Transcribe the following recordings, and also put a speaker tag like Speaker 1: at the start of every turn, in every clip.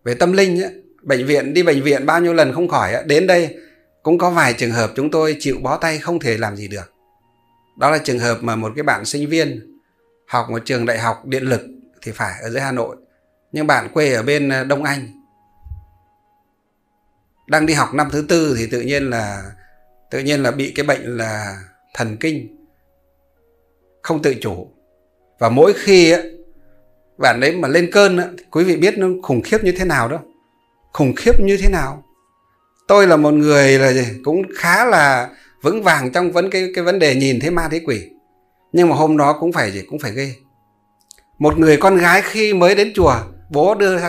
Speaker 1: về tâm linh ấy, đi bệnh viện bao nhiêu lần không khỏi ấy, đến đây cũng có vài trường hợp chúng tôi chịu bó tay không thể làm gì được. Đó là trường hợp mà một cái bạn sinh viên học một trường đại học điện lực thì phải ở dưới Hà Nội, nhưng bạn quê ở bên Đông Anh, đang đi học năm thứ tư thì tự nhiên là bị cái bệnh là thần kinh không tự chủ. Và mỗi khi ấy, bạn đấy mà lên cơn ấy, quý vị biết nó khủng khiếp như thế nào đó. Khủng khiếp như thế nào. Tôi là một người là cũng khá là vững vàng trong cái vấn đề nhìn thấy ma thấy quỷ, nhưng mà hôm đó cũng phải ghê. Một người con gái khi mới đến chùa, bố đưa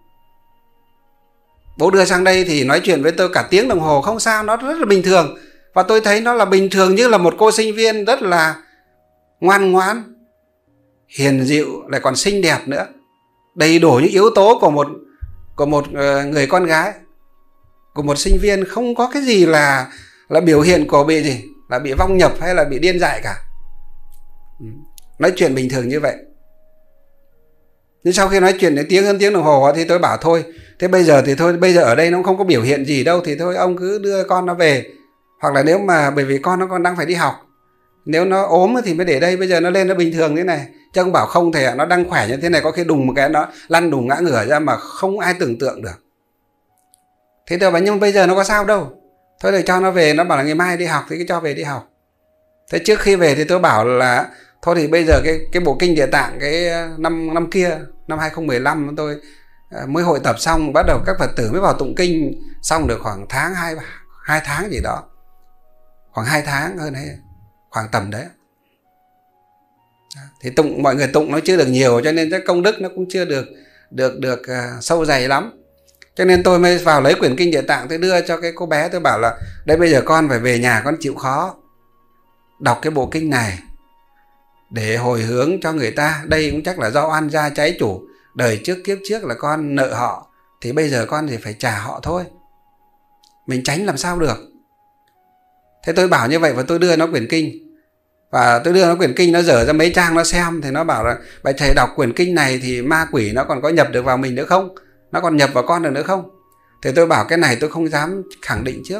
Speaker 1: sang đây thì nói chuyện với tôi cả tiếng đồng hồ không sao, nó rất là bình thường. Và tôi thấy nó là bình thường như là một cô sinh viên rất là ngoan ngoãn, hiền dịu, lại còn xinh đẹp nữa, đầy đủ những yếu tố của một người con gái, của một sinh viên. Không có cái gì là biểu hiện của bị vong nhập hay là bị điên dại cả. Nói chuyện bình thường như vậy. Nhưng sau khi nói chuyện đến tiếng hơn tiếng đồng hồ thì tôi bảo thôi, thế bây giờ ở đây nó không có biểu hiện gì đâu, thì thôi ông cứ đưa con nó về. Hoặc là nếu mà bởi vì con nó còn đang phải đi học, nếu nó ốm thì mới để đây, bây giờ nó lên nó bình thường thế này. Chứ ông bảo không thể, nó đang khỏe như thế này, có khi đùng một cái nó lăn đùng ngã ngửa ra mà không ai tưởng tượng được. Thế tôi bảo nhưng bây giờ nó có sao đâu, thôi để cho nó về. Nó bảo là ngày mai đi học thì cứ cho về đi học. Thế trước khi về thì tôi bảo là thôi thì bây giờ cái bộ kinh Địa Tạng cái năm kia, năm 2015 tôi mới hội tập xong, bắt đầu các Phật tử mới vào tụng kinh xong được khoảng hai tháng gì đó, khoảng 2 tháng hơn đấy, khoảng tầm đấy. Thì mọi người tụng nó chưa được nhiều, cho nên cái công đức nó cũng chưa được sâu dày lắm. Cho nên tôi mới vào lấy quyển kinh Địa Tạng, tôi đưa cho cái cô bé, tôi bảo là đây bây giờ con phải về nhà con chịu khó đọc cái bộ kinh này để hồi hướng cho người ta. Đây cũng chắc là do oan gia trái chủ, đời trước kiếp trước là con nợ họ, thì bây giờ con thì phải trả họ thôi, mình tránh làm sao được. Thế tôi bảo như vậy và tôi đưa nó quyển kinh. Và tôi đưa nó quyển kinh, nó dở ra mấy trang nó xem, thì nó bảo là bài thầy đọc quyển kinh này thì ma quỷ nó còn có nhập được vào mình nữa không, nó còn nhập vào con được nữa không. Thì tôi bảo cái này tôi không dám khẳng định trước.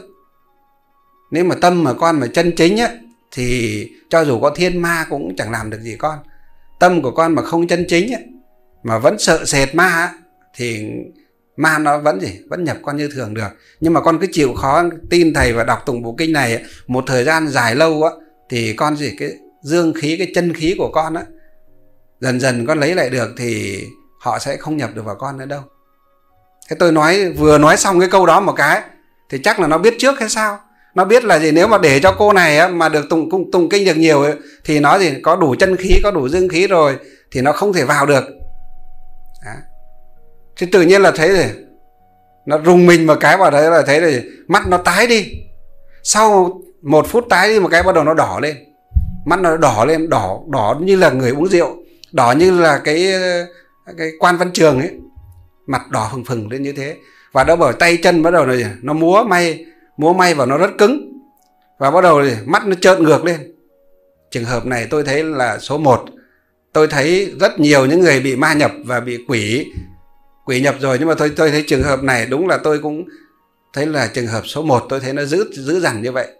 Speaker 1: Nếu mà tâm mà con mà chân chính á, thì cho dù có thiên ma cũng chẳng làm được gì con. Tâm của con mà không chân chính á, mà vẫn sợ sệt ma á, thì ma nó vẫn nhập con như thường được. Nhưng mà con cứ chịu khó tin thầy và đọc tụng bộ kinh này á, một thời gian dài lâu á, thì con cái dương khí, cái chân khí của con á, dần dần con lấy lại được, thì họ sẽ không nhập được vào con nữa đâu. Thế tôi vừa nói xong cái câu đó một cái thì chắc là nó biết trước hay sao. Nó biết là nếu mà để cho cô này á, mà được tụng kinh được nhiều ấy, thì nó có đủ chân khí, có đủ dương khí rồi, thì nó không thể vào được. Đó. Thì tự nhiên là thấy rồi, nó rùng mình một cái vào đấy là thấy rồi, mắt nó tái đi. Sau 1 phút tái đi một cái bắt đầu nó đỏ lên. Mắt nó đỏ lên, đỏ như là người uống rượu, đỏ như là cái Quan Văn Trường ấy, mặt đỏ phừng phừng lên như thế. Và đó bởi tay chân bắt đầu nó múa may và nó rất cứng. Và bắt đầu mắt nó trợn ngược lên. Trường hợp này tôi thấy là số 1. Tôi thấy rất nhiều những người bị ma nhập và bị quỷ nhập rồi, nhưng mà tôi thấy trường hợp này đúng là tôi cũng thấy là trường hợp số 1. Tôi thấy nó dữ dằn như vậy.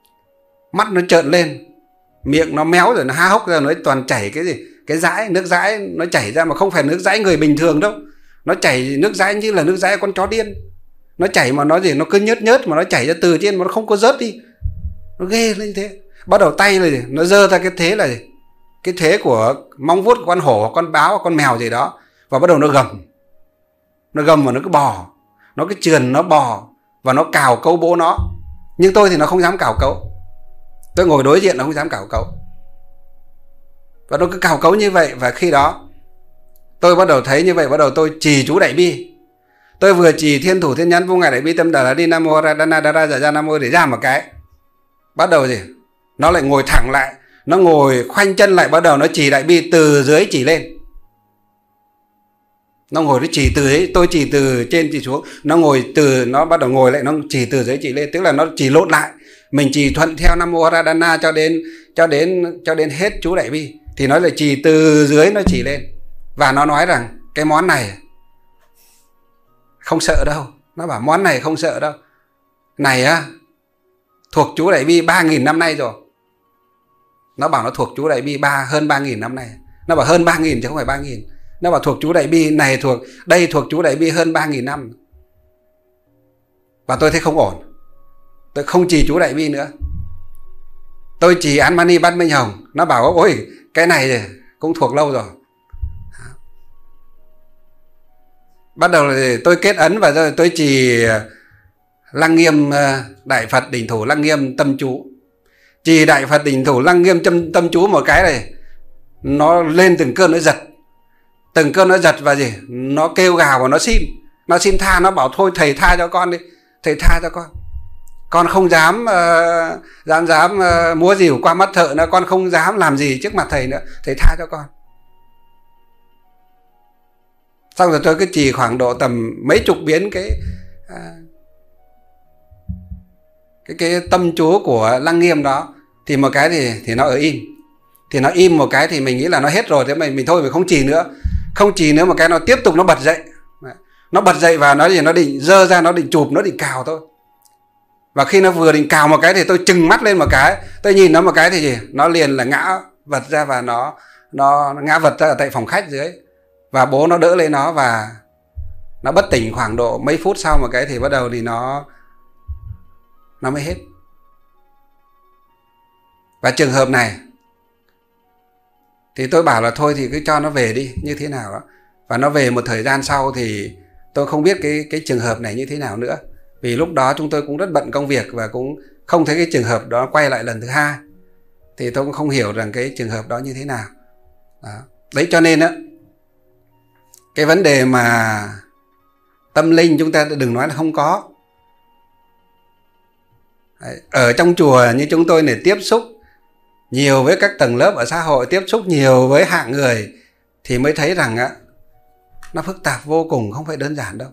Speaker 1: Mắt nó trợn lên, miệng nó méo rồi nó há hốc ra, nó toàn chảy cái gì, cái dãi, nước dãi nó chảy ra, mà không phải nước dãi người bình thường đâu. Nó chảy nước dãi như là nước dãi con chó điên. Nó chảy mà nó cứ nhớt mà nó chảy ra từ trên mà nó không có rớt đi. Nó ghê lên như thế. Bắt đầu tay là nó dơ ra cái thế là cái thế của móng vuốt của con hổ, con báo, con mèo gì đó. Và bắt đầu nó gầm. Nó gầm và nó cứ bò. Nó cứ trườn, nó bò. Và nó cào cấu bố nó. Nhưng tôi thì nó không dám cào cấu. Tôi ngồi đối diện nó không dám cào cấu. Và nó cứ cào cấu như vậy. Và khi đó tôi bắt đầu thấy như vậy, bắt đầu tôi trì chú Đại Bi. Tôi vừa trì Thiên Thủ Thiên Nhãn Vô Ngại Đại Bi Tâm Đà La Đi Nam Mô Radana Dara Giả Ra Nam Mô để ra một cái. Bắt đầu nó lại ngồi thẳng lại, nó ngồi khoanh chân lại, bắt đầu nó trì Đại Bi từ dưới chỉ lên. Nó ngồi nó chỉ từ dưới, tôi chỉ từ trên chỉ xuống, nó bắt đầu ngồi lại, nó chỉ từ dưới chỉ lên, tức là nó chỉ lộn lại. Mình chỉ thuận theo Nam Mô Radana cho đến hết chú Đại Bi, thì nó lại chỉ từ dưới nó chỉ lên. Và nó nói rằng cái món này không sợ đâu. Nó bảo món này không sợ đâu. Này á, thuộc chú Đại Bi 3.000 năm nay rồi. Nó bảo nó thuộc chú Đại Bi hơn 3.000 năm nay. Nó bảo hơn 3.000 chứ không phải 3.000. Nó bảo thuộc chú Đại Bi này, thuộc chú Đại Bi hơn 3.000 năm. Và tôi thấy không ổn. Tôi không trì chú Đại Bi nữa. Tôi trì Án Mani Bát Minh Hồng. Nó bảo ôi cái này cũng thuộc lâu rồi. Bắt đầu thì tôi kết ấn và rồi tôi trì Lăng Nghiêm Đại Phật Đỉnh Thủ Lăng Nghiêm tâm chú. Trì Đại Phật Đỉnh Thủ Lăng Nghiêm tâm chú một cái này, nó lên từng cơn nó giật. Từng cơn nó giật và gì? Nó kêu gào và nó xin. Nó xin tha, nó bảo thôi thầy tha cho con đi. Thầy tha cho con. Con không dám múa rìu qua mắt thợ nữa. Con không dám làm gì trước mặt thầy nữa. Thầy tha cho con. Xong rồi tôi cứ trì khoảng độ tầm mấy chục biến cái tâm chú của Lăng Nghiêm đó. Thì một cái thì nó ở im. Thì nó im một cái thì mình nghĩ là nó hết rồi. Thế mình thôi mình không trì nữa. Không trì nữa một cái nó tiếp tục nó bật dậy. Nó bật dậy và nó định dơ ra, nó định chụp, nó định cào thôi. Và khi nó vừa định cào một cái thì tôi trừng mắt lên một cái. Tôi nhìn nó một cái thì gì? Nó liền là ngã vật ra và nó ngã vật ra ở tại phòng khách dưới. Và bố nó đỡ lên nó và nó bất tỉnh khoảng độ mấy phút sau một cái thì bắt đầu thì nó mới hết. Và trường hợp này thì tôi bảo là thôi thì cứ cho nó về đi như thế nào đó. Và nó về một thời gian sau thì tôi không biết cái trường hợp này như thế nào nữa. Vì lúc đó chúng tôi cũng rất bận công việc và cũng không thấy cái trường hợp đó quay lại lần thứ hai. Thì tôi cũng không hiểu rằng cái trường hợp đó như thế nào. Đó. Đấy cho nên á, cái vấn đề mà tâm linh chúng ta đừng nói là không có. Đấy. Ở trong chùa như chúng tôi này tiếp xúc nhiều với các tầng lớp ở xã hội, tiếp xúc nhiều với hạng người thì mới thấy rằng á, nó phức tạp vô cùng, không phải đơn giản đâu.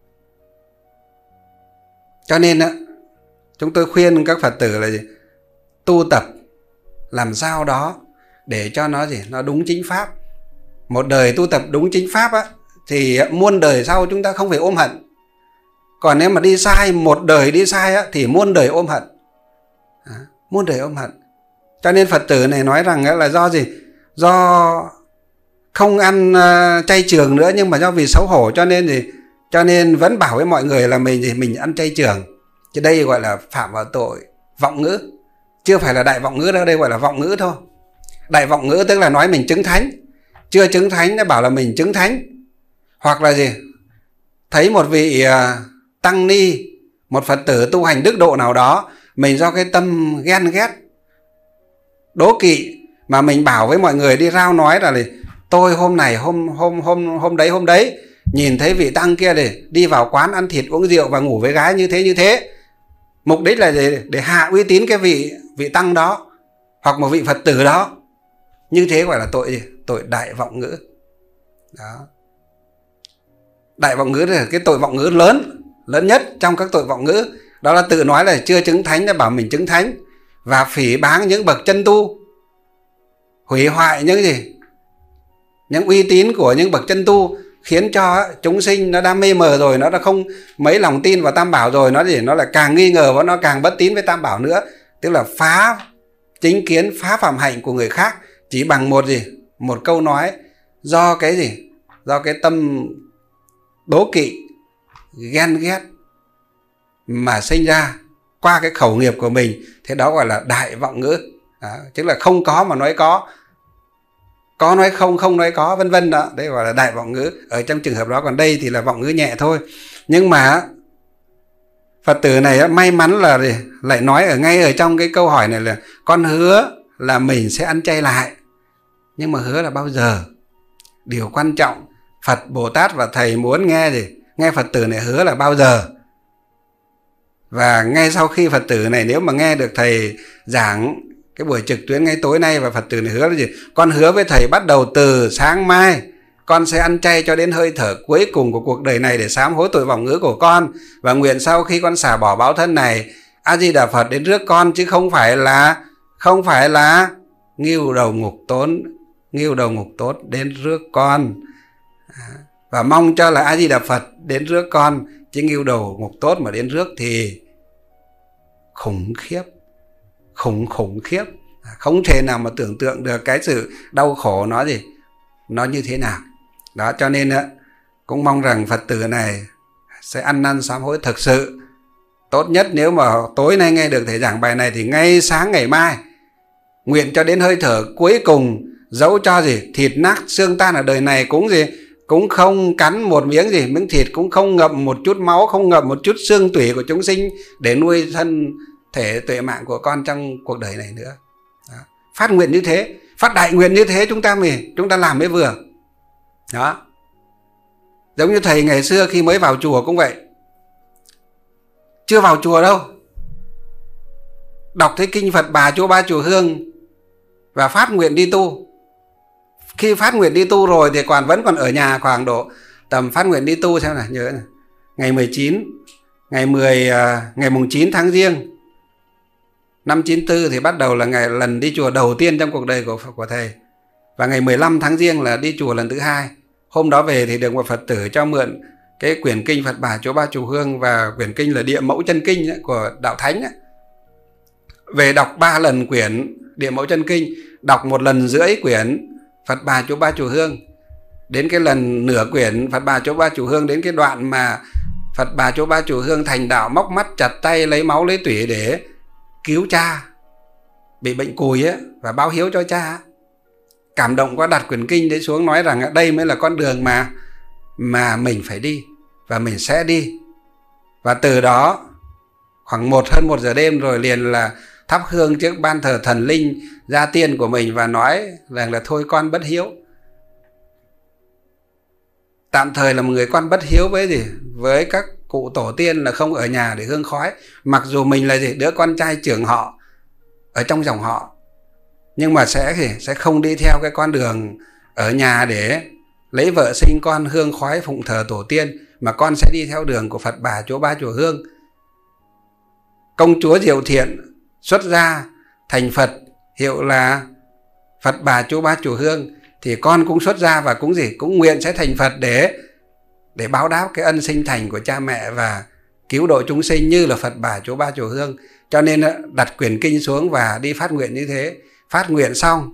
Speaker 1: Cho nên á, chúng tôi khuyên các Phật tử là gì? Tu tập làm sao đó để cho nó gì? Nó đúng chính pháp. Một đời tu tập đúng chính pháp á, thì muôn đời sau chúng ta không phải ôm hận. Còn nếu mà đi sai, một đời đi sai á, thì muôn đời ôm hận. Muôn đời ôm hận. Cho nên Phật tử này nói rằng là do gì? Do không ăn chay trường nữa, nhưng mà do vì xấu hổ cho nên gì? Cho nên vẫn bảo với mọi người là mình ăn chay trường. Chứ đây gọi là phạm vào tội vọng ngữ. Chưa phải là đại vọng ngữ đâu, đây gọi là vọng ngữ thôi. Đại vọng ngữ tức là nói mình chứng thánh. Chưa chứng thánh nó bảo là mình chứng thánh. Hoặc là gì? Thấy một vị tăng ni, một Phật tử tu hành đức độ nào đó, mình do cái tâm ghen ghét, đố kỵ mà mình bảo với mọi người đi rao nói là tôi hôm này hôm đấy nhìn thấy vị tăng kia đi vào quán ăn thịt uống rượu và ngủ với gái như thế. Mục đích là để hạ uy tín cái vị tăng đó hoặc một vị Phật tử đó. Như thế gọi là tội gì? Tội đại vọng ngữ. Đó. Đại vọng ngữ là cái tội vọng ngữ lớn nhất trong các tội vọng ngữ. Đó là tự nói là chưa chứng thánh, đã bảo mình chứng thánh. Và phỉ báng những bậc chân tu, hủy hoại những gì? Những uy tín của những bậc chân tu, khiến cho chúng sinh nó đã mê mờ rồi, nó đã không mấy lòng tin vào Tam Bảo rồi, nó lại càng nghi ngờ và nó càng bất tín với Tam Bảo nữa. Tức là phá chính kiến, phá phạm hạnh của người khác chỉ bằng một câu nói. Do cái gì? Do cái tâm đố kỵ, ghen ghét mà sinh ra qua cái khẩu nghiệp của mình. Thế đó gọi là đại vọng ngữ. Đó, tức là không có mà nói có nói không, không nói có, vân vân đó. Đấy gọi là đại vọng ngữ ở trong trường hợp đó. Còn đây thì là vọng ngữ nhẹ thôi. Nhưng mà Phật tử này may mắn là lại nói ngay ở trong cái câu hỏi này là con hứa là mình sẽ ăn chay lại. Nhưng mà hứa là bao giờ? Điều quan trọng Phật, Bồ Tát và Thầy muốn nghe Phật tử này hứa là bao giờ. Và ngay sau khi Phật tử này nếu mà nghe được Thầy giảng cái buổi trực tuyến ngay tối nay và Phật tử này hứa là gì? Con hứa với Thầy bắt đầu từ sáng mai con sẽ ăn chay cho đến hơi thở cuối cùng của cuộc đời này để sám hối tội vọng ngữ của con. Và nguyện sau khi con xả bỏ báo thân này, A Di Đà Phật đến rước con, chứ không phải là nghiêu đầu ngục tốt đến rước con. và mong cho là A Di Đà Phật đến rước con, chứ ngưu đầu ngục tốt mà đến rước thì khủng khiếp, khủng khiếp. Không thể nào mà tưởng tượng được cái sự đau khổ nó như thế nào. Đó, cho nên cũng mong rằng Phật tử này sẽ ăn năn sám hối thực sự. Tốt nhất nếu mà tối nay nghe được thầy giảng bài này thì ngay sáng ngày mai nguyện cho đến hơi thở cuối cùng, dẫu cho thịt nát xương tan ở đời này cũng không cắn một miếng thịt, cũng không ngậm một chút máu, không ngậm một chút xương tủy của chúng sinh để nuôi thân thể tuệ mạng của con trong cuộc đời này nữa. Đó. Phát nguyện như thế, phát đại nguyện như thế chúng ta làm mới vừa. Đó. Giống như thầy ngày xưa khi mới vào chùa cũng vậy. Chưa vào chùa đâu, đọc thấy kinh Phật Bà Chỗ Ba Chùa Hương và phát nguyện đi tu. Khi phát nguyện đi tu rồi thì vẫn còn ở nhà khoảng độ tầm phát nguyện đi tu xem nào, nhớ này. Ngày 19, ngày mùng 9 tháng Giêng năm 94 thì bắt đầu là lần đi chùa đầu tiên trong cuộc đời của thầy. Và ngày 15 tháng Giêng là đi chùa lần thứ hai. Hôm đó về thì được một Phật tử cho mượn cái quyển kinh Phật Bà Chỗ Ba Chùa Hương và quyển kinh là Địa Mẫu Chân Kinh của Đạo Thánh. Về đọc 3 lần quyển Địa Mẫu Chân Kinh, đọc 1 lần rưỡi quyển Phật Bà Chỗ Ba Chùa Hương. Đến cái lần nửa quyển Phật Bà Chỗ Ba Chùa Hương, đến cái đoạn mà Phật Bà Chỗ Ba Chùa Hương thành đạo móc mắt chặt tay lấy máu lấy tủy để cứu cha bị bệnh cùi và báo hiếu cho cha. Cảm động quá, đặt quyển kinh đấy xuống nói rằng đây mới là con đường mà mình phải đi và mình sẽ đi. Và từ đó khoảng hơn 1 giờ đêm rồi liền là thắp hương trước ban thờ thần linh gia tiên của mình và nói rằng là thôi con bất hiếu. Tạm thời là một người con bất hiếu với các cụ tổ tiên là không ở nhà để hương khói. Mặc dù mình là đứa con trai trưởng họ ở trong dòng họ, nhưng mà sẽ không đi theo cái con đường ở nhà để lấy vợ sinh con hương khói phụng thờ tổ tiên, mà con sẽ đi theo đường của Phật Bà Chỗ Ba Chùa Hương. Công chúa Diệu Thiện xuất gia thành Phật, hiệu là Phật Bà Chỗ Ba Chùa Hương, thì con cũng xuất gia và cũng nguyện sẽ thành Phật để báo đáp cái ân sinh thành của cha mẹ và cứu độ chúng sinh như là Phật Bà Chỗ Ba Chùa Hương. Cho nên đặt quyển kinh xuống và đi phát nguyện như thế. Phát nguyện xong,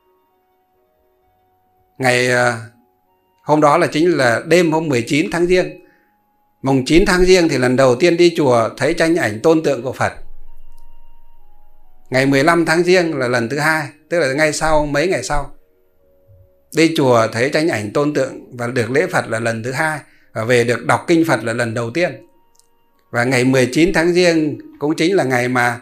Speaker 1: ngày hôm đó là chính là đêm hôm 19 tháng Giêng. Mùng 9 tháng Giêng thì lần đầu tiên đi chùa thấy tranh ảnh tôn tượng của Phật. Ngày 15 tháng Giêng là lần thứ hai, tức là mấy ngày sau. Đi chùa thấy tranh ảnh tôn tượng và được lễ Phật là lần thứ hai, và về được đọc kinh Phật là lần đầu tiên. Và ngày 19 tháng Giêng cũng chính là ngày mà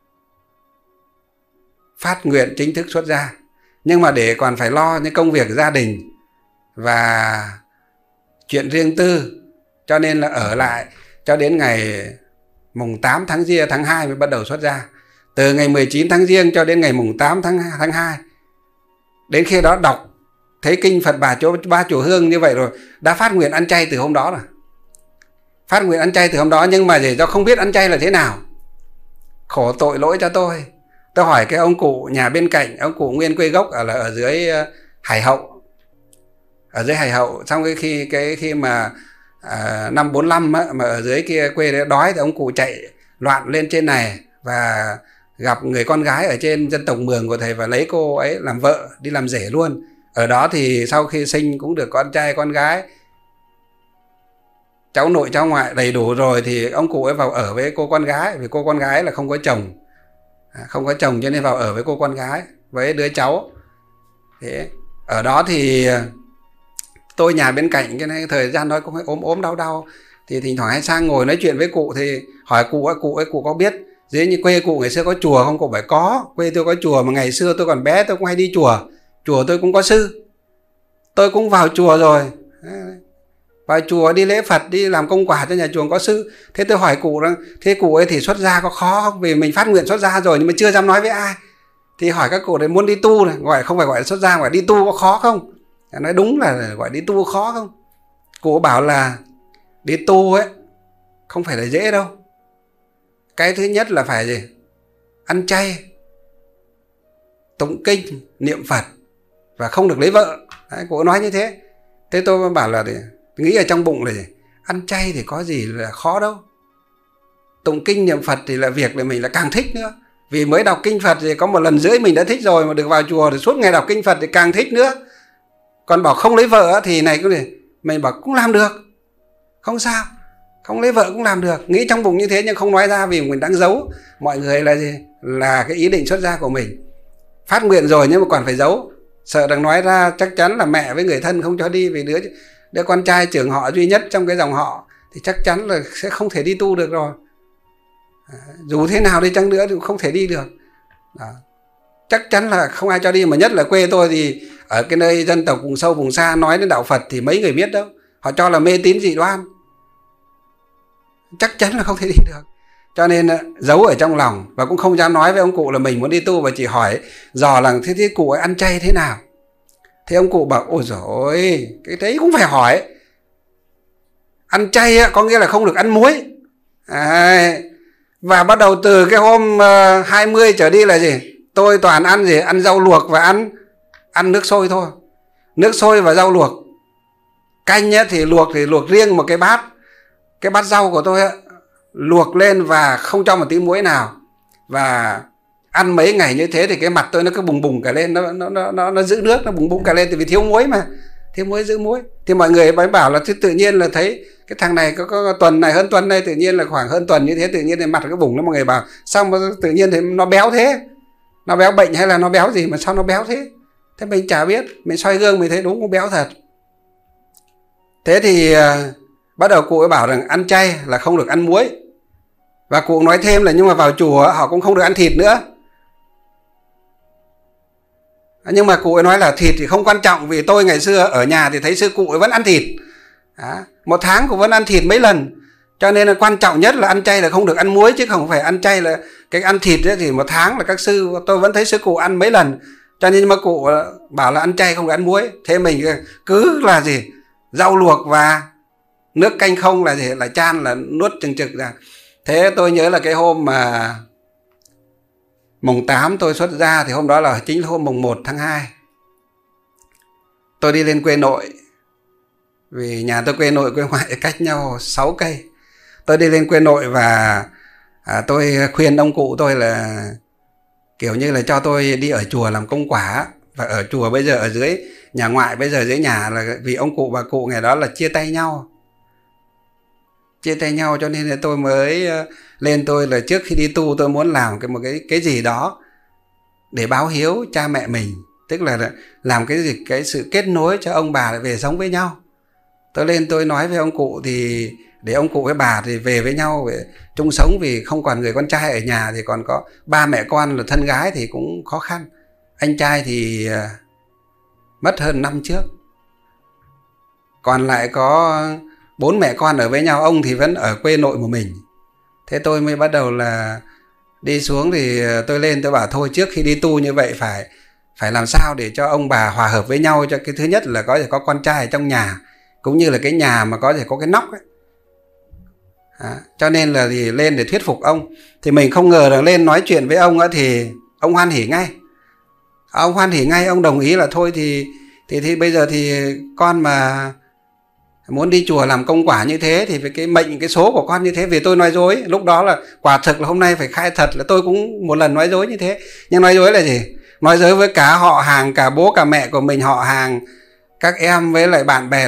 Speaker 1: phát nguyện chính thức xuất gia. Nhưng mà để còn phải lo những công việc gia đình và chuyện riêng tư, cho nên là ở lại cho đến ngày mùng 8 tháng 2 mới bắt đầu xuất gia. Từ ngày 19 tháng Giêng cho đến ngày mùng 8 tháng 2. Đến khi đó đọc thấy kinh Phật Bà Chỗ Ba Chùa Hương như vậy rồi, đã phát nguyện ăn chay từ hôm đó rồi. Phát nguyện ăn chay từ hôm đó, nhưng mà do không biết ăn chay là thế nào. Khổ tội lỗi cho tôi. Tôi hỏi cái ông cụ nhà bên cạnh, ông cụ nguyên quê gốc ở dưới Hải Hậu. Ở dưới Hải Hậu, xong khi mà năm 45 mà ở dưới kia quê đấy đói thì ông cụ chạy loạn lên trên này và gặp người con gái ở trên dân tộc Mường của thầy và lấy cô ấy làm vợ, đi làm rể luôn. Ở đó thì sau khi sinh cũng được con trai con gái, cháu nội cháu ngoại đầy đủ rồi, thì ông cụ ấy vào ở với cô con gái, vì cô con gái là không có chồng. Không có chồng cho nên vào ở với cô con gái, với đứa cháu. Thế ở đó thì tôi nhà bên cạnh, cái này thời gian đó cũng phải ốm đau, thì thỉnh thoảng hay sang ngồi nói chuyện với cụ, thì hỏi cụ ấy cụ có biết dưới như quê cụ ngày xưa có chùa không? Cụ bảo có, quê tôi có chùa, mà ngày xưa tôi còn bé tôi cũng hay đi chùa tôi cũng có sư, tôi cũng vào chùa rồi, vào chùa đi lễ Phật, đi làm công quả cho nhà chùa có sư. Thế tôi hỏi cụ rằng thế cụ ấy thì xuất gia có khó không? Vì mình phát nguyện xuất gia rồi nhưng mà chưa dám nói với ai. Thì hỏi các cụ đấy muốn đi tu này, không phải gọi là xuất gia, gọi đi tu có khó không? Nói đúng là gọi đi tu khó không? Cụ bảo là đi tu ấy không phải là dễ đâu. Cái thứ nhất là phải ăn chay, tụng kinh, niệm Phật và không được lấy vợ. Đấy, cụ nói như thế. Thế tôi bảo là nghĩ ở trong bụng là gì? Ăn chay thì có gì là khó đâu. Tụng kinh niệm Phật thì là việc để mình là càng thích nữa. Vì mới đọc kinh Phật thì có 1 lần rưỡi mình đã thích rồi, mà được vào chùa thì suốt ngày đọc kinh Phật thì càng thích nữa. Còn bảo không lấy vợ thì này cũng để mình bảo cũng làm được, không sao, không lấy vợ cũng làm được. Nghĩ trong bụng như thế nhưng không nói ra vì mình đang giấu mọi người là gì? Là cái ý định xuất gia của mình. Phát nguyện rồi nhưng mà còn phải giấu, sợ đang nói ra chắc chắn là mẹ với người thân không cho đi. Vì đứa con trai trưởng họ duy nhất trong cái dòng họ thì chắc chắn là sẽ không thể đi tu được rồi. Dù thế nào đi chăng nữa thì cũng không thể đi được. Đó. Chắc chắn là không ai cho đi. Mà nhất là quê tôi thì ở cái nơi dân tộc vùng sâu vùng xa nói đến đạo Phật thì mấy người biết đâu. Họ cho là mê tín dị đoan, chắc chắn là không thể đi được. Cho nên giấu ở trong lòng và cũng không dám nói với ông cụ là mình muốn đi tu, và chỉ hỏi dò là thế cụ ấy ăn chay thế nào. Thế ông cụ bảo ôi dồi ôi, cái đấy cũng phải hỏi. Ăn chay có nghĩa là không được ăn muối. Và bắt đầu từ cái hôm 20 trở đi là gì? Tôi toàn ăn gì? Ăn rau luộc và ăn nước sôi thôi. Nước sôi và rau luộc. Canh thì luộc riêng một cái bát. Cái bát rau của tôi luộc lên và không cho một tí muối nào. Và ăn mấy ngày như thế thì cái mặt tôi nó cứ bùng bùng cả lên, nó giữ nước, nó bùng bùng cả lên, vì thiếu muối mà. Thiếu muối giữ muối. Thì mọi người mới bảo là tự nhiên là thấy cái thằng này có tuần này hơn tuần này, tự nhiên là khoảng hơn tuần như thế, tự nhiên thì mặt cái bùng. Nó mọi người bảo sao mà tự nhiên thì nó béo thế? Nó béo bệnh hay là nó béo gì mà sao nó béo thế? Thế mình chả biết, mình soi gương mình thấy đúng cũng béo thật. Thế thì bắt đầu cụ ấy bảo rằng ăn chay là không được ăn muối. Và cụ nói thêm là nhưng mà vào chùa họ cũng không được ăn thịt nữa. Nhưng mà cụ ấy nói là thịt thì không quan trọng, vì tôi ngày xưa ở nhà thì thấy sư cụ ấy vẫn ăn thịt. 1 tháng cũng vẫn ăn thịt mấy lần. Cho nên là quan trọng nhất là ăn chay là không được ăn muối, chứ không phải ăn chay là cái ăn thịt ấy, thì 1 tháng là các sư, tôi vẫn thấy sư cụ ăn mấy lần. Cho nên mà cụ bảo là ăn chay không được ăn muối. Thế mình cứ là gì? Rau luộc và nước canh không là gì? Là chan là nuốt chừng chực ra. Thế tôi nhớ là cái hôm mà mùng 8 tôi xuất gia thì hôm đó là chính là hôm mùng 1 tháng 2. Tôi đi lên quê nội. Vì nhà tôi quê nội quê ngoại cách nhau 6 cây. Tôi đi lên quê nội và tôi khuyên ông cụ tôi là kiểu như là cho tôi đi ở chùa làm công quả. Và ở chùa bây giờ ở dưới nhà ngoại, bây giờ dưới nhà là vì ông cụ bà cụ ngày đó là chia tay nhau. Chia tay nhau cho nên là tôi mới lên, tôi là trước khi đi tu tôi muốn làm một cái gì đó để báo hiếu cha mẹ mình. Tức là làm cái sự kết nối cho ông bà về sống với nhau. Tôi lên tôi nói với ông cụ thì để ông cụ với bà thì về với nhau để chung sống, vì không còn người con trai ở nhà thì còn có 3 mẹ con là thân gái thì cũng khó khăn. Anh trai thì mất hơn năm trước, còn lại có 4 mẹ con ở với nhau, ông thì vẫn ở quê nội một mình. Thế tôi mới bắt đầu là đi xuống thì tôi lên tôi bảo thôi trước khi đi tu như vậy phải làm sao để cho ông bà hòa hợp với nhau. Cho cái thứ nhất là có thể có con trai ở trong nhà, cũng như là cái nhà mà có thể có cái nóc ấy. Cho nên là thì lên để thuyết phục ông. Thì mình không ngờ là lên nói chuyện với ông thì ông hoan hỉ ngay. Ông hoan hỉ ngay, ông đồng ý là thôi thì bây giờ thì con mà muốn đi chùa làm công quả như thế thì với cái mệnh cái số của con như thế. Vì tôi nói dối lúc đó là quả thực là hôm nay phải khai thật là tôi cũng một lần nói dối như thế. Nhưng nói dối là gì? Nói dối với cả họ hàng, cả bố cả mẹ của mình, họ hàng, các em với lại bạn bè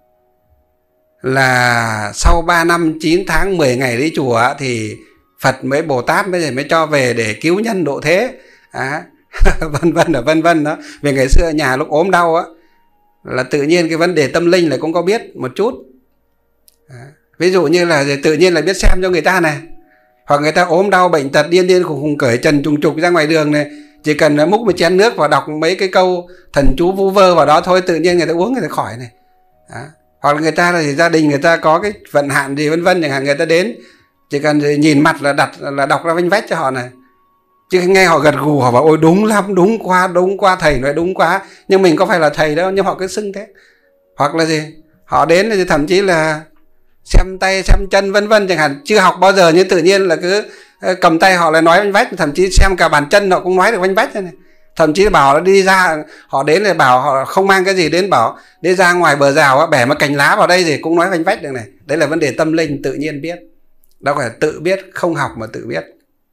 Speaker 1: là sau 3 năm 9 tháng 10 ngày đi chùa thì Phật mới Bồ Tát mới cho về để cứu nhân độ thế. Vân vân đó. Vì ngày xưa nhà lúc ốm đau là tự nhiên cái vấn đề tâm linh là cũng có biết một chút. Ví dụ như là tự nhiên là biết xem cho người ta này, hoặc người ta ốm đau bệnh tật điên khùng cởi trần trùng trục ra ngoài đường này, chỉ cần múc một chén nước và đọc mấy cái câu thần chú vu vơ vào đó thôi, tự nhiên người ta uống người ta khỏi này. Hoặc là người ta là gia đình người ta có cái vận hạn gì vân vân chẳng hạn, người ta đến chỉ cần nhìn mặt là đọc ra vanh vách cho họ này. Chứ nghe họ gật gù họ bảo ôi đúng lắm, đúng quá thầy nói đúng quá, nhưng mình có phải là thầy đâu, nhưng họ cứ xưng thế. Hoặc là gì họ đến thì thậm chí là xem tay xem chân vân vân chẳng hạn, chưa học bao giờ nhưng tự nhiên là cứ cầm tay họ lại nói vanh vách, thậm chí xem cả bàn chân họ cũng nói được vanh vách này. Thậm chí bảo là đi ra, họ đến thì bảo họ không mang cái gì đến, bảo đi ra ngoài bờ rào bẻ một cành lá vào đây thì cũng nói vanh vách được này. Đấy là vấn đề tâm linh tự nhiên biết. Đó phải tự biết, không học mà tự biết.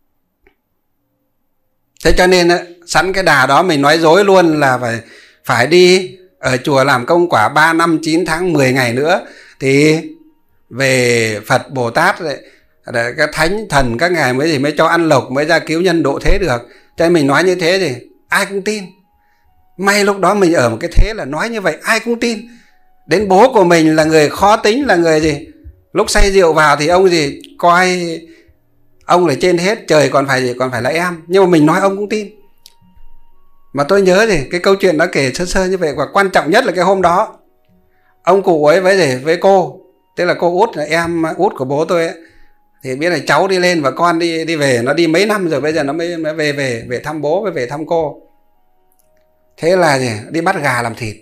Speaker 1: Thế cho nên sẵn cái đà đó mình nói dối luôn là phải đi ở chùa làm công quả 3 năm 9 tháng 10 ngày nữa thì về Phật Bồ Tát để các thánh thần các ngài mới cho ăn lộc, mới ra cứu nhân độ thế được. Cho nên mình nói như thế thì ai cũng tin. May lúc đó mình ở một cái thế là nói như vậy ai cũng tin. Đến bố của mình là người khó tính, là người gì, lúc say rượu vào thì ông gì coi ông là trên hết, trời còn phải là em, nhưng mà mình nói ông cũng tin. Mà tôi nhớ thì cái câu chuyện đó kể sơ sơ như vậy. Và quan trọng nhất là cái hôm đó ông cụ ấy với cô, tức là cô út, là em út của bố tôi ấy, thì biết là cháu đi lên và con đi về. Nó đi mấy năm rồi, bây giờ nó mới về thăm bố, với về thăm cô. Thế là gì, đi bắt gà làm thịt.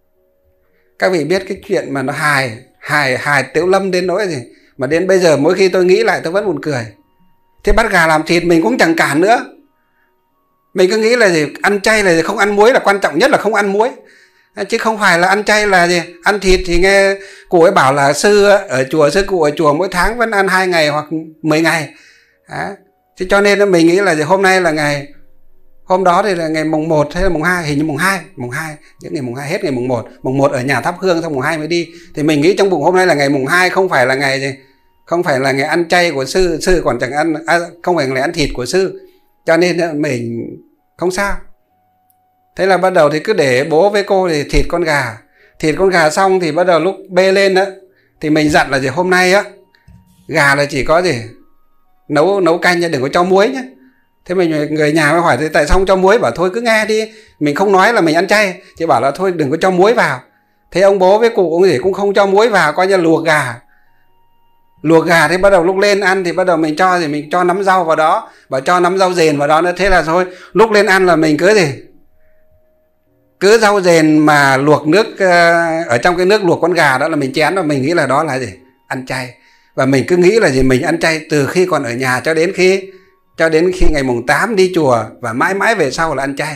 Speaker 1: Các vị biết cái chuyện mà nó hài Tiểu Lâm đến nỗi gì mà đến bây giờ mỗi khi tôi nghĩ lại tôi vẫn buồn cười. Thế bắt gà làm thịt mình cũng chẳng cản nữa. Mình cứ nghĩ là gì, ăn chay là gì, không ăn muối là quan trọng nhất, là không ăn muối, chứ không phải là ăn chay là gì. Ăn thịt thì nghe cụ ấy bảo là sư cụ ở chùa mỗi tháng vẫn ăn 2 ngày hoặc 10 ngày. Thế cho nên mình nghĩ là gì, hôm nay là ngày, hôm đó thì là ngày mùng 1 hay là mùng 2, hình như mùng 2, những ngày mùng 2 hết ngày mùng 1. Mùng 1 ở nhà thắp hương, xong mùng 2 mới đi. Thì mình nghĩ trong bụng hôm nay là ngày mùng 2, không phải là ngày gì, không phải là ngày ăn chay của sư còn chẳng ăn, không phải là ngày ăn thịt của sư. Cho nên mình không sao. Thế là bắt đầu thì cứ để bố với cô thì thịt con gà xong thì bắt đầu lúc bê lên đó thì mình dặn là gì, hôm nay á gà là chỉ có gì nấu canh nha, đừng có cho muối nhé. Thế mình người nhà mới hỏi thì tại sao không cho muối, bảo thôi cứ nghe đi, mình không nói là mình ăn chay, chỉ bảo là thôi đừng có cho muối vào. Thế ông bố với cụ cũng không cho muối vào, coi như luộc gà. Thế bắt đầu lúc lên ăn thì bắt đầu mình cho nắm rau vào đó, và cho nắm rau dền vào đó nữa. Thế là thôi lúc lên ăn là mình cứ rau dền mà luộc nước ở trong cái nước luộc con gà đó là mình chén, và mình nghĩ là đó là gì, ăn chay. Và mình cứ nghĩ là gì, mình ăn chay từ khi còn ở nhà cho đến khi ngày mùng 8 đi chùa, và mãi mãi về sau là ăn chay.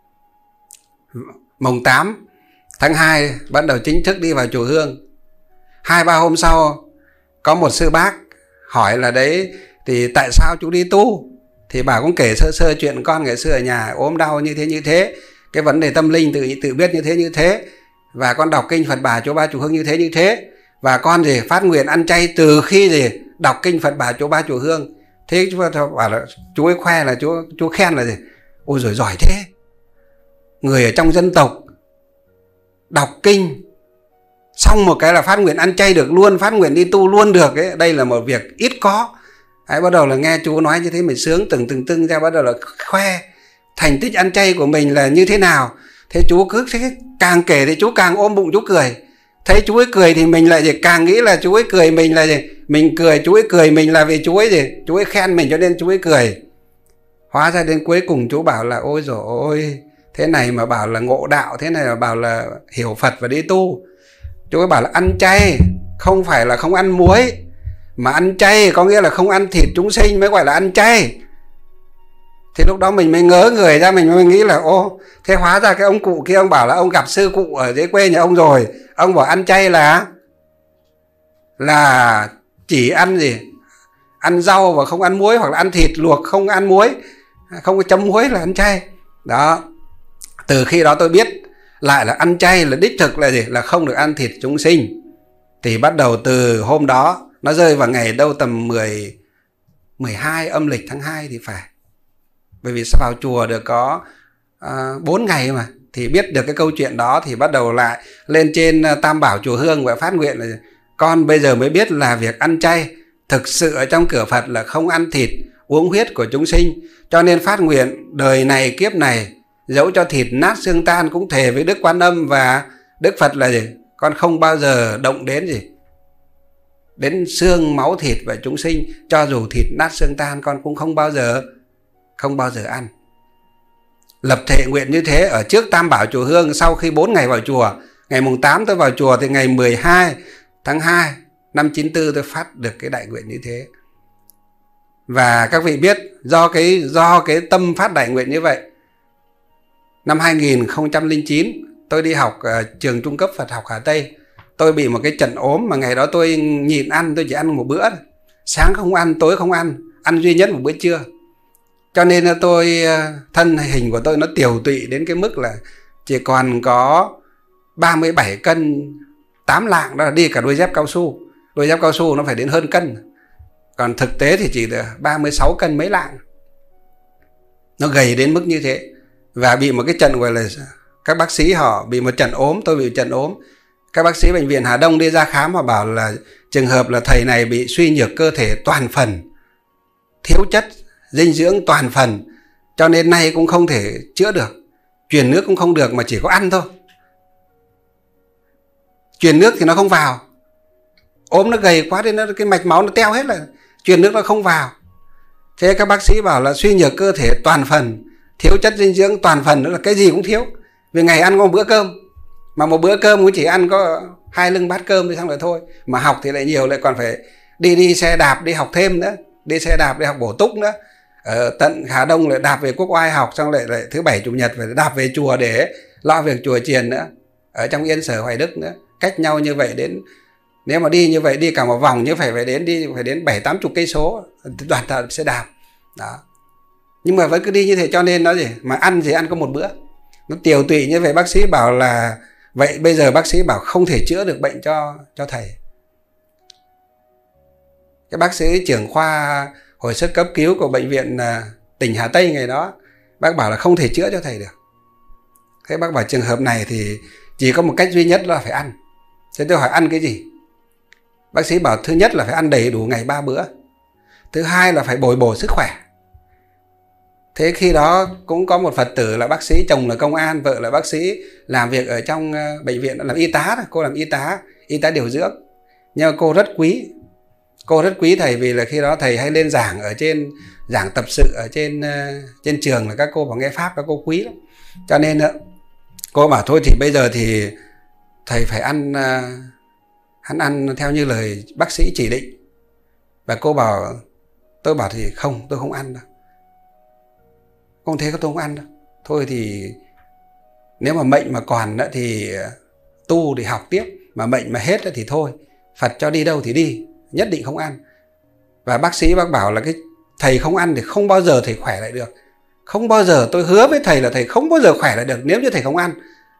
Speaker 1: Mùng 8 tháng 2 bắt đầu chính thức đi vào chùa Hương. 2-3 hôm sau có một sư bác hỏi là đấy thì tại sao chú đi tu. Thì bà cũng kể sơ sơ chuyện con ngày xưa ở nhà ốm đau như thế, cái vấn đề tâm linh tự biết như thế, và con đọc kinh Phật Bà Chùa Ba Chùa Hương như thế, và con gì phát nguyện ăn chay từ khi gì đọc kinh Phật Bà Chùa Ba Chùa Hương. Thế chú bảo là chú ấy khoe là chú khen là gì, ôi giời giỏi thế, người ở trong dân tộc đọc kinh xong một cái là phát nguyện ăn chay được luôn, phát nguyện đi tu luôn được ấy. Đây là một việc ít có. Bắt đầu là nghe chú nói như thế mình sướng từng ra, bắt đầu là khoe thành tích ăn chay của mình là như thế nào. Thế chú cứ thế, càng kể thì chú càng ôm bụng chú cười. Thấy chú ấy cười thì mình lại gì, càng nghĩ là chú ấy cười mình là gì, mình cười chú ấy cười mình là vì chú ấy gì, chú ấy khen mình cho nên chú ấy cười. Hóa ra đến cuối cùng chú bảo là ôi dồi ôi, thế này mà bảo là ngộ đạo, thế này mà bảo là hiểu Phật và đi tu. Chú ấy bảo là ăn chay không phải là không ăn muối, mà ăn chay có nghĩa là không ăn thịt chúng sinh mới gọi là ăn chay. Thì lúc đó mình mới ngớ người ra, mình mới nghĩ là ô, thế hóa ra cái ông cụ kia ông bảo là ông gặp sư cụ ở dưới quê nhà ông rồi, ông bảo ăn chay là chỉ ăn gì, ăn rau và không ăn muối, hoặc là ăn thịt luộc không ăn muối, không có chấm muối là ăn chay. Đó, từ khi đó tôi biết lại là ăn chay là đích thực là gì, là không được ăn thịt chúng sinh. Thì bắt đầu từ hôm đó, nó rơi vào ngày đâu tầm 12 âm lịch tháng 2 thì phải. Bởi vì vào chùa được có 4 ngày mà, thì biết được cái câu chuyện đó thì bắt đầu lại lên trên Tam Bảo Chùa Hương và phát nguyện là con bây giờ mới biết là việc ăn chay thực sự ở trong cửa Phật là không ăn thịt uống huyết của chúng sinh. Cho nên phát nguyện đời này kiếp này dẫu cho thịt nát xương tan cũng thề với Đức Quan Âm và Đức Phật là gì, con không bao giờ động đến gì, đến xương máu thịt và chúng sinh. Cho dù thịt nát xương tan con cũng không bao giờ ăn. Lập thệ nguyện như thế ở trước Tam Bảo Chùa Hương. Sau khi 4 ngày vào chùa, ngày mùng 8 tôi vào chùa, thì ngày 12 tháng 2 năm 94 tôi phát được cái đại nguyện như thế. Và các vị biết do cái tâm phát đại nguyện như vậy, năm 2009 tôi đi học trường trung cấp Phật học Hà Tây. Tôi bị một cái trận ốm mà ngày đó tôi nhịn ăn, tôi chỉ ăn một bữa. Sáng không ăn, tối không ăn, ăn duy nhất một bữa trưa. Cho nên tôi thân hình của tôi nó tiều tụy đến cái mức là chỉ còn có 37 cân 8 lạng, đó là đi cả đôi dép cao su. Đôi dép cao su nó phải đến hơn cân. Còn thực tế thì chỉ được 36 cân mấy lạng. Nó gầy đến mức như thế. Và bị một cái trận gọi là các bác sĩ họ bị một trận ốm, tôi bị trận ốm. Các bác sĩ bệnh viện Hà Đông đi ra khám, họ bảo là trường hợp là thầy này bị suy nhược cơ thể toàn phần, thiếu chất dinh dưỡng toàn phần, cho nên nay cũng không thể chữa được. Truyền nước cũng không được mà chỉ có ăn thôi. Truyền nước thì nó không vào, ốm nó gầy quá nên cái mạch máu nó teo hết, là truyền nước nó không vào. Thế các bác sĩ bảo là suy nhược cơ thể toàn phần, thiếu chất dinh dưỡng toàn phần, nữa là cái gì cũng thiếu. Vì ngày ăn có một bữa cơm, mà một bữa cơm cũng chỉ ăn có 2 lưng bát cơm thì xong rồi thôi. Mà học thì lại nhiều, lại còn phải đi xe đạp đi học thêm nữa, đi xe đạp đi học bổ túc nữa. Ở tận Hà Đông lại đạp về Quốc Oai học, xong lại thứ Bảy Chủ nhật phải đạp về chùa để lo việc chùa chiền nữa. Ở trong Yên Sở Hoài Đức nữa, cách nhau như vậy đến, nếu mà đi như vậy đi cả một vòng như phải đến 7-80 cây số đoàn xe đạp đó. Nhưng mà vẫn cứ đi như thế, cho nên nó gì mà ăn thì ăn có một bữa, nó tiều tụy như vậy. Bác sĩ bảo là vậy bây giờ bác sĩ bảo không thể chữa được bệnh cho thầy. Cái bác sĩ trưởng khoa hồi sức cấp cứu của bệnh viện tỉnh Hà Tây ngày đó, bác bảo là không thể chữa cho thầy được. Thế bác bảo trường hợp này thì chỉ có một cách duy nhất là phải ăn. Thế tôi hỏi ăn cái gì? Bác sĩ bảo thứ nhất là phải ăn đầy đủ ngày 3 bữa. Thứ hai là phải bồi bổ sức khỏe. Thế khi đó cũng có một Phật tử là bác sĩ, chồng là công an, vợ là bác sĩ, làm việc ở trong bệnh viện, làm y tá. Cô làm y tá điều dưỡng. Nhưng mà cô rất quý thầy, vì là khi đó thầy hay lên giảng ở trên, giảng tập sự ở trên trường, là các cô vào nghe pháp, các cô quý lắm. Cho nên cô bảo thôi thì bây giờ thì thầy phải ăn theo như lời bác sĩ chỉ định. Và tôi bảo thì không, tôi không ăn đâu. Không thế tôi không ăn đâu. Thôi thì nếu mà mệnh mà còn thì tu thì học tiếp, mà mệnh mà hết thì thôi, Phật cho đi đâu thì đi, nhất định không ăn. Và bác sĩ bác bảo là cái thầy không ăn thì không bao giờ thầy khỏe lại được. Không bao giờ, tôi hứa với thầy là thầy không bao giờ khỏe lại được nếu như thầy không ăn.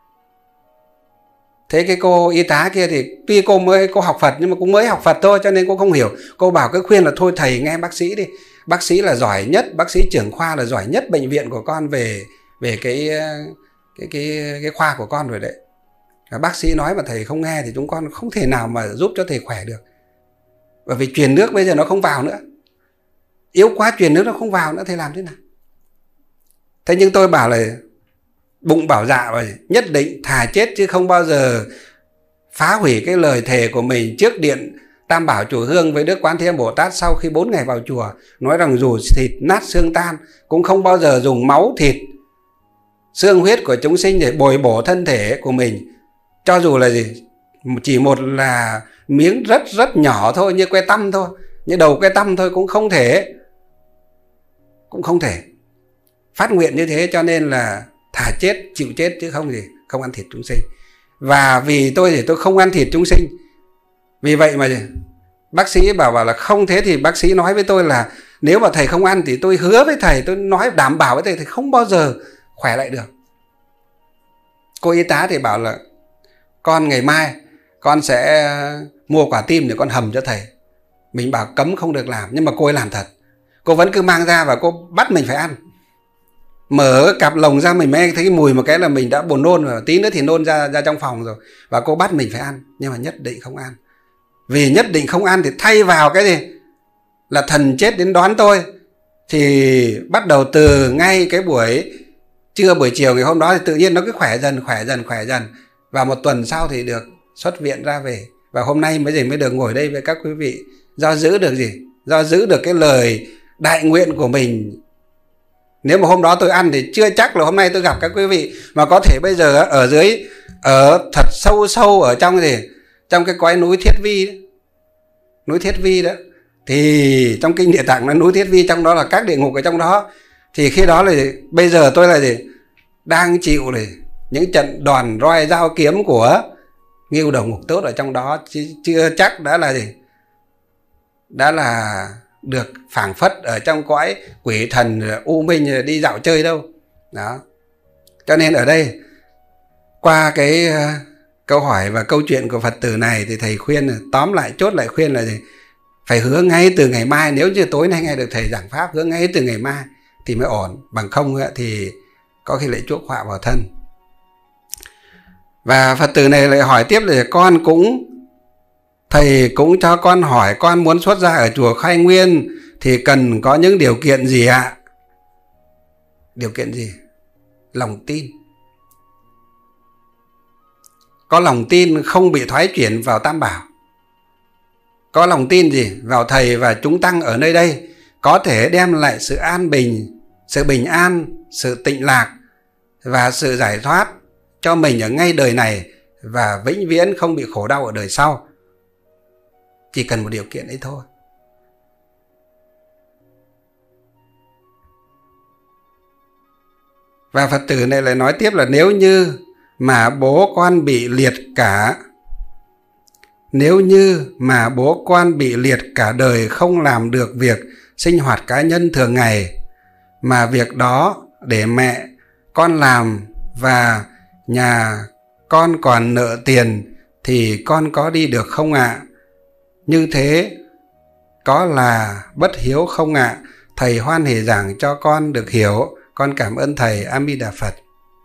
Speaker 1: Thế cái cô y tá kia thì tuy cô học Phật nhưng mà cũng mới học Phật thôi, cho nên cô không hiểu. Cô bảo cái khuyên là thôi thầy nghe bác sĩ đi. Bác sĩ là giỏi nhất, bác sĩ trưởng khoa là giỏi nhất bệnh viện của con về cái khoa của con rồi đấy. Và bác sĩ nói mà thầy không nghe thì chúng con không thể nào mà giúp cho thầy khỏe được. Bởi vì truyền nước bây giờ nó không vào nữa. Yếu quá truyền nước nó không vào nữa, thầy làm thế nào? Thế nhưng tôi bảo là bụng bảo dạ rồi, nhất định thà chết chứ không bao giờ phá hủy cái lời thề của mình trước điện Tam Bảo Chùa Hương với Đức Quán Thế Âm Bồ Tát. Sau khi 4 ngày vào chùa nói rằng dù thịt nát xương tan cũng không bao giờ dùng máu thịt xương huyết của chúng sinh để bồi bổ thân thể của mình, cho dù là chỉ một là miếng rất rất nhỏ thôi, như que tăm thôi, như đầu que tăm thôi, cũng không thể phát nguyện như thế. Cho nên là thà chết chịu chết chứ không ăn thịt chúng sinh. Và vì tôi thì tôi không ăn thịt chúng sinh, vì vậy mà bác sĩ bảo là không. Thế thì bác sĩ nói với tôi là nếu mà thầy không ăn thì tôi hứa với thầy, tôi nói đảm bảo với thầy, thầy không bao giờ khỏe lại được. Cô y tá thì bảo là con ngày mai con sẽ mua quả tim để con hầm cho thầy. Mình bảo cấm không được làm, nhưng mà cô ấy làm thật. Cô vẫn cứ mang ra và cô bắt mình phải ăn. Mở cặp lồng ra mình mới thấy cái mùi một cái là mình đã buồn nôn rồi, tí nữa thì nôn ra trong phòng rồi. Và cô bắt mình phải ăn, nhưng mà nhất định không ăn. Vì nhất định không ăn thì thay vào cái gì là thần chết đến đón tôi. Thì bắt đầu từ ngay cái buổi trưa buổi chiều ngày hôm đó thì tự nhiên nó cứ khỏe dần. Và một tuần sau thì được xuất viện ra về. Và hôm nay mới được ngồi đây với các quý vị. Do giữ được do giữ được cái lời đại nguyện của mình. Nếu mà hôm đó tôi ăn thì chưa chắc là hôm nay tôi gặp các quý vị. Mà có thể bây giờ ở thật sâu ở trong cái cõi núi Thiết Vi đấy. Núi Thiết Vi đó, thì trong kinh Địa Tạng nó núi Thiết Vi, trong đó là các địa ngục ở trong đó. Thì khi đó là bây giờ tôi là đang chịu này những trận đòn roi dao kiếm của Ngưu Đầu Ngục Tốt ở trong đó, chứ chưa chắc đã là gì, đã là được phảng phất ở trong cõi quỷ thần u minh đi dạo chơi đâu. Đó. Cho nên ở đây qua cái câu hỏi và câu chuyện của Phật tử này thì thầy khuyên, tóm lại chốt lại khuyên là gì? Phải hứa ngay từ ngày mai, nếu như tối nay nghe được thầy giảng pháp, hứa ngay từ ngày mai thì mới ổn, bằng không thì có khi lại chuốc họa vào thân. Và Phật tử này lại hỏi tiếp là thầy cũng cho con hỏi, con muốn xuất gia ở chùa Khai Nguyên thì cần có những điều kiện gì ạ? Điều kiện gì? Lòng tin. Có lòng tin không bị thoái chuyển vào Tam Bảo. Có lòng tin gì? Vào thầy và chúng tăng ở nơi đây có thể đem lại sự an bình, sự bình an, sự tịnh lạc và sự giải thoát cho mình ở ngay đời này và vĩnh viễn không bị khổ đau ở đời sau. Chỉ cần một điều kiện ấy thôi. Và Phật tử này lại nói tiếp là nếu như mà bố con bị liệt cả đời không làm được việc sinh hoạt cá nhân thường ngày, mà việc đó để mẹ con làm và nhà con còn nợ tiền thì con có đi được không ạ? Như thế có là bất hiếu không ạ? Thầy hoan hỉ giảng cho con được hiểu. Con cảm ơn thầy. A Di Đà Phật.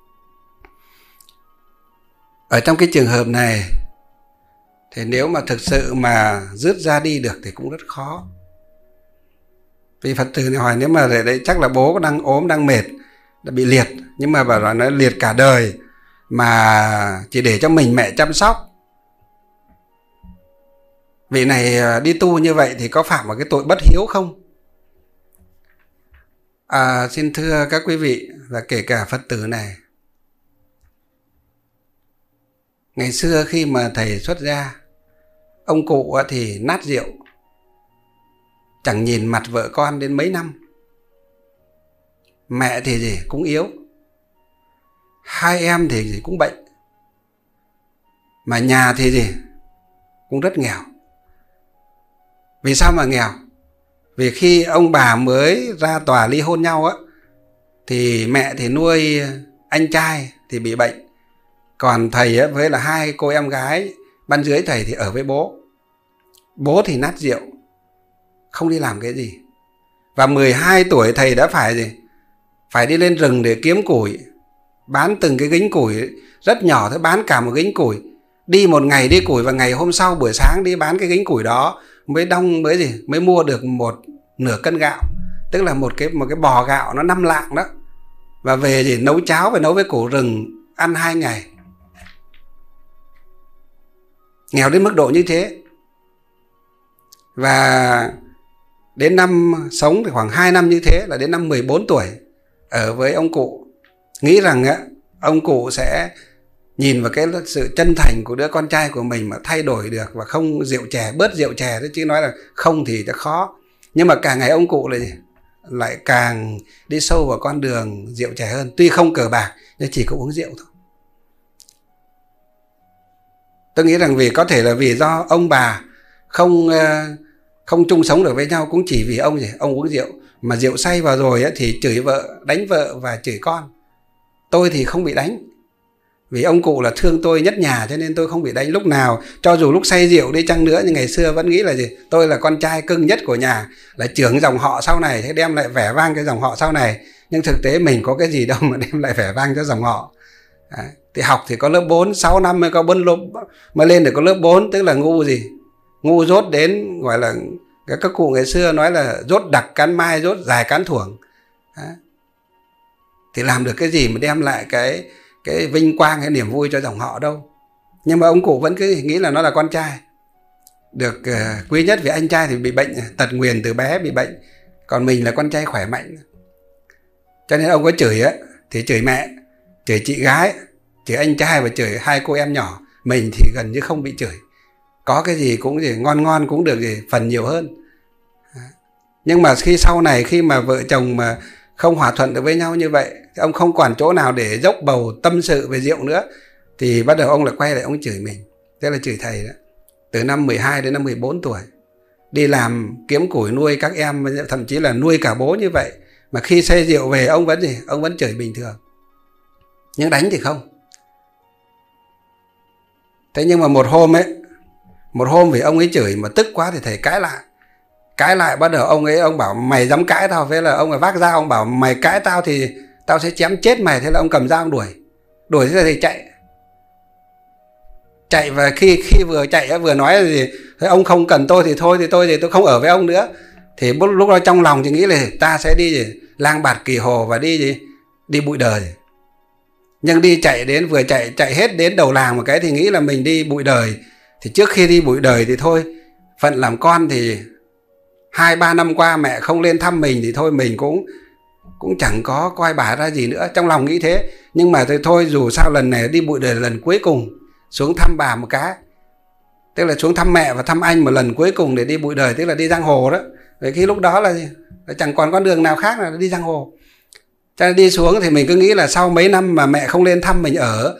Speaker 1: Ở trong cái trường hợp này thì nếu mà thực sự mà rước ra đi được thì cũng rất khó. Vì Phật tử này hỏi nếu mà đấy chắc là bố đang ốm, đang mệt, đã bị liệt, nhưng mà bảo là nó liệt cả đời mà chỉ để cho mình mẹ chăm sóc. Vị này đi tu như vậy thì có phạm vào cái tội bất hiếu không? Xin thưa các quý vị và kể cả Phật tử này, ngày xưa khi mà thầy xuất gia, ông cụ thì nát rượu, chẳng nhìn mặt vợ con đến mấy năm. Mẹ thì gì cũng yếu, hai em thì gì cũng bệnh, mà nhà thì gì cũng rất nghèo. Vì sao mà nghèo? Vì khi ông bà mới ra tòa ly hôn nhau thì mẹ thì nuôi anh trai thì bị bệnh, còn thầy với là hai cô em gái ban dưới thầy thì ở với bố. Bố thì nát rượu, không đi làm cái gì. Và 12 tuổi thầy đã phải gì? Phải đi lên rừng để kiếm củi, bán từng cái gánh củi rất nhỏ thôi, bán cả một gánh củi. Đi một ngày đi củi và ngày hôm sau buổi sáng đi bán cái gánh củi đó mới mua được nửa cân gạo, tức là một cái bò gạo nó 5 lạng đó. Và về thì nấu cháo, phải nấu với củ rừng ăn 2 ngày. Nghèo đến mức độ như thế. Và đến năm sống thì khoảng 2 năm như thế, là đến năm 14 tuổi ở với ông cụ, nghĩ rằng ông cụ sẽ nhìn vào cái sự chân thành của đứa con trai của mình mà thay đổi được và không rượu chè, bớt rượu chè thôi, chứ nói là không thì sẽ khó. Nhưng mà càng ngày ông cụ lại càng đi sâu vào con đường rượu chè hơn. Tuy không cờ bạc nhưng chỉ có uống rượu thôi. Tôi nghĩ rằng có thể là vì do ông bà không chung sống được với nhau, cũng chỉ vì ông uống rượu, mà rượu say vào rồi thì chửi vợ, đánh vợ và chửi con. Tôi thì không bị đánh, vì ông cụ là thương tôi nhất nhà, cho nên tôi không bị đánh lúc nào. Cho dù lúc say rượu đi chăng nữa, nhưng ngày xưa vẫn nghĩ là tôi là con trai cưng nhất của nhà, là trưởng dòng họ sau này, thế đem lại vẻ vang cái dòng họ sau này. Nhưng thực tế mình có cái gì đâu mà đem lại vẻ vang cho dòng họ. Thì học thì có lớp 4, 6 năm mới có mới lên được có lớp 4, tức là ngu dốt đến, gọi là các cụ ngày xưa nói là dốt đặc cán mai, dốt dài cán thuổng. Thì làm được cái gì mà đem lại cái vinh quang, cái niềm vui cho dòng họ đâu. Nhưng mà ông cụ vẫn cứ nghĩ là nó là con trai được quý nhất, vì anh trai thì bị bệnh tật nguyền từ bé, bị bệnh, còn mình là con trai khỏe mạnh. Cho nên ông có chửi thì chửi mẹ, chửi chị gái, chửi anh trai và chửi hai cô em nhỏ. Mình thì gần như không bị chửi, có cái gì cũng ngon cũng được phần nhiều hơn. Nhưng mà khi sau này, khi mà vợ chồng mà không hòa thuận được với nhau như vậy, ông không còn chỗ nào để dốc bầu tâm sự về rượu nữa, thì bắt đầu ông lại quay lại ông chửi mình. Thế là chửi thầy đó. Từ năm 12 đến năm 14 tuổi, đi làm kiếm củi nuôi các em, thậm chí là nuôi cả bố như vậy, mà khi say rượu về ông vẫn gì? Ông vẫn chửi bình thường, nhưng đánh thì không. Thế nhưng mà một hôm vì ông ấy chửi mà tức quá thì thầy cãi lại, bắt đầu ông bảo mày dám cãi tao, thế là ông ấy vác dao, ông bảo mày cãi tao thì tao sẽ chém chết mày. Thế là ông cầm dao ông đuổi thế là thầy chạy. Và khi vừa chạy vừa nói là gì, thế ông không cần tôi thì thôi, thì tôi không ở với ông nữa. Thì lúc đó trong lòng thì nghĩ là ta sẽ đi gì, lang bạt kỳ hồ và đi bụi đời. Nhưng vừa chạy hết đến đầu làng một cái thì nghĩ là mình đi bụi đời. Thì trước khi đi bụi đời thì thôi, phận làm con thì 2-3 năm qua mẹ không lên thăm mình thì thôi mình cũng chẳng có coi bà ra gì nữa, trong lòng nghĩ thế. Nhưng mà thôi dù sao lần này đi bụi đời là lần cuối cùng xuống thăm bà một cái, tức là xuống thăm mẹ và thăm anh một lần cuối cùng để đi bụi đời, tức là đi giang hồ đó. Vì khi lúc đó là chẳng còn con đường nào khác là đi giang hồ. Cho nên đi xuống thì mình cứ nghĩ là sau mấy năm mà mẹ không lên thăm mình ở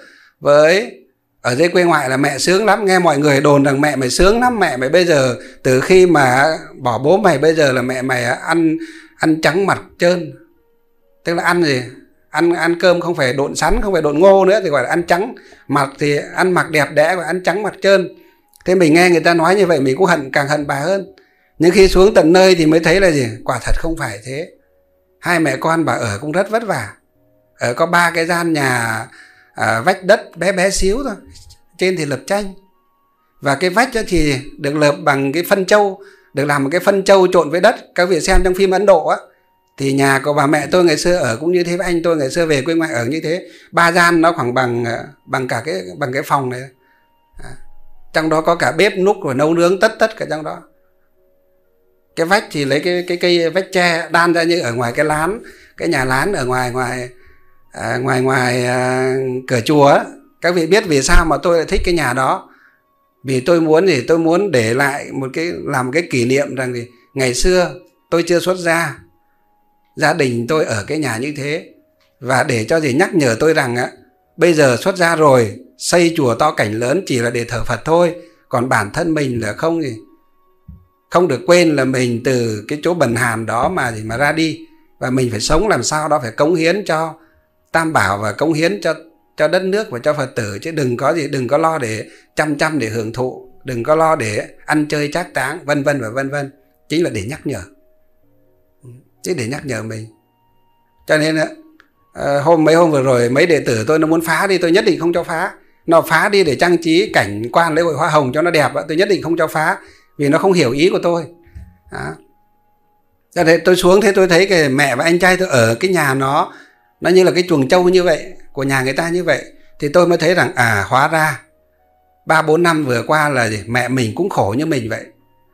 Speaker 1: dưới quê ngoại là mẹ sướng lắm. Nghe mọi người đồn rằng mẹ mày sướng lắm, mẹ mày bây giờ từ khi mà bỏ bố mày bây giờ là mẹ mày ăn trắng mặt trơn. Tức là ăn gì? Ăn cơm không phải độn sắn, không phải độn ngô nữa, thì gọi là ăn trắng mặt, thì ăn mặc đẹp đẽ và ăn trắng mặt trơn. Thế mình nghe người ta nói như vậy mình cũng càng hận bà hơn. Nhưng khi xuống tận nơi thì mới thấy là gì? Quả thật không phải thế. Hai mẹ con bà ở cũng rất vất vả. Ở có 3 cái gian nhà vách đất bé xíu thôi, trên thì lợp tranh. Và cái vách đó thì được lợp bằng cái phân trâu, được làm một cái phân trâu trộn với đất. Các vị xem trong phim Ấn Độ á, thì nhà của bà mẹ tôi ngày xưa ở cũng như thế, với anh tôi ngày xưa về quê ngoại ở như thế. 3 gian nó khoảng bằng cái phòng này. Trong đó có cả bếp núc rồi nấu nướng tất cả trong đó. Cái vách thì lấy cái cây vách tre đan ra như ở ngoài cái lán, cái nhà lán ở ngoài cửa chùa á. Các vị biết vì sao mà tôi lại thích cái nhà đó? Vì tôi muốn để lại làm một cái kỷ niệm rằng thì ngày xưa tôi chưa xuất gia, gia đình tôi ở cái nhà như thế, và để cho nhắc nhở tôi rằng bây giờ xuất gia rồi, xây chùa to cảnh lớn chỉ là để thờ Phật thôi, còn bản thân mình là không được quên là mình từ cái chỗ bần hàn đó mà ra đi, và mình phải sống làm sao đó, phải cống hiến cho Tam Bảo và cống hiến cho đất nước và cho Phật tử, chứ đừng có lo để chăm để hưởng thụ, đừng có lo để ăn chơi trác táng, vân vân và vân vân. Chính là để nhắc nhở, chứ để nhắc nhở mình. Cho nên mấy hôm vừa rồi mấy đệ tử tôi nó muốn phá đi, tôi nhất định không cho phá. Nó phá đi để trang trí cảnh quan lễ hội hoa hồng cho nó đẹp, tôi nhất định không cho phá, vì nó không hiểu ý của tôi. Cho nên tôi xuống thế tôi thấy cái mẹ và anh trai tôi ở cái nhà nó như là cái chuồng trâu như vậy, của nhà người ta như vậy, thì tôi mới thấy rằng hóa ra 3-4 năm vừa qua là mẹ mình cũng khổ như mình vậy.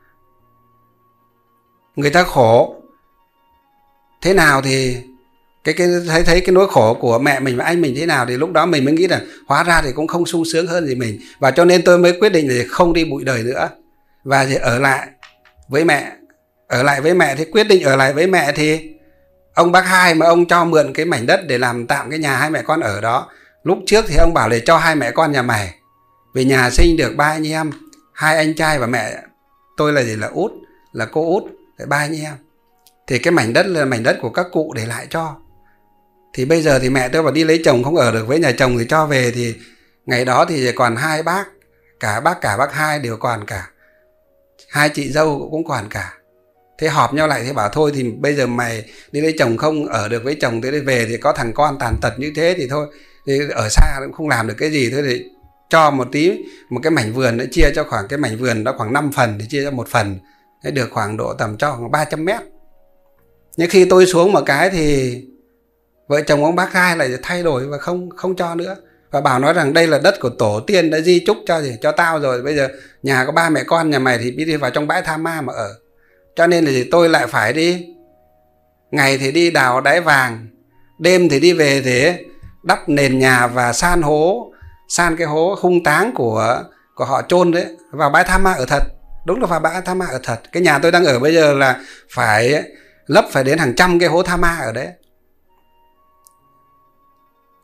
Speaker 1: Người ta khổ thế nào thì thấy cái nỗi khổ của mẹ mình và anh mình thế nào, thì lúc đó mình mới nghĩ là hóa ra thì cũng không sung sướng hơn gì mình. Và cho nên tôi mới quyết định là không đi bụi đời nữa, và ở lại với mẹ. Thì quyết định ở lại với mẹ thì ông bác Hai mà ông cho mượn cái mảnh đất để làm tạm cái nhà hai mẹ con ở đó. Lúc trước thì ông bảo là cho hai mẹ con nhà mày, vì nhà sinh được 3 anh em, 2 anh trai và mẹ tôi là út, là cô út, 3 anh em. Thì cái mảnh đất là mảnh đất của các cụ để lại cho. Thì bây giờ thì mẹ tôi bảo đi lấy chồng không ở được với nhà chồng thì cho về. Thì ngày đó thì còn 2 bác, cả bác Hai đều còn cả, 2 chị dâu cũng còn cả. Thế họp nhau lại thì bảo thôi thì bây giờ mày đi lấy chồng không ở được với chồng, thế về thì có thằng con tàn tật như thế thì thôi, thì ở xa cũng không làm được cái gì, thôi thì cho một cái mảnh vườn, nó chia cho khoảng cái mảnh vườn đó khoảng 5 phần, thì chia cho 1 phần, thế được khoảng độ tầm cho khoảng 300 mét. Nhưng khi tôi xuống một cái thì vợ chồng ông bác Hai lại thay đổi và không cho nữa, và bảo nói rằng đây là đất của tổ tiên đã di chúc cho tao rồi, bây giờ nhà có 3 mẹ con nhà mày thì đi vào trong bãi tha ma mà ở. Cho nên là tôi lại phải đi, ngày thì đi đào đáy vàng, đêm thì đi về để đắp nền nhà và san cái hố hung táng của họ chôn đấy, vào bãi tha ma ở thật. Đúng là vào bãi tha ma ở thật. Cái nhà tôi đang ở bây giờ là phải lấp phải đến hàng trăm cái hố tha ma ở đấy.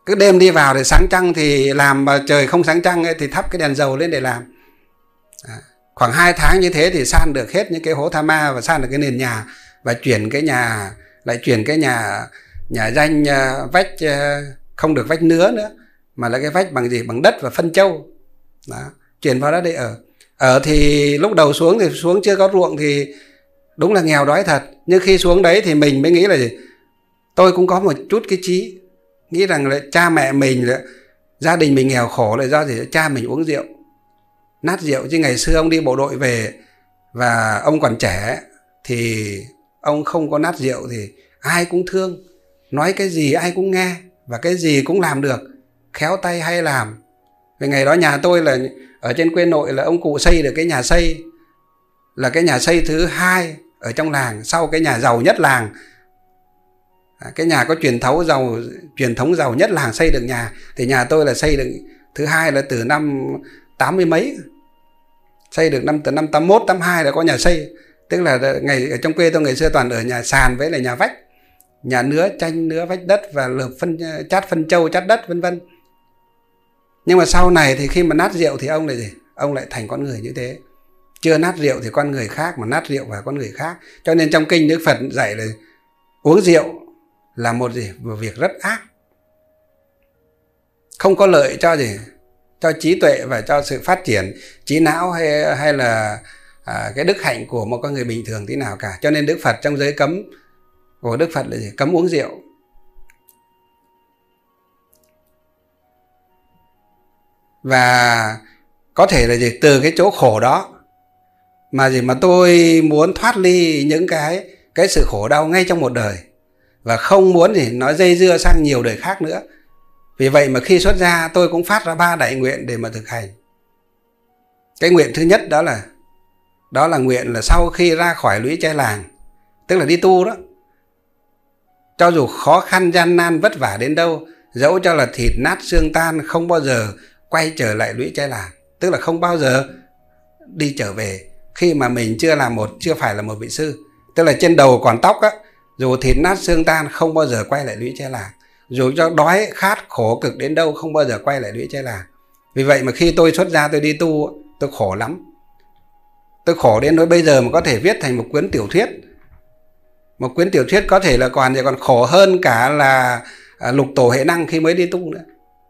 Speaker 1: Cứ đêm đi vào để sáng trăng thì làm, mà trời không sáng trăng ấy, thì thắp cái đèn dầu lên để làm. Khoảng 2 tháng như thế thì san được hết những cái hố tha ma và san được cái nền nhà, và chuyển cái nhà danh vách không được vách nứa nữa, mà là cái vách bằng gì? Bằng đất và phân trâu. Đó, chuyển vào đó để ở thì lúc đầu xuống thì xuống chưa có ruộng thì đúng là nghèo đói thật. Nhưng khi xuống đấy thì mình mới nghĩ là gì? Tôi cũng có một chút cái trí, nghĩ rằng là cha mẹ mình, là gia đình mình nghèo khổ là do gì? Cha mình uống rượu, nát rượu. Chứ ngày xưa ông đi bộ đội về và ông còn trẻ thì ông không có nát rượu thì ai cũng thương, nói cái gì ai cũng nghe và cái gì cũng làm được, khéo tay hay làm. Vì ngày đó nhà tôi là ở trên quê nội, là ông cụ xây được cái nhà xây, là cái nhà xây thứ 2 ở trong làng, sau cái nhà giàu nhất làng. Cái nhà có truyền thống giàu nhất làng xây được nhà, thì nhà tôi là xây được thứ 2, là từ năm 80 mấy, xây được từ năm 81, 82 là có nhà xây. Tức là ở trong quê tôi ngày xưa toàn ở nhà sàn với là nhà vách, nhà nứa, tranh nứa vách đất và lợp chát phân trâu, chát đất vân vân. Nhưng mà sau này thì khi mà nát rượu thì ông lại gì? Ông lại thành con người như thế. Chưa nát rượu thì con người khác, mà nát rượu và con người khác. Cho nên trong kinh Đức Phật dạy là uống rượu là một việc rất ác, không có lợi cho cho trí tuệ và cho sự phát triển trí não hay là cái đức hạnh của một con người bình thường tí nào cả. Cho nên Đức Phật trong giới cấm của Đức Phật là cấm uống rượu. Và có thể là từ cái chỗ khổ đó mà tôi muốn thoát ly những cái sự khổ đau ngay trong một đời, và không muốn nó dây dưa sang nhiều đời khác nữa. Vì vậy mà khi xuất gia tôi cũng phát ra 3 đại nguyện để mà thực hành. Cái nguyện thứ nhất đó là nguyện là sau khi ra khỏi lũy tre làng, tức là đi tu đó, cho dù khó khăn gian nan vất vả đến đâu, dẫu cho là thịt nát xương tan, không bao giờ quay trở lại lũy tre làng. Tức là không bao giờ đi trở về khi mà mình chưa phải là một vị sư. Tức là trên đầu còn tóc á, dù thịt nát xương tan không bao giờ quay lại lũy tre làng. Dù cho đói khát khổ cực đến đâu không bao giờ quay lại lũy tre làng. Vì vậy mà khi tôi xuất gia tôi đi tu, tôi khổ lắm. Tôi khổ đến nỗi bây giờ mà có thể viết thành một cuốn tiểu thuyết. Một cuốn tiểu thuyết có thể là còn khổ hơn cả là lục tổ hệ năng khi mới đi tu nữa.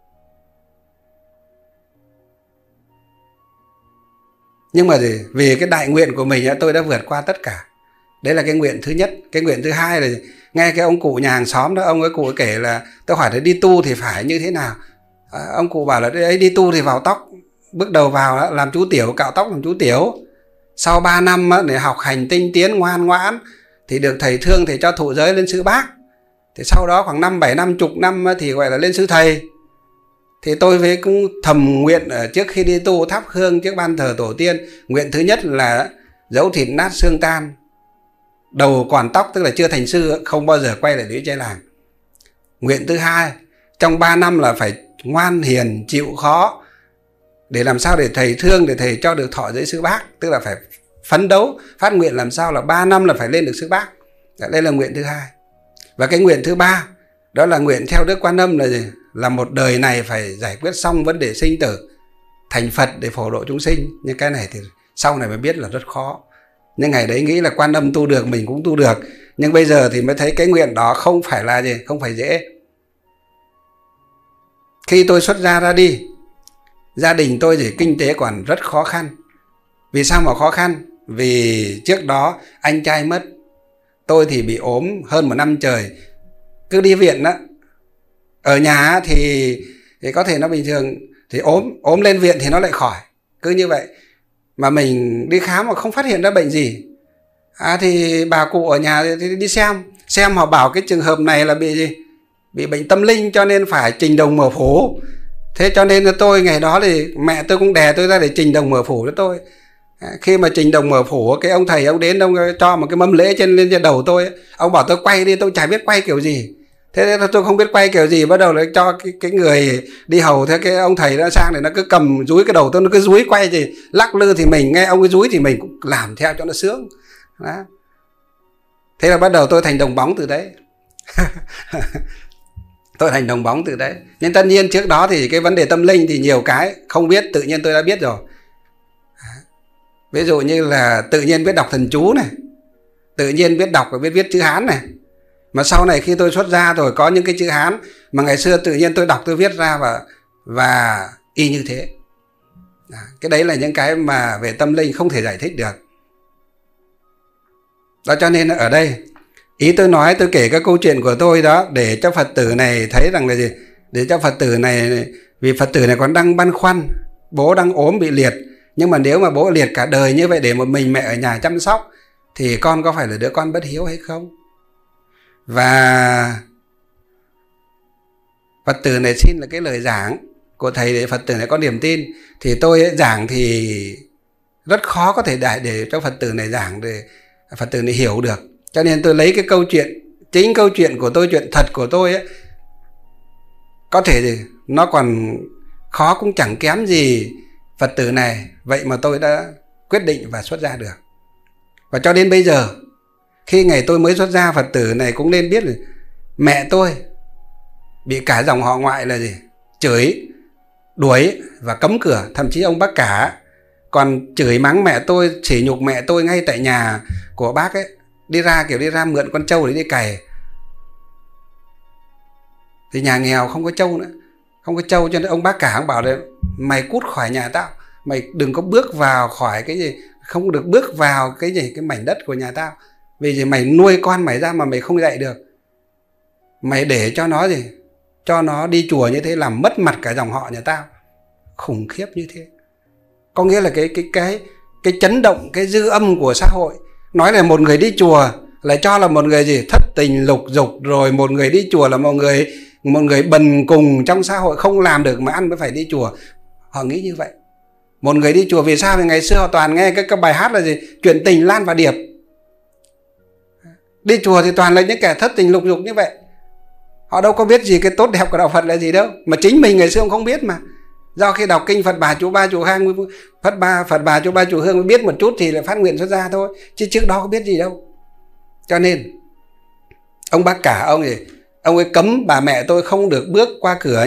Speaker 1: Nhưng mà vì cái đại nguyện của mình tôi đã vượt qua tất cả. Đấy là cái nguyện thứ nhất. Cái nguyện thứ hai là nghe cái ông cụ nhà hàng xóm đó, ông ấy cụ ấy kể là tôi hỏi là đi tu thì phải như thế nào. Ông cụ bảo là đấy, đi tu thì vào tóc. Bước đầu vào đó, làm chú tiểu, cạo tóc làm chú tiểu. Sau 3 năm để học hành tinh tiến ngoan ngoãn thì được thầy thương, thầy cho thụ giới lên sư bác. Thì sau đó khoảng 5-7 năm, chục năm thì gọi là lên sư thầy. Thì tôi cũng thầm nguyện ở trước khi đi tu thắp hương trước ban thờ tổ tiên. Nguyện thứ nhất là dẫu thịt nát xương tan, đầu còn tóc, tức là chưa thành sư, không bao giờ quay lại lũy tre làng. Nguyện thứ hai, trong 3 năm là phải ngoan hiền, chịu khó, để làm sao để thầy thương, để thầy cho được thọ giới sư bác. Tức là phải phấn đấu, phát nguyện làm sao là 3 năm là phải lên được sư bác. Đây là nguyện thứ hai. Và cái nguyện thứ ba, đó là nguyện theo Đức Quan Âm là một đời này phải giải quyết xong vấn đề sinh tử, thành Phật để phổ độ chúng sinh. Nhưng cái này thì sau này mới biết là rất khó. Nhưng ngày đấy nghĩ là Quan Âm tu được, mình cũng tu được. Nhưng bây giờ thì mới thấy cái nguyện đó không phải là không phải dễ. Khi tôi xuất gia ra đi, gia đình tôi thì kinh tế còn rất khó khăn. Vì sao mà khó khăn? Vì trước đó anh trai mất, tôi thì bị ốm hơn 1 năm trời, cứ đi viện đó. Ở nhà thì có thể nó bình thường, thì ốm lên viện thì nó lại khỏi, cứ như vậy. Mà mình đi khám mà không phát hiện ra bệnh gì. Thì bà cụ ở nhà thì đi xem họ bảo cái trường hợp này là bị bệnh tâm linh, cho nên phải trình đồng mở phủ. Thế cho nên là tôi ngày đó thì mẹ tôi cũng đè tôi ra để trình đồng mở phủ cho tôi. Khi mà trình đồng mở phủ, cái ông thầy ông đến, ông cho một cái mâm lễ lên trên đầu tôi. Ông bảo tôi quay đi, tôi chả biết quay kiểu gì. Thế nên là tôi không biết quay kiểu gì, bắt đầu là cho cái người đi hầu, thế cái ông thầy nó sang để nó cứ cầm dúi cái đầu tôi, nó cứ dúi quay gì, lắc lư thì mình nghe ông cái dúi thì mình cũng làm theo cho nó sướng. Đó. Thế là bắt đầu tôi thành đồng bóng từ đấy. tôi thành đồng bóng từ đấy. Nhưng tất nhiên trước đó thì cái vấn đề tâm linh thì nhiều cái không biết, tự nhiên tôi đã biết rồi. Ví dụ như là tự nhiên biết đọc thần chú này, tự nhiên biết đọc và biết viết chữ Hán này. Mà sau này khi tôi xuất gia rồi có những cái chữ Hán mà ngày xưa tự nhiên tôi đọc tôi viết ra và y như thế. Cái đấy là những cái mà về tâm linh không thể giải thích được. Đó, cho nên ở đây ý tôi nói, tôi kể các câu chuyện của tôi đó để cho Phật tử này thấy rằng là gì, để cho Phật tử này, vì Phật tử này còn đang băn khoăn, bố đang ốm bị liệt, nhưng mà nếu mà bố liệt cả đời như vậy để một mình mẹ ở nhà chăm sóc thì con có phải là đứa con bất hiếu hay không? Và Phật tử này xin là cái lời giảng của thầy để Phật tử này có niềm tin. Thì tôi giảng thì rất khó có thể để cho Phật tử này giảng để Phật tử này hiểu được. Cho nên tôi lấy cái câu chuyện, chính câu chuyện của tôi, chuyện thật của tôi ấy, có thể nó còn khó cũng chẳng kém gì Phật tử này. Vậy mà tôi đã quyết định và xuất gia được. Và cho đến bây giờ, khi ngày tôi mới xuất gia, Phật tử này cũng nên biết là mẹ tôi bị cả dòng họ ngoại là gì, chửi, đuổi và cấm cửa. Thậm chí ông bác cả còn chửi mắng mẹ tôi, sỉ nhục mẹ tôi ngay tại nhà của bác ấy. Đi ra mượn con trâu để đi cày. Thì nhà nghèo không có trâu nữa, không có trâu, cho nên ông bác cả ông bảo là mày cút khỏi nhà tao, mày đừng có bước vào khỏi cái gì, không được bước vào cái gì, cái mảnh đất của nhà tao. Vì gì mày nuôi con mày ra mà mày không dạy được, mày để cho nó gì, cho nó đi chùa như thế làm mất mặt cả dòng họ nhà tao. Khủng khiếp như thế. Có nghĩa là cái chấn động, cái dư âm của xã hội. Nói là một người đi chùa lại cho là một người gì, thất tình lục dục, rồi một người đi chùa là một người bần cùng trong xã hội, không làm được mà ăn mới phải đi chùa. Họ nghĩ như vậy. Một người đi chùa vì sao? Vì ngày xưa họ toàn nghe cái bài hát là gì, chuyện tình Lan và Điệp. Đi chùa thì toàn là những kẻ thất tình lục dục như vậy. Họ đâu có biết gì cái tốt đẹp của đạo Phật là gì đâu. Mà chính mình ngày xưa cũng không biết mà. Do khi đọc kinh Phật Bà Chú Ba Chú Hang, Phật Bà Chú Ba Chú Hương mới biết một chút thì lại phát nguyện xuất gia thôi, chứ trước đó có biết gì đâu. Cho nên ông bác cả ông ấy cấm bà mẹ tôi không được bước qua cửa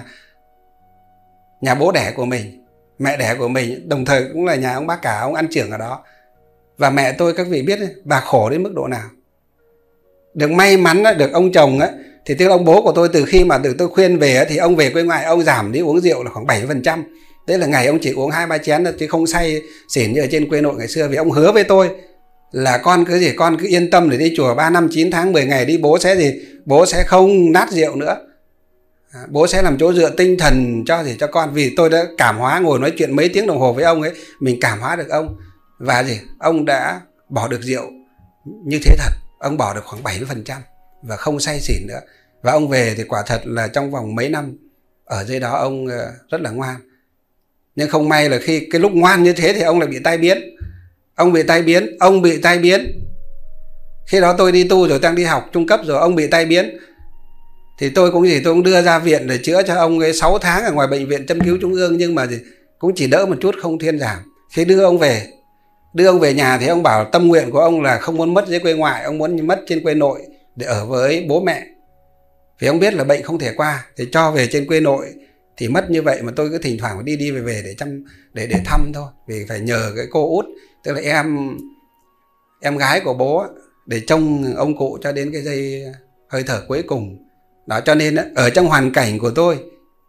Speaker 1: nhà bố đẻ của mình, mẹ đẻ của mình, đồng thời cũng là nhà ông bác cả, ông ăn trưởng ở đó. Và mẹ tôi các vị biết bà khổ đến mức độ nào. Được may mắn được ông chồng á, thì tức là ông bố của tôi từ khi mà được tôi khuyên về thì ông về quê ngoại, ông giảm đi uống rượu là khoảng 70%. Tức là ngày ông chỉ uống 2-3 chén chứ không say xỉn như ở trên quê nội ngày xưa. Vì ông hứa với tôi là con cứ yên tâm để đi chùa 3 năm 9 tháng 10 ngày đi, bố sẽ không nát rượu nữa. Bố sẽ làm chỗ dựa tinh thần cho con. Vì tôi đã cảm hóa, ngồi nói chuyện mấy tiếng đồng hồ với ông ấy, mình cảm hóa được ông. Và ông đã bỏ được rượu như thế thật. Ông bỏ được khoảng 70% và không say xỉn nữa. Và ông về thì quả thật là trong vòng mấy năm ở dưới đó ông rất là ngoan. Nhưng không may là khi cái lúc ngoan như thế thì ông lại bị tai biến. Ông bị tai biến. Khi đó tôi đi tu rồi, đang đi học trung cấp rồi, ông bị tai biến. Thì tôi cũng đưa ra viện để chữa cho ông ấy 6 tháng ở ngoài bệnh viện châm cứu trung ương, nhưng mà cũng chỉ đỡ một chút, không thuyên giảm. Khi đưa ông về nhà thì ông bảo tâm nguyện của ông là không muốn mất dưới quê ngoại, ông muốn mất trên quê nội để ở với bố mẹ. Vì ông biết là bệnh không thể qua, thì cho về trên quê nội thì mất như vậy. Mà tôi cứ thỉnh thoảng phải đi về để thăm thôi. Vì phải nhờ cái cô út, tức là em gái của bố, để trông ông cụ cho đến cái giây hơi thở cuối cùng. Đó, cho nên ở trong hoàn cảnh của tôi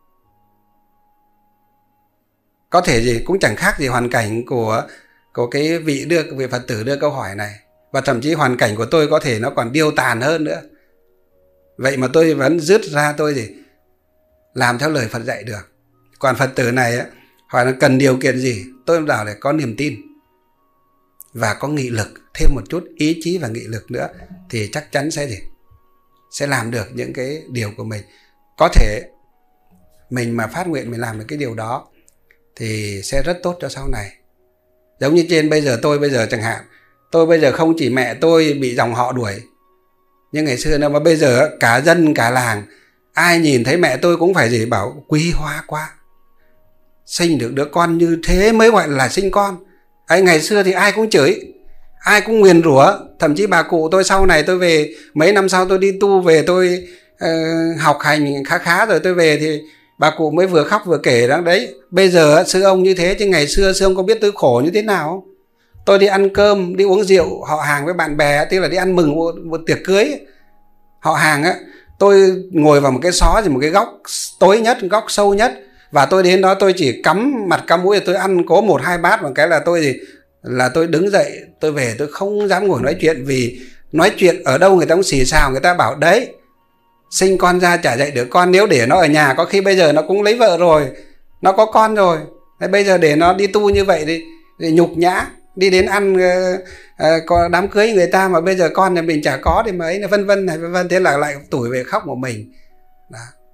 Speaker 1: có thể cũng chẳng khác gì hoàn cảnh của cái vị Phật tử đưa câu hỏi này. Và thậm chí hoàn cảnh của tôi có thể nó còn điêu tàn hơn nữa. Vậy mà tôi vẫn dứt ra tôi làm theo lời Phật dạy được. Còn Phật tử này hỏi là cần điều kiện gì, tôi bảo là có niềm tin và có nghị lực, thêm một chút ý chí và nghị lực nữa thì chắc chắn sẽ làm được những cái điều của mình. Có thể mình mà phát nguyện mình làm được cái điều đó thì sẽ rất tốt cho sau này. Giống như trên bây giờ chẳng hạn, tôi bây giờ không chỉ mẹ tôi bị dòng họ đuổi, nhưng ngày xưa nữa, mà bây giờ cả dân cả làng ai nhìn thấy mẹ tôi cũng phải bảo quý hóa quá, sinh được đứa con như thế mới gọi là sinh con. Ngày xưa thì ai cũng chửi, ai cũng nguyền rủa. Thậm chí bà cụ tôi sau này, tôi về mấy năm sau tôi đi tu về, tôi học hành khá khá rồi tôi về thì bà cụ mới vừa khóc vừa kể đó đấy. Bây giờ sư ông như thế chứ ngày xưa sư ông có biết tôi khổ như thế nào? Tôi đi ăn cơm, đi uống rượu họ hàng với bạn bè, tức là đi ăn mừng một tiệc cưới họ hàng á, tôi ngồi vào một cái xó, một cái góc tối nhất, góc sâu nhất, và tôi đến đó tôi chỉ cắm mặt cắm mũi, tôi ăn có 1-2 bát, một cái là tôi đứng dậy, tôi về, tôi không dám ngồi nói chuyện. Vì nói chuyện ở đâu người ta cũng xì xào, người ta bảo đấy, sinh con ra chả dạy được con, nếu để nó ở nhà có khi bây giờ nó cũng lấy vợ rồi, nó có con rồi, thế bây giờ để nó đi tu như vậy thì nhục nhã, đi đến ăn có đám cưới người ta mà bây giờ con nhà mình chả có thì mấy, vân vân này vân vân. Thế là lại tủi về khóc một mình đó.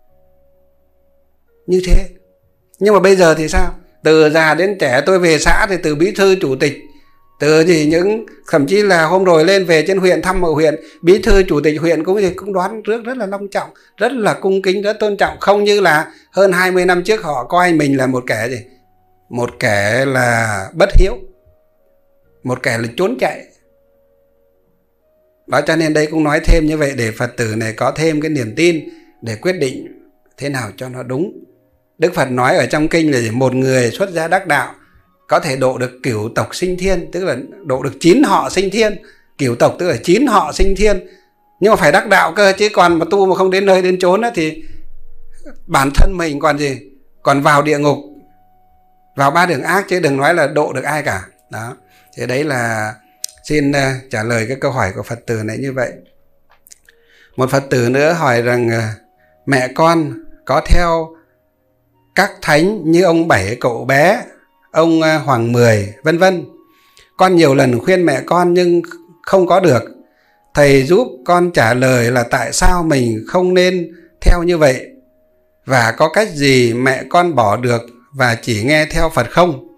Speaker 1: Như thế. Nhưng mà bây giờ thì sao? Từ già đến trẻ, tôi về xã thì từ bí thư chủ tịch, từ gì những thậm chí là hôm rồi lên về trên huyện thăm ở huyện, bí thư chủ tịch huyện cũng đoán rước rất là long trọng, rất là cung kính, rất tôn trọng. Không như là hơn 20 năm trước họ coi mình là một kẻ gì? Một kẻ là bất hiếu, một kẻ là trốn chạy. Đó, cho nên đây cũng nói thêm như vậy để Phật tử này có thêm cái niềm tin để quyết định thế nào cho nó đúng. Đức Phật nói ở trong kinh là một người xuất gia đắc đạo có thể độ được cửu tộc sinh thiên, tức là độ được 9 họ sinh thiên. Cửu tộc tức là 9 họ sinh thiên, nhưng mà phải đắc đạo cơ, chứ còn mà tu mà không đến nơi đến chốn thì bản thân mình còn gì, còn vào địa ngục, vào 3 đường ác, chứ đừng nói là độ được ai cả. Đó, thế đấy là xin trả lời cái câu hỏi của Phật tử này như vậy. Một Phật tử nữa hỏi rằng mẹ con có theo các thánh như ông Bảy cậu bé, ông Hoàng Mười vân vân. Con nhiều lần khuyên mẹ con nhưng không có được. Thầy giúp con trả lời là tại sao mình không nên theo như vậy, và có cách gì mẹ con bỏ được và chỉ nghe theo Phật không?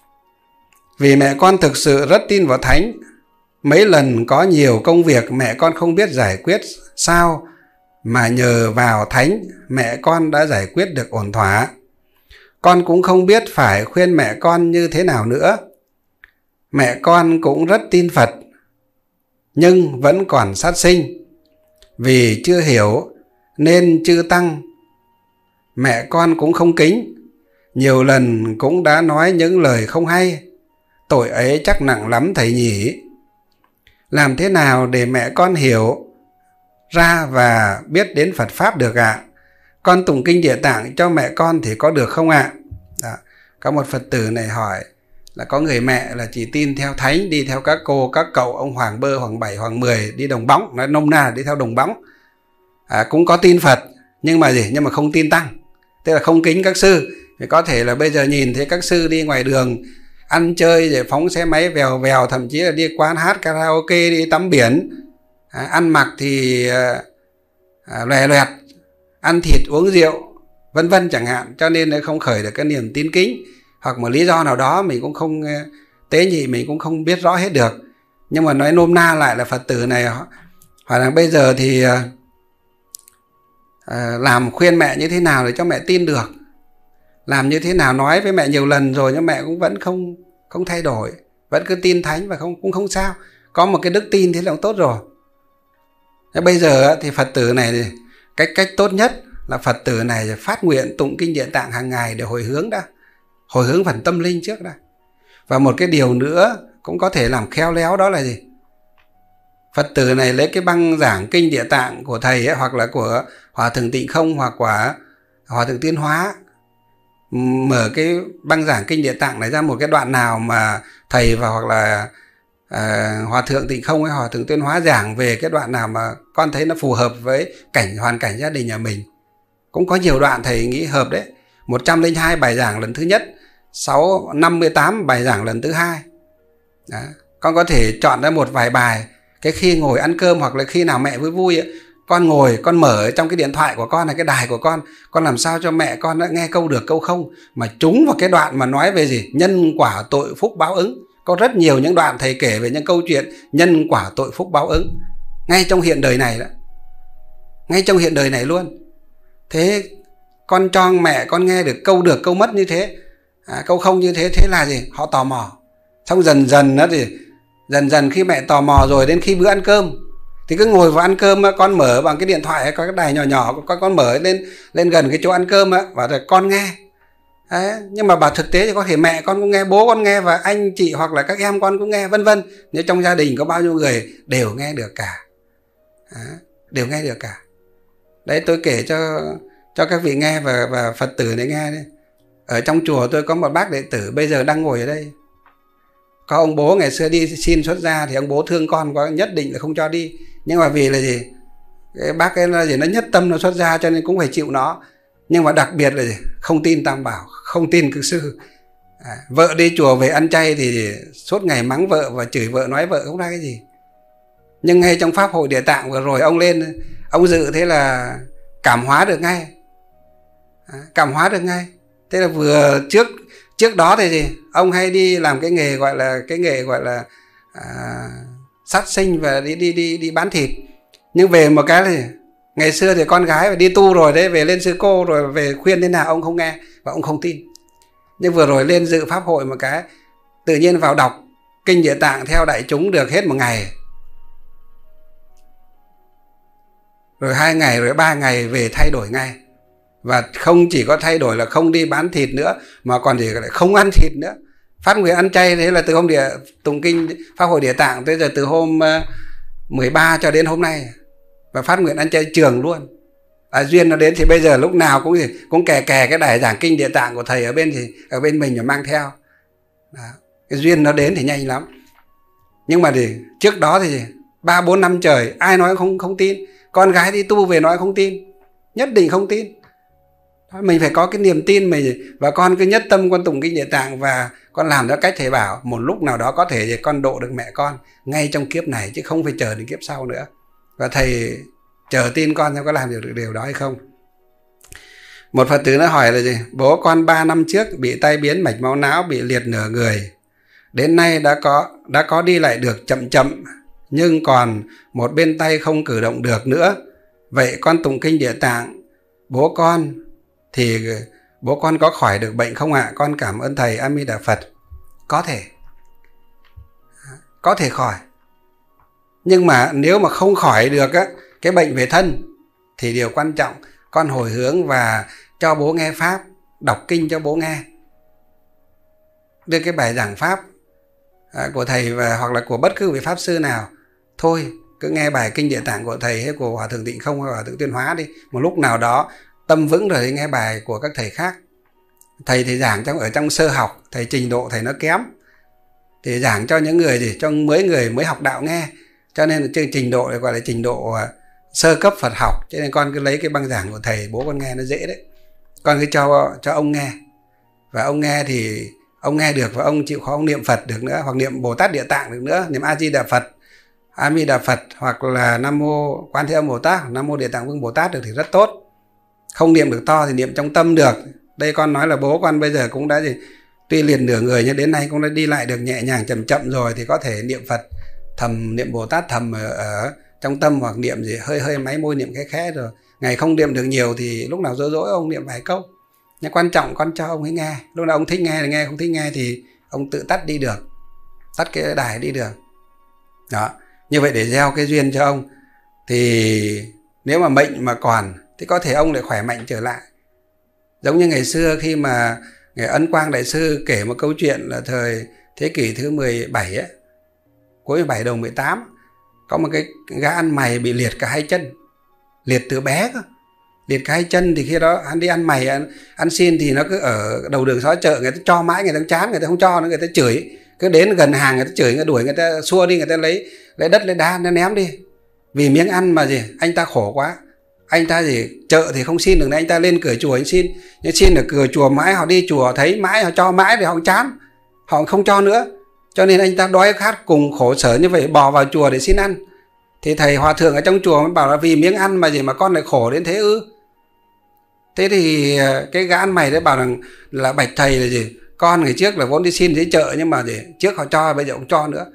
Speaker 1: Vì mẹ con thực sự rất tin vào thánh. Mấy lần có nhiều công việc mẹ con không biết giải quyết sao, mà nhờ vào thánh mẹ con đã giải quyết được ổn thỏa. Con cũng không biết phải khuyên mẹ con như thế nào nữa. Mẹ con cũng rất tin Phật, nhưng vẫn còn sát sinh. Vì chưa hiểu nên chư tăng mẹ con cũng không kính. Nhiều lần cũng đã nói những lời không hay. Tội ấy chắc nặng lắm thầy nhỉ. Làm thế nào để mẹ con hiểu ra và biết đến Phật Pháp được ạ? Con tụng kinh Địa Tạng cho mẹ con thì có được không ạ? Đó. Có một Phật tử này hỏi là có người mẹ là chỉ tin theo thánh, đi theo các cô, các cậu, ông Hoàng Bơ, Hoàng Bảy, Hoàng Mười, đi đồng bóng, nói nôm na là đi theo đồng bóng. Cũng có tin Phật, nhưng mà gì? Nhưng mà không tin tăng, tức là không kính các sư. Thì có thể là bây giờ nhìn thấy các sư đi ngoài đường ăn chơi rồi phóng xe máy vèo vèo, thậm chí là đi quán hát karaoke, đi tắm biển, ăn mặc thì loè loẹt, ăn thịt uống rượu vân vân chẳng hạn, cho nên nó không khởi được cái niềm tín kính, hoặc một lý do nào đó mình cũng không tế nhị, mình cũng không biết rõ hết được. Nhưng mà nói nôm na lại là Phật tử này hỏi là bây giờ thì làm khuyên mẹ như thế nào để cho mẹ tin được, làm như thế nào, nói với mẹ nhiều lần rồi nhưng mẹ cũng vẫn không thay đổi, vẫn cứ tin thánh và cũng không sao, có một cái đức tin thế là tốt rồi. Thế bây giờ thì Phật tử này cách tốt nhất là Phật tử này phát nguyện tụng kinh Địa Tạng hàng ngày để hồi hướng đã, hồi hướng phần tâm linh trước đã. Và một cái điều nữa cũng có thể làm khéo léo, đó là gì? Phật tử này lấy cái băng giảng kinh Địa Tạng của thầy ấy, hoặc là của Hòa Thượng Tịnh Không, hoặc của Hòa Thượng Tiến Hóa, mở cái băng giảng kinh Địa Tạng này ra một cái đoạn nào mà thầy và hoặc là Hòa Thượng Tịnh Không hay Hòa Thượng Tiến Hóa giảng về cái đoạn nào mà con thấy nó phù hợp với hoàn cảnh gia đình nhà mình. Cũng có nhiều đoạn thầy nghĩ hợp đấy. 102 bài giảng lần thứ nhất, 58 bài giảng lần thứ hai. Đó. Con có thể chọn ra một vài bài, cái khi ngồi ăn cơm hoặc là khi nào mẹ vui vui ấy, con ngồi, con mở trong cái điện thoại của con này, cái đài của con làm sao cho mẹ con đã nghe câu được câu không, mà trúng vào cái đoạn mà nói về gì? Nhân quả tội phúc báo ứng. Có rất nhiều những đoạn thầy kể về những câu chuyện nhân quả tội phúc báo ứng ngay trong hiện đời này đó, ngay trong hiện đời này luôn. Thế con cho mẹ con nghe được câu mất như thế, câu không như thế, thế là gì? Họ tò mò. Xong dần dần đó thì dần khi mẹ tò mò rồi, đến khi bữa ăn cơm Thì cứ ngồi vào ăn cơm con mở bằng cái điện thoại, có cái đài nhỏ nhỏ, con mở lên gần cái chỗ ăn cơm và rồi con nghe. Đấy, nhưng mà bảo thực tế thì có thể mẹ con cũng nghe, bố con nghe, và anh chị hoặc là các em con cũng nghe, vân vân. Nếu trong gia đình có bao nhiêu người đều nghe được cả. Đấy, đều nghe được cả. Đấy, tôi kể cho các vị nghe và Phật tử này nghe đấy. Ở trong chùa tôi có một bác đệ tử bây giờ đang ngồi ở đây. Có ông bố ngày xưa đi xin xuất gia thì ông bố thương con quá, nhất định là không cho đi. Nhưng mà vì là gì? Cái bác ấy là gì? Nó nhất tâm nó xuất gia cho nên cũng phải chịu nó. Nhưng mà đặc biệt là gì? Không tin Tam Bảo, không tin Cực Sư. Vợ đi chùa về ăn chay thì suốt ngày mắng vợ và chửi vợ, nói vợ không ra cái gì. Nhưng ngay trong Pháp hội Địa Tạng vừa rồi ông lên, ông dự thế là cảm hóa được ngay. Cảm hóa được ngay. Thế là vừa trước đó thì gì? Ông hay đi làm cái nghề gọi là sát sinh và đi bán thịt. Nhưng về một cái thì ngày xưa thì con gái phải đi tu rồi đấy, về lên sư cô rồi về khuyên thế nào ông không nghe và ông không tin. Nhưng vừa rồi lên dự pháp hội một cái, tự nhiên vào đọc kinh Địa Tạng theo đại chúng được hết một ngày, rồi 2 ngày, rồi 3 ngày về thay đổi ngay. Và không chỉ có thay đổi là không đi bán thịt nữa, mà còn thì lại không ăn thịt nữa, phát nguyện ăn chay. Thế là từ hôm tụng kinh pháp hội Địa Tạng tới giờ, từ hôm 13 cho đến hôm nay, và phát nguyện ăn chay trường luôn. Duyên nó đến thì bây giờ lúc nào cũng kè cái đài giảng kinh Địa Tạng của thầy ở bên mình và mang theo. Đó. Cái duyên nó đến thì nhanh lắm. Nhưng mà thì trước đó thì 3-4 năm trời ai nói không tin. Con gái đi tu về nói không tin, nhất định không tin. Mình phải có cái niềm tin mình, và con cứ nhất tâm con tụng kinh Địa Tạng và con làm theo cách thầy bảo. Một lúc nào đó có thể thì con độ được mẹ con ngay trong kiếp này, chứ không phải chờ đến kiếp sau nữa. Và thầy chờ tin con xem có làm được điều đó hay không. Một Phật tử nó hỏi là gì? Bố con 3 năm trước bị tai biến mạch máu não, bị liệt nửa người. Đến nay đã có đi lại được chậm, nhưng còn một bên tay không cử động được nữa. Vậy con tụng kinh Địa Tạng bố con có khỏi được bệnh không ạ? Con cảm ơn thầy. A Di Đà Phật. Có thể khỏi. Nhưng mà nếu mà không khỏi được cái bệnh về thân thì điều quan trọng con hồi hướng và cho bố nghe pháp, đọc kinh cho bố nghe, đưa cái bài giảng pháp của thầy hoặc là của bất cứ vị pháp sư nào. Thôi cứ nghe bài kinh Địa Tạng của thầy hay của Hòa Thượng Tịnh Không hay Hòa Thượng Tuyên Hóa đi. Một lúc nào đó tâm vững rồi thì nghe bài của các thầy khác. Thầy thì giảng ở trong sơ học, thầy trình độ thầy nó kém, thì giảng cho những người cho người mới học đạo nghe. Cho nên là trình độ này gọi là trình độ sơ cấp Phật học. Cho nên con cứ lấy cái băng giảng của thầy bố con nghe nó dễ đấy. Con cứ cho ông nghe, và ông nghe thì ông nghe được, và ông chịu khó ông niệm Phật được nữa, hoặc niệm Bồ Tát Địa Tạng được nữa, niệm A Di Đà Phật, A Di Đà Phật, hoặc là Nam Mô Quan Thế Âm Bồ Tát, Nam Mô Địa Tạng Vương Bồ Tát được thì rất tốt. Không niệm được to thì niệm trong tâm được. Đây con nói là bố con bây giờ cũng đã tuy liệt nửa người nhưng đến nay cũng đã đi lại được nhẹ nhàng chậm rồi, thì có thể niệm Phật thầm, niệm Bồ Tát thầm ở trong tâm, hoặc niệm gì hơi máy môi niệm khẽ rồi. Ngày không niệm được nhiều thì lúc nào rỗi ông niệm vài câu. Nhưng quan trọng con cho ông ấy nghe, lúc nào ông thích nghe thì nghe, không thích nghe thì ông tự tắt đi được, tắt cái đài đi được. Đó, như vậy để gieo cái duyên cho ông. Thì nếu mà mệnh mà còn thì có thể ông lại khỏe mạnh trở lại. Giống như ngày xưa khi mà Ngài Ấn Quang Đại Sư kể một câu chuyện là thời thế kỷ thứ 17 ấy, cuối 17 đầu 18, có một cái gã ăn mày bị liệt cả hai chân, liệt từ bé cơ. Liệt cả hai chân thì khi đó hắn đi ăn mày, ăn xin thì nó cứ ở đầu đường xó chợ, người ta cho mãi, người ta chán, người ta không cho nữa, người ta chửi. Cứ đến gần hàng người ta chửi, người ta đuổi, người ta xua đi, người ta lấy đất lấy đá nó ném đi. Vì miếng ăn mà gì, anh ta khổ quá. Anh ta chợ thì không xin được, anh ta lên cửa chùa anh xin. Nhưng xin ở cửa chùa mãi, họ đi chùa thấy mãi, họ cho mãi thì họ chán, họ không cho nữa. Cho nên anh ta đói khát cùng khổ sở như vậy, bò vào chùa để xin ăn. Thì thầy hòa thượng ở trong chùa mới bảo là vì miếng ăn mà con lại khổ đến thế ư? Thế thì cái gã ăn mày đấy bảo rằng là bạch thầy là con ngày trước là vốn đi xin dưới chợ, nhưng mà trước họ cho, bây giờ không cho nữa.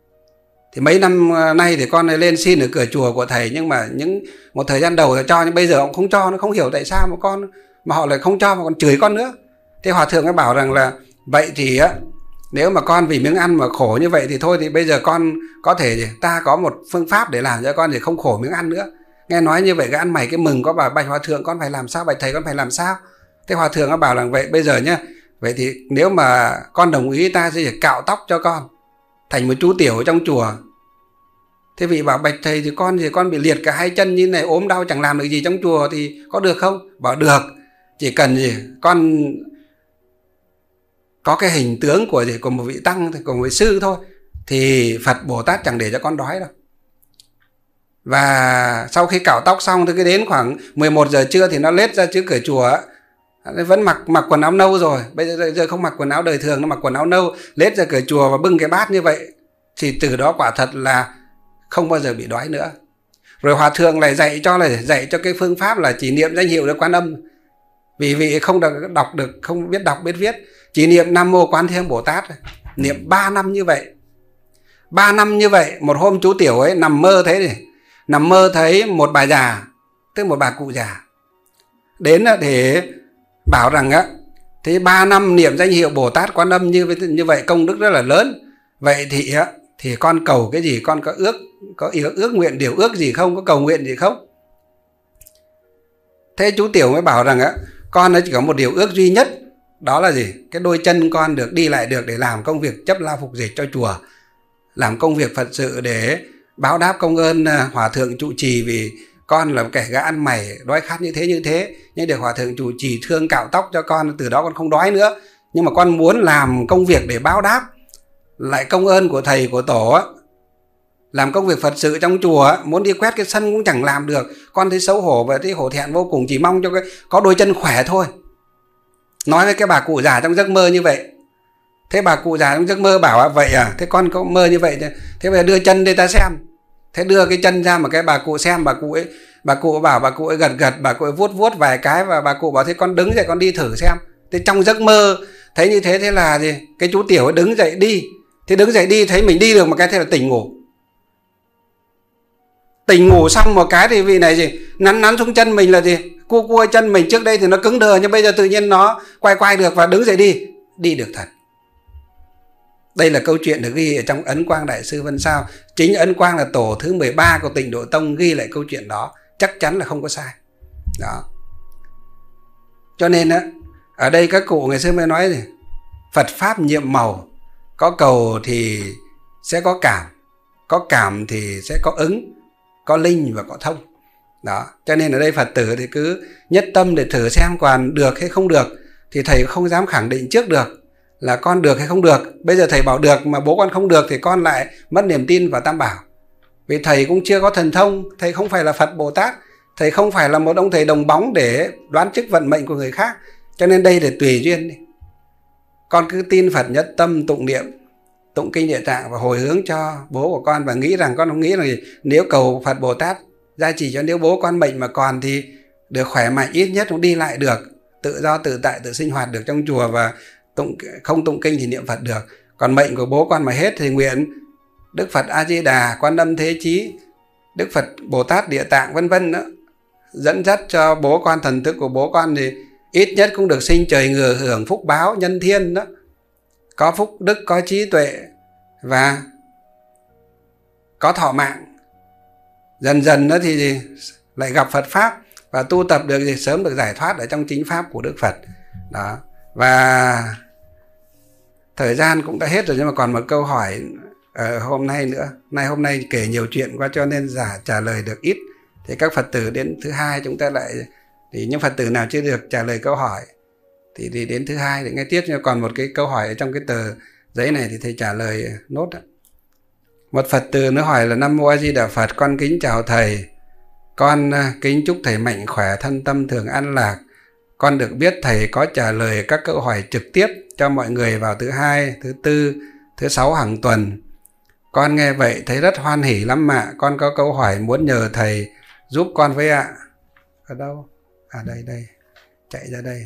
Speaker 1: Thì mấy năm nay thì con này lên xin ở cửa chùa của thầy, nhưng mà một thời gian đầu là cho, nhưng bây giờ ông không cho, nó không hiểu tại sao mà họ lại không cho mà còn chửi con nữa. Thế hòa thượng mới bảo rằng là vậy thì Nếu mà con vì miếng ăn mà khổ như vậy thì thôi, thì bây giờ con có thể ta có một phương pháp để làm cho con thì không khổ miếng ăn nữa. Nghe nói như vậy cái ăn mày cái mừng, có bảo bạch hòa thượng con phải làm sao, bạch thầy con phải làm sao. Thế hòa thượng nó bảo là vậy bây giờ nhá, vậy thì nếu mà con đồng ý ta sẽ cạo tóc cho con thành một chú tiểu ở trong chùa. Thế vị bảo bạch thầy thì con bị liệt cả hai chân như này, ốm đau chẳng làm được gì trong chùa thì có được không? Bảo được, chỉ cần con có cái hình tướng của một vị tăng, của một vị sư thôi, thì Phật Bồ Tát chẳng để cho con đói đâu. Và sau khi cạo tóc xong thì cái đến khoảng 11 giờ trưa thì nó lết ra trước cửa chùa, nó vẫn mặc quần áo nâu rồi, bây giờ không mặc quần áo đời thường, nó mặc quần áo nâu, lết ra cửa chùa và bưng cái bát như vậy, thì từ đó quả thật là không bao giờ bị đói nữa. Rồi hòa thượng lại dạy cho cái phương pháp là chỉ niệm danh hiệu Đức Quan Âm. Vì vị không đọc được, không biết đọc biết viết, chỉ niệm Nam Mô Quán Thế Âm Bồ Tát, niệm 3 năm như vậy. 3 năm như vậy, một hôm chú tiểu ấy nằm mơ thấy một bà già, tức một bà cụ già đến để bảo rằng á, thế 3 năm niệm danh hiệu Bồ Tát Quan Âm như vậy công đức rất là lớn. Vậy thì con cầu cái gì, con có ước nguyện điều ước gì không, có cầu nguyện gì không? Thế chú tiểu mới bảo rằng á, con chỉ có một điều ước duy nhất, đó là gì? Cái đôi chân con được đi lại được để làm công việc chấp la phục dịch cho chùa, làm công việc Phật sự để báo đáp công ơn hòa thượng trụ trì, vì con là kẻ gã ăn mày đói khát như thế, nhưng được hòa thượng trụ trì thương cạo tóc cho con, từ đó con không đói nữa. Nhưng mà con muốn làm công việc để báo đáp lại công ơn của thầy của tổ á, làm công việc Phật sự trong chùa á, muốn đi quét cái sân cũng chẳng làm được, con thấy xấu hổ và thấy hổ thẹn vô cùng, chỉ mong cho có đôi chân khỏe thôi. Nói với cái bà cụ già trong giấc mơ như vậy. Thế bà cụ già trong giấc mơ bảo vậy à, thế con có mơ như vậy, thế bây giờ đưa chân đây ta xem. Thế đưa cái chân ra mà cái bà cụ xem, bà cụ bảo, bà cụ ấy gật, bà cụ ấy vuốt vài cái, và bà cụ bảo thế con đứng dậy con đi thử xem. Thế trong giấc mơ thấy như thế, thế là gì? Cái chú tiểu ấy đứng dậy đi. Thế đứng dậy đi thấy mình đi được một cái, thế là tỉnh ngủ. Tỉnh ngủ xong một cái thì vị này gì? Nắn xuống chân mình là gì? Cua chân mình, trước đây thì nó cứng đờ, nhưng bây giờ tự nhiên nó quay được và đứng dậy đi được thật. Đây là câu chuyện được ghi ở trong Ấn Quang Đại Sư Vân Sao. Chính Ấn Quang là tổ thứ 13 của Tịnh Độ Tông ghi lại câu chuyện đó, chắc chắn là không có sai. Đó. Cho nên ở đây các cụ ngày xưa mới nói gì? Phật Pháp nhiệm màu, có cầu thì sẽ có cảm thì sẽ có ứng, có linh và có thông. Đó. Cho nên ở đây Phật tử thì cứ nhất tâm để thử xem còn được hay không được, thì thầy không dám khẳng định trước được là con được hay không được. Bây giờ thầy bảo được mà bố con không được thì con lại mất niềm tin vào Tam Bảo. Vì thầy cũng chưa có thần thông, thầy không phải là Phật Bồ Tát, thầy không phải là một ông thầy đồng bóng để đoán trước vận mệnh của người khác. Cho nên đây để tùy duyên đi. Con cứ tin Phật nhất tâm, tụng niệm, tụng kinh Địa Tạng và hồi hướng cho bố của con, và nghĩ rằng con không nghĩ là nếu cầu Phật Bồ Tát gia trì cho, nếu bố con mệnh mà còn thì được khỏe mạnh, ít nhất cũng đi lại được, tự do tự tại, tự sinh hoạt được trong chùa, và không tụng kinh thì niệm Phật được. Còn mệnh của bố con mà hết thì nguyện Đức Phật A Di Đà, Quan Âm Thế Chí, Đức Phật Bồ Tát Địa Tạng vân vân đó dẫn dắt cho bố con, thần thức của bố con thì ít nhất cũng được sinh trời người, hưởng phúc báo nhân thiên đó, có phúc đức, có trí tuệ và có thọ mạng. Dần dần đó thì lại gặp Phật Pháp và tu tập được thì sớm được giải thoát ở trong chính Pháp của Đức Phật. Đó. Và thời gian cũng đã hết rồi, nhưng mà còn một câu hỏi hôm nay nữa. Hôm nay kể nhiều chuyện quá cho nên trả lời được ít. Thì các Phật tử đến thứ hai chúng ta lại, thì những Phật tử nào chưa được trả lời câu hỏi thì đến thứ hai để nghe tiếp. Nhưng còn một cái câu hỏi ở trong cái tờ giấy này thì thầy trả lời nốt đó. Một Phật tử nữa hỏi là: Nam Mô A Di Đà Phật, con kính chào thầy. Con kính chúc thầy mạnh khỏe, thân tâm thường an lạc. Con được biết thầy có trả lời các câu hỏi trực tiếp cho mọi người vào thứ hai, thứ tư, thứ sáu hàng tuần. Con nghe vậy thấy rất hoan hỉ lắm ạ. Con có câu hỏi muốn nhờ thầy giúp con với ạ. Ở đâu? À đây, chạy ra đây.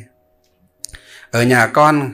Speaker 1: Ở nhà con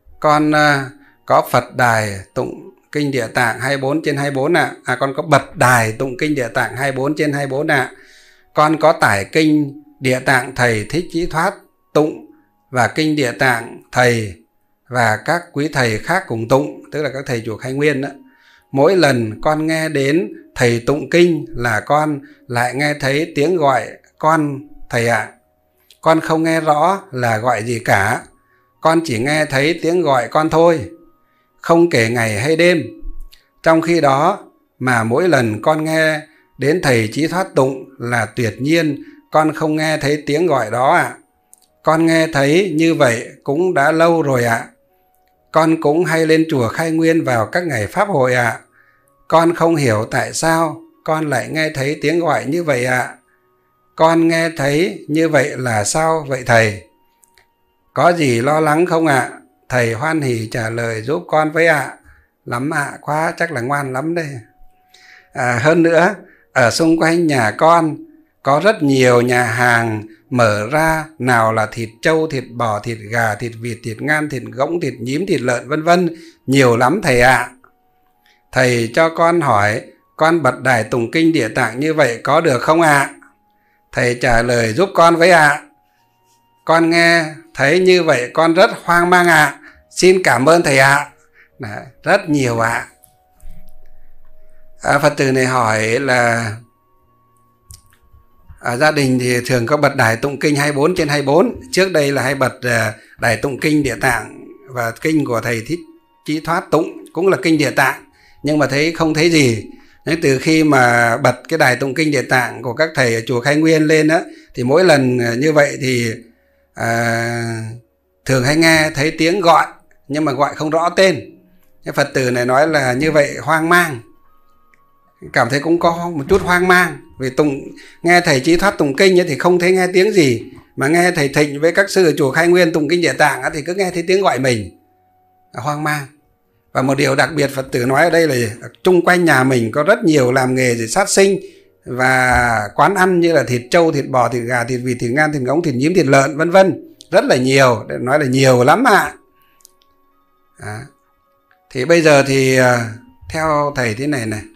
Speaker 1: có Phật đài tụng kinh Địa Tạng 24/24 ạ. Con có bật đài tụng kinh Địa Tạng 24/24 ạ. Con có tải kinh Địa Tạng Thầy Thích Chí Thoát tụng và kinh Địa Tạng Thầy và các quý thầy khác cùng tụng, tức là các thầy chùa Khai Nguyên đó. Mỗi lần con nghe đến thầy tụng kinh là con lại nghe thấy tiếng gọi con thầy ạ. Con không nghe rõ là gọi gì cả, con chỉ nghe thấy tiếng gọi con thôi, không kể ngày hay đêm. Trong khi đó mà mỗi lần con nghe đến thầy Chí Thoát tụng là tuyệt nhiên con không nghe thấy tiếng gọi đó ạ. Con nghe thấy như vậy cũng đã lâu rồi ạ. Con cũng hay lên chùa Khai Nguyên vào các ngày pháp hội ạ. Con không hiểu tại sao con lại nghe thấy tiếng gọi như vậy ạ. Con nghe thấy như vậy là sao vậy thầy? Có gì lo lắng không ạ? Thầy hoan hỉ trả lời giúp con với ạ. Lắm ạ, quá, chắc là ngoan lắm đây. Hơn nữa, ở xung quanh nhà con có rất nhiều nhà hàng mở ra, nào là thịt trâu, thịt bò, thịt gà, thịt vịt, thịt ngan, thịt gỗng, thịt nhím, thịt lợn vân vân, nhiều lắm thầy ạ. Thầy cho con hỏi, con bật đài tụng kinh Địa Tạng như vậy có được không ạ? Thầy trả lời giúp con với ạ. Con nghe thấy như vậy con rất hoang mang ạ. Xin cảm ơn thầy ạ. Rất nhiều ạ. Phật tử này hỏi là ở gia đình thì thường có bật đài tụng kinh 24/24. Trước đây là hay bật đài tụng kinh Địa Tạng và kinh của thầy Thích Chí Thoát tụng cũng là kinh Địa Tạng, nhưng mà không thấy gì. Nên từ khi mà bật cái đài tụng kinh Địa Tạng của các thầy ở chùa Khai Nguyên lên á, thì mỗi lần như vậy thì thường hay nghe thấy tiếng gọi, nhưng mà gọi không rõ tên. Cái Phật tử này nói là như vậy hoang mang, cảm thấy cũng có một chút hoang mang. Vì nghe thầy Chí Thoát tụng kinh thì không thấy nghe tiếng gì, mà nghe thầy Thịnh với các sư ở chùa Khai Nguyên tụng kinh Địa Tạng thì cứ nghe thấy tiếng gọi mình, hoang mang. Và một điều đặc biệt Phật tử nói ở đây là chung quanh nhà mình có rất nhiều làm nghề gì sát sinh và quán ăn như là thịt trâu, thịt bò, thịt gà, thịt vịt, thịt ngan, thịt ngỗng, thịt nhím, thịt lợn vân vân, rất là nhiều, nói là nhiều lắm ạ. Thì bây giờ thì theo thầy thế này này,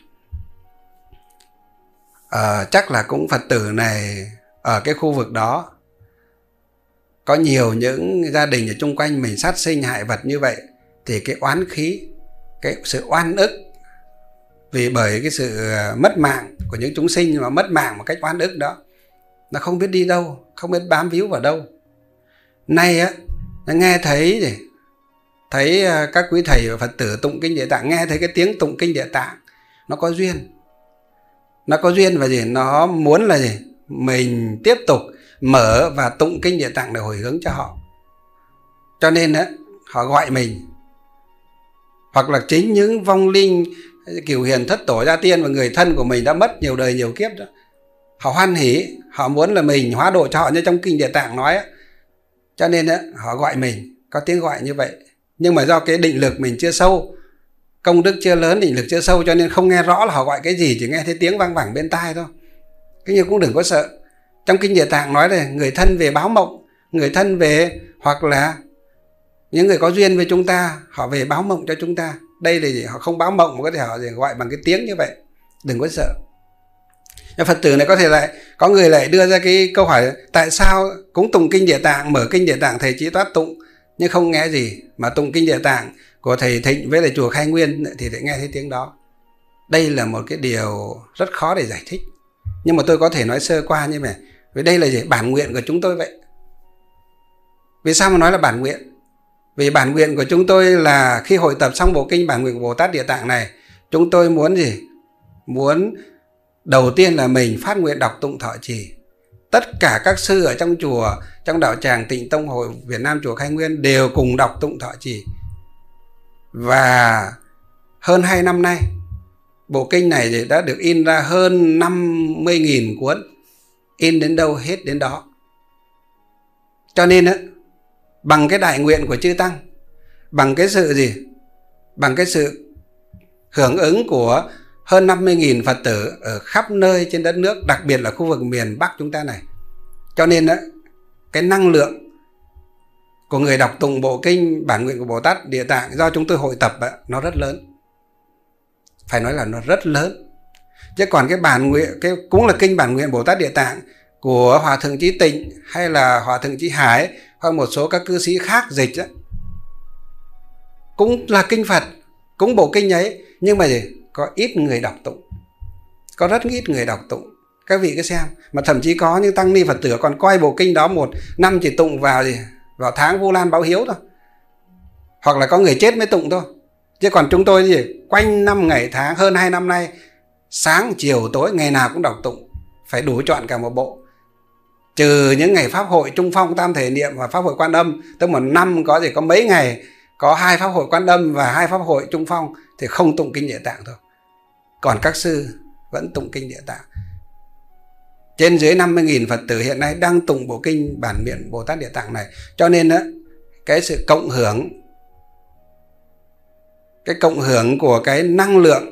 Speaker 1: chắc là cũng Phật tử này ở cái khu vực đó có nhiều những gia đình ở chung quanh mình sát sinh hại vật như vậy, thì cái oán khí, cái sự oan ức vì bởi cái sự mất mạng của những chúng sinh mà mất mạng một cách oan ức đó, nó không biết đi đâu, không biết bám víu vào đâu. Nay á, nó nghe thấy các quý thầy và Phật tử tụng kinh Địa Tạng, nghe thấy cái tiếng tụng kinh Địa Tạng, nó có duyên. Nó có duyên và nó muốn là mình tiếp tục mở và tụng kinh Địa Tạng để hồi hướng cho họ. Cho nên á, họ gọi mình. Hoặc là chính những vong linh Cửu Hiền Thất Tổ Gia Tiên và người thân của mình đã mất nhiều đời nhiều kiếp đó, họ hoan hỉ, họ muốn là mình hóa độ cho họ như trong kinh Địa Tạng nói á. Cho nên á, họ gọi mình, có tiếng gọi như vậy. Nhưng mà do cái định lực mình chưa sâu, công đức chưa lớn, định lực chưa sâu, cho nên không nghe rõ là họ gọi cái gì, chỉ nghe thấy tiếng văng vẳng bên tai thôi. Cái như cũng đừng có sợ. Trong kinh Địa Tạng nói là người thân về báo mộng, người thân về, hoặc là những người có duyên với chúng ta, họ về báo mộng cho chúng ta. Đây là họ không báo mộng mà có thể họ gọi bằng cái tiếng như vậy. Đừng có sợ. Nhưng Phật tử này có thể lại có người lại đưa ra cái câu hỏi, tại sao cũng tụng kinh Địa Tạng, mở kinh Địa Tạng thầy Chí Thoát tụng nhưng không nghe gì, mà tụng kinh Địa Tạng của thầy Thịnh với lại chùa Khai Nguyên thì lại nghe thấy tiếng đó. Đây là một cái điều rất khó để giải thích, nhưng mà tôi có thể nói sơ qua như vậy. Vì đây là gì? Bản nguyện của chúng tôi vậy. Vì sao mà nói là bản nguyện? Vì bản nguyện của chúng tôi là khi hội tập xong bộ kinh Bản Nguyện của Bồ Tát Địa Tạng này, chúng tôi muốn gì? Muốn đầu tiên là mình phát nguyện đọc tụng thọ trì. Tất cả các sư ở trong chùa, trong đạo tràng Tịnh Tông Hội Việt Nam chùa Khai Nguyên đều cùng đọc tụng thọ trì. Và hơn 2 năm nay, bộ kinh này đã được in ra hơn 50.000 cuốn. In đến đâu hết đến đó. Cho nên bằng cái đại nguyện của chư Tăng, bằng cái sự gì? Bằng cái sự hưởng ứng của hơn 50.000 Phật tử ở khắp nơi trên đất nước, đặc biệt là khu vực miền Bắc chúng ta này. Cho nên cái năng lượng của người đọc tụng bộ kinh Bản Nguyện của Bồ Tát Địa Tạng do chúng tôi hội tập nó rất lớn. Phải nói là nó rất lớn. Chứ còn cái bản nguyện, cũng là kinh Bản Nguyện Bồ Tát Địa Tạng của Hòa Thượng Chí Tịnh hay là Hòa Thượng Chí Hải hoặc một số các cư sĩ khác dịch cũng là kinh Phật, cũng bộ kinh ấy, nhưng mà gì? Có ít người đọc tụng, có rất ít người đọc tụng. Các vị cứ xem, mà thậm chí có những tăng ni Phật tử còn coi bộ kinh đó một năm chỉ tụng vào gì? Vào tháng Vu Lan báo hiếu thôi, hoặc là có người chết mới tụng thôi. Chứ còn chúng tôi gì? Quanh năm ngày tháng hơn 2 năm nay, sáng chiều tối ngày nào cũng đọc tụng, phải đủ trọn cả một bộ. Trừ những ngày pháp hội Trung Phong Tam Thể Niệm và pháp hội Quan Âm, tức một năm có gì có mấy ngày có 2 pháp hội Quan Âm và 2 pháp hội Trung Phong thì không tụng kinh Địa Tạng thôi. Còn các sư vẫn tụng kinh Địa Tạng. Trên dưới 50.000 Phật tử hiện nay đang tụng bộ kinh bản miệng Bồ Tát Địa Tạng này. Cho nên đó, cái sự cộng hưởng của cái năng lượng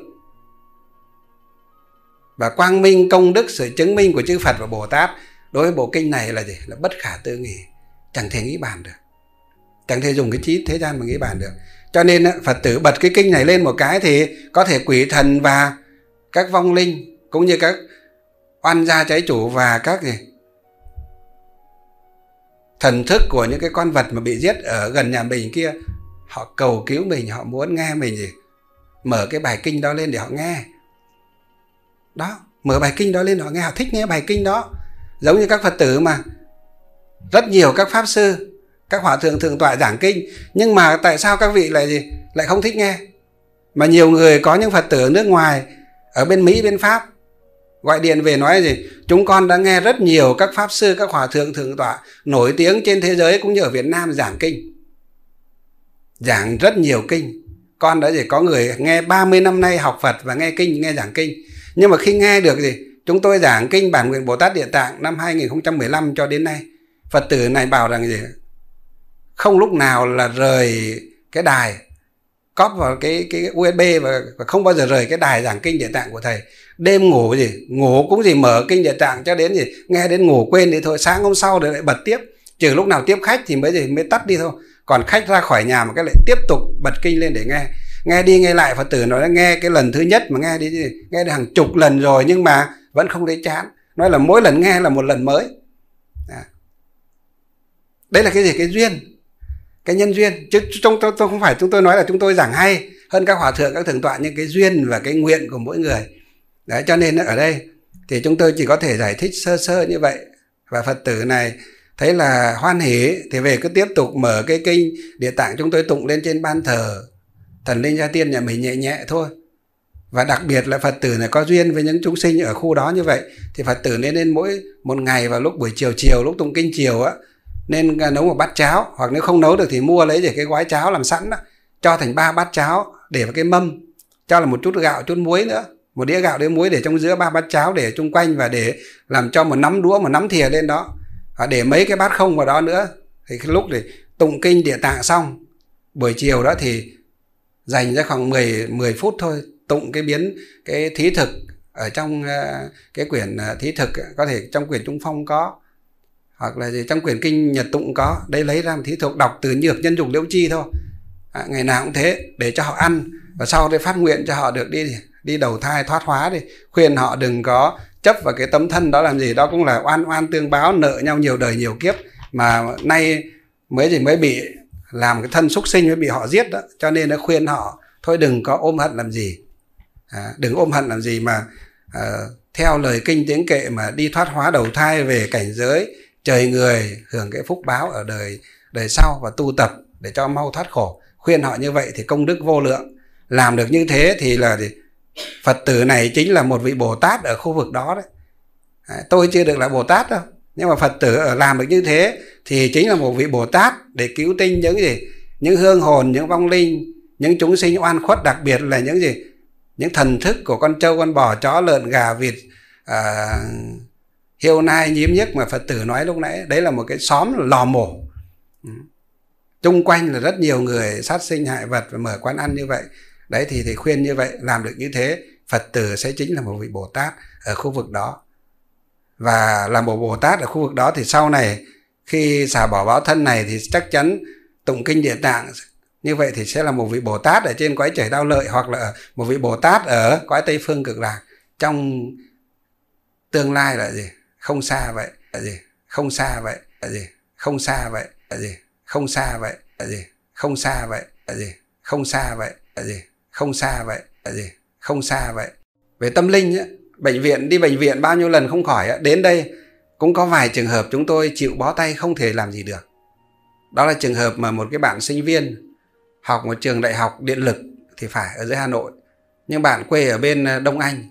Speaker 1: và quang minh công đức, sự chứng minh của chư Phật và Bồ Tát đối với bộ kinh này là gì? Là bất khả tư nghị, chẳng thể nghĩ bàn được, chẳng thể dùng cái trí thế gian mà nghĩ bàn được. Cho nên Phật tử bật cái kinh này lên một cái thì có thể quỷ thần và các vong linh cũng như các oan gia trái chủ và các gì? Thần thức của những cái con vật mà bị giết ở gần nhà mình kia, họ cầu cứu mình, họ muốn nghe mình gì? Mở cái bài kinh đó lên để họ nghe. Đó, mở bài kinh đó lên họ nghe, họ thích nghe bài kinh đó. Giống như các Phật tử mà rất nhiều các pháp sư, các hòa thượng thượng tọa giảng kinh, nhưng mà tại sao các vị lại gì? Lại không thích nghe? Mà nhiều người, có những Phật tử ở nước ngoài, ở bên Mỹ, bên Pháp gọi điện về nói gì? Chúng con đã nghe rất nhiều các pháp sư, các hòa thượng thượng tọa nổi tiếng trên thế giới cũng như ở Việt Nam giảng kinh, giảng rất nhiều kinh. Con đã gì? Có người nghe 30 năm nay học Phật và nghe kinh, nghe giảng kinh. Nhưng mà khi nghe được gì? Chúng tôi giảng kinh bản nguyện Bồ Tát Địa Tạng năm 2015 cho đến nay, Phật tử này bảo rằng gì? Không lúc nào là rời cái đài, cóp vào cái USB và không bao giờ rời cái đài giảng kinh Địa Tạng của thầy. Đêm ngủ gì? Ngủ cũng gì mở kinh Địa Tạng cho đến gì? Nghe đến ngủ quên đi thôi, sáng hôm sau rồi lại bật tiếp. Trừ lúc nào tiếp khách thì mới tắt đi thôi. Còn khách ra khỏi nhà mà cái lại tiếp tục bật kinh lên để nghe. Nghe đi nghe lại, Phật tử nói là nghe cái lần thứ nhất mà nghe đi nghe hàng chục lần rồi nhưng mà vẫn không thấy chán. Nói là mỗi lần nghe là một lần mới. Đấy là cái gì? Cái duyên, cái nhân duyên. Chứ tôi không phải chúng tôi nói là chúng tôi giảng hay hơn các hòa thượng, các thượng tọa, nhưng cái duyên và cái nguyện của mỗi người. Đấy, cho nên ở đây thì chúng tôi chỉ có thể giải thích sơ sơ như vậy. Và Phật tử này thấy là hoan hỉ thì về cứ tiếp tục mở cái kinh Địa Tạng chúng tôi tụng lên trên ban thờ thần linh gia tiên nhà mình nhẹ nhẹ thôi. Và đặc biệt là Phật tử này có duyên với những chúng sinh ở khu đó như vậy thì Phật tử nên mỗi một ngày vào lúc buổi chiều lúc tụng kinh chiều á, nên nấu một bát cháo, hoặc nếu không nấu được thì mua lấy cái gói cháo làm sẵn đó, cho thành 3 bát cháo để vào cái mâm, cho là một chút gạo, chút muối nữa, một đĩa gạo đĩa muối để trong giữa 3 bát cháo để chung quanh, và để làm cho một nắm đũa, một nắm thìa lên đó, và để mấy cái bát không vào đó nữa. Thì cái lúc thì tụng kinh Địa Tạng xong buổi chiều đó thì dành ra khoảng 10 phút thôi, tụng cái thí thực ở trong cái quyển thí thực, có thể trong quyển Trung Phong có, hoặc là trong quyển kinh Nhật Tụng có. Đây lấy ra một thí thực đọc từ Nhược Nhân Dục Liễu Chi thôi, ngày nào cũng thế, để cho họ ăn, và sau đây phát nguyện cho họ được đi đầu thai thoát hóa, đi khuyên họ đừng có chấp vào cái tấm thân đó làm gì. Đó cũng là oan tương báo, nợ nhau nhiều đời nhiều kiếp, mà nay mới bị làm cái thân súc sinh, mới bị họ giết đó. Cho nên nó khuyên họ thôi đừng có ôm hận làm gì, đừng ôm hận làm gì, mà theo lời kinh tiếng kệ mà đi thoát hóa đầu thai về cảnh giới trời người, hưởng cái phúc báo ở đời sau và tu tập để cho mau thoát khổ. Khuyên họ như vậy thì công đức vô lượng. Làm được như thế thì là Phật tử này chính là một vị Bồ Tát ở khu vực đó đấy. Tôi chưa được là Bồ Tát đâu, nhưng mà Phật tử ở làm được như thế thì chính là một vị Bồ Tát để cứu tinh những hương hồn, những vong linh, những chúng sinh oan khuất, đặc biệt là những thần thức của con trâu, con bò, chó, lợn, gà, vịt, hiêu nai, nhím nhức mà Phật tử nói lúc nãy. Đấy là một cái xóm lò mổ, chung quanh là rất nhiều người sát sinh hại vật và mở quán ăn như vậy. Đấy thì khuyên như vậy, làm được như thế Phật tử sẽ chính là một vị Bồ Tát ở khu vực đó. Và làm một Bồ Tát ở khu vực đó thì sau này khi xả bỏ báo thân này thì chắc chắn tụng kinh Địa Tạng như vậy thì sẽ là một vị Bồ Tát ở trên cõi trời Đao Lợi, hoặc là một vị Bồ Tát ở cõi Tây Phương Cực Lạc trong tương lai là gì? Không xa vậy. Là gì? Không xa vậy. Là gì? Không xa vậy. Là gì? Không xa vậy. Là gì? Không xa vậy. Là gì? Không xa vậy là gì? Không xa vậy là gì? Không xa vậy. Về tâm linh ấy, đi bệnh viện bao nhiêu lần không khỏi ấy, đến đây cũng có vài trường hợp chúng tôi chịu bó tay không thể làm gì được. Đó là trường hợp mà một cái bạn sinh viên học một trường đại học điện lực thì phải ở dưới Hà Nội, nhưng bạn quê ở bên Đông Anh,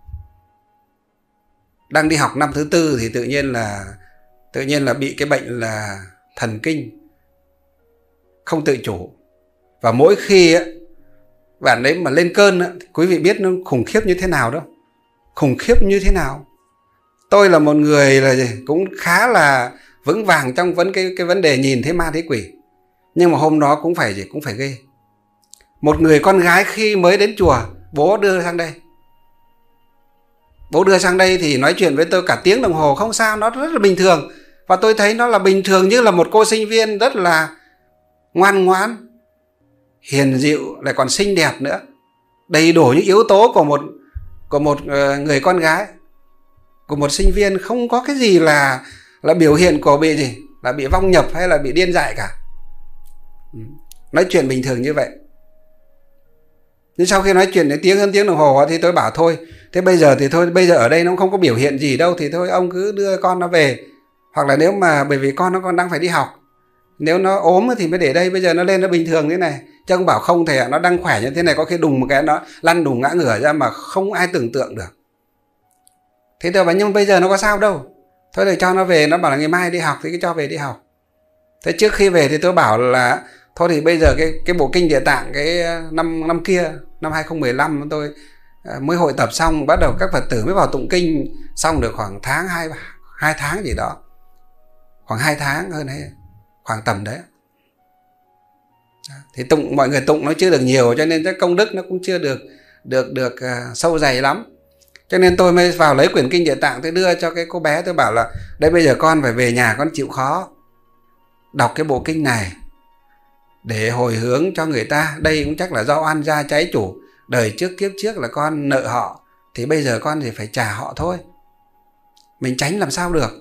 Speaker 1: đang đi học năm thứ tư thì tự nhiên là bị cái bệnh là thần kinh không tự chủ. Và mỗi khi ấy, bạn đấy mà lên cơn ấy, quý vị biết nó khủng khiếp như thế nào đó. Khủng khiếp như thế nào. Tôi là một người là cũng khá là vững vàng trong cái vấn đề nhìn thấy ma thấy quỷ, nhưng mà hôm đó cũng phải ghê. Một người con gái khi mới đến chùa, bố đưa sang đây thì nói chuyện với tôi cả tiếng đồng hồ không sao, nó rất là bình thường. Và tôi thấy nó là bình thường, như là một cô sinh viên rất là ngoan ngoãn, hiền dịu, lại còn xinh đẹp nữa, đầy đủ những yếu tố của một người con gái, của một sinh viên. Không có cái gì là biểu hiện của bị vong nhập hay là bị điên dại cả. Nói chuyện bình thường như vậy. Nhưng sau khi nói chuyện đến hơn tiếng đồng hồ thì tôi bảo thôi, thế bây giờ ở đây nó không có biểu hiện gì đâu, thì thôi ông cứ đưa con nó về. Hoặc là nếu mà, bởi vì con nó còn đang phải đi học, nếu nó ốm thì mới để đây, bây giờ nó lên nó bình thường thế này. Chứ ông bảo không thể, nó đang khỏe như thế này, có khi đùng một cái nó lăn đùng ngã ngửa ra mà không ai tưởng tượng được. Thế tôi bảo nhưng bây giờ nó có sao đâu, thôi để cho nó về. Nó bảo là ngày mai đi học thì cứ cho về đi học. Thế trước khi về thì tôi bảo là thôi thì bây giờ cái bộ kinh Địa Tạng cái năm kia, năm 2015 tôi mới hội tập xong, bắt đầu các Phật tử mới vào tụng kinh xong được khoảng tháng 2 tháng gì đó, khoảng 2 tháng hơn đấy, khoảng tầm đấy. Thì mọi người tụng nó chưa được nhiều, cho nên cái công đức nó cũng chưa được sâu dày lắm. Cho nên tôi mới vào lấy quyển kinh Địa Tạng, tôi đưa cho cái cô bé, tôi bảo là đây bây giờ con phải về nhà, con chịu khó đọc cái bộ kinh này để hồi hướng cho người ta. Đây cũng chắc là do oan gia trái chủ, đời trước kiếp trước là con nợ họ, thì bây giờ con thì phải trả họ thôi, mình tránh làm sao được.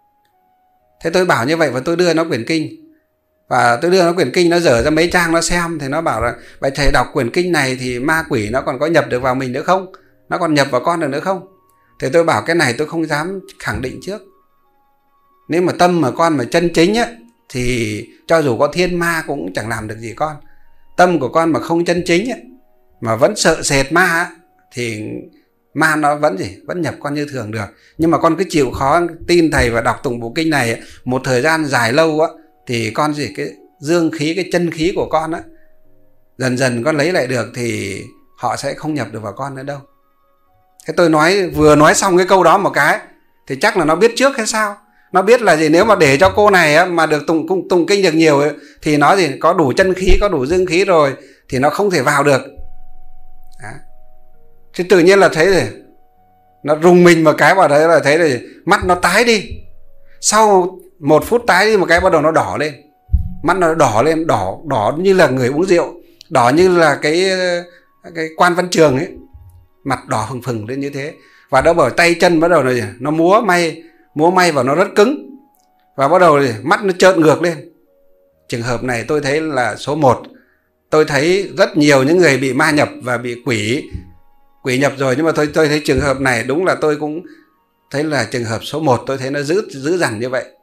Speaker 1: Thế tôi bảo như vậy và tôi đưa nó quyển kinh. Và tôi đưa nó quyển kinh, nó dở ra mấy trang nó xem, thì nó bảo là vậy thầy đọc quyển kinh này thì ma quỷ nó còn có nhập được vào mình nữa không? Nó còn nhập vào con được nữa không? Thì tôi bảo cái này tôi không dám khẳng định trước. Nếu mà tâm mà con mà chân chính á, thì cho dù có thiên ma cũng chẳng làm được gì con. Tâm của con mà không chân chính á, mà vẫn sợ sệt ma á, thì ma nó vẫn nhập con như thường được. Nhưng mà con cứ chịu khó tin thầy và đọc tụng bộ kinh này á, một thời gian dài lâu á, thì con cái dương khí, cái chân khí của con á, dần dần con lấy lại được, thì họ sẽ không nhập được vào con nữa đâu. Thế tôi vừa nói xong cái câu đó một cái thì chắc là nó biết trước hay sao. Nó biết là nếu mà để cho cô này á, mà được tụng kinh được nhiều ấy, thì nó có đủ chân khí, có đủ dương khí rồi, thì nó không thể vào được. Đó. Thì tự nhiên là thấy rồi, nó rùng mình một cái vào đấy là thấy rồi, mắt nó tái đi. Sau 1 phút tái đi một cái, bắt đầu nó đỏ lên. Mắt nó đỏ lên, đỏ như là người uống rượu, đỏ như là cái Quan Văn Trường ấy, mặt đỏ phừng phừng lên như thế. Và đó bởi tay chân bắt đầu nó múa may và nó rất cứng. Và bắt đầu mắt nó trợn ngược lên. Trường hợp này tôi thấy là số 1. Tôi thấy rất nhiều những người bị ma nhập và bị quỷ nhập rồi, nhưng mà tôi thấy trường hợp này đúng là tôi cũng thấy là trường hợp số 1. Tôi thấy nó dữ dằn như vậy.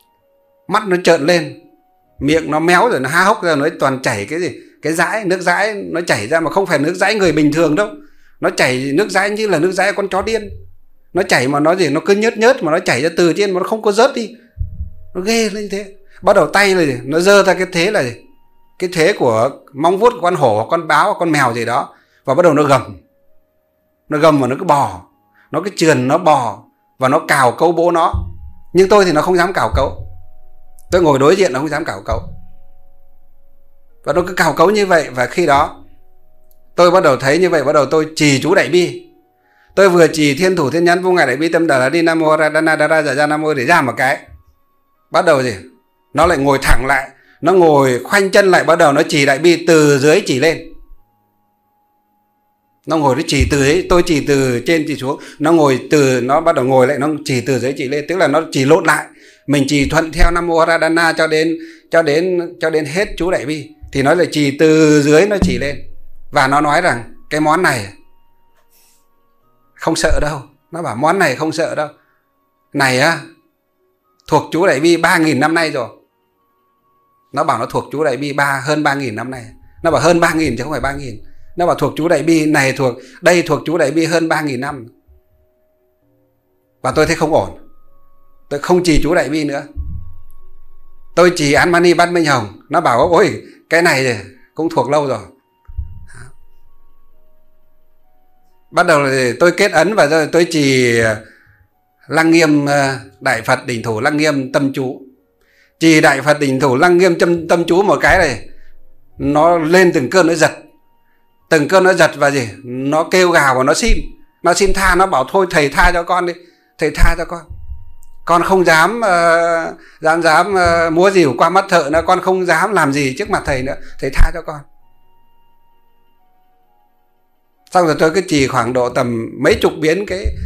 Speaker 1: Mắt nó trợn lên, miệng nó méo rồi nó há hốc ra, nó toàn chảy cái gì, cái dãi, nước dãi nó chảy ra, mà không phải nước dãi người bình thường đâu. Nó chảy nước dãi như là nước dãi con chó điên. Nó chảy mà nó cứ nhớt mà nó chảy ra từ trên mà nó không có rớt đi. Nó ghê lên như thế. Bắt đầu tay là nó dơ ra cái thế là cái thế của móng vuốt của con hổ, con báo, con mèo gì đó. Và bắt đầu nó gầm. Nó gầm và nó cứ bò. Nó cứ trườn, nó bò. Và nó cào cấu bố nó. Nhưng tôi thì nó không dám cào cấu. Tôi ngồi đối diện nó không dám cào cấu. Và nó cứ cào cấu như vậy. Và khi đó tôi bắt đầu thấy như vậy, bắt đầu tôi trì chú Đại Bi. Tôi vừa trì Thiên Thủ Thiên Nhãn Vô Ngại Đại Bi Tâm Đà La Đi Nam Mô Radana Dara Giả Ra Nam Mô để ra một cái. Bắt đầu nó lại ngồi thẳng lại, nó ngồi khoanh chân lại, bắt đầu nó trì Đại Bi từ dưới chỉ lên. Nó ngồi nó chỉ từ ấy, tôi chỉ từ trên chỉ xuống, nó bắt đầu ngồi lại, nó chỉ từ dưới chỉ lên, tức là nó chỉ lộn lại. Mình chỉ thuận theo Nam Mô Radana cho đến hết chú Đại Bi. thì nó lại trì từ dưới nó chỉ lên. Và nó nói rằng cái món này không sợ đâu. Nó bảo món này không sợ đâu. Này á, thuộc chú Đại Bi 3.000 năm nay rồi. Nó bảo nó thuộc chú Đại Bi hơn 3.000 năm nay. Nó bảo hơn 3.000 chứ không phải 3.000. Nó bảo thuộc chú Đại Bi này, đây thuộc chú Đại Bi hơn 3.000 năm. Và tôi thấy không ổn. Tôi không trì chú Đại Bi nữa. Tôi trì Án Mani Bát Minh Hồng. Nó bảo ôi cái này cũng thuộc lâu rồi. Bắt đầu thì tôi kết ấn và rồi tôi trì Lăng Nghiêm Đại Phật Đỉnh Thủ Lăng Nghiêm tâm chú. Trì Đại Phật Đỉnh Thủ Lăng Nghiêm tâm chú một cái này, nó lên từng cơn nó giật. Từng cơn nó giật và gì? Nó kêu gào và nó xin. Nó xin tha, nó bảo thôi thầy tha cho con đi. Thầy tha cho con. Con không dám múa rìu qua mắt thợ nữa. Con không dám làm gì trước mặt thầy nữa. Thầy tha cho con. Xong rồi tôi cứ trì khoảng độ tầm mấy chục biến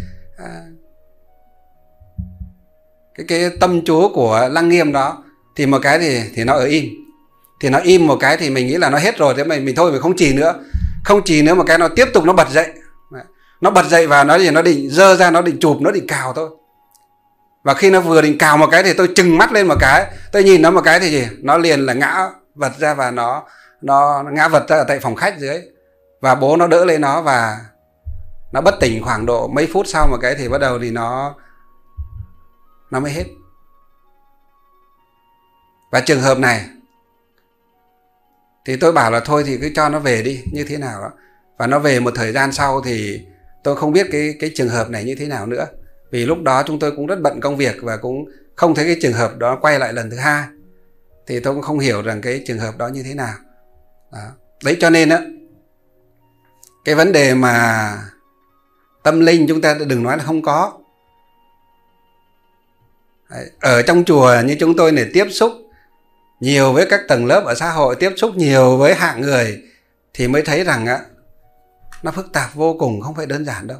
Speaker 1: cái tâm chú của Lăng Nghiêm đó. Thì một cái thì nó ở im. Thì nó im một cái thì mình nghĩ là nó hết rồi. Thế mình thôi mình không trì nữa. Không trì nữa một cái nó tiếp tục nó bật dậy. Nó bật dậy và nó định dơ ra, nó định chụp, nó định cào thôi. Và khi nó vừa định cào một cái thì tôi trừng mắt lên một cái. Tôi nhìn nó một cái thì gì? Nó liền là ngã vật ra và nó ngã vật ra ở tại phòng khách dưới. Và bố nó đỡ lên nó và nó bất tỉnh khoảng độ mấy phút sau một cái thì bắt đầu thì nó mới hết. Và trường hợp này thì tôi bảo là thôi thì cứ cho nó về đi như thế nào đó. Và nó về một thời gian sau thì tôi không biết cái trường hợp này như thế nào nữa. Vì lúc đó chúng tôi cũng rất bận công việc và cũng không thấy cái trường hợp đó quay lại lần thứ hai. Thì tôi cũng không hiểu rằng cái trường hợp đó như thế nào. Đó. Đấy cho nên á, cái vấn đề mà tâm linh chúng ta đừng nói là không có. Đấy. Ở trong chùa như chúng tôi này tiếp xúc nhiều với các tầng lớp ở xã hội, tiếp xúc nhiều với hạng người thì mới thấy rằng á, nó phức tạp vô cùng, không phải đơn giản đâu.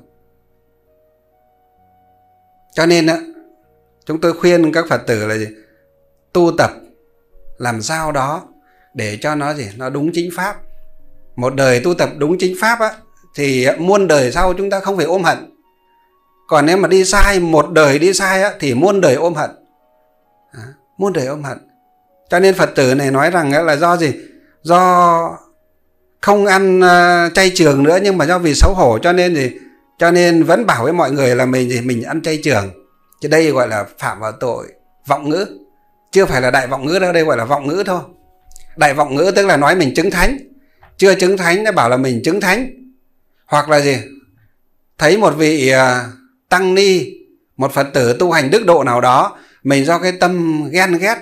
Speaker 1: Cho nên á, chúng tôi khuyên các Phật tử là gì? Tu tập làm sao đó để cho nó gì? Nó đúng chính pháp. Một đời tu tập đúng chính pháp á, thì muôn đời sau chúng ta không phải ôm hận. Còn nếu mà đi sai, một đời đi sai á, thì muôn đời ôm hận. Muôn đời ôm hận. Cho nên Phật tử này nói rằng là do gì? Do không ăn chay trường nữa, nhưng mà do vì xấu hổ cho nên gì? Cho nên vẫn bảo với mọi người là mình ăn chay trường. Chứ đây gọi là phạm vào tội vọng ngữ. Chưa phải là đại vọng ngữ đâu, đây gọi là vọng ngữ thôi. Đại vọng ngữ tức là nói mình chứng thánh. Chưa chứng thánh nó bảo là mình chứng thánh. Hoặc là gì? Thấy một vị tăng ni, một Phật tử tu hành đức độ nào đó, mình do cái tâm ghen ghét,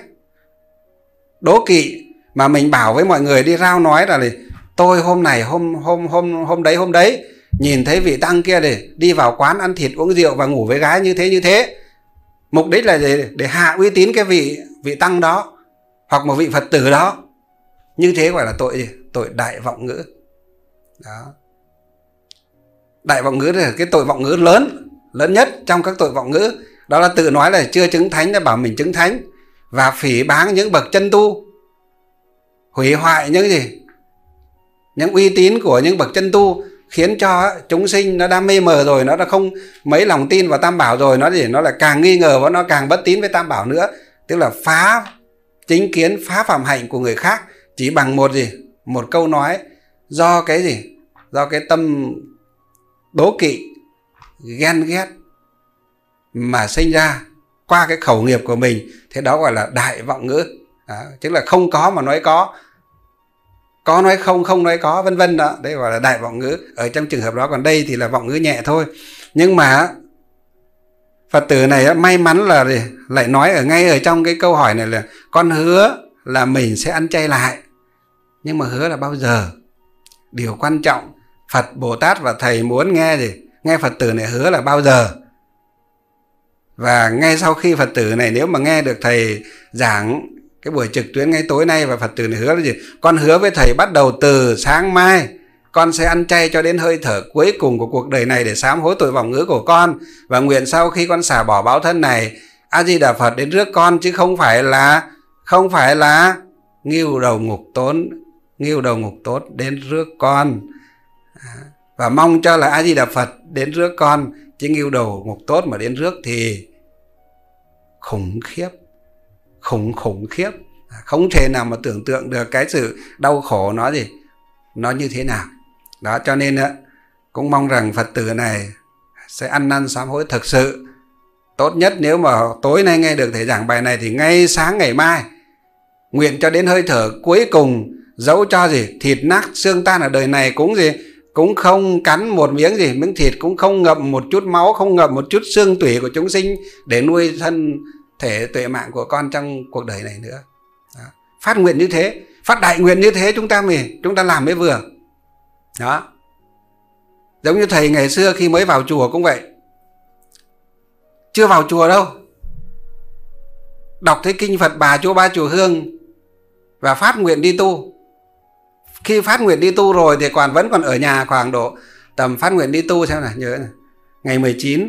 Speaker 1: đố kỵ mà mình bảo với mọi người đi rao nói là tôi hôm này hôm đấy nhìn thấy vị tăng kia đi vào quán ăn thịt uống rượu và ngủ với gái như thế. Mục đích là để hạ uy tín cái vị tăng đó hoặc một vị Phật tử đó. Như thế gọi là tội gì? Tội đại vọng ngữ. Đó. Đại vọng ngữ là cái tội vọng ngữ lớn nhất trong các tội vọng ngữ. Đó là tự nói là chưa chứng thánh, đã bảo mình chứng thánh. Và phỉ báng những bậc chân tu, hủy hoại những gì? Những uy tín của những bậc chân tu, khiến cho chúng sinh nó đã mê mờ rồi, nó đã không mấy lòng tin vào Tam Bảo rồi, nó lại càng nghi ngờ và nó càng bất tín với Tam Bảo nữa. Tức là phá chính kiến, phá phạm hạnh của người khác chỉ bằng một câu nói. Do cái gì? Do cái tâm đố kỵ, ghen ghét mà sinh ra qua cái khẩu nghiệp của mình. Thế đó gọi là đại vọng ngữ. Đó, tức là không có mà nói có nói không, không nói có, vân vân đó. Đấy gọi là đại vọng ngữ ở trong trường hợp đó. Còn đây thì là vọng ngữ nhẹ thôi. Nhưng mà Phật tử này may mắn là lại nói ngay ở trong cái câu hỏi này là con hứa là mình sẽ ăn chay lại. Nhưng mà hứa là bao giờ? Điều quan trọng Phật, Bồ Tát và Thầy muốn nghe Phật tử này hứa là bao giờ. Và ngay sau khi Phật tử này nếu mà nghe được Thầy giảng cái buổi trực tuyến ngay tối nay và Phật tử này hứa là gì? Con hứa với Thầy bắt đầu từ sáng mai con sẽ ăn chay cho đến hơi thở cuối cùng của cuộc đời này để sám hối tội vọng ngữ của con. Và nguyện sau khi con xả bỏ báo thân này, A Di Đà Phật đến rước con, chứ không phải là ngưu đầu ngục nghiêu đầu ngục tốt đến rước con. Và mong cho là A Di Đà Phật đến rước con, chứ nghiêu đầu ngục tốt mà đến rước thì khủng khiếp, khủng khiếp. Không thể nào mà tưởng tượng được cái sự đau khổ nó như thế nào. Đó, cho nên cũng mong rằng Phật tử này sẽ ăn năn sám hối thực sự. Tốt nhất nếu mà tối nay nghe được thầy giảng bài này thì ngay sáng ngày mai nguyện cho đến hơi thở cuối cùng, dẫu cho thịt nát xương tan ở đời này cũng không cắn một miếng thịt, cũng không ngậm một chút máu, không ngậm một chút xương tủy của chúng sinh để nuôi thân thể tuệ mạng của con trong cuộc đời này nữa. Đó. Phát nguyện như thế, phát đại nguyện như thế chúng ta làm mới vừa. Đó. Giống như thầy ngày xưa khi mới vào chùa cũng vậy. Chưa vào chùa đâu, đọc thấy kinh Phật Bà Chỗ Ba Chùa Hương và phát nguyện đi tu. Khi phát nguyện đi tu rồi thì vẫn còn ở nhà khoảng độ tầm phát nguyện đi tu xem nào, nhớ này. Ngày 19,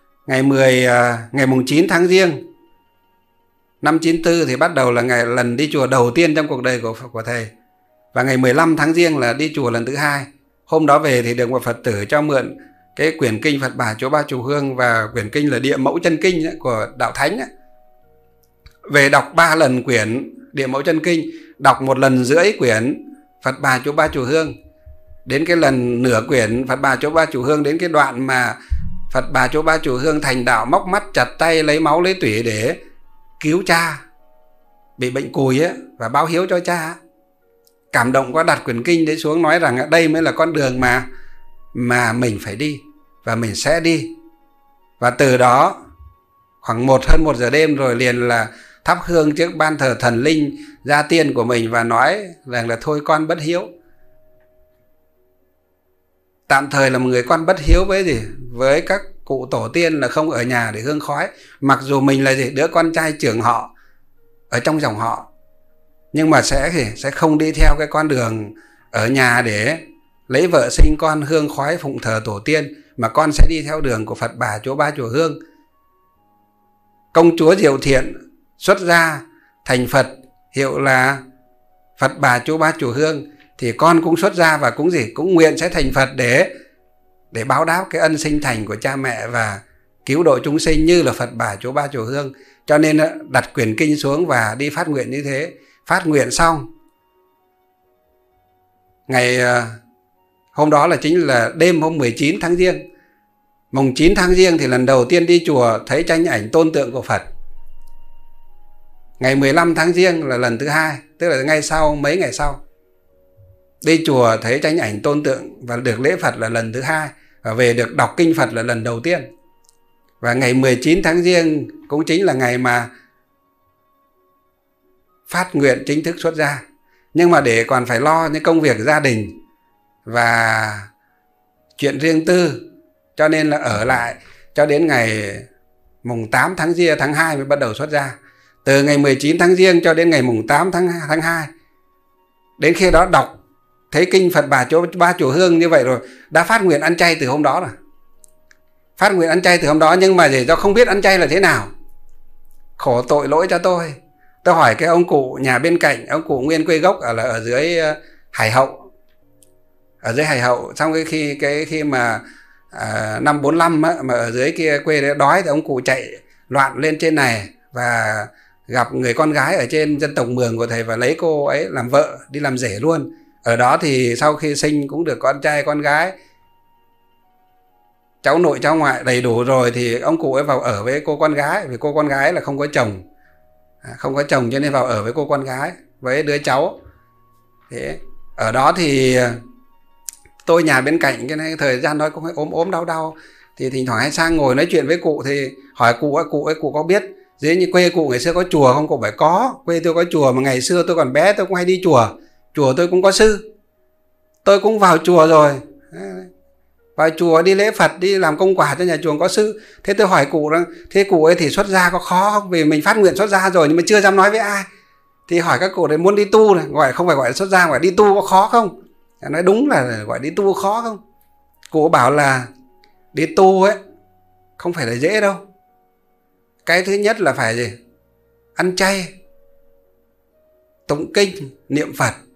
Speaker 1: ngày mùng 9 tháng Giêng năm 94 thì bắt đầu là lần đi chùa đầu tiên trong cuộc đời của thầy. Và ngày 15 tháng Giêng là đi chùa lần thứ 2. Hôm đó về thì được một Phật tử cho mượn cái quyển kinh Phật Bà Chỗ Ba Chùa Hương và quyển kinh là Địa Mẫu Chân Kinh của Đạo Thánh. Về đọc 3 lần quyển Địa Mẫu Chân Kinh, đọc 1 lần rưỡi quyển Phật Bà Chỗ Ba Chùa Hương. Đến cái lần nửa quyển Phật Bà Chỗ Ba Chùa Hương, đến cái đoạn mà Phật Bà Chỗ Ba Chùa Hương thành đạo móc mắt chặt tay lấy máu lấy tủy để cứu cha bị bệnh cùi và báo hiếu cho cha. Cảm động quá, đặt quyển kinh đấy xuống nói rằng đây mới là con đường mà mình phải đi và mình sẽ đi. Và từ đó khoảng hơn 1 giờ đêm rồi liền là thắp hương trước ban thờ thần linh gia tiên của mình và nói rằng là thôi con bất hiếu. Tạm thời là một người con bất hiếu với các cụ tổ tiên là không ở nhà để hương khói. Mặc dù mình là đứa con trai trưởng họ ở trong dòng họ, nhưng mà sẽ không đi theo cái con đường ở nhà để lấy vợ sinh con hương khói phụng thờ tổ tiên, mà con sẽ đi theo đường của Phật Bà Chỗ Ba Chùa Hương. Công chúa Diệu Thiện xuất gia thành Phật, hiệu là Phật Bà Chỗ Ba Chùa Hương, thì con cũng xuất gia và cũng nguyện sẽ thành Phật để báo đáp cái ân sinh thành của cha mẹ và cứu độ chúng sinh như là Phật Bà Chỗ Ba Chùa Hương. Cho nên đặt quyển kinh xuống và đi phát nguyện như thế. Phát nguyện xong, ngày hôm đó là chính là đêm hôm 19 tháng Giêng. Mùng 9 tháng Giêng thì lần đầu tiên đi chùa thấy tranh ảnh tôn tượng của Phật. Ngày 15 tháng Giêng là lần thứ 2, tức là mấy ngày sau. Đi chùa thấy tranh ảnh tôn tượng và được lễ Phật là lần thứ 2, và về được đọc kinh Phật là lần đầu tiên. Và ngày 19 tháng Giêng cũng chính là ngày mà phát nguyện chính thức xuất gia. Nhưng mà để còn phải lo những công việc gia đình và chuyện riêng tư, cho nên là ở lại cho đến ngày mùng 8 tháng Giêng tháng 2 mới bắt đầu xuất gia. Từ ngày 19 tháng Giêng cho đến ngày mùng 8 tháng 2. Đến khi đó đọc thấy kinh Phật Bà Chỗ Ba Chùa Hương như vậy rồi, đã phát nguyện ăn chay từ hôm đó rồi. Phát nguyện ăn chay từ hôm đó, nhưng mà do không biết ăn chay là thế nào. Khổ tội lỗi cho tôi. Tôi hỏi cái ông cụ nhà bên cạnh, ông cụ nguyên quê gốc ở dưới Hải Hậu. Ở dưới Hải Hậu, xong khi mà năm 45 mà ở dưới kia quê đấy đói thì ông cụ chạy loạn lên trên này và gặp người con gái ở trên dân tộc Mường của thầy và lấy cô ấy làm vợ, đi làm rể luôn. Ở đó thì sau khi sinh cũng được con trai con gái, cháu nội cháu ngoại đầy đủ rồi, thì ông cụ ấy vào ở với cô con gái, vì cô con gái là không có chồng. Không có chồng cho nên vào ở với cô con gái, với đứa cháu. Thế ở đó thì tôi nhà bên cạnh, cái này thời gian đó cũng phải ốm đau, thì thỉnh thoảng hay sang ngồi nói chuyện với cụ, thì hỏi cụ ấy cụ có biết dưới như quê cụ ngày xưa có chùa không? Cụ phải có, quê tôi có chùa, mà ngày xưa tôi còn bé tôi cũng hay đi chùa tôi cũng có sư, tôi cũng vào chùa rồi, vào chùa đi lễ Phật, đi làm công quả cho nhà chùa có sư. Thế tôi hỏi cụ rằng thế cụ ấy thì xuất gia có khó không? Vì mình phát nguyện xuất gia rồi nhưng mà chưa dám nói với ai. Thì hỏi các cụ đấy muốn đi tu này, không phải gọi là xuất gia, gọi đi tu có khó không? Nói đúng là gọi đi tu khó không? Cụ bảo là đi tu ấy không phải là dễ đâu. Cái thứ nhất là phải ăn chay, tụng kinh, niệm Phật,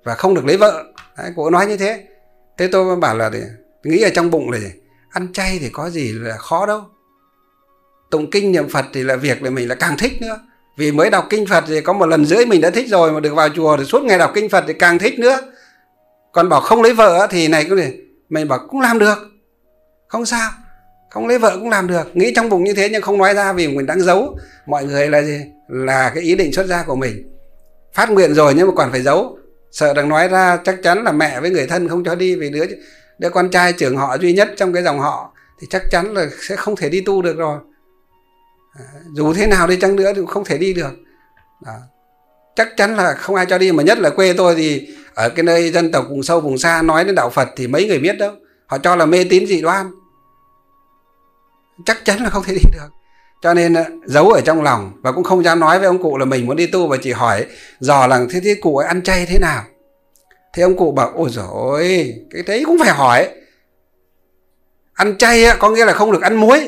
Speaker 1: và không được lấy vợ. Đấy, cụ nói như thế. Thế tôi mới bảo là nghĩ ở trong bụng là gì? Ăn chay thì có gì là khó đâu. Tụng kinh niệm Phật thì là việc là mình là càng thích nữa. Vì mới đọc kinh Phật thì có 1 lần rưỡi mình đã thích rồi, mà được vào chùa thì suốt ngày đọc kinh Phật thì càng thích nữa. Còn bảo không lấy vợ thì này cũng để mình bảo cũng làm được, không sao, không lấy vợ cũng làm được. Nghĩ trong bụng như thế nhưng không nói ra vì mình đang giấu mọi người là gì? Là cái ý định xuất gia của mình. Phát nguyện rồi nhưng mà còn phải giấu, sợ đang nói ra chắc chắn là mẹ với người thân không cho đi. Vì đứa con trai trưởng họ duy nhất trong cái dòng họ thì chắc chắn là sẽ không thể đi tu được rồi. Dù thế nào đi chăng nữa thì cũng không thể đi được. Đó. Chắc chắn là không ai cho đi. Mà nhất là quê tôi thì ở cái nơi dân tộc vùng sâu vùng xa nói đến đạo Phật thì mấy người biết đâu. Họ cho là mê tín dị đoan, chắc chắn là không thể đi được. Cho nên giấu ở trong lòng và cũng không dám nói với ông cụ là mình muốn đi tu, và chỉ hỏi dò là thế cụ ấy ăn chay thế nào. Thế ông cụ bảo ôi dồi ôi, cái đấy cũng phải hỏi. Ăn chay có nghĩa là không được ăn muối.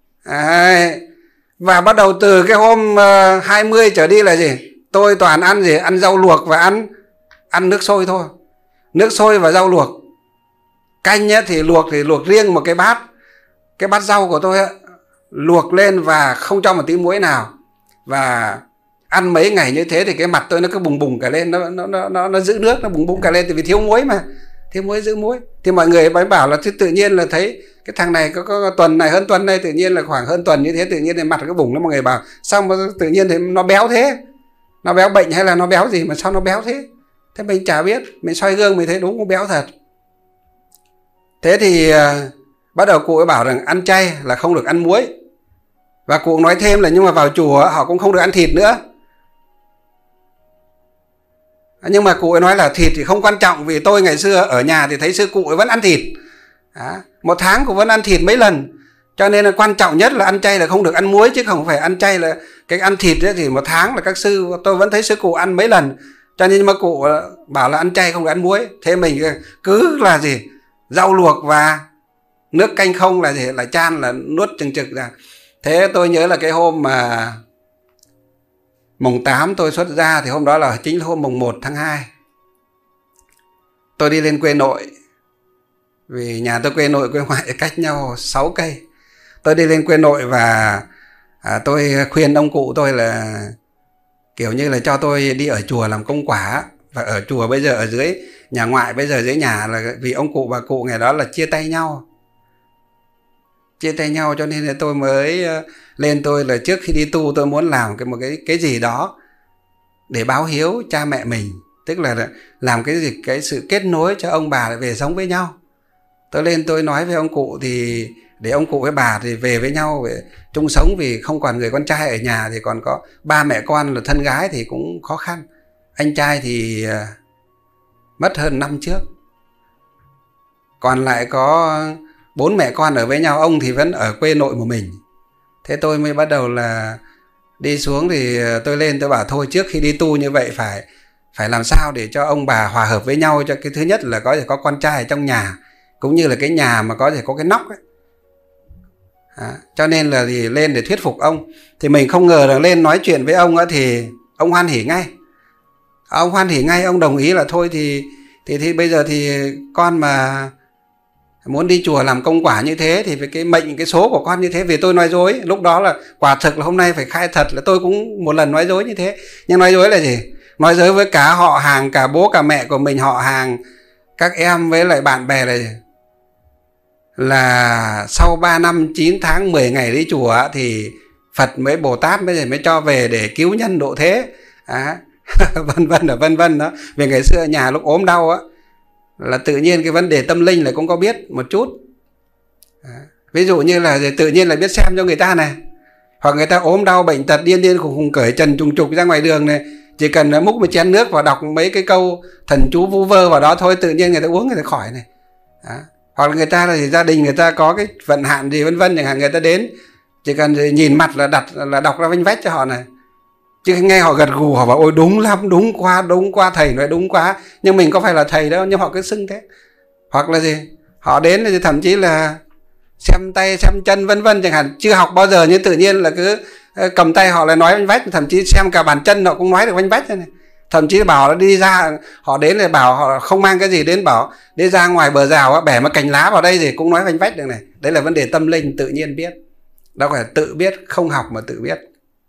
Speaker 1: Và bắt đầu từ cái hôm 20 trở đi là gì? Tôi toàn ăn gì? Ăn rau luộc và ăn nước sôi thôi. Nước sôi và rau luộc. Canh thì luộc riêng một cái bát. Cái bát rau của tôi luộc lên và không cho một tí muối nào. Và ăn mấy ngày như thế thì cái mặt tôi nó cứ bùng bùng cả lên, nó giữ nước, nó bùng bùng cả lên, vì thiếu muối mà. Thiếu muối giữ muối. Thì mọi người mới bảo là tự nhiên là thấy cái thằng này có tuần này hơn tuần này, tự nhiên là khoảng hơn tuần như thế, tự nhiên thì mặt cái bùng. Mọi người bảo sao mà tự nhiên thì nó béo thế? Nó béo bệnh hay là nó béo gì mà sao nó béo thế? Thế mình chả biết, mình soi gương mình thấy đúng cũng béo thật. Thế thì bắt đầu cụ ấy bảo rằng ăn chay là không được ăn muối. Và cụ nói thêm là nhưng mà vào chùa họ cũng không được ăn thịt nữa. Nhưng mà cụ ấy nói là thịt thì không quan trọng, vì tôi ngày xưa ở nhà thì thấy sư cụ ấy vẫn ăn thịt. 1 tháng cũng vẫn ăn thịt mấy lần. Cho nên là quan trọng nhất là ăn chay là không được ăn muối, chứ không phải ăn chay là cái ăn thịt ấy, thì 1 tháng là các sư tôi vẫn thấy sư cụ ăn mấy lần. Cho nên mà cụ bảo là ăn chay không được ăn muối. Thế mình cứ là gì? Rau luộc và nước canh không là gì? Là chan là nuốt chừng chực ra. Thế tôi nhớ là cái hôm mà mùng 8 tôi xuất gia thì hôm đó là chính là hôm mùng 1 tháng 2. Tôi đi lên quê nội. Vì nhà tôi quê nội quê ngoại cách nhau 6 cây. Tôi đi lên quê nội và tôi khuyên ông cụ tôi là kiểu như là cho tôi đi ở chùa làm công quả. Và ở chùa bây giờ ở dưới nhà ngoại, bây giờ dưới nhà là vì ông cụ bà cụ ngày đó là chia tay nhau. Chia tay nhau cho nên là tôi mới lên, tôi là trước khi đi tu tôi muốn làm một cái gì đó để báo hiếu cha mẹ mình. Tức là làm cái sự kết nối cho ông bà về sống với nhau. Tôi lên tôi nói với ông cụ thì để ông cụ với bà thì về với nhau để chung sống, vì không còn người con trai ở nhà thì còn có 3 mẹ con là thân gái thì cũng khó khăn. Anh trai thì mất hơn năm trước, còn lại có 4 mẹ con ở với nhau, ông thì vẫn ở quê nội một mình. Thế tôi mới bắt đầu là đi xuống thì tôi lên tôi bảo thôi trước khi đi tu như vậy phải làm sao để cho ông bà hòa hợp với nhau. Cho cái thứ nhất là có thể có con trai ở trong nhà, cũng như là cái nhà mà có thể có cái nóc ấy. Cho nên là thì lên để thuyết phục ông. Thì mình không ngờ là lên nói chuyện với ông thì ông hoan hỉ ngay. Ông hoan hỉ ngay, ông đồng ý là thôi thì bây giờ thì con mà muốn đi chùa làm công quả như thế thì với cái mệnh cái số của con như thế. Vì tôi nói dối lúc đó là quả thực là hôm nay phải khai thật là tôi cũng một lần nói dối như thế. Nhưng nói dối là gì? Nói dối với cả họ hàng, cả bố cả mẹ của mình, họ hàng, các em với lại bạn bè là sau 3 năm 9 tháng 10 ngày đi chùa thì Phật mới Bồ Tát mới cho về để cứu nhân độ thế. Vân vân đó. Vì ngày xưa nhà lúc ốm đau là tự nhiên cái vấn đề tâm linh là cũng có biết một chút. Ví dụ như là tự nhiên là biết xem cho người ta này, hoặc người ta ốm đau bệnh tật điên khùng khùng cởi trần trùng trục ra ngoài đường này, chỉ cần múc một chén nước và đọc mấy cái câu thần chú vu vơ vào đó thôi, tự nhiên người ta uống người ta khỏi này. Hoặc là người ta là gia đình người ta có cái vận hạn gì vân vân chẳng hạn, người ta đến chỉ cần nhìn mặt là đọc ra vanh vách cho họ này. Chứ nghe họ gật gù, họ bảo ôi đúng lắm, đúng quá, thầy nói đúng quá. Nhưng mình có phải là thầy đâu, nhưng họ cứ xưng thế. Hoặc là gì, họ đến thì thậm chí là xem tay xem chân vân vân chẳng hạn, chưa học bao giờ nhưng tự nhiên là cứ cầm tay họ lại nói vanh vách, thậm chí xem cả bàn chân họ cũng nói được vanh vách này. Thậm chí bảo là đi ra, họ đến thì bảo họ không mang cái gì đến, bảo đi ra ngoài bờ rào bẻ một cành lá vào đây thì cũng nói vanh vách được này. Đấy là vấn đề tâm linh tự nhiên biết. Đó phải tự biết, không học mà tự biết.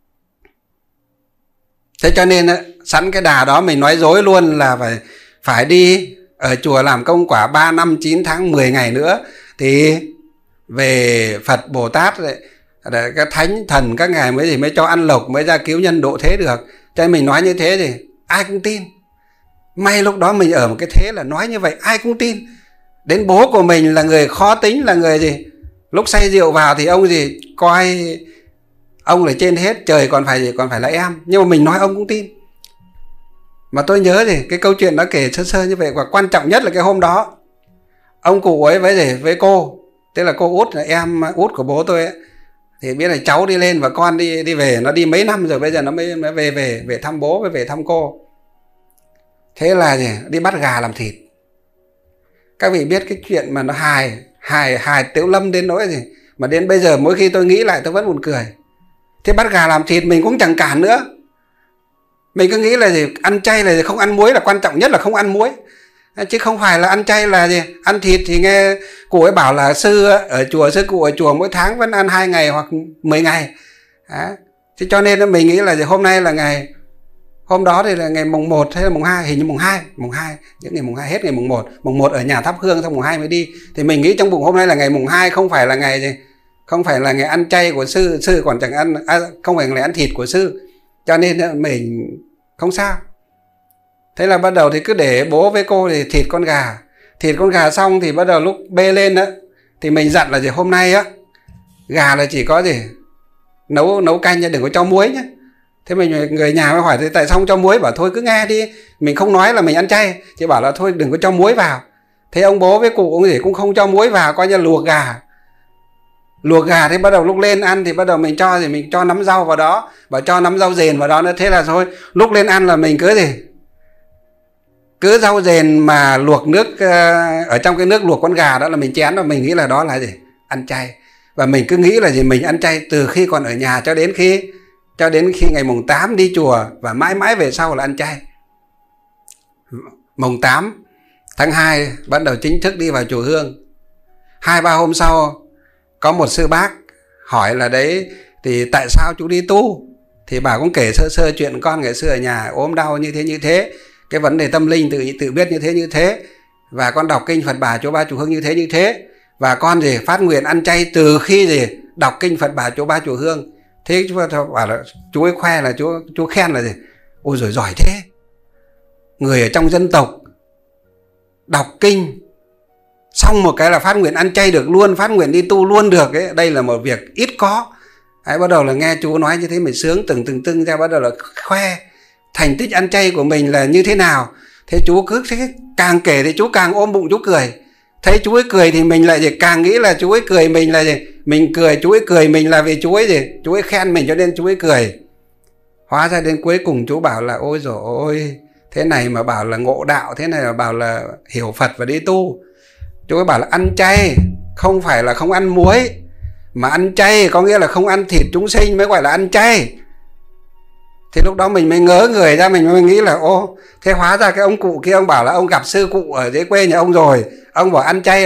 Speaker 1: Thế cho nên sẵn cái đà đó mình nói dối luôn là phải đi ở chùa làm công quả 3 năm 9 tháng 10 ngày nữa thì về Phật Bồ Tát để các thánh thần các ngài mới cho ăn lộc, mới ra cứu nhân độ thế được. Cho nên mình nói như thế thì ai cũng tin. May lúc đó mình ở một cái thế là nói như vậy ai cũng tin. Đến bố của mình là người khó tính, là người gì, lúc say rượu vào thì ông gì coi ông là trên hết, trời còn phải là em, nhưng mà mình nói ông cũng tin. Mà tôi nhớ thì cái câu chuyện đó kể sơ sơ như vậy. Và quan trọng nhất là cái hôm đó ông cụ ấy với cô, tức là cô út, là em út của bố tôi ấy, thì biết là cháu đi lên và con đi về. Nó đi mấy năm rồi, bây giờ nó mới về thăm bố, với về thăm cô. Thế là gì, đi bắt gà làm thịt. Các vị biết cái chuyện mà nó hài Tiểu Lâm đến nỗi gì mà đến bây giờ mỗi khi tôi nghĩ lại tôi vẫn buồn cười. Thế bắt gà làm thịt mình cũng chẳng cản nữa. Mình cứ nghĩ là gì, ăn chay là gì, không ăn muối là quan trọng nhất, là không ăn muối, chứ không phải là ăn chay là gì. Ăn thịt thì nghe cụ ấy bảo là sư cụ ở chùa mỗi tháng vẫn ăn 2 ngày hoặc 10 ngày. Thế cho nên mình nghĩ là gì, hôm nay là ngày, hôm đó thì là ngày mùng 1 hay là mùng 2, hình như mùng 2, những ngày mùng 2 hết ngày mùng 1 ở nhà thắp hương, xong mùng 2 mới đi. Thì mình nghĩ trong bụng hôm nay là ngày mùng 2, không phải là ngày gì, không phải là ngày ăn chay của sư còn chẳng ăn, không phải là ngày ăn thịt của sư, cho nên mình không sao. Thế là bắt đầu thì cứ để bố với cô thì thịt con gà xong thì bắt đầu lúc bê lên đó thì mình dặn là gì, hôm nay á gà là chỉ có gì nấu canh nha, đừng có cho muối nhé. Thế mình người nhà mới hỏi thì tại sao không cho muối, bảo thôi cứ nghe đi, mình không nói là mình ăn chay, chỉ bảo là thôi đừng có cho muối vào. Thế ông bố với cụ cũng không cho muối vào, coi như luộc gà. Thế bắt đầu lúc lên ăn thì bắt đầu mình cho nắm rau vào đó, và cho nắm rau dền vào đó nữa. Thế là thôi lúc lên ăn là mình cứ rau dền mà luộc nước ở trong cái nước luộc con gà đó là mình chén, và mình nghĩ là đó là gì, ăn chay. Và mình cứ nghĩ là gì, mình ăn chay từ khi còn ở nhà cho đến khi ngày mùng 8 đi chùa, và mãi mãi về sau là ăn chay. Mùng 8 tháng 2 bắt đầu chính thức đi vào chùa Hương. 2-3 hôm sau có một sư bác hỏi là đấy thì tại sao chú đi tu, thì bà cũng kể sơ sơ chuyện con ngày xưa ở nhà ốm đau như thế, cái vấn đề tâm linh tự biết như thế, và con đọc kinh Phật Bà Chùa Ba Chùa Hương như thế, và con gì phát nguyện ăn chay từ khi gì đọc kinh Phật Bà Chùa Ba Chùa Hương. Thế chú bảo là chú ấy khoe là chú khen là gì, ôi rồi giỏi thế, người ở trong dân tộc đọc kinh xong một cái là phát nguyện ăn chay được luôn, phát nguyện đi tu luôn được ấy. Đây là một việc ít có. Bắt đầu là nghe chú nói như thế mình sướng từng ra, bắt đầu là khoe thành tích ăn chay của mình là như thế nào. Thế chú cứ thế, càng kể thì chú càng ôm bụng chú cười. Thấy chú ấy cười thì mình lại gì, càng nghĩ là chú ấy cười mình là gì, mình cười chú ấy cười mình là vì chú ấy gì, chú ấy khen mình cho nên chú ấy cười. Hóa ra đến cuối cùng chú bảo là ôi dồi ôi, thế này mà bảo là ngộ đạo, thế này mà bảo là hiểu Phật và đi tu. Chú ấy bảo là ăn chay không phải là không ăn muối, mà ăn chay có nghĩa là không ăn thịt chúng sinh mới gọi là ăn chay. Thì lúc đó mình mới ngớ người ra, mình mới nghĩ là ô, thế hóa ra cái ông cụ kia ông bảo là ông gặp sư cụ ở dưới quê nhà ông rồi, ông bảo ăn chay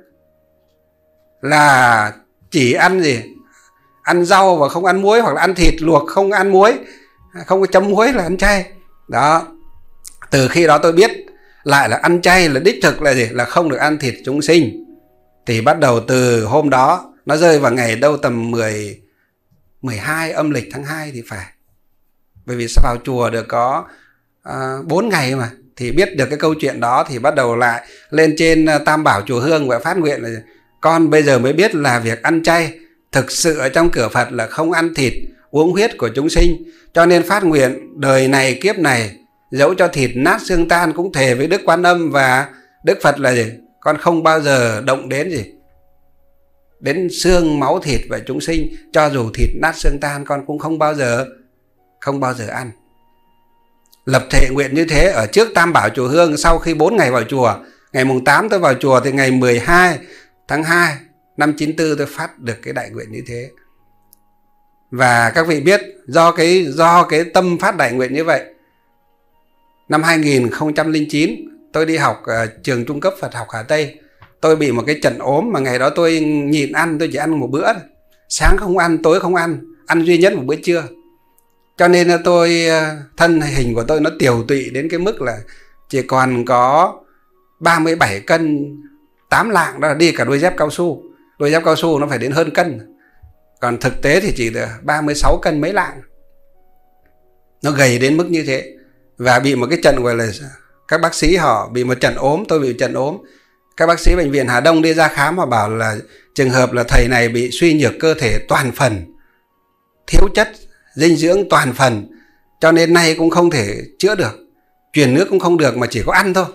Speaker 1: là chỉ ăn gì, ăn rau và không ăn muối, hoặc là ăn thịt luộc không ăn muối, không có chấm muối là ăn chay. Đó, từ khi đó tôi biết lại là ăn chay là đích thực là gì, là không được ăn thịt chúng sinh. Thì bắt đầu từ hôm đó, nó rơi vào ngày đâu tầm 12 âm lịch tháng 2 thì phải. Bởi vì vào chùa được có 4 ngày mà, thì biết được cái câu chuyện đó thì bắt đầu lại lên trên Tam Bảo Chùa Hương và phát nguyện là con bây giờ mới biết là việc ăn chay thực sự ở trong cửa Phật là không ăn thịt uống huyết của chúng sinh. Cho nên phát nguyện đời này kiếp này dẫu cho thịt nát xương tan cũng thề với Đức Quan Âm và Đức Phật là gì, con không bao giờ động đến gì, đến xương máu thịt và chúng sinh. Cho dù thịt nát xương tan con cũng không bao giờ ăn. Lập thệ nguyện như thế ở trước Tam Bảo Chùa Hương. Sau khi 4 ngày vào chùa, ngày mùng 8 tôi vào chùa, thì ngày 12 tháng 2 năm 94 tôi phát được cái đại nguyện như thế. Và các vị biết do cái tâm phát đại nguyện như vậy, năm 2009 tôi đi học trường trung cấp Phật học Hà Tây. Tôi bị một cái trận ốm mà ngày đó tôi nhịn ăn, tôi chỉ ăn một bữa. Sáng không ăn, tối không ăn, ăn duy nhất một bữa trưa. Cho nên là tôi, thân hình của tôi nó tiều tụy đến cái mức là chỉ còn có 37 cân 8 lạng, đó là đi cả đôi dép cao su. Đôi dép cao su nó phải đến hơn cân. Còn thực tế thì chỉ được 36 cân mấy lạng. Nó gầy đến mức như thế. Và bị một cái trận gọi là các bác sĩ họ bị một trận ốm, tôi bị trận ốm. Các bác sĩ bệnh viện Hà Đông đi ra khám và bảo là trường hợp là thầy này bị suy nhược cơ thể toàn phần, thiếu chất, dinh dưỡng toàn phần, cho nên nay cũng không thể chữa được. Truyền nước cũng không được mà chỉ có ăn thôi.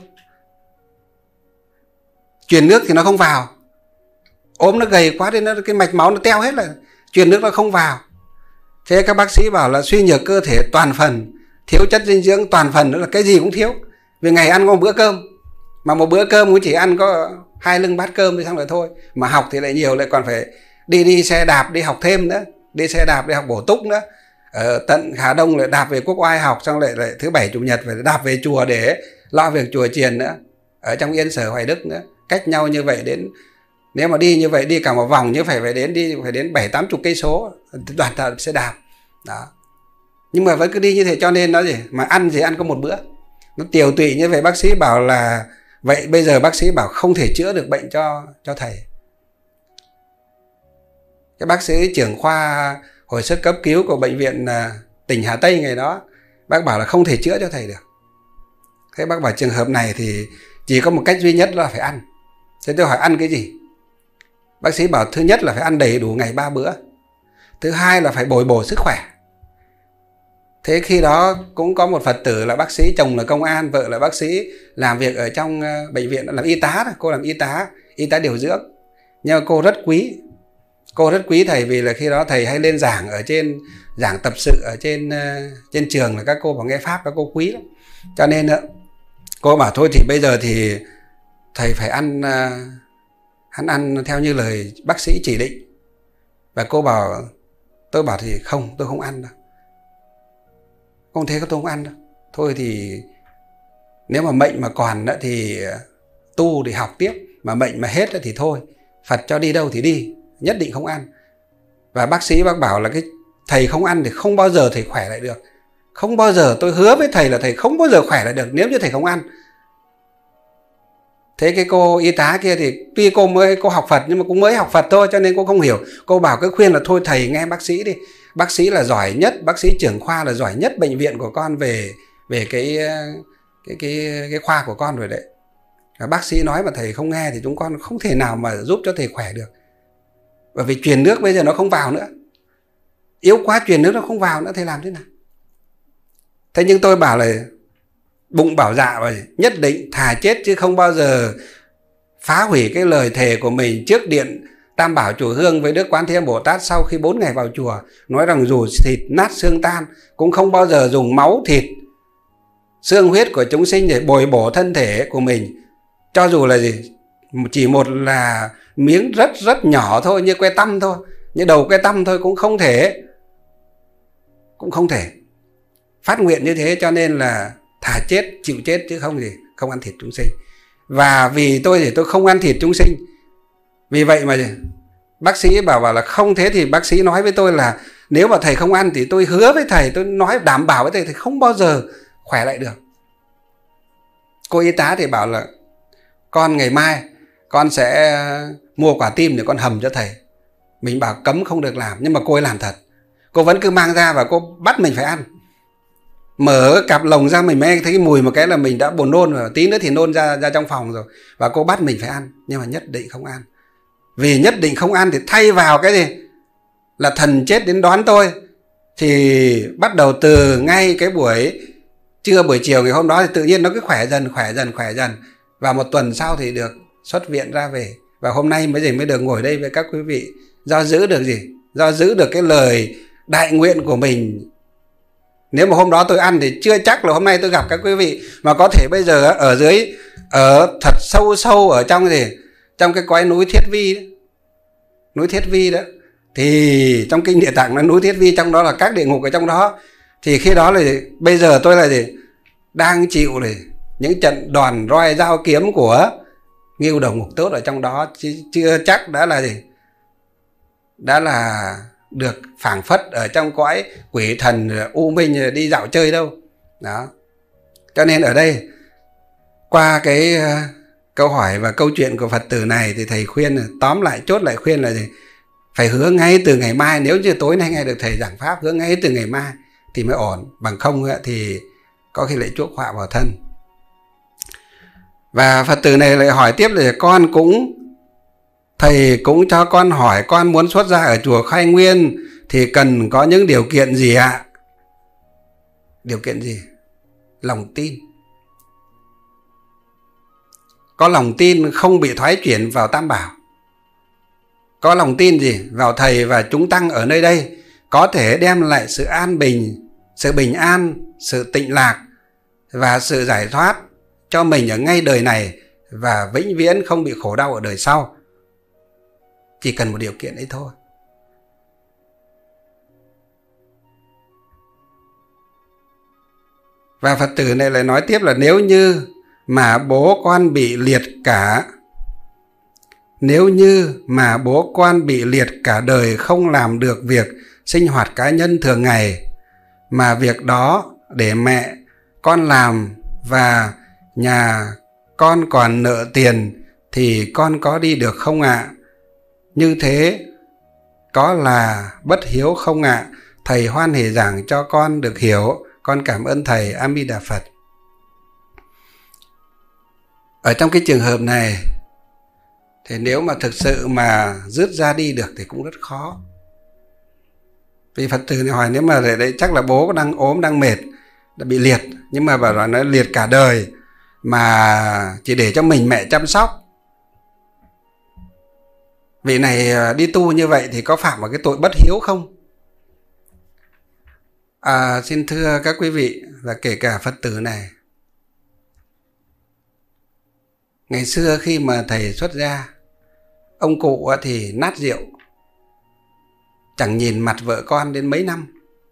Speaker 1: Truyền nước thì nó không vào. Ốm nó gầy quá nên cái mạch máu nó teo hết rồi, truyền nước nó không vào. Thế các bác sĩ bảo là suy nhược cơ thể toàn phần, thiếu chất dinh dưỡng toàn phần, nữa là cái gì cũng thiếu. Vì ngày ăn có một bữa cơm, mà một bữa cơm cũng chỉ ăn có 2 lưng bát cơm thì xong rồi thôi. Mà học thì lại nhiều, lại còn phải đi xe đạp đi học thêm nữa, đi xe đạp đi học bổ túc nữa. Ở tận Hà Đông lại đạp về Quốc Oai học, xong lại thứ Bảy Chủ nhật phải đạp về chùa để lo việc chùa chiền nữa. Ở trong Yên Sở Hoài Đức nữa, cách nhau như vậy đến, nếu mà đi như vậy đi cả một vòng như phải đến 7-80 cây số đoàn xe đạp đó. Nhưng mà vẫn cứ đi như thế, cho nên nó gì mà ăn thì ăn có một bữa, nó tiều tụy như vậy. Bác sĩ bảo là vậy bây giờ bác sĩ bảo không thể chữa được bệnh cho thầy. Cái bác sĩ trưởng khoa hồi sức cấp cứu của bệnh viện tỉnh Hà Tây ngày đó, bác bảo là không thể chữa cho thầy được. Thế bác bảo trường hợp này thì chỉ có một cách duy nhất là phải ăn. Thế tôi hỏi ăn cái gì? Bác sĩ bảo thứ nhất là phải ăn đầy đủ ngày 3 bữa. Thứ hai là phải bồi bổ sức khỏe. Thế khi đó cũng có một Phật tử là bác sĩ, chồng là công an, vợ là bác sĩ, làm việc ở trong bệnh viện, làm y tá. Cô làm y tá điều dưỡng. Nhưng mà cô rất quý thầy, vì là khi đó thầy hay lên giảng ở trên, giảng tập sự ở trên trường, là các cô vào nghe pháp, các cô quý lắm. Cho nên cô bảo thôi thì bây giờ thì thầy phải ăn theo như lời bác sĩ chỉ định. Và tôi bảo thì không, tôi không ăn đâu. Không thế tôi không ăn đâu. Thôi thì nếu mà mệnh mà còn thì tu thì học tiếp, mà mệnh mà hết thì thôi, Phật cho đi đâu thì đi, nhất định không ăn. Và bác sĩ bác bảo là cái thầy không ăn thì không bao giờ thầy khỏe lại được. Không bao giờ, tôi hứa với thầy là thầy không bao giờ khỏe lại được nếu như thầy không ăn. Thế cái cô y tá kia thì tuy cô học Phật nhưng mà cũng mới học Phật thôi, cho nên cô không hiểu. Cô bảo cứ khuyên là thôi thầy nghe bác sĩ đi. Bác sĩ là giỏi nhất, bác sĩ trưởng khoa là giỏi nhất bệnh viện của con về cái khoa của con rồi đấy. Và bác sĩ nói mà thầy không nghe thì chúng con không thể nào mà giúp cho thầy khỏe được. Bởi vì truyền nước bây giờ nó không vào nữa. Yếu quá truyền nước nó không vào nữa, thầy làm thế nào? Thế nhưng tôi bảo là bụng bảo dạ rồi, nhất định thà chết chứ không bao giờ phá hủy cái lời thề của mình trước điện Tam Bảo Chùa Hương với Đức Quán Thế Âm Bồ Tát. Sau khi 4 ngày vào chùa nói rằng dù thịt nát xương tan cũng không bao giờ dùng máu thịt xương huyết của chúng sinh để bồi bổ thân thể của mình, cho dù là chỉ một là miếng rất rất nhỏ thôi, như que tăm thôi, như đầu que tăm thôi, cũng không thể phát nguyện như thế. Cho nên là thà chết chịu chết chứ không ăn thịt chúng sinh. Và vì tôi thì tôi không ăn thịt chúng sinh. Vì vậy mà bác sĩ bảo là không. Thế thì bác sĩ nói với tôi là nếu mà thầy không ăn thì tôi hứa với thầy, tôi nói đảm bảo với thầy không bao giờ khỏe lại được. Cô y tá thì bảo là con ngày mai con sẽ mua quả tim để con hầm cho thầy. Mình bảo cấm không được làm, nhưng mà cô ấy làm thật. Cô vẫn cứ mang ra và cô bắt mình phải ăn. Mở cặp lồng ra mình mới thấy cái mùi một cái là mình đã buồn nôn rồi, tí nữa thì nôn ra trong phòng rồi. Và cô bắt mình phải ăn, nhưng mà nhất định không ăn. Vì nhất định không ăn thì thay vào cái gì là thần chết đến đón tôi. Thì bắt đầu từ ngay cái buổi trưa buổi chiều ngày hôm đó thì tự nhiên nó cứ khỏe dần. Và một tuần sau thì được xuất viện ra về. Và hôm nay mới được ngồi đây với các quý vị. Do giữ được do giữ được cái lời đại nguyện của mình. Nếu mà hôm đó tôi ăn thì chưa chắc là hôm nay tôi gặp các quý vị. Mà có thể bây giờ ở thật sâu ở trong trong cái cõi núi Thiết Vi đấy. Núi Thiết Vi đó. Thì trong kinh Địa Tạng là núi Thiết Vi, trong đó là các địa ngục ở trong đó. Thì khi đó là bây giờ tôi là đang chịu này những trận đòn roi dao kiếm của Ngưu Đầu Ngục Tốt ở trong đó, chứ chưa chắc đã là gì, đã là được phảng phất ở trong cõi quỷ thần u minh đi dạo chơi đâu. Đó. Cho nên ở đây qua cái câu hỏi và câu chuyện của Phật tử này thì thầy khuyên, tóm lại chốt lại khuyên là gì? Phải hứa ngay từ ngày mai, nếu như tối nay nghe được thầy giảng pháp, hứa ngay từ ngày mai thì mới ổn, bằng không thì có khi lại chuốc họa vào thân. Và Phật tử này lại hỏi tiếp là thầy cũng cho con hỏi, con muốn xuất gia ở chùa Khai Nguyên thì cần có những điều kiện gì ạ? Điều kiện gì? Lòng tin. Có lòng tin không bị thoái chuyển vào Tam Bảo. Có lòng tin gì? Vào thầy và chúng tăng ở nơi đây có thể đem lại sự an bình, sự bình an, sự tịnh lạc và sự giải thoát cho mình ở ngay đời này và vĩnh viễn không bị khổ đau ở đời sau. Chỉ cần một điều kiện ấy thôi. Và Phật tử này lại nói tiếp là nếu như mà bố con bị liệt cả đời không làm được việc sinh hoạt cá nhân thường ngày, mà việc đó để mẹ con làm và nhà con còn nợ tiền thì con có đi được không ạ? Như thế có là bất hiếu không ạ? Thầy hoan hỉ giảng cho con được hiểu. Con cảm ơn thầy. A Di Đà Phật. Ở trong cái trường hợp này thì nếu mà thực sự mà rước ra đi được thì cũng rất khó. Vì Phật tử này hỏi nếu mà đấy chắc là bố đang ốm, đang mệt, đã bị liệt, nhưng mà bảo là nó liệt cả đời mà chỉ để cho mình mẹ chăm sóc. Vị này đi tu như vậy thì có phạm vào cái tội bất hiếu không? Xin thưa các quý vị và kể cả Phật tử này, ngày xưa khi mà thầy xuất gia, ông cụ thì nát rượu, chẳng nhìn mặt vợ con đến mấy năm.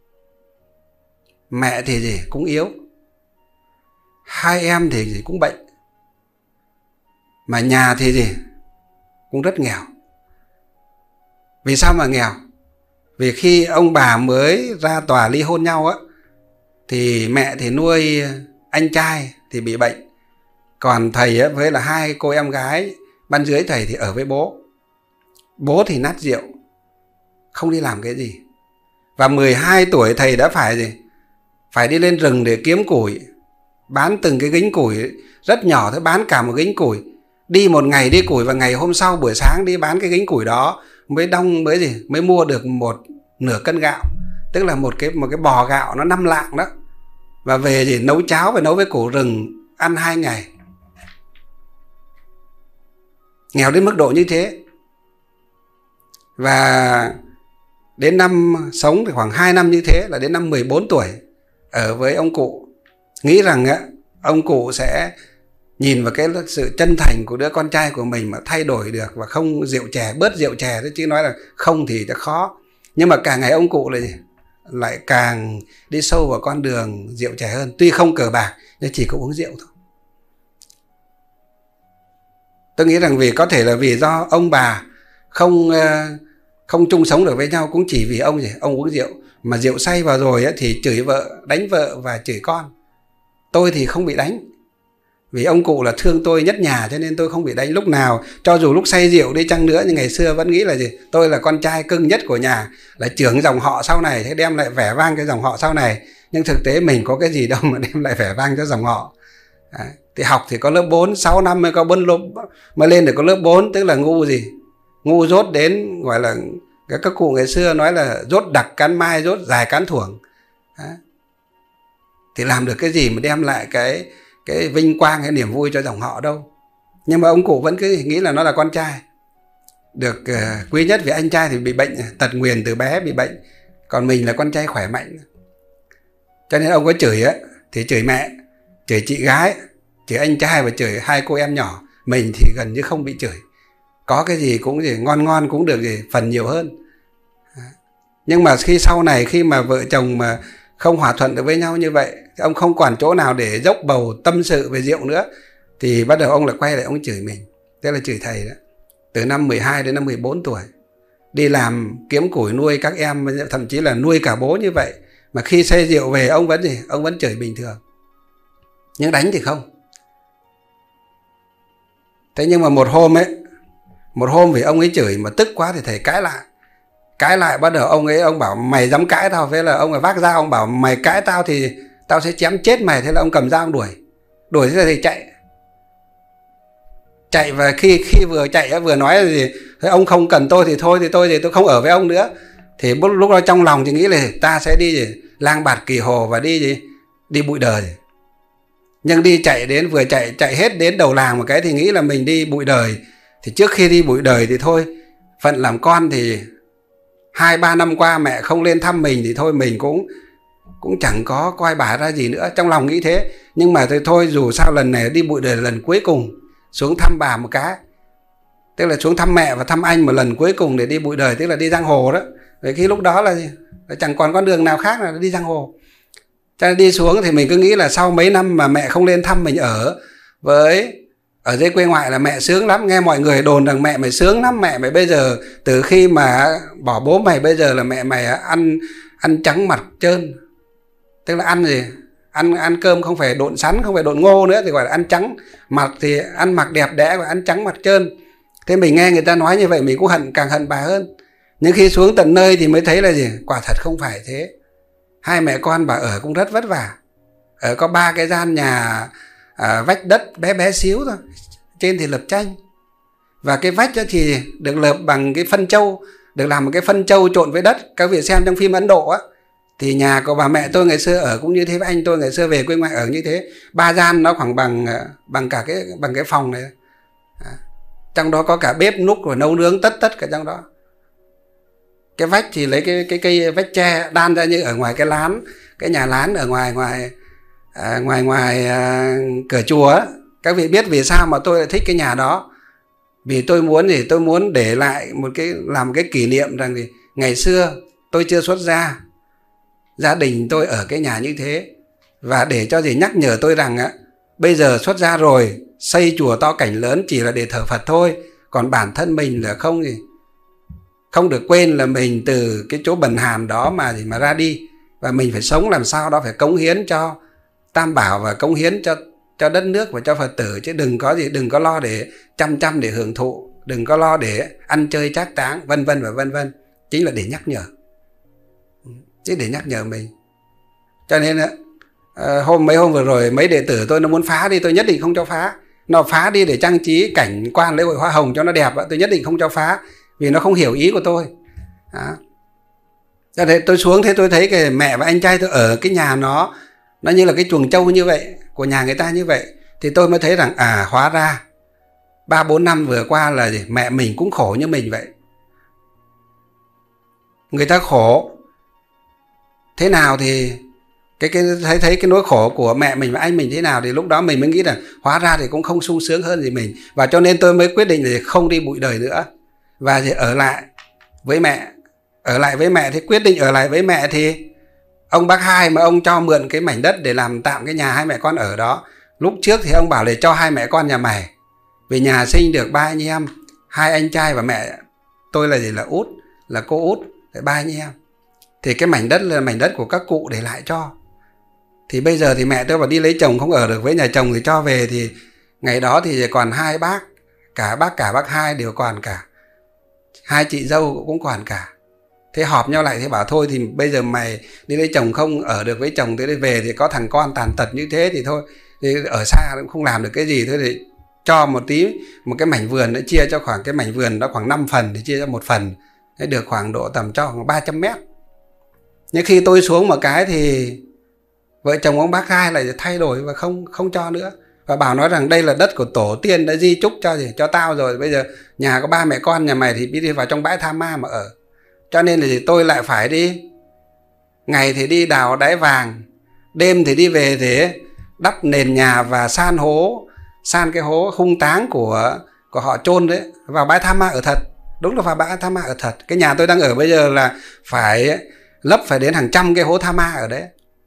Speaker 1: Mẹ thì gì cũng yếu, hai em thì gì cũng bệnh, mà nhà thì gì cũng rất nghèo. Vì sao mà nghèo? Vì khi ông bà mới ra tòa ly hôn nhau thì mẹ thì nuôi anh trai thì bị bệnh, còn thầy với là hai cô em gái ban dưới thầy thì ở với bố. Bố thì nát rượu, không đi làm cái gì. Và 12 tuổi thầy đã phải gì? Phải đi lên rừng để kiếm củi, bán từng cái gánh củi rất nhỏ thôi, bán cả một gánh củi. Đi một ngày đi củi và ngày hôm sau buổi sáng đi bán cái gánh củi đó mới mua được nửa cân gạo, tức là một cái bò gạo nó 5 lạng đó. Và về gì nấu cháo, phải nấu với củ rừng ăn 2 ngày. Nghèo đến mức độ như thế. Và đến năm sống thì khoảng 2 năm như thế, là đến năm 14 tuổi ở với ông cụ, nghĩ rằng ông cụ sẽ nhìn vào cái sự chân thành của đứa con trai của mình mà thay đổi được và không rượu chè, bớt rượu chè thôi, chứ nói là không thì sẽ khó. Nhưng mà càng ngày ông cụ lại càng đi sâu vào con đường rượu chè hơn. Tuy không cờ bạc nhưng chỉ có uống rượu thôi. Tôi nghĩ rằng có thể là vì do ông bà không chung sống được với nhau, cũng chỉ vì ông uống rượu, mà rượu say vào rồi thì chửi vợ, đánh vợ và chửi con. Tôi thì không bị đánh, vì ông cụ là thương tôi nhất nhà, cho nên tôi không bị đánh lúc nào. Cho dù lúc say rượu đi chăng nữa, nhưng ngày xưa vẫn nghĩ là tôi là con trai cưng nhất của nhà, là trưởng dòng họ sau này, thế đem lại vẻ vang cái dòng họ sau này. Nhưng thực tế mình có cái gì đâu mà đem lại vẻ vang cho dòng họ. Đấy. Thì học thì có lớp 4, 6 năm mới có mới lên được có lớp 4, tức là ngu dốt đến, gọi là các cụ ngày xưa nói là dốt đặc cán mai, dốt dài cán thuổng. Đấy. Thì làm được cái gì mà đem lại cái vinh quang, cái niềm vui cho dòng họ đâu. Nhưng mà ông cụ vẫn cứ nghĩ là nó là con trai, được quý nhất, vì anh trai thì bị bệnh tật nguyền từ bé, bị bệnh, còn mình là con trai khỏe mạnh. Cho nên ông có chửi thì chửi mẹ, chửi chị gái, chửi anh trai và chửi hai cô em nhỏ. Mình thì gần như không bị chửi, có cái gì cũng ngon cũng được phần nhiều hơn. Nhưng mà khi sau này, khi mà vợ chồng mà không hòa thuận được với nhau như vậy, ông không còn chỗ nào để dốc bầu tâm sự về rượu nữa, thì bắt đầu ông lại quay lại ông chửi mình, tức là chửi thầy đó. Từ năm 12 đến năm 14 tuổi, đi làm kiếm củi nuôi các em, thậm chí là nuôi cả bố như vậy, mà khi say rượu về ông vẫn gì? Ông vẫn chửi bình thường, nhưng đánh thì không. Thế nhưng mà một hôm vì ông ấy chửi mà tức quá thì thầy cãi lại, bắt đầu ông bảo mày dám cãi tao, thế là ông ấy vác dao, ông bảo mày cãi tao thì tao sẽ chém chết mày. Thế là ông cầm dao ông đuổi, thế là thầy chạy. Và khi vừa chạy vừa nói là gì, thế ông không cần tôi thì thôi, thì tôi không ở với ông nữa. Thì lúc đó trong lòng thì nghĩ là ta sẽ đi gì, lang bạt kỳ hồ và đi bụi đời. Nhưng đi chạy đến, vừa chạy hết đến đầu làng một cái thì nghĩ là mình đi bụi đời. Thì trước khi đi bụi đời thì thôi, phận làm con thì 2-3 năm qua mẹ không lên thăm mình thì thôi mình cũng chẳng có coi bà ra gì nữa, trong lòng nghĩ thế. Nhưng mà thôi dù sao lần này đi bụi đời là lần cuối cùng xuống thăm bà một cái, tức là xuống thăm mẹ và thăm anh một lần cuối cùng để đi bụi đời, tức là đi giang hồ đó. Vì khi lúc đó là chẳng còn con đường nào khác là đi giang hồ. Cho nên đi xuống thì mình cứ nghĩ là sau mấy năm mà mẹ không lên thăm mình ở dưới quê ngoại là mẹ sướng lắm. Nghe mọi người đồn rằng mẹ mày sướng lắm, mẹ mày bây giờ từ khi mà bỏ bố mày bây giờ là mẹ mày ăn trắng mặt trơn. Tức là ăn gì? Ăn cơm không phải độn sắn, không phải độn ngô nữa, thì gọi là ăn trắng mặt, thì ăn mặc đẹp đẽ và ăn trắng mặt trơn. Thế mình nghe người ta nói như vậy mình cũng càng hận bà hơn. Nhưng khi xuống tận nơi thì mới thấy là gì? Quả thật không phải thế. Hai mẹ con bà ở cũng rất vất vả. Ở có 3 cái gian nhà vách đất bé xíu thôi, trên thì lợp tranh. Và cái vách đó thì được lợp bằng cái phân trâu, được làm một cái phân trâu trộn với đất. Các vị xem trong phim Ấn Độ á, thì nhà của bà mẹ tôi ngày xưa ở cũng như thế, với anh tôi ngày xưa về quê ngoại ở như thế. 3 gian nó khoảng bằng cái phòng này. Trong đó có cả bếp núc rồi nấu nướng tất cả trong đó. Cái vách thì lấy cái cây vách tre đan ra như ở ngoài cái lán, cái nhà lán ở ngoài cửa chùa á. Các vị biết vì sao mà tôi lại thích cái nhà đó? Vì tôi muốn để lại làm một cái kỷ niệm rằng thì ngày xưa tôi chưa xuất gia, gia đình tôi ở cái nhà như thế, và để cho gì nhắc nhở tôi rằng bây giờ xuất gia rồi, xây chùa to cảnh lớn chỉ là để thờ Phật thôi, còn bản thân mình là không được quên là mình từ cái chỗ bần hàn đó mà ra đi, và mình phải sống làm sao đó, phải cống hiến cho Tam Bảo và cống hiến cho đất nước và cho Phật tử, chứ đừng có lo để chăm để hưởng thụ, đừng có lo để ăn chơi trác táng, vân vân và vân vân. Chính là để nhắc nhở, chứ để nhắc nhở mình. Cho nên mấy hôm vừa rồi mấy đệ tử tôi nó muốn phá đi, tôi nhất định không cho phá. Nó phá đi để trang trí cảnh quan lễ hội hoa hồng cho nó đẹp, tôi nhất định không cho phá, vì nó không hiểu ý của tôi. Cho nên tôi xuống thế tôi thấy cái mẹ và anh trai tôi ở cái nhà nó như là cái chuồng trâu như vậy, của nhà người ta như vậy, thì tôi mới thấy rằng hóa ra 3-4 năm vừa qua là mẹ mình cũng khổ như mình vậy. Người ta khổ thế nào thì thấy cái nỗi khổ của mẹ mình và anh mình thế nào, thì lúc đó mình mới nghĩ là hóa ra thì cũng không sung sướng hơn gì mình. Và cho nên tôi mới quyết định là không đi bụi đời nữa, và thì ở lại với mẹ. Thì quyết định ở lại với mẹ thì ông bác Hai mà ông cho mượn cái mảnh đất để làm tạm cái nhà hai mẹ con ở đó. Lúc trước thì ông bảo là cho hai mẹ con nhà mày, vì nhà sinh được 3 anh em, 2 anh trai và mẹ tôi là út, là cô út, 3 anh em. Thì cái mảnh đất là mảnh đất của các cụ để lại cho. Thì bây giờ thì mẹ tôi bảo đi lấy chồng không ở được với nhà chồng thì cho về. Thì ngày đó thì còn 2 bác, cả bác Hai đều còn cả, 2 chị dâu cũng còn cả. Thế họp nhau lại thì bảo thôi thì bây giờ mày đi lấy chồng không ở được với chồng, thế về thì có thằng con tàn tật như thế thì thôi, thì ở xa cũng không làm được cái gì, thôi thì cho một cái mảnh vườn, nó chia cho khoảng cái mảnh vườn đó khoảng 5 phần thì chia cho 1 phần, thế được khoảng độ tầm cho khoảng 300 mét. Nhưng khi tôi xuống một cái thì vợ chồng ông bác Hai lại thay đổi và không cho nữa, và bảo nói rằng đây là đất của tổ tiên đã di chúc cho tao rồi, bây giờ nhà có 3 mẹ con nhà mày thì đi vào trong bãi tha ma mà ở. Cho nên là tôi lại phải đi, ngày thì đi đào đáy vàng, đêm thì đi về để đắp nền nhà và san cái hố hung táng của họ chôn đấy, vào bãi tha ma ở thật. Đúng là vào bãi tha ma ở thật. Cái nhà tôi đang ở bây giờ là phải lấp phải đến hàng trăm cái hố tha ma ở đấy.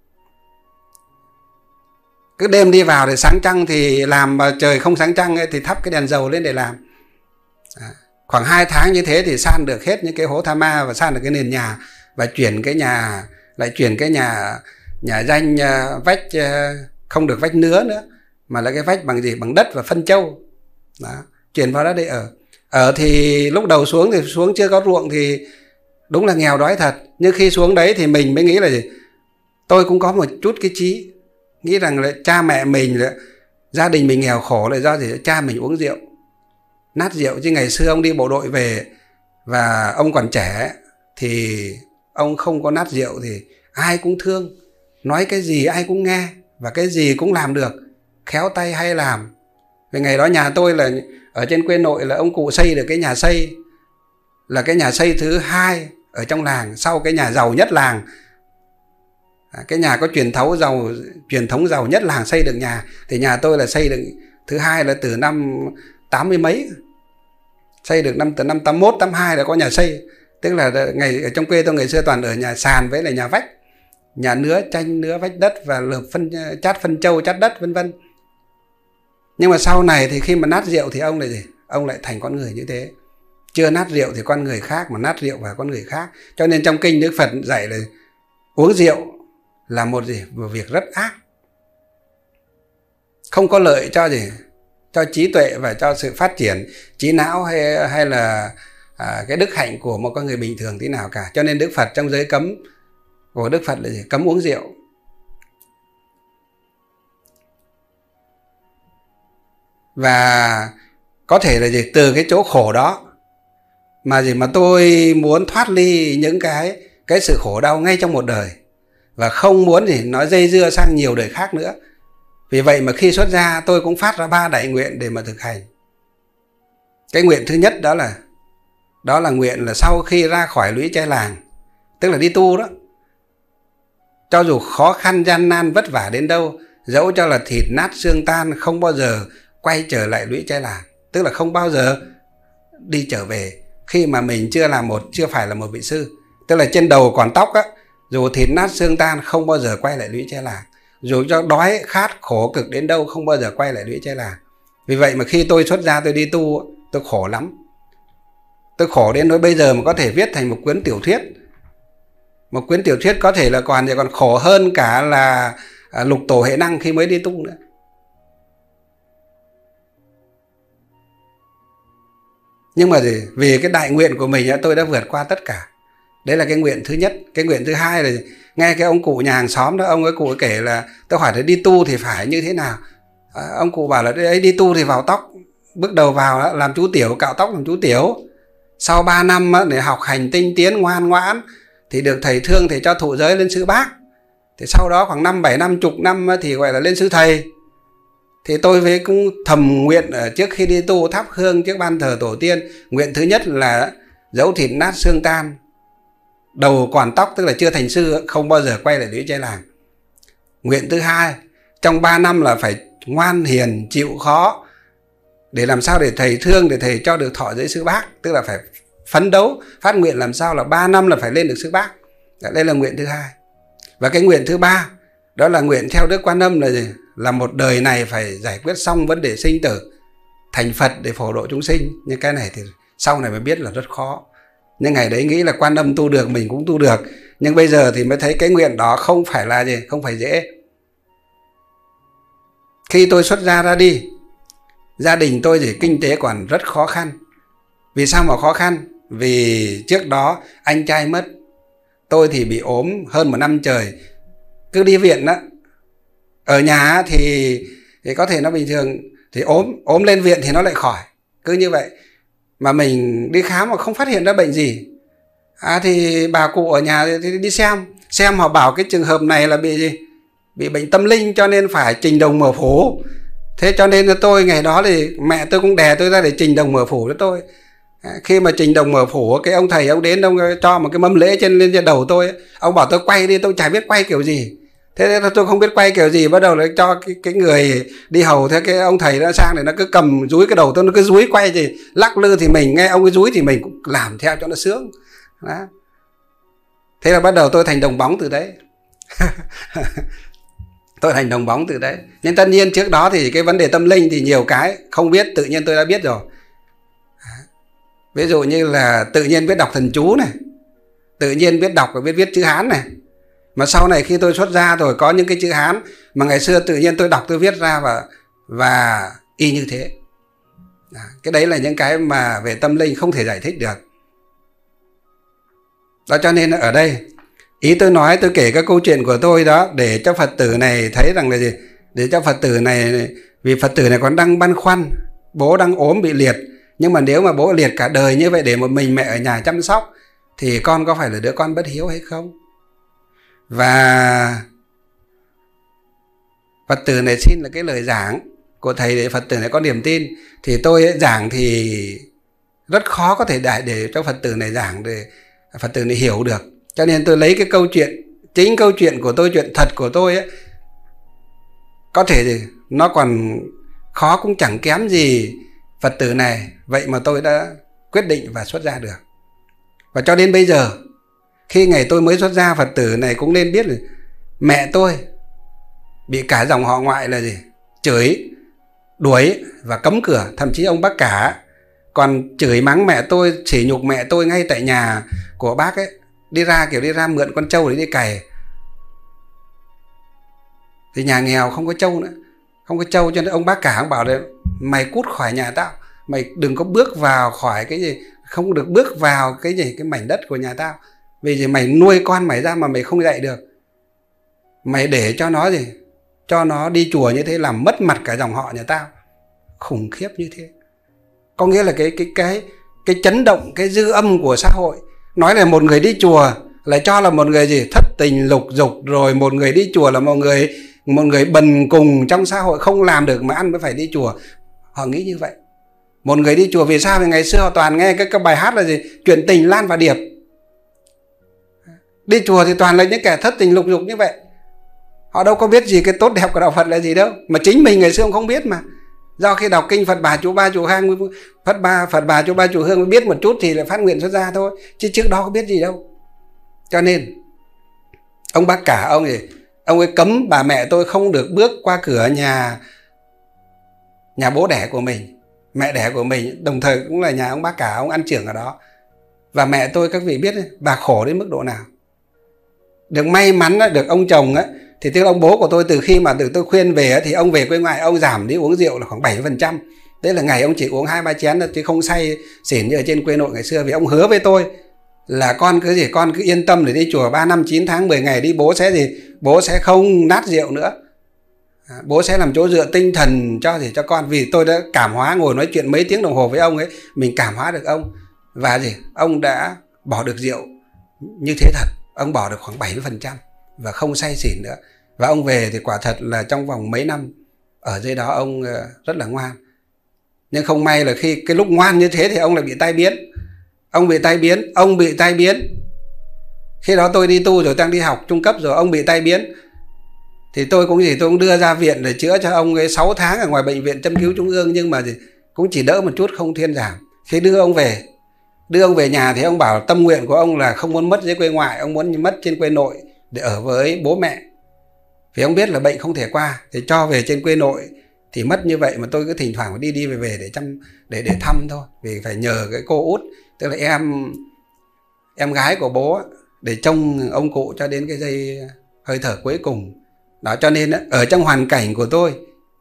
Speaker 1: Cứ đêm đi vào để sáng trăng thì làm, mà trời không sáng trăng ấy, thì thắp cái đèn dầu lên để làm. Khoảng 2 tháng như thế thì san được hết những cái hố tha ma và san được cái nền nhà, và chuyển cái nhà danh vách không được vách nứa nữa, mà là cái vách bằng gì? Bằng đất và phân trâu. Đó, chuyển vào đó để ở thì lúc đầu xuống thì xuống chưa có ruộng thì đúng là nghèo đói thật. Nhưng khi xuống đấy thì mình mới nghĩ là gì? Tôi cũng có một chút cái trí, nghĩ rằng là cha mẹ mình, là gia đình mình nghèo khổ là do gì? Cha mình uống rượu, nát rượu. Chứ ngày xưa ông đi bộ đội về và ông còn trẻ thì ông không có nát rượu thì ai cũng thương, nói cái gì ai cũng nghe, và cái gì cũng làm được, khéo tay hay làm. Vì ngày đó nhà tôi là ở trên quê nội, là ông cụ xây được cái nhà xây, là cái nhà xây thứ 2 ở trong làng, sau cái nhà giàu nhất làng. Cái nhà có truyền thống giàu nhất làng xây được nhà, thì nhà tôi là xây được thứ 2, là từ năm 80 mấy, xây được từ năm 81, 82 là có nhà xây. Tức là ở trong quê tôi ngày xưa toàn ở nhà sàn với là nhà vách, nhà nứa tranh nứa vách đất và lợp chát phân trâu chát đất vân vân. Nhưng mà sau này thì khi mà nát rượu thì ông lại gì? Ông lại thành con người như thế. Chưa nát rượu thì con người khác, mà nát rượu và con người khác. Cho nên trong kinh Đức Phật dạy là uống rượu là một việc rất ác, không có lợi cho cho trí tuệ và cho sự phát triển trí não hay là cái đức hạnh của một con người bình thường tí nào cả. Cho nên Đức Phật trong giới cấm của Đức Phật là cấm uống rượu. Và có thể là từ cái chỗ khổ đó mà tôi muốn thoát ly những cái sự khổ đau ngay trong một đời, và không muốn nó dây dưa sang nhiều đời khác nữa. Vì vậy mà khi xuất gia tôi cũng phát ra 3 đại nguyện để mà thực hành. Cái nguyện thứ nhất đó là nguyện là sau khi ra khỏi lũy trai làng, tức là đi tu đó, cho dù khó khăn gian nan vất vả đến đâu, dẫu cho là thịt nát xương tan, không bao giờ quay trở lại lũy trai làng. Tức là không bao giờ đi trở về khi mà mình chưa phải là một vị sư. Tức là trên đầu còn tóc á, dù thịt nát xương tan không bao giờ quay lại lũy trai làng. Dù cho đói khát khổ cực đến đâu không bao giờ quay lại lũy trai làng. Vì vậy mà khi tôi xuất gia tôi đi tu, tôi khổ lắm. Tôi khổ đến nỗi bây giờ mà có thể viết thành một cuốn tiểu thuyết. Một cuốn tiểu thuyết có thể là còn khổ hơn cả là lục tổ hệ năng khi mới đi tu nữa. Nhưng mà vì cái đại nguyện của mình tôi đã vượt qua tất cả. Đấy là cái nguyện thứ nhất. Cái nguyện thứ hai là nghe cái ông cụ nhà hàng xóm đó, ông ấy cụ ấy kể là tôi hỏi là đi tu thì phải như thế nào. Ông cụ bảo là đấy, đi tu thì vào tóc, bước đầu vào đó, làm chú tiểu, cạo tóc làm chú tiểu. Sau 3 năm để học hành tinh tiến ngoan ngoãn thì được thầy thương, thầy cho thụ giới lên sư bác. Thì sau đó khoảng 5-7 năm, chục năm thì gọi là lên sư thầy. Thì tôi cũng thầm nguyện trước khi đi tu thắp hương trước ban thờ tổ tiên. Nguyện thứ nhất là dẫu thịt nát xương tan, đầu còn tóc, tức là chưa thành sư, không bao giờ quay lại lũy trai làng. Nguyện thứ hai, trong 3 năm là phải ngoan hiền, chịu khó, để làm sao để thầy thương, để thầy cho được thọ giới sư bác. Tức là phải phấn đấu, phát nguyện làm sao là 3 năm là phải lên được sư bác. Đây là nguyện thứ hai. Và cái nguyện thứ ba, đó là nguyện theo Đức Quan Âm là một đời này phải giải quyết xong vấn đề sinh tử, thành Phật để phổ độ chúng sinh. Nhưng cái này thì sau này mới biết là rất khó. Nhưng ngày đấy nghĩ là Quan Âm tu được, mình cũng tu được. Nhưng bây giờ thì mới thấy cái nguyện đó không phải là không phải dễ. Khi tôi xuất gia ra đi, gia đình tôi kinh tế còn rất khó khăn. Vì sao mà khó khăn? Vì trước đó anh trai mất, tôi thì bị ốm hơn 1 năm trời, cứ đi viện đó. Ở nhà thì có thể nó bình thường, thì ốm lên viện thì nó lại khỏi, cứ như vậy. Mà mình đi khám mà không phát hiện ra bệnh gì. Thì bà cụ ở nhà thì đi xem họ bảo cái trường hợp này là bị bệnh tâm linh, cho nên phải trình đồng mở phủ. Thế cho nên là tôi ngày đó thì mẹ tôi cũng đè tôi ra để trình đồng mở phủ cho tôi. Khi mà trình đồng mở phủ, cái ông thầy ông đến, ông cho một cái mâm lễ lên trên đầu tôi. Ông bảo tôi quay đi, tôi chả biết quay kiểu gì. Thế nên là tôi không biết quay kiểu gì, bắt đầu là cho cái người đi hầu, thế cái ông thầy nó sang để nó cứ cầm dúi cái đầu tôi, nó cứ dúi quay gì, lắc lư thì mình nghe ông cái dúi thì mình cũng làm theo cho nó sướng. Đó. Thế là bắt đầu tôi thành đồng bóng từ đấy. Tôi thành đồng bóng từ đấy. Nhưng tất nhiên trước đó thì cái vấn đề tâm linh thì nhiều cái không biết, tự nhiên tôi đã biết rồi. Ví dụ như là tự nhiên biết đọc thần chú này, tự nhiên biết đọc và biết viết chữ Hán này. Mà sau này khi tôi xuất gia rồi có những cái chữ Hán mà ngày xưa tự nhiên tôi đọc tôi viết ra và y như thế. Cái đấy là những cái mà về tâm linh không thể giải thích được. Đó, cho nên ở đây ý tôi nói, tôi kể các câu chuyện của tôi đó để cho Phật tử này thấy rằng là gì, để cho Phật tử này, vì Phật tử này còn đang băn khoăn, bố đang ốm bị liệt, nhưng mà nếu mà bố liệt cả đời như vậy để một mình mẹ ở nhà chăm sóc thì con có phải là đứa con bất hiếu hay không? Và Phật tử này xin là cái lời giảng của thầy để Phật tử này có niềm tin. Thì tôi giảng thì rất khó có thể để cho Phật tử này giảng để Phật tử này hiểu được. Cho nên tôi lấy cái câu chuyện, chính câu chuyện của tôi, chuyện thật của tôi ấy, có thể nó còn khó cũng chẳng kém gì Phật tử này. Vậy mà tôi đã quyết định và xuất gia được. Và cho đến bây giờ, khi ngày tôi mới xuất gia, Phật tử này cũng nên biết là mẹ tôi bị cả dòng họ ngoại là gì, chửi, đuổi và cấm cửa. Thậm chí ông bác cả còn chửi mắng mẹ tôi, sỉ nhục mẹ tôi ngay tại nhà của bác ấy. Đi ra mượn con trâu để đi cày. Thì nhà nghèo không có trâu nữa, không có trâu, cho nên ông bác cả ông bảo là mày cút khỏi nhà tao, mày đừng có bước vào khỏi cái gì, không được bước vào cái gì, cái mảnh đất của nhà tao. Vì gì mày nuôi con mày ra mà mày không dạy được, mày để cho nó gì, cho nó đi chùa như thế làm mất mặt cả dòng họ nhà tao. Khủng khiếp như thế. Có nghĩa là cái chấn động, cái dư âm của xã hội. Nói là một người đi chùa lại cho là một người gì, thất tình lục dục, rồi một người đi chùa là một người bần cùng trong xã hội, không làm được mà ăn mới phải đi chùa. Họ nghĩ như vậy. Một người đi chùa vì sao? Vì ngày xưa họ toàn nghe cái bài hát là gì, chuyện tình Lan và Điệp. Đi chùa thì toàn là những kẻ thất tình lục dục như vậy. Họ đâu có biết gì cái tốt đẹp của đạo Phật là gì đâu. Mà chính mình ngày xưa cũng không biết mà. Do khi đọc kinh Phật Bà Chú Ba Chú Hương, Phật Bà Chú Ba Chú Hương mới biết một chút thì lại phát nguyện xuất gia thôi, chứ trước đó có biết gì đâu. Cho nên ông bác cả ông ấy cấm bà mẹ tôi không được bước qua cửa nhà bố đẻ của mình, mẹ đẻ của mình, đồng thời cũng là nhà ông bác cả, ông ăn trưởng ở đó. Và mẹ tôi các vị biết bà khổ đến mức độ nào. Được may mắn được ông chồng ấy, thì tức là ông bố của tôi từ khi mà từ tôi khuyên về thì ông về quê ngoại, ông giảm đi uống rượu là khoảng 70%. Đấy là ngày ông chỉ uống 2-3 chén chứ không say xỉn như ở trên quê nội ngày xưa. Vì ông hứa với tôi là con cứ yên tâm để đi chùa 3 năm 9 tháng 10 ngày đi, bố sẽ không nát rượu nữa. Bố sẽ làm chỗ dựa tinh thần cho con. Vì tôi đã cảm hóa, ngồi nói chuyện mấy tiếng đồng hồ với ông ấy, mình cảm hóa được ông. Và ông đã bỏ được rượu như thế thật. Ông bỏ được khoảng 70% và không say xỉn nữa. Và ông về thì quả thật là trong vòng mấy năm ở dưới đó ông rất là ngoan. Nhưng không may là khi cái lúc ngoan như thế thì ông lại bị tai biến. Ông bị tai biến. Khi đó tôi đi tu rồi, đang đi học trung cấp rồi, ông bị tai biến. Thì tôi cũng đưa ra viện để chữa cho ông ấy 6 tháng ở ngoài bệnh viện châm cứu trung ương, nhưng mà cũng chỉ đỡ một chút, không thuyên giảm. Khi đưa ông về nhà thì ông bảo tâm nguyện của ông là không muốn mất dưới quê ngoại, ông muốn mất trên quê nội để ở với bố mẹ. Vì ông biết là bệnh không thể qua thì cho về trên quê nội thì mất như vậy. Mà tôi cứ thỉnh thoảng đi về để thăm thôi, vì phải nhờ cái cô út, tức là em gái của bố, để trông ông cụ cho đến cái giây hơi thở cuối cùng đó. Cho nên ở trong hoàn cảnh của tôi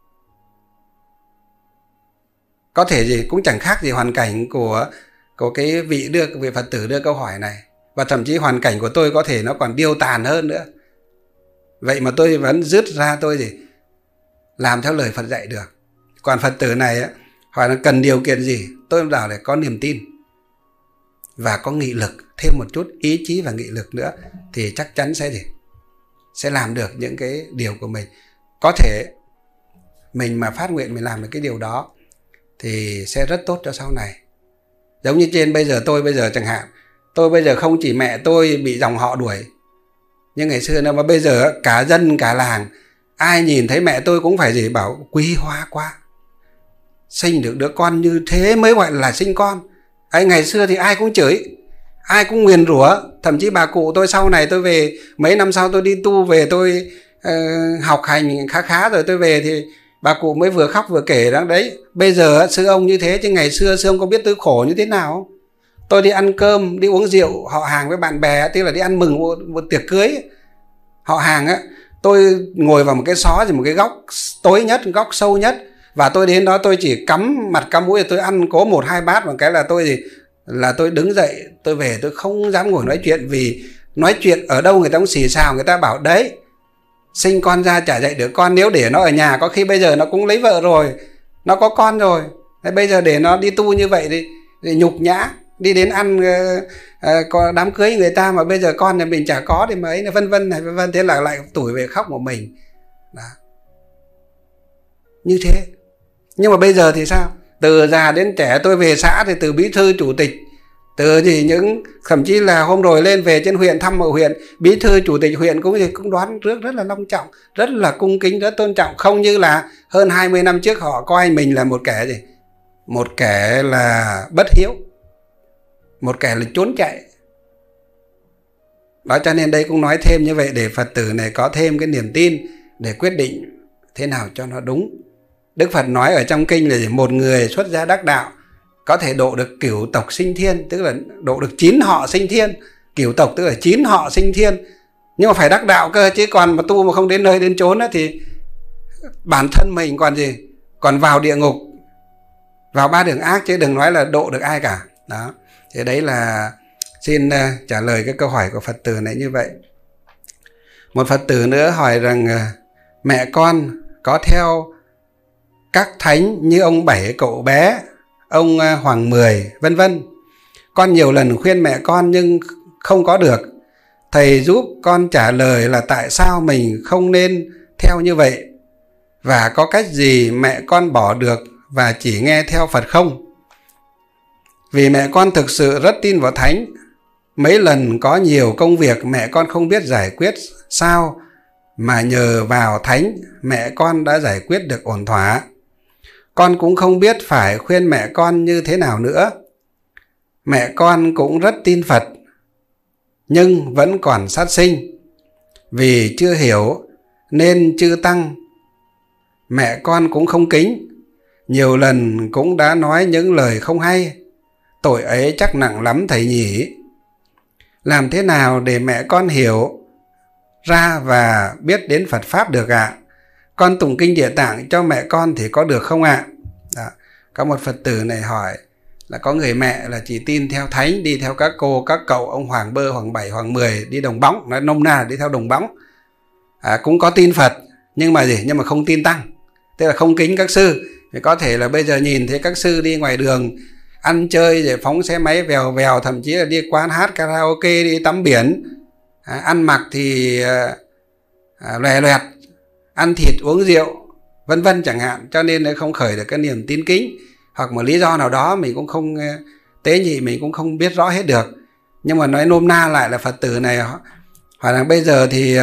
Speaker 1: có thể cũng chẳng khác gì hoàn cảnh của cái vị Phật tử đưa câu hỏi này. Và thậm chí hoàn cảnh của tôi có thể nó còn điêu tàn hơn nữa. Vậy mà tôi vẫn dứt ra tôi làm theo lời Phật dạy được. Còn Phật tử này hỏi là cần điều kiện gì, tôi bảo là có niềm tin và có nghị lực, thêm một chút ý chí và nghị lực nữa thì chắc chắn sẽ làm được những cái điều của mình. Có thể mình mà phát nguyện mình làm được cái điều đó thì sẽ rất tốt cho sau này. Giống như trên tôi bây giờ chẳng hạn, tôi bây giờ không chỉ mẹ tôi bị dòng họ đuổi nhưng ngày xưa nữa, mà bây giờ cả dân cả làng ai nhìn thấy mẹ tôi cũng phải bảo quý hóa quá, sinh được đứa con như thế mới gọi là sinh con. Ngày xưa thì ai cũng chửi, ai cũng nguyền rủa. Thậm chí bà cụ tôi sau này, tôi về mấy năm sau tôi đi tu về, tôi học hành khá khá rồi tôi về thì bà cụ mới vừa khóc vừa kể đó đấy. Bây giờ sư ông như thế chứ ngày xưa sư ông có biết tôi khổ như thế nào. Tôi đi ăn cơm, đi uống rượu họ hàng với bạn bè, tức là đi ăn mừng một tiệc cưới họ hàng á, tôi ngồi vào một cái xó, một cái góc tối nhất, góc sâu nhất, và tôi đến đó tôi chỉ cắm mặt cắm mũi, tôi ăn có 1-2 bát, một cái là tôi đứng dậy, tôi về, tôi không dám ngồi nói chuyện. Vì nói chuyện ở đâu người ta cũng xì xào, người ta bảo đấy, sinh con ra chả dạy được con, nếu để nó ở nhà có khi bây giờ nó cũng lấy vợ rồi, nó có con rồi, thế bây giờ để nó đi tu như vậy thì nhục nhã, đi đến ăn có đám cưới người ta mà bây giờ con nhà mình chả có thì mấy, vân vân này vân vân. Thế là lại tủi về khóc một mình đó. Như thế. Nhưng mà bây giờ thì sao? Từ già đến trẻ, tôi về xã thì từ bí thư chủ tịch, từ những thậm chí là hôm rồi lên về trên huyện thăm ở huyện, bí thư chủ tịch huyện cũng đoán rước rất là long trọng, rất là cung kính, rất tôn trọng. Không như là hơn 20 năm trước họ coi mình là một kẻ gì? Một kẻ là bất hiếu, một kẻ là trốn chạy. Đó, cho nên đây cũng nói thêm như vậy để Phật tử này có thêm cái niềm tin để quyết định thế nào cho nó đúng. Đức Phật nói ở trong kinh là một người xuất gia đắc đạo có thể độ được cửu tộc sinh thiên, tức là độ được 9 họ sinh thiên. Cửu tộc tức là 9 họ sinh thiên, nhưng mà phải đắc đạo cơ, chứ còn mà tu mà không đến nơi đến chốn thì bản thân mình còn gì, còn vào địa ngục, vào 3 đường ác, chứ đừng nói là độ được ai cả. Đó, thế đấy là xin trả lời cái câu hỏi của Phật tử này như vậy. Một Phật tử nữa hỏi rằng mẹ con có theo các thánh như ông Bảy Cậu Bé, ông Hoàng Mười vân vân. Con nhiều lần khuyên mẹ con nhưng không có được. Thầy giúp con trả lời là tại sao mình không nên theo như vậy, và có cách gì mẹ con bỏ được và chỉ nghe theo Phật không? Vì mẹ con thực sự rất tin vào thánh. Mấy lần có nhiều công việc mẹ con không biết giải quyết sao, mà nhờ vào thánh mẹ con đã giải quyết được ổn thỏa. Con cũng không biết phải khuyên mẹ con như thế nào nữa. Mẹ con cũng rất tin Phật, nhưng vẫn còn sát sinh. Vì chưa hiểu nên chư tăng mẹ con cũng không kính. Nhiều lần cũng đã nói những lời không hay. Tội ấy chắc nặng lắm thầy nhỉ. Làm thế nào để mẹ con hiểu ra và biết đến Phật Pháp được ạ? Con tụng kinh Địa Tạng cho mẹ con thì có được không ạ? Đó. Có một Phật tử này hỏi là có người mẹ là chỉ tin theo thánh, đi theo các cô, các cậu, ông Hoàng Bơ, Hoàng Bảy, Hoàng Mười, đi đồng bóng, nói nôm na là đi theo đồng bóng. Cũng có tin Phật, nhưng mà gì? Nhưng mà không tin tăng, tức là không kính các sư. Thì có thể là bây giờ nhìn thấy các sư đi ngoài đường ăn chơi rồi phóng xe máy vèo vèo, thậm chí là đi quán hát karaoke, đi tắm biển, ăn mặc thì loè loẹt, ăn thịt uống rượu vân vân chẳng hạn, cho nên nó không khởi được cái niềm tín kính, hoặc một lý do nào đó mình cũng không tế nhị, mình cũng không biết rõ hết được. Nhưng mà nói nôm na lại là Phật tử này hỏi rằng bây giờ thì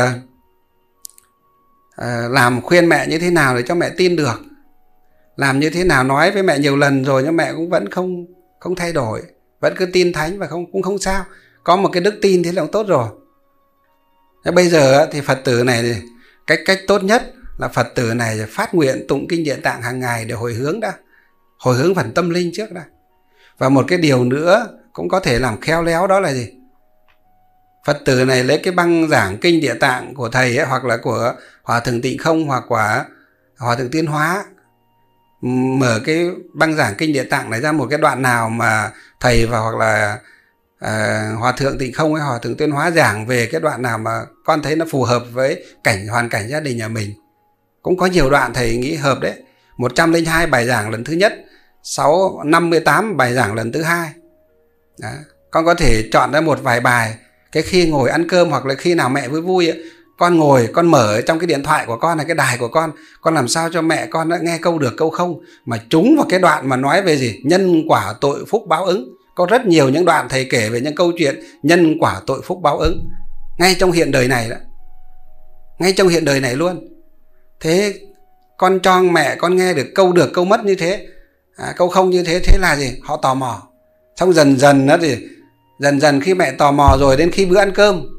Speaker 1: làm khuyên mẹ như thế nào để cho mẹ tin được, làm như thế nào, nói với mẹ nhiều lần rồi nhưng mẹ cũng vẫn không thay đổi, vẫn cứ tin thánh và cũng không sao, có một cái đức tin thế là cũng tốt rồi. Thế bây giờ thì Phật tử này cách tốt nhất là Phật tử này phát nguyện tụng kinh Địa Tạng hàng ngày để hồi hướng đã, hồi hướng phần tâm linh trước đã. Và một cái điều nữa cũng có thể làm khéo léo, đó là gì? Phật tử này lấy cái băng giảng kinh Địa Tạng của thầy ấy, hoặc là của Hòa Thượng Tịnh Không hoặc của Hòa Thượng Tiến Hóa, mở cái băng giảng kinh Địa Tạng này ra một cái đoạn nào mà thầy và hoặc là Hòa Thượng Tịnh Không hay Hòa Thượng Tiến Hóa giảng về cái đoạn nào mà con thấy nó phù hợp với hoàn cảnh gia đình nhà mình. Cũng có nhiều đoạn thầy nghĩ hợp đấy. 102 bài giảng lần thứ nhất, 58 bài giảng lần thứ hai. Đó. Con có thể chọn ra một vài bài, cái khi ngồi ăn cơm hoặc là khi nào mẹ vui vui ấy, con ngồi, con mở trong cái điện thoại của con này, cái đài của con làm sao cho mẹ con đã nghe câu được câu không, mà trúng vào cái đoạn mà nói về gì? Nhân quả tội phúc báo ứng. Có rất nhiều những đoạn thầy kể về những câu chuyện nhân quả tội phúc báo ứng ngay trong hiện đời này đó, ngay trong hiện đời này luôn. Thế con cho mẹ con nghe được câu mất như thế, câu không như thế, thế là gì? Họ tò mò. Xong dần dần đó thì dần khi mẹ tò mò rồi, đến khi bữa ăn cơm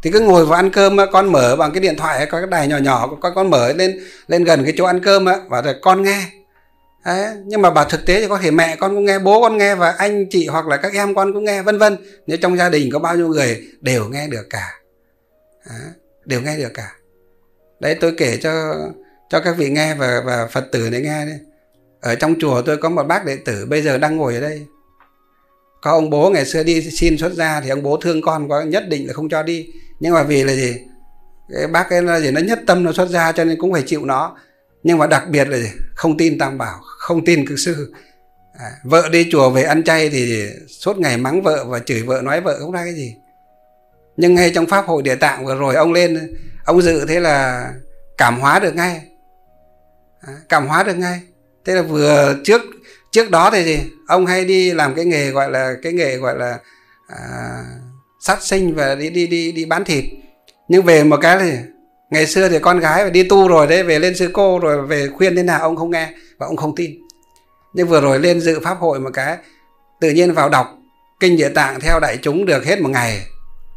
Speaker 1: Thì cứ ngồi vào ăn cơm con mở bằng cái điện thoại, có cái đài nhỏ nhỏ, con mở lên gần cái chỗ ăn cơm bảo là con nghe. Đấy, nhưng mà bảo thực tế thì có thể mẹ con cũng nghe, bố con nghe, và anh chị hoặc là các em con cũng nghe, vân vân. Nếu trong gia đình có bao nhiêu người đều nghe được cả. Đấy, đều nghe được cả. Đấy, tôi kể cho các vị nghe và Phật tử này nghe đấy. Ở trong chùa tôi có một bác đệ tử bây giờ đang ngồi ở đây. Có ông bố ngày xưa đi xin xuất gia thì ông bố thương con có nhất định là không cho đi. Nhưng mà vì là gì? Cái bác ấy là gì? Nó nhất tâm nó xuất gia cho nên cũng phải chịu nó. Nhưng mà đặc biệt là gì? Không tin Tam Bảo, không tin Cực Sư. Vợ đi chùa về ăn chay thì suốt ngày mắng vợ và chửi vợ, nói vợ không ra cái gì. Nhưng ngay trong Pháp hội Địa Tạng vừa rồi ông lên, ông dự thế là cảm hóa được ngay. Cảm hóa được ngay. Thế là vừa trước đó thì gì? Ông hay đi làm cái nghề gọi là sát sinh và đi bán thịt. Nhưng về một cái là ngày xưa thì con gái đi tu rồi đấy, về lên sư cô rồi về khuyên thế nào ông không nghe và ông không tin. Nhưng vừa rồi lên dự pháp hội một cái, tự nhiên vào đọc kinh Địa Tạng theo đại chúng được hết một ngày,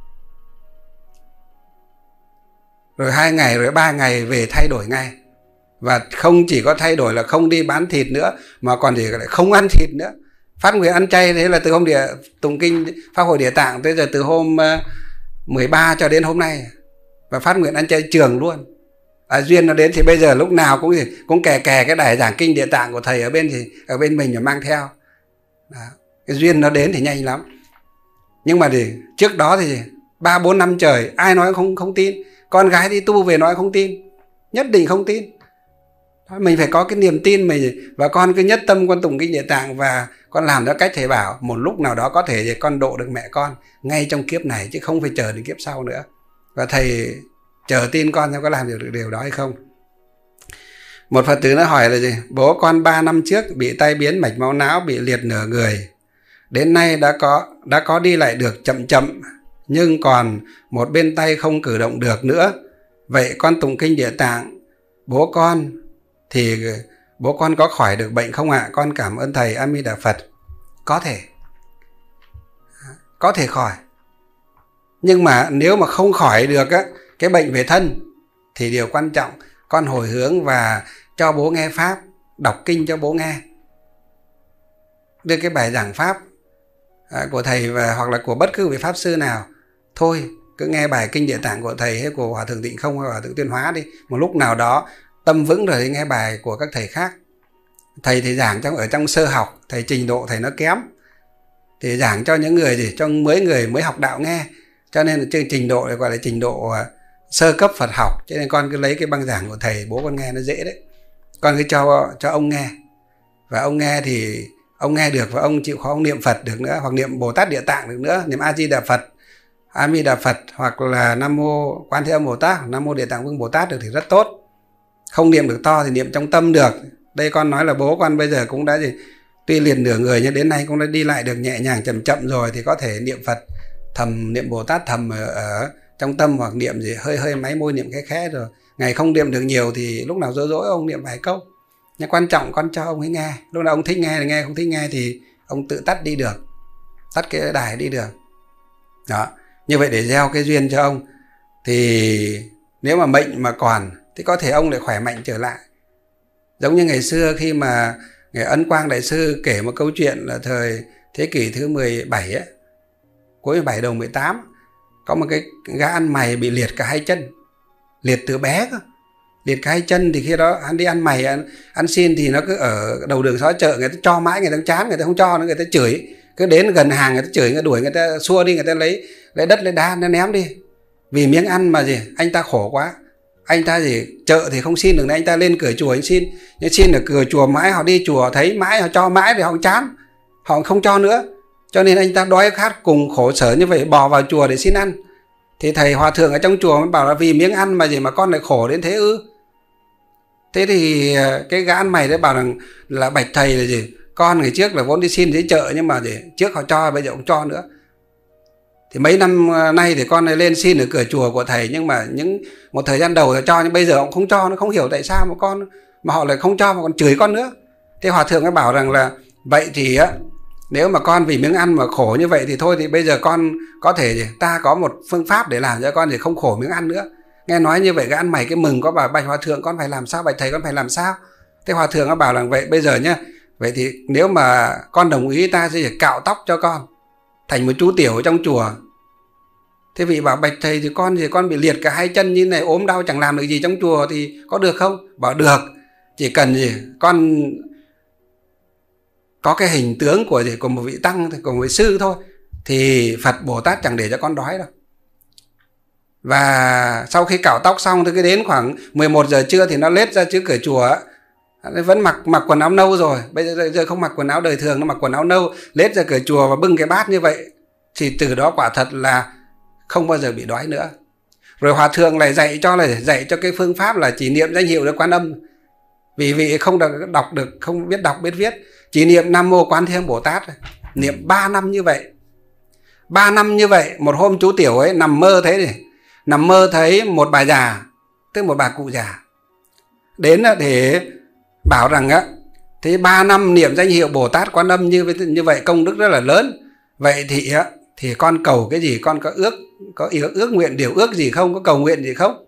Speaker 1: rồi 2 ngày, rồi 3 ngày về thay đổi ngay. Và không chỉ có thay đổi là không đi bán thịt nữa, mà còn thì lại không ăn thịt nữa. Phát nguyện ăn chay, thế là từ hôm tụng kinh Pháp hội Địa Tạng tới giờ, từ hôm 13 cho đến hôm nay. Và phát nguyện ăn chay trường luôn. Duyên nó đến thì bây giờ lúc nào cũng kè cái đài giảng kinh Địa Tạng của thầy ở bên mình và mang theo. Đó. Cái duyên nó đến thì nhanh lắm. Nhưng mà thì trước đó thì 3-4 năm trời ai nói không tin. Con gái đi tu về nói không tin, nhất định không tin. Mình phải có cái niềm tin mình, và con cứ nhất tâm con tụng kinh Địa Tạng và con làm theo cách thầy bảo. Một lúc nào đó có thể thì con độ được mẹ con ngay trong kiếp này, chứ không phải chờ đến kiếp sau nữa. Và thầy chờ tin con xem có làm được điều đó hay không. Một Phật tử nó hỏi là gì? Bố con 3 năm trước bị tai biến mạch máu não, bị liệt nửa người. Đến nay đã có đi lại được chậm, nhưng còn một bên tay không cử động được nữa. Vậy con tụng kinh Địa Tạng bố con có khỏi được bệnh không ạ? Con cảm ơn thầy. A Di Đà Phật. Có thể khỏi. Nhưng mà nếu mà không khỏi được cái bệnh về thân thì điều quan trọng con hồi hướng và cho bố nghe pháp, đọc kinh cho bố nghe, đưa cái bài giảng pháp của thầy hoặc là của bất cứ vị pháp sư nào. Thôi cứ nghe bài kinh Địa Tạng của thầy hay của Hòa Thượng Tịnh Không hay Hòa Thượng Tuyên Hóa đi. Một lúc nào đó tâm vững rồi thì nghe bài của các thầy khác. Thầy thì giảng ở trong sơ học, thầy trình độ thầy nó kém, thì giảng cho những người cho người mới học đạo nghe. Cho nên là trình độ này gọi là trình độ sơ cấp Phật học. Cho nên con cứ lấy cái băng giảng của thầy bố con nghe nó dễ đấy. Con cứ cho ông nghe, và ông nghe thì ông nghe được, và ông chịu khó ông niệm Phật được nữa, hoặc niệm Bồ Tát Địa Tạng được nữa, niệm A Di Đà Phật, A Di Đà Phật, hoặc là Nam Mô Quan Thế Âm Bồ Tát, Nam Mô Địa Tạng Vương Bồ Tát được thì rất tốt. Không niệm được to thì niệm trong tâm được. Đây con nói là bố con bây giờ cũng đã tuy liệt nửa người nhưng đến nay cũng đã đi lại được nhẹ nhàng chậm rồi, thì có thể niệm Phật thầm, niệm Bồ Tát thầm ở trong tâm, hoặc niệm gì hơi máy môi niệm khẽ rồi. Ngày không niệm được nhiều thì lúc nào rỗi ông niệm vài câu. Nhưng quan trọng con cho ông ấy nghe. Lúc nào ông thích nghe thì nghe, không thích nghe thì ông tự tắt đi được, tắt cái đài đi được. Đó, như vậy để gieo cái duyên cho ông. Thì nếu mà mệnh mà còn thì có thể ông lại khỏe mạnh trở lại. Giống như ngày xưa khi mà Ngài Ấn Quang Đại Sư kể một câu chuyện là thời thế kỷ thứ 17 ấy, cuối 17 đầu 18, có một cái gã ăn mày bị liệt cả 2 chân, liệt từ bé cơ. Liệt cả 2 chân thì khi đó hắn đi ăn mày, ăn xin thì nó cứ ở đầu đường xó chợ, người ta cho mãi người ta chán, người ta không cho nữa, người ta chửi. Cứ đến gần hàng người ta chửi, người ta đuổi, người ta xua đi, người ta lấy đất lấy đá nó ném đi. Vì miếng ăn mà gì, anh ta khổ quá. Anh ta chợ thì không xin được, anh ta lên cửa chùa anh xin. Nhưng xin ở cửa chùa mãi, họ đi chùa thấy mãi, họ cho mãi thì họ chán, họ không cho nữa. Cho nên anh ta đói khát cùng khổ sở như vậy, bò vào chùa để xin ăn. Thì thầy hòa thượng ở trong chùa mới bảo là vì miếng ăn mà con lại khổ đến thế ư? Thế thì cái gã ăn mày đấy bảo rằng là bạch thầy là con ngày trước là vốn đi xin dưới chợ, nhưng mà trước họ cho, bây giờ không cho nữa. Thì mấy năm nay thì con này lên xin ở cửa chùa của thầy, nhưng mà một thời gian đầu là cho, nhưng bây giờ ông không cho. Nó không hiểu tại sao mà họ lại không cho mà còn chửi con nữa. Thế hòa thượng mới bảo rằng là vậy thì Nếu mà con vì miếng ăn mà khổ như vậy thì thôi, thì bây giờ con có thể ta có một phương pháp để làm cho con thì không khổ miếng ăn nữa. Nghe nói như vậy cái ăn mày cái mừng, có bảo bạch hòa thượng con phải làm sao, bạch thầy con phải làm sao. Thế hòa thượng nó bảo là vậy bây giờ nhá, vậy thì nếu mà con đồng ý ta sẽ cạo tóc cho con thành một chú tiểu ở trong chùa. Thế vị bảo bạch thầy thì con bị liệt cả hai chân như này, ốm đau chẳng làm được gì trong chùa thì có được không? Bảo được, chỉ cần con có cái hình tướng của một vị tăng, của một vị sư thôi, thì Phật Bồ Tát chẳng để cho con đói đâu. Và sau khi cạo tóc xong thì đến khoảng 11 giờ trưa thì nó lết ra trước cửa chùa, nó vẫn mặc quần áo nâu rồi, bây giờ không mặc quần áo đời thường, nó mặc quần áo nâu, lết ra cửa chùa và bưng cái bát như vậy, thì từ đó quả thật là không bao giờ bị đói nữa. Rồi hòa thượng lại dạy cho cái phương pháp là chỉ niệm danh hiệu Đức Quan Âm. Vì vị không đọc được, không biết đọc biết viết, chỉ niệm Nam Mô Quán Thế Âm Bồ Tát, niệm 3 năm như vậy. 3 năm như vậy, một hôm chú tiểu ấy nằm mơ thấy một bà già, tức một bà cụ già, đến để bảo rằng á, thế 3 năm niệm danh hiệu Bồ Tát Quan Âm như vậy công đức rất là lớn. Vậy thì con cầu cái gì, con có ước nguyện điều ước gì không, có cầu nguyện gì không?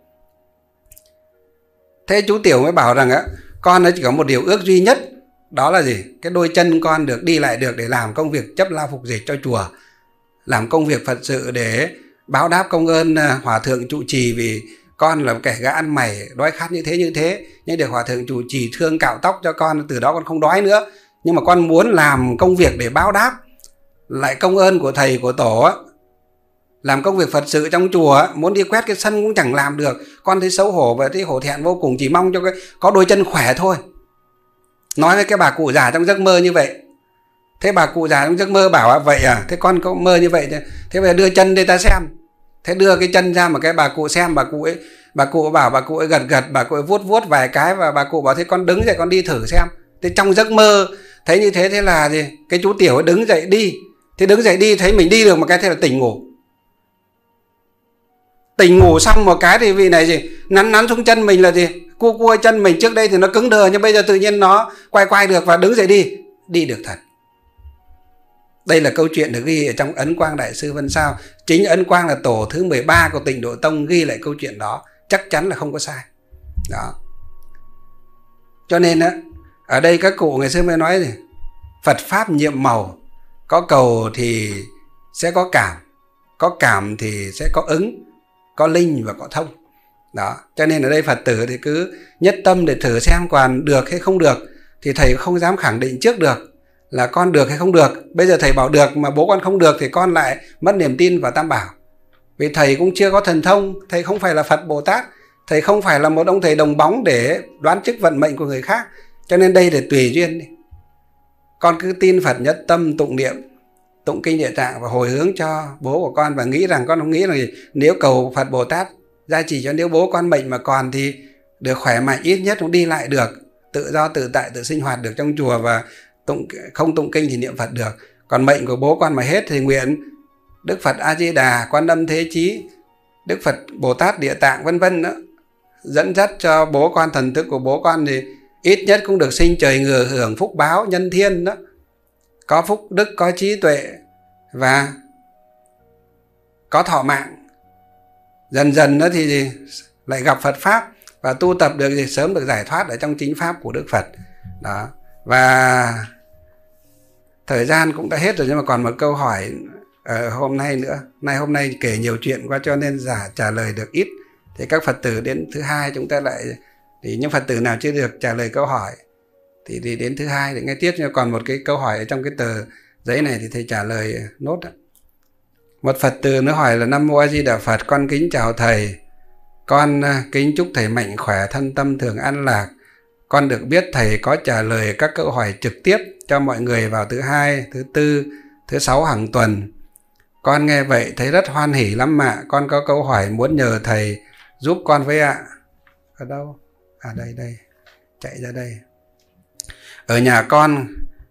Speaker 1: Thế chú tiểu mới bảo rằng á, con chỉ có một điều ước duy nhất, đó là gì? Cái đôi chân con được đi lại được để làm công việc chấp la phục dịch cho chùa, làm công việc Phật sự để báo đáp công ơn hòa thượng trụ trì, vì con là kẻ gã ăn mày đói khát như thế, nhưng được hòa thượng trụ trì thương cạo tóc cho con, từ đó con không đói nữa. Nhưng mà con muốn làm công việc để báo đáp lại công ơn của thầy của tổ á, làm công việc Phật sự trong chùa á, muốn đi quét cái sân cũng chẳng làm được, con thấy xấu hổ và thấy hổ thẹn vô cùng, chỉ mong cho có đôi chân khỏe thôi. Nói với cái bà cụ già trong giấc mơ như vậy. Thế bà cụ già trong giấc mơ bảo vậy à, thế con có mơ như vậy, thế bây giờ đưa chân đây ta xem. Thế đưa cái chân ra mà cái bà cụ xem, bà cụ bảo, bà cụ ấy gật, bà cụ ấy vuốt vài cái, và bà cụ bảo thế con đứng dậy con đi thử xem. Thế trong giấc mơ thấy như thế, thế là gì? Cái chú tiểu ấy đứng dậy đi. Thế đứng dậy đi thấy mình đi được một cái, thế là tỉnh ngủ. Tỉnh ngủ xong một cái thì vị này gì? Nắn xuống chân mình là gì? Cua chân mình, trước đây thì nó cứng đờ, nhưng bây giờ tự nhiên nó quay được và đứng dậy đi được thật. Đây là câu chuyện được ghi ở trong Ấn Quang Đại Sư Vân Sao. Chính Ấn Quang là tổ thứ 13 của Tịnh Độ Tông ghi lại câu chuyện đó, chắc chắn là không có sai. Đó. Cho nên ở đây các cụ ngày xưa mới nói gì? Phật Pháp nhiệm màu, có cầu thì sẽ có cảm thì sẽ có ứng, có linh và có thông. Đó. Cho nên ở đây Phật tử thì cứ nhất tâm để thử xem còn được hay không được, thì thầy không dám khẳng định trước được là con được hay không được. Bây giờ thầy bảo được mà bố con không được thì con lại mất niềm tin vào Tam Bảo. Vì thầy cũng chưa có thần thông, thầy không phải là Phật Bồ Tát, thầy không phải là một ông thầy đồng bóng để đoán trước vận mệnh của người khác. Cho nên đây là tùy duyên đi. Con cứ tin Phật, nhất tâm tụng niệm, tụng kinh Địa Tạng và hồi hướng cho bố của con, và nghĩ rằng con không nghĩ là nếu cầu Phật Bồ Tát gia trì cho, nếu bố con mệnh mà còn thì được khỏe mạnh, ít nhất cũng đi lại được, tự do tự tại, tự sinh hoạt được trong chùa, và không tụng kinh thì niệm Phật được. Còn mệnh của bố con mà hết thì nguyện Đức Phật A Di Đà, Quan Âm Thế Chí, Đức Phật Bồ Tát Địa Tạng vân vân đó, dẫn dắt cho bố con, thần thức của bố con thì ít nhất cũng được sinh trời người, hưởng phúc báo nhân thiên đó, có phúc đức, có trí tuệ và có thọ mạng. Dần dần đó thì lại gặp Phật Pháp và tu tập được thì sớm được giải thoát ở trong chính Pháp của Đức Phật. Đó. Và thời gian cũng đã hết rồi, nhưng mà còn một câu hỏi hôm nay nữa. Hôm nay kể nhiều chuyện quá cho nên trả lời được ít. Thì các Phật tử đến thứ hai chúng ta lại, thì những Phật tử nào chưa được trả lời câu hỏi thì đến thứ hai để nghe tiếp. Nhưng còn một cái câu hỏi ở trong cái tờ giấy này thì thầy trả lời nốt đó. Một Phật tử nó hỏi là: Nam Mô A Di Đà Phật, con kính chào thầy. Con kính chúc thầy mạnh khỏe, thân tâm thường an lạc. Con được biết thầy có trả lời các câu hỏi trực tiếp cho mọi người vào thứ hai, thứ tư, thứ sáu hàng tuần. Con nghe vậy thấy rất hoan hỉ lắm ạ. Con có câu hỏi muốn nhờ thầy giúp con với ạ. Ở đâu? À đây, chạy ra đây. Ở nhà con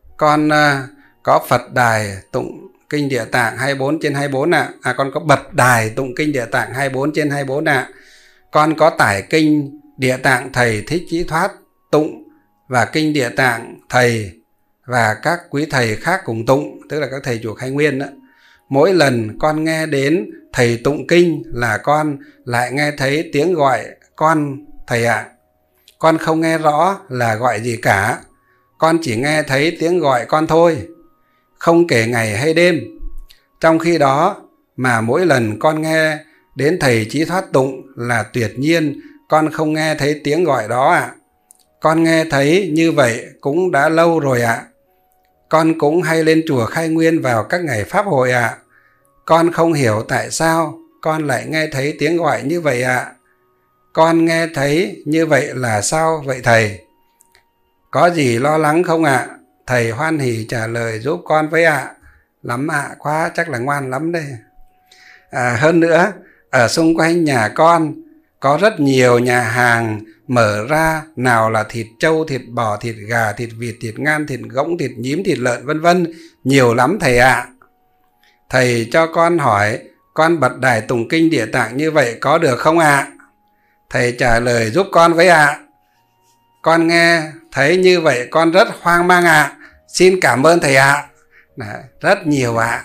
Speaker 1: có Phật đài tụng kinh Địa Tạng 24/24 ạ. Con có bật đài tụng kinh Địa Tạng 24/24 ạ. Con có tải kinh Địa Tạng Thầy Thích Chí Thoát tụng và kinh Địa Tạng Thầy và các quý thầy khác cùng tụng, tức là các thầy chùa Khai Nguyên đó. Mỗi lần con nghe đến thầy tụng kinh là con lại nghe thấy tiếng gọi con thầy ạ. Con không nghe rõ là gọi gì cả, con chỉ nghe thấy tiếng gọi con thôi, không kể ngày hay đêm. Trong khi đó mà mỗi lần con nghe đến thầy Chí Thoát tụng là tuyệt nhiên con không nghe thấy tiếng gọi đó ạ. Con nghe thấy như vậy cũng đã lâu rồi ạ. Con cũng hay lên chùa Khai Nguyên vào các ngày pháp hội ạ. Con không hiểu tại sao con lại nghe thấy tiếng gọi như vậy ạ. Con nghe thấy như vậy là sao vậy thầy? Có gì lo lắng không ạ? Thầy hoan hỉ trả lời giúp con với ạ. Lắm ạ, quá, chắc là ngoan lắm đây. Hơn nữa, ở xung quanh nhà con có rất nhiều nhà hàng mở ra, nào là thịt trâu, thịt bò, thịt gà, thịt vịt, thịt ngan, thịt ngỗng, thịt nhím, thịt lợn vân vân, nhiều lắm thầy ạ. Thầy cho con hỏi con bật đài tụng kinh Địa Tạng như vậy có được không ạ? Thầy trả lời giúp con với ạ. Con nghe thấy như vậy con rất hoang mang ạ. Xin cảm ơn thầy ạ. Rất nhiều ạ.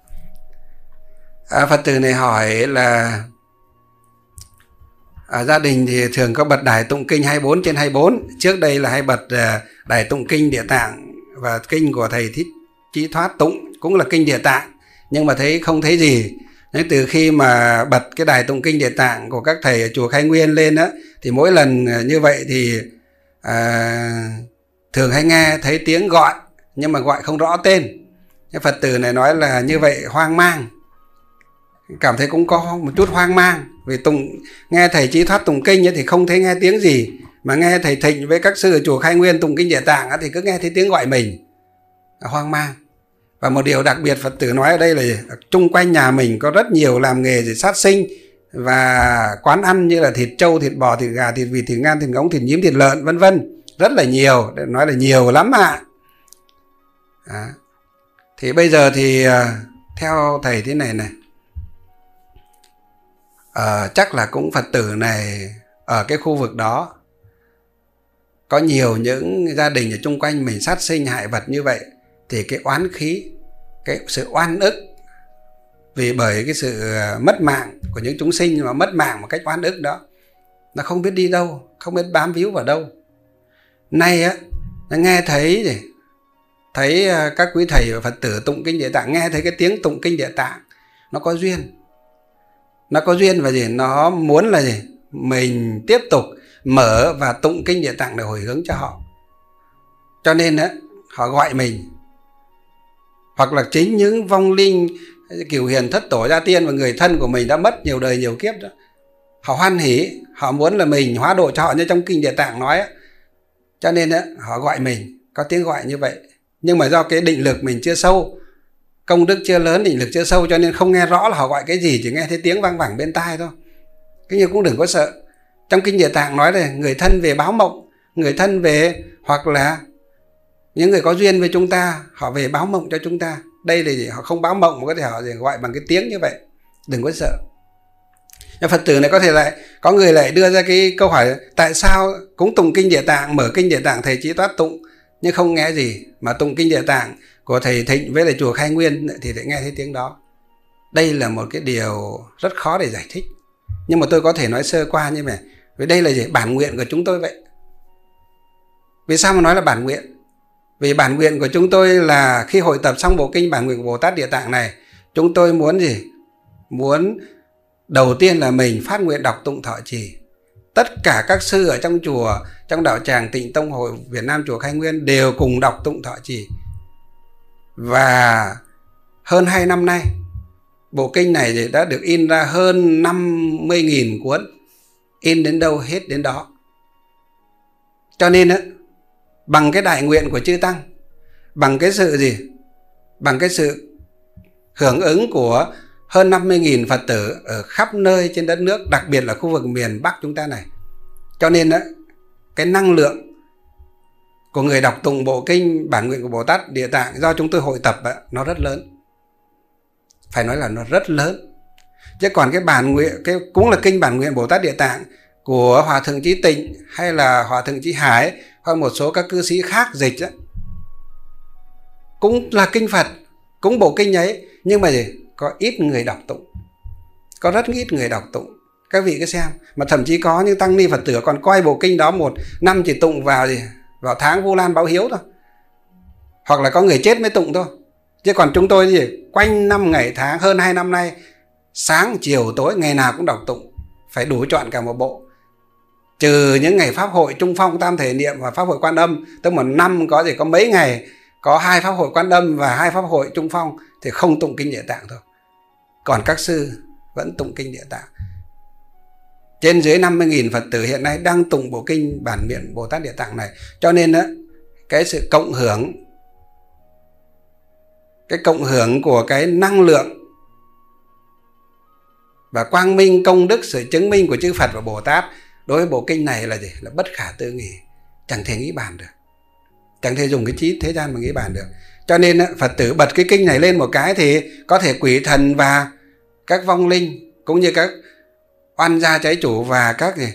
Speaker 1: Phật tử này hỏi là gia đình thì thường có bật đài tụng kinh 24/24. Trước đây là hay bật đài tụng kinh Địa Tạng và kinh của thầy Thích Chí Thoát tụng cũng là kinh Địa Tạng, nhưng mà không thấy gì. Nên từ khi mà bật cái đài tụng kinh Địa Tạng của các thầy ở chùa Khai Nguyên lên á, thì mỗi lần như vậy thì thường hay nghe thấy tiếng gọi, nhưng mà gọi không rõ tên. Cái Phật tử này nói là như vậy hoang mang, cảm thấy cũng có một chút hoang mang. Vì nghe thầy Chí Thoát tụng kinh ấy thì không thấy nghe tiếng gì, mà nghe thầy Thịnh với các sư ở chùa Khai Nguyên tụng kinh Địa Tạng thì cứ nghe thấy tiếng gọi mình, hoang mang. Và một điều đặc biệt Phật tử nói ở đây là chung quanh nhà mình có rất nhiều làm nghề gì sát sinh và quán ăn như là thịt trâu, thịt bò, thịt gà, thịt vịt, thịt ngan, thịt ngỗng, thịt nhím, thịt lợn vân vân, rất là nhiều, nói là nhiều lắm ạ. Thì bây giờ thì theo thầy thế này này, chắc là cũng Phật tử này ở cái khu vực đó có nhiều những gia đình ở chung quanh mình sát sinh hại vật như vậy, thì cái oán khí, cái sự oan ức vì bởi cái sự mất mạng của những chúng sinh, mà mất mạng một cách oan ức đó, nó không biết đi đâu, không biết bám víu vào đâu. Nay á, nó nghe thấy các quý thầy và Phật tử tụng kinh Địa Tạng, nghe thấy cái tiếng tụng kinh Địa Tạng, nó có duyên. Nó có duyên và nó muốn là mình tiếp tục mở và tụng kinh Địa Tạng để hồi hướng cho họ. Cho nên á, họ gọi mình. Hoặc là chính những vong linh Cửu Hiền Thất Tổ Gia Tiên và người thân của mình đã mất nhiều đời nhiều kiếp đó, họ hoan hỉ, họ muốn là mình hóa độ cho họ như trong kinh Địa Tạng nói á. Cho nên á, họ gọi mình, có tiếng gọi như vậy. Nhưng mà do cái định lực mình chưa sâu, công đức chưa lớn, định lực chưa sâu, cho nên không nghe rõ là họ gọi cái gì, chỉ nghe thấy tiếng vang vẳng bên tai thôi. Cái như cũng đừng có sợ. Trong kinh Địa Tạng nói là người thân về báo mộng, người thân về, hoặc là những người có duyên với chúng ta, họ về báo mộng cho chúng ta. Đây là họ không báo mộng mà có thể họ gọi bằng cái tiếng như vậy. Đừng có sợ. Nhưng Phật tử này có thể lại có người lại đưa ra cái câu hỏi tại sao cũng tụng kinh Địa Tạng, mở kinh Địa Tạng thầy Chí Thoát tụng nhưng không nghe gì, mà tụng kinh Địa Tạng của thầy Thịnh với lại chùa Khai Nguyên thì lại nghe thấy tiếng đó. Đây là một cái điều rất khó để giải thích, nhưng mà tôi có thể nói sơ qua như vậy. Vì đây là gì? Bản nguyện của chúng tôi vậy. Vì sao mà nói là bản nguyện? Vì bản nguyện của chúng tôi là khi hội tập xong bộ kinh Bản Nguyện của Bồ Tát Địa Tạng này, chúng tôi muốn gì? Muốn đầu tiên là mình phát nguyện đọc tụng thọ trì. Tất cả các sư ở trong chùa, trong đạo tràng Tịnh Tông Hội Việt Nam chùa Khai Nguyên đều cùng đọc tụng thọ trì. Và hơn 2 năm nay, bộ kinh này đã được in ra hơn 50.000 cuốn. In đến đâu hết đến đó. Cho nên bằng cái đại nguyện của chư Tăng, bằng cái sự gì? Bằng cái sự hưởng ứng của hơn 50.000 Phật tử ở khắp nơi trên đất nước, đặc biệt là khu vực miền Bắc chúng ta này. Cho nên cái năng lượng của người đọc tụng bộ kinh Bản Nguyện của Bồ Tát Địa Tạng do chúng tôi hội tập nó rất lớn. Phải nói là nó rất lớn. Chứ còn cái bản nguyện, cũng là kinh Bản Nguyện Bồ Tát Địa Tạng của Hòa Thượng Chí Tịnh hay là Hòa Thượng Chí Hải hoặc một số các cư sĩ khác dịch cũng là kinh Phật, cũng bộ kinh ấy, nhưng mà gì? Có ít người đọc tụng, có rất ít người đọc tụng. Các vị cứ xem, mà thậm chí có những tăng ni Phật tử còn coi bộ kinh đó một năm chỉ tụng vào gì? Vào tháng Vu Lan báo hiếu thôi, hoặc là có người chết mới tụng thôi. Chứ còn chúng tôi gì? Quanh năm ngày tháng hơn 2 năm nay, sáng chiều tối ngày nào cũng đọc tụng, phải đủ trọn cả một bộ. Trừ những ngày pháp hội Trung Phong Tam Thể Niệm và pháp hội Quan Âm, tức một năm có gì có mấy ngày có 2 pháp hội Quan Âm và 2 pháp hội Trung Phong thì không tụng kinh Địa Tạng thôi. Còn các sư vẫn tụng kinh Địa Tạng. Trên dưới 50.000 Phật tử hiện nay đang tụng bộ kinh bản nguyện Bồ Tát Địa Tạng này. Cho nên đó, cái sự cộng hưởng của cái năng lượng và quang minh công đức, sự chứng minh của chư Phật và Bồ Tát đối với bộ kinh này là gì? Là bất khả tư nghị, chẳng thể nghĩ bàn được, chẳng thể dùng cái trí thế gian mà nghĩ bàn được. Cho nên Phật tử bật cái kinh này lên một cái thì có thể quỷ thần và các vong linh cũng như các oan gia trái chủ và các gì?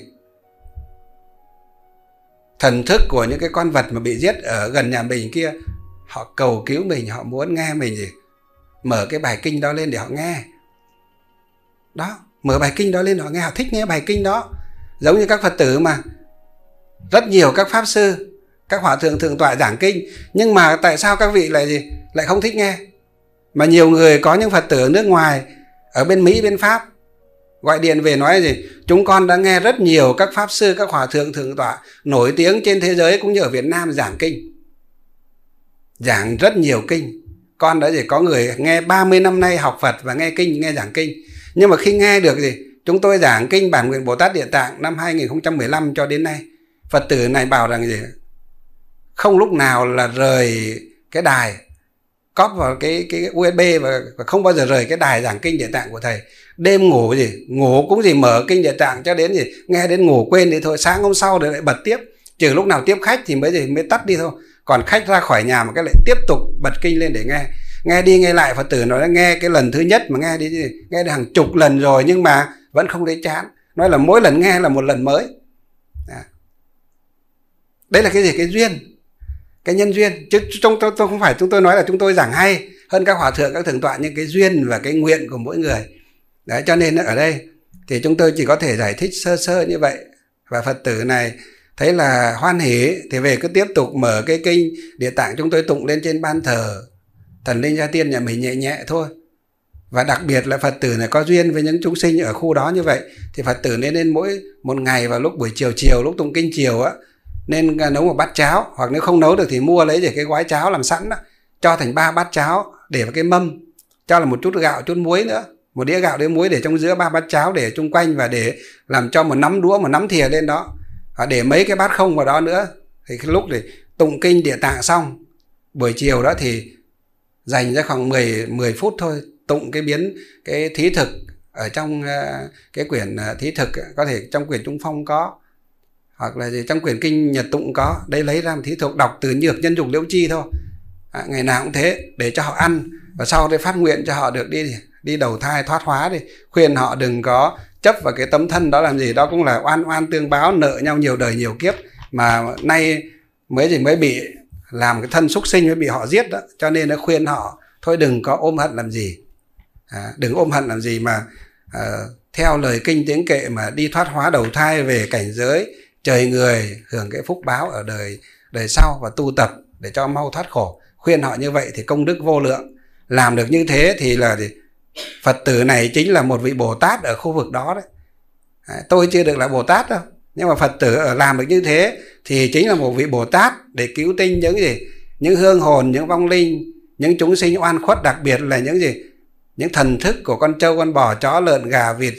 Speaker 1: Thần thức của những cái con vật mà bị giết ở gần nhà mình kia, họ cầu cứu mình, họ muốn nghe mình gì? Mở cái bài kinh đó lên để họ nghe. Đó, mở bài kinh đó lên họ nghe, họ thích nghe bài kinh đó. Giống như các Phật tử mà rất nhiều các pháp sư, các hòa thượng thượng tọa giảng kinh, nhưng mà tại sao các vị lại gì? Lại không thích nghe? Mà nhiều người, có những Phật tử ở nước ngoài, ở bên Mỹ, bên Pháp gọi điện về nói gì? Chúng con đã nghe rất nhiều các pháp sư, các hòa thượng thượng tọa nổi tiếng trên thế giới cũng như ở Việt Nam giảng kinh, giảng rất nhiều kinh. Con đã gì? Có người nghe 30 năm nay học Phật và nghe kinh, nghe giảng kinh. Nhưng mà khi nghe được gì? Chúng tôi giảng kinh bản nguyện Bồ Tát Địa Tạng năm 2015 cho đến nay, Phật tử này bảo rằng gì? Không lúc nào là rời cái đài, cóp vào cái USB và không bao giờ rời cái đài giảng kinh Địa Tạng của thầy. Đêm ngủ gì? Ngủ cũng gì mở kinh Địa Tạng cho đến gì? Nghe đến ngủ quên đi thôi, sáng hôm sau rồi lại bật tiếp. Trừ lúc nào tiếp khách thì mới tắt đi thôi. Còn khách ra khỏi nhà mà cái lại tiếp tục bật kinh lên để nghe. Nghe đi nghe lại, Phật tử nói là nghe cái lần thứ nhất mà nghe đi nghe hàng chục lần rồi nhưng mà vẫn không thấy chán. Nói là mỗi lần nghe là một lần mới. Đấy là cái gì? Cái duyên, cái nhân duyên. Chứ tôi không phải chúng tôi nói là chúng tôi giảng hay hơn các hòa thượng, các thượng tọa, nhưng cái duyên và cái nguyện của mỗi người. Đấy, cho nên ở đây thì chúng tôi chỉ có thể giải thích sơ sơ như vậy. Và Phật tử này thấy là hoan hỉ thì về cứ tiếp tục mở cái kinh Địa Tạng chúng tôi tụng lên trên ban thờ thần linh gia tiên nhà mình nhẹ nhẹ thôi. Và đặc biệt là Phật tử này có duyên với những chúng sinh ở khu đó như vậy thì Phật tử nên mỗi một ngày vào lúc buổi chiều lúc tụng kinh chiều á, nên nấu một bát cháo, hoặc nếu không nấu được thì mua lấy để cái gói cháo làm sẵn đó, cho thành 3 bát cháo để vào cái mâm, cho là một chút gạo, chút muối nữa, một đĩa gạo đĩa muối để trong giữa 3 bát cháo để chung quanh, và để làm cho một nắm đũa, một nắm thìa lên đó, và để mấy cái bát không vào đó nữa. Thì cái lúc để tụng kinh Địa Tạng xong buổi chiều đó thì dành ra khoảng 10 phút thôi, tụng cái thí thực ở trong cái quyển thí thực, có thể trong quyển Trung Phong có, hoặc là trong quyển kinh Nhật Tụng có. Đây lấy ra một thí thực đọc từ Nhược Nhân Dục Liễu Chi thôi, ngày nào cũng thế, để cho họ ăn, và sau đây phát nguyện cho họ được đi đầu thai thoát hóa, đi khuyên họ đừng có chấp vào cái tấm thân đó làm gì. Đó cũng là oan tương báo, nợ nhau nhiều đời nhiều kiếp, mà nay mới bị làm cái thân súc sinh, mới bị họ giết đó. Cho nên nó khuyên họ thôi đừng có ôm hận làm gì, đừng ôm hận làm gì, mà theo lời kinh tiếng kệ mà đi thoát hóa đầu thai về cảnh giới trời người, hưởng cái phúc báo ở đời sau và tu tập để cho mau thoát khổ. Khuyên họ như vậy thì công đức vô lượng. Làm được như thế thì là Phật tử này chính là một vị Bồ Tát ở khu vực đó đấy. Tôi chưa được là Bồ Tát đâu, nhưng mà Phật tử ở làm được như thế thì chính là một vị Bồ Tát để cứu tinh những hương hồn, những vong linh, những chúng sinh oan khuất, đặc biệt là những thần thức của con trâu, con bò, chó, lợn, gà, vịt,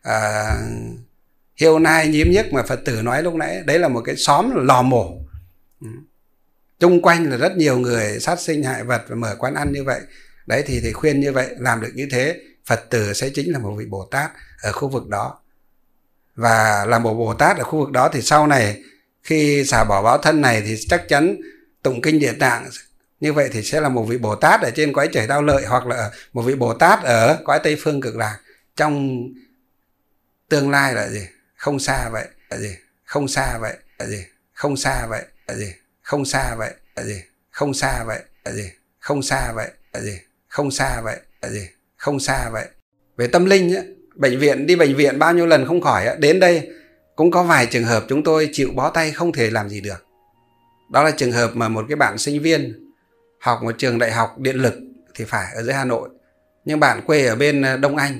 Speaker 1: hiêu nai, nhím nhức mà Phật tử nói lúc nãy. Đấy là một cái xóm lò mổ, chung quanh là rất nhiều người sát sinh hại vật và mở quán ăn như vậy. Đấy thì khuyên như vậy, làm được như thế Phật tử sẽ chính là một vị Bồ Tát ở khu vực đó. Và làm một Bồ Tát ở khu vực đó thì sau này khi xả bỏ báo thân này thì chắc chắn tụng kinh Địa Tạng như vậy thì sẽ là một vị Bồ Tát ở trên cõi trời Đao Lợi, hoặc là một vị Bồ Tát ở cõi Tây Phương Cực Lạc trong tương lai là gì? Không xa vậy. Là gì? Không xa vậy. Là gì? Không xa vậy. Là gì? Không xa vậy. Là gì? Không xa vậy. Là gì? Không xa vậy là gì? Không xa vậy là gì? Không xa vậy. Về tâm linh ấy, đi bệnh viện bao nhiêu lần không khỏi ấy, đến đây cũng có vài trường hợp chúng tôi chịu bó tay không thể làm gì được. Đó là trường hợp mà một cái bạn sinh viên học một trường đại học điện lực thì phải ở dưới Hà Nội, nhưng bạn quê ở bên Đông Anh,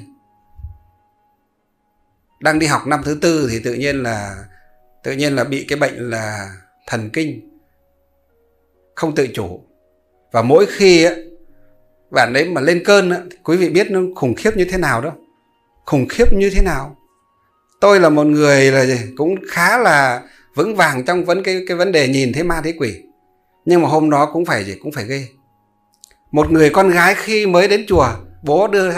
Speaker 1: đang đi học năm thứ tư thì tự nhiên là bị cái bệnh là thần kinh không tự chủ. Và mỗi khi ấy, bạn đấy mà lên cơn ấy, quý vị biết nó khủng khiếp như thế nào đó. Khủng khiếp như thế nào. Tôi là một người là cũng khá là vững vàng trong cái vấn đề nhìn thấy ma thấy quỷ, nhưng mà hôm đó cũng phải ghê. Một người con gái khi mới đến chùa, bố đưa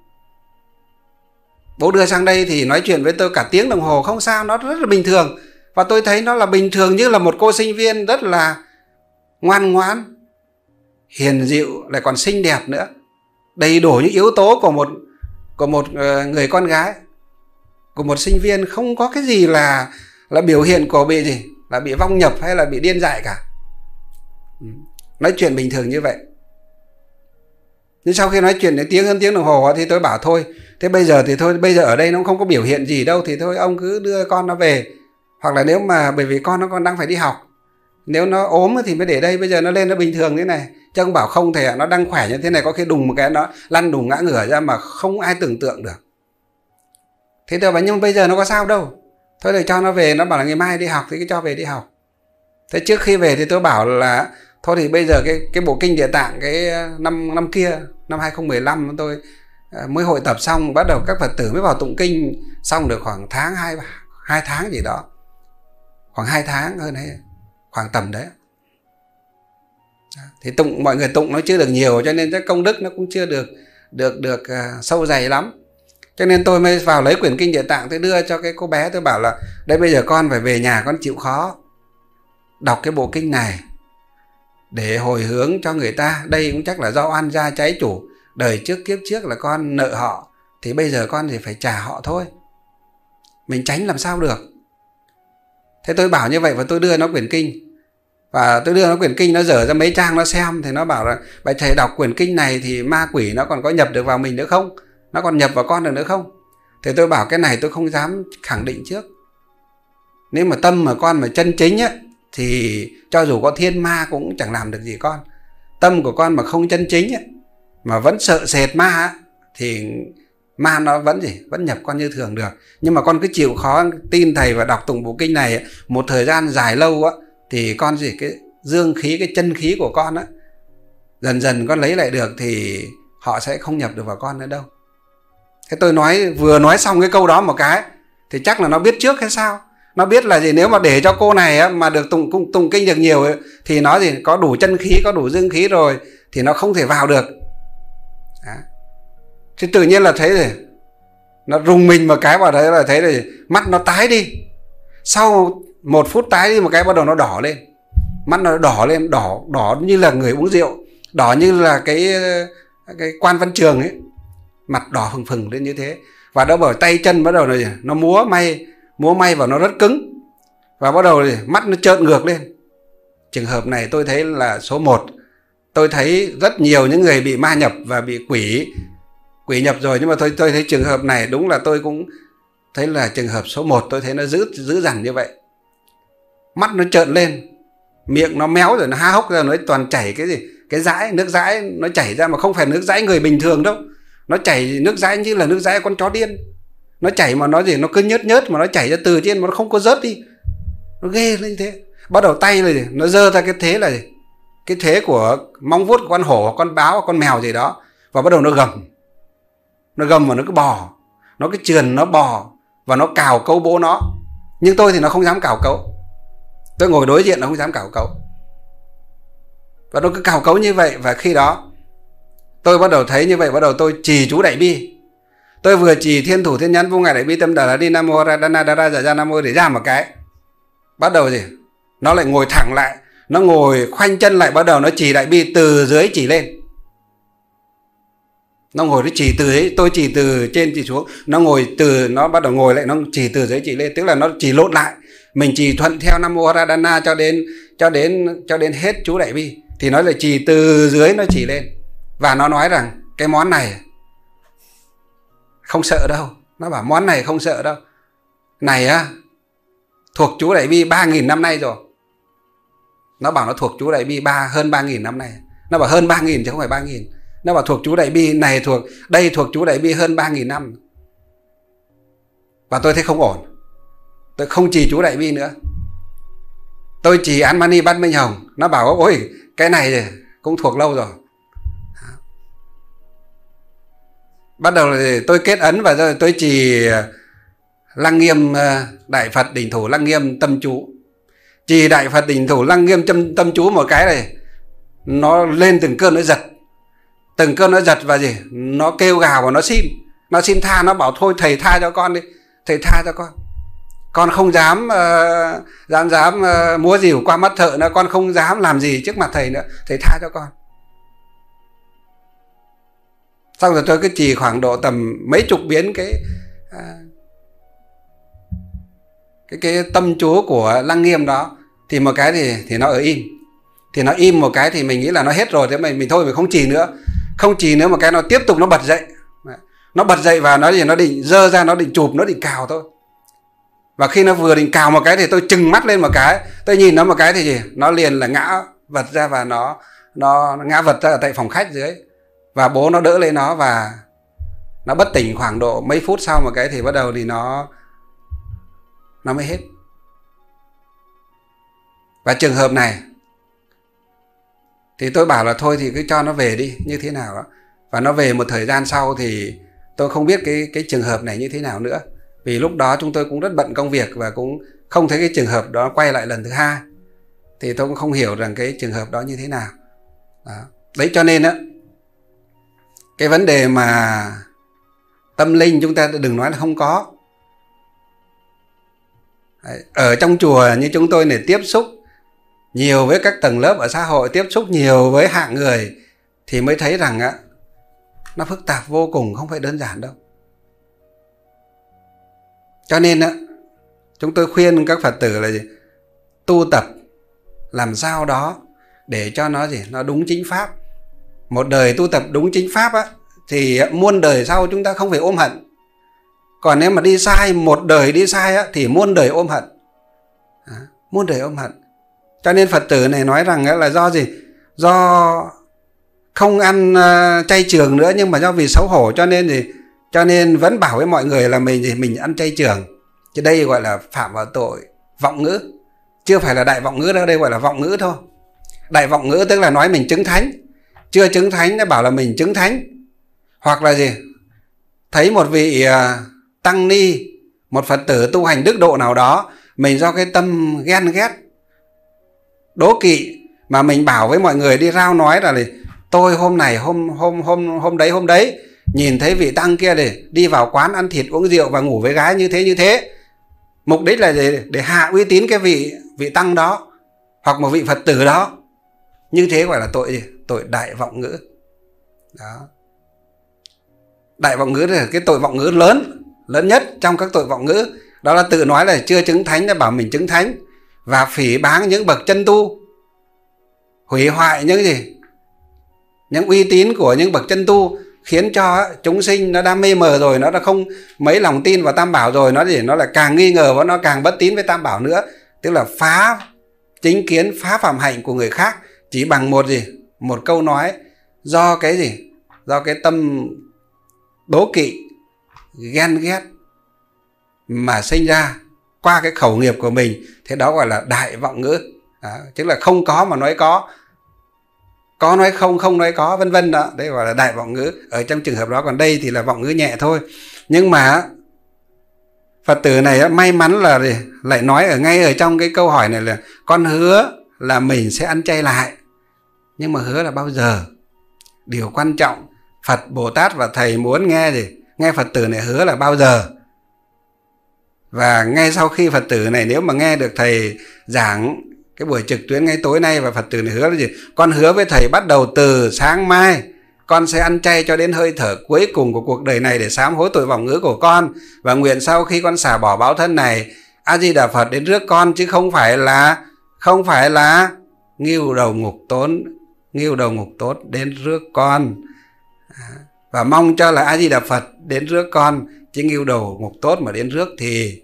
Speaker 1: sang đây thì nói chuyện với tôi cả tiếng đồng hồ không sao, nó rất là bình thường. Và tôi thấy nó là bình thường, như là một cô sinh viên rất là ngoan ngoãn, hiền dịu, lại còn xinh đẹp nữa, đầy đủ những yếu tố của một người con gái, của một sinh viên. Không có cái gì là biểu hiện của bị vong nhập hay là bị điên dại cả. Nói chuyện bình thường như vậy. Nhưng sau khi nói chuyện đến hơn tiếng đồng hồ thì tôi bảo thôi, thế bây giờ ở đây nó không có biểu hiện gì đâu, thì thôi ông cứ đưa con nó về. Hoặc là nếu mà, bởi vì con nó còn đang phải đi học, nếu nó ốm thì mới để đây, bây giờ nó lên nó bình thường thế này. Chứ ông bảo không thể, nó đang khỏe như thế này, có khi đùng một cái nó lăn đùng ngã ngửa ra mà không ai tưởng tượng được. Thế tôi bảo nhưng bây giờ nó có sao đâu, thôi để cho nó về. Nó bảo là ngày mai đi học thì cứ cho về đi học. Thế trước khi về thì tôi bảo là thôi thì bây giờ cái bộ kinh Địa Tạng cái năm kia, năm 2015 tôi mới hội tập xong, bắt đầu các Phật tử mới vào tụng kinh xong được khoảng hai tháng gì đó, khoảng 2 tháng hơn đấy, khoảng tầm đấy. Thì mọi người tụng nó chưa được nhiều, cho nên cái công đức nó cũng chưa được sâu dày lắm. Cho nên tôi mới vào lấy quyển kinh Địa Tạng, tôi đưa cho cái cô bé, tôi bảo là đây bây giờ con phải về nhà, con chịu khó đọc cái bộ kinh này để hồi hướng cho người ta. Đây cũng chắc là do oan gia trái chủ, đời trước kiếp trước là con nợ họ, thì bây giờ con thì phải trả họ thôi, mình tránh làm sao được. Thế tôi bảo như vậy và tôi đưa nó quyển kinh. Và tôi đưa nó quyển kinh, nó dở ra mấy trang nó xem, thì nó bảo là bài thầy đọc quyển kinh này thì ma quỷ nó còn có nhập được vào mình nữa không? Nó còn nhập vào con được nữa không? Thì tôi bảo cái này tôi không dám khẳng định trước. Nếu mà tâm mà con mà chân chính á, thì cho dù có thiên ma cũng chẳng làm được gì con. Tâm của con mà không chân chính á, mà vẫn sợ sệt ma á, thì ma nó vẫn nhập con như thường được. Nhưng mà con cứ chịu khó tin thầy và đọc tụng bộ kinh này ấy, một thời gian dài lâu á, thì con cái dương khí, cái chân khí của con á, dần dần con lấy lại được, thì họ sẽ không nhập được vào con nữa đâu. Thế tôi vừa nói xong cái câu đó một cái thì chắc là nó biết trước hay sao. Nó biết là nếu mà để cho cô này á, mà được tụng kinh được nhiều ấy, thì nó có đủ chân khí, có đủ dương khí rồi, thì nó không thể vào được. Đó. Thì tự nhiên là thấy rồi, nó rùng mình một cái vào đấy là thấy rồi, mắt nó tái đi. Sau 1 phút tái đi một cái, bắt đầu nó đỏ lên. Mắt nó đỏ lên, đỏ như là người uống rượu, đỏ như là cái Quan Văn Trường ấy, mặt đỏ phừng phừng lên như thế. Và đó bởi tay chân bắt đầu nó múa may và nó rất cứng. Và bắt đầu mắt nó trợn ngược lên. Trường hợp này tôi thấy là số 1. Tôi thấy rất nhiều những người bị ma nhập và bị quỷ nhập rồi, nhưng mà tôi thấy trường hợp này đúng là tôi cũng thấy là trường hợp số 1. Tôi thấy nó dữ dằn như vậy. Mắt nó trợn lên, miệng nó méo rồi nó há hốc ra, nó toàn chảy cái dãi, nước dãi nó chảy ra, mà không phải nước dãi người bình thường đâu. Nó chảy nước dãi như là nước dãi con chó điên. Nó chảy mà nó cứ nhớt mà nó chảy ra từ trên mà nó không có rớt đi. Nó ghê lên như thế. Bắt đầu tay là nó dơ ra cái thế là cái thế của móng vuốt của con hổ, con báo, con mèo gì đó. Và bắt đầu nó gầm. Nó gầm và nó cứ bò. Nó cứ trườn, nó bò. Và nó cào cấu bố nó. Nhưng tôi thì nó không dám cào cấu. Tôi ngồi đối diện nó không dám cào cấu. Và nó cứ cào cấu như vậy. Và khi đó tôi bắt đầu thấy như vậy, bắt đầu tôi trì chú Đại Bi. Tôi vừa trì Thiên Thủ Thiên Nhãn Vô Ngại Đại Bi Tâm Đà La Đi Nam Mô Radana Dara Giả Ra Nam Mô để ra một cái. Bắt đầu nó lại ngồi thẳng lại, nó ngồi khoanh chân lại, bắt đầu nó trì Đại Bi từ dưới chỉ lên. Nó ngồi nó chỉ từ ấy, tôi chỉ từ trên chỉ xuống, nó bắt đầu ngồi lại, nó chỉ từ dưới chỉ lên, tức là nó chỉ lộn lại. Mình chỉ thuận theo Nam Mô Radana cho đến hết chú Đại Bi. thì nó lại trì từ dưới nó chỉ lên. Và nó nói rằng cái món này không sợ đâu. Nó bảo món này không sợ đâu. Này á, thuộc chú Đại Bi 3.000 năm nay rồi. Nó bảo nó thuộc chú Đại Bi hơn 3.000 năm nay. Nó bảo hơn 3.000 chứ không phải 3.000. Nó bảo thuộc chú Đại Bi này thuộc chú Đại Bi hơn 3.000 năm. Và tôi thấy không ổn. Tôi không trì chú Đại Bi nữa. Tôi trì Án Mani Bát Minh Hồng. Nó bảo ôi cái này cũng thuộc lâu rồi. Bắt đầu thì tôi kết ấn và rồi tôi trì Lăng Nghiêm Đại Phật Đỉnh Thủ Lăng Nghiêm tâm chú. Trì Đại Phật Đỉnh Thủ Lăng Nghiêm tâm chú một cái này, nó lên từng cơn nó giật. Từng cơn nó giật và gì? Nó kêu gào và nó xin. Nó xin tha, nó bảo thôi thầy tha cho con đi. Thầy tha cho con. Con không dám múa rìu qua mắt thợ nữa. Con không dám làm gì trước mặt thầy nữa. Thầy tha cho con. Xong rồi tôi cứ trì khoảng độ tầm mấy chục biến cái tâm chú của Lăng Nghiêm đó. Thì một cái thì nó ở im. Thì nó im một cái thì mình nghĩ là nó hết rồi. Thế mình thôi mình không trì nữa. Không trì nữa một cái nó tiếp tục nó bật dậy. Nó bật dậy và nó định dơ ra, nó định chụp, nó định cào thôi. Và khi nó vừa định cào một cái thì tôi trừng mắt lên một cái. Tôi nhìn nó một cái thì gì? Nó liền là ngã vật ra và nó ngã vật ra ở tại phòng khách dưới. Và bố nó đỡ lên nó và nó bất tỉnh khoảng độ mấy phút sau một cái thì bắt đầu thì nó mới hết. Và trường hợp này thì tôi bảo là thôi thì cứ cho nó về đi như thế nào đó. Và nó về một thời gian sau thì tôi không biết cái trường hợp này như thế nào nữa. Vì lúc đó chúng tôi cũng rất bận công việc và cũng không thấy cái trường hợp đó quay lại lần thứ hai. Thì tôi cũng không hiểu rằng cái trường hợp đó như thế nào. Đó. Đấy cho nên á, cái vấn đề mà tâm linh chúng ta đừng nói là không có. Đấy. Ở trong chùa như chúng tôi này tiếp xúc nhiều với các tầng lớp ở xã hội, tiếp xúc nhiều với hạng người thì mới thấy rằng á, nó phức tạp vô cùng, không phải đơn giản đâu. Cho nên á, chúng tôi khuyên các Phật tử là gì? Tu tập làm sao đó để cho nó gì? Nó đúng chính pháp. Một đời tu tập đúng chính pháp á, thì muôn đời sau chúng ta không phải ôm hận. Còn nếu mà đi sai, một đời đi sai á, thì muôn đời ôm hận. Muôn đời ôm hận. Cho nên Phật tử này nói rằng là do gì? Do không ăn chay trường nữa, nhưng mà do vì xấu hổ cho nên gì? Cho nên vẫn bảo với mọi người là mình ăn chay trường. Chứ đây gọi là phạm vào tội vọng ngữ. Chưa phải là đại vọng ngữ đâu, đây gọi là vọng ngữ thôi. Đại vọng ngữ tức là nói mình chứng thánh. Chưa chứng thánh đã bảo là mình chứng thánh. Hoặc là gì? Thấy một vị tăng ni, một Phật tử tu hành đức độ nào đó, mình do cái tâm ghen ghét, đố kỵ mà mình bảo với mọi người đi rao nói là tôi hôm này hôm đấy nhìn thấy vị tăng kia đi vào quán ăn thịt uống rượu và ngủ với gái như thế. Mục đích là để hạ uy tín cái vị tăng đó hoặc một vị Phật tử đó. Như thế gọi là tội gì? Tội đại vọng ngữ. Đó. Đại vọng ngữ là cái tội vọng ngữ lớn nhất trong các tội vọng ngữ. Đó là tự nói là chưa chứng thánh đã bảo mình chứng thánh, và phỉ báng những bậc chân tu, hủy hoại những gì? Những uy tín của những bậc chân tu, khiến cho chúng sinh nó đã mê mờ rồi, nó đã không mấy lòng tin vào Tam Bảo rồi, nó lại càng nghi ngờ và nó càng bất tín với Tam Bảo nữa. Tức là phá chính kiến, phá phạm hạnh của người khác chỉ bằng một câu nói, do cái gì? Do cái tâm đố kỵ, ghen ghét mà sinh ra qua cái khẩu nghiệp của mình. Thế đó gọi là đại vọng ngữ. Đó, tức là không có mà nói có nói không nói có, vân vân đó. Đấy gọi là đại vọng ngữ ở trong trường hợp đó. Còn đây thì là vọng ngữ nhẹ thôi. Nhưng mà Phật tử này may mắn là lại nói ngay ở trong cái câu hỏi này là con hứa là mình sẽ ăn chay lại. Nhưng mà hứa là bao giờ? Điều quan trọng Phật, Bồ Tát và Thầy muốn nghe Phật tử này hứa là bao giờ. Và ngay sau khi Phật tử này nếu mà nghe được Thầy giảng cái buổi trực tuyến ngay tối nay, và Phật tử này hứa là gì? Con hứa với Thầy bắt đầu từ sáng mai con sẽ ăn chay cho đến hơi thở cuối cùng của cuộc đời này để sám hối tội vọng ngữ của con. Và nguyện sau khi con xả bỏ báo thân này, A Di Đà Phật đến rước con, chứ không phải là ngưu đầu ngục nghiêu đầu ngục tốt đến rước con. Và mong cho là A Di Đà Phật đến rước con, chứ nghiêu đầu ngục tốt mà đến rước thì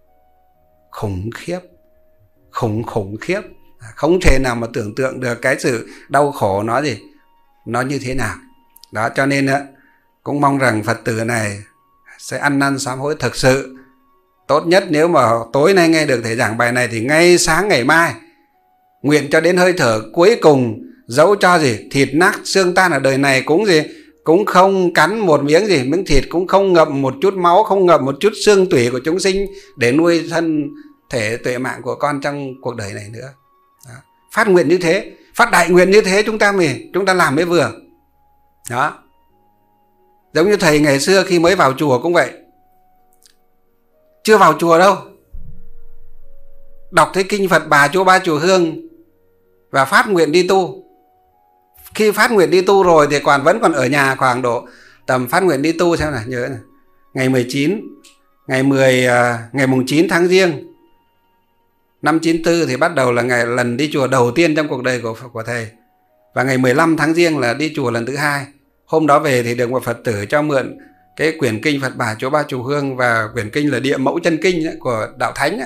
Speaker 1: khủng khiếp, khủng khiếp. Không thể nào mà tưởng tượng được cái sự đau khổ nó như thế nào. Đó, cho nên cũng mong rằng Phật tử này sẽ ăn năn sám hối thực sự. Tốt nhất nếu mà tối nay nghe được thầy giảng bài này thì ngay sáng ngày mai nguyện cho đến hơi thở cuối cùng, dẫu cho thịt nát xương tan ở đời này cũng không cắn một miếng thịt, cũng không ngậm một chút máu, không ngậm một chút xương tủy của chúng sinh để nuôi thân thể tuệ mạng của con trong cuộc đời này nữa. Đó. Phát nguyện như thế, phát đại nguyện như thế chúng ta làm mới vừa. Đó. Giống như thầy ngày xưa khi mới vào chùa cũng vậy. Chưa vào chùa đâu, đọc thấy kinh Phật Bà Chỗ Ba Chùa Hương và phát nguyện đi tu. Khi phát nguyện đi tu rồi thì vẫn còn ở nhà khoảng độ tầm phát nguyện đi tu xem nào, nhớ này. Ngày 19, ngày mùng 9 tháng Giêng năm 94 thì bắt đầu là lần đi chùa đầu tiên trong cuộc đời của thầy. Và ngày 15 tháng Giêng là đi chùa lần thứ 2. Hôm đó về thì được một Phật tử cho mượn cái quyển kinh Phật Bà Chỗ Ba Chùa Hương và quyển kinh là Địa Mẫu Chân Kinh của Đạo Thánh.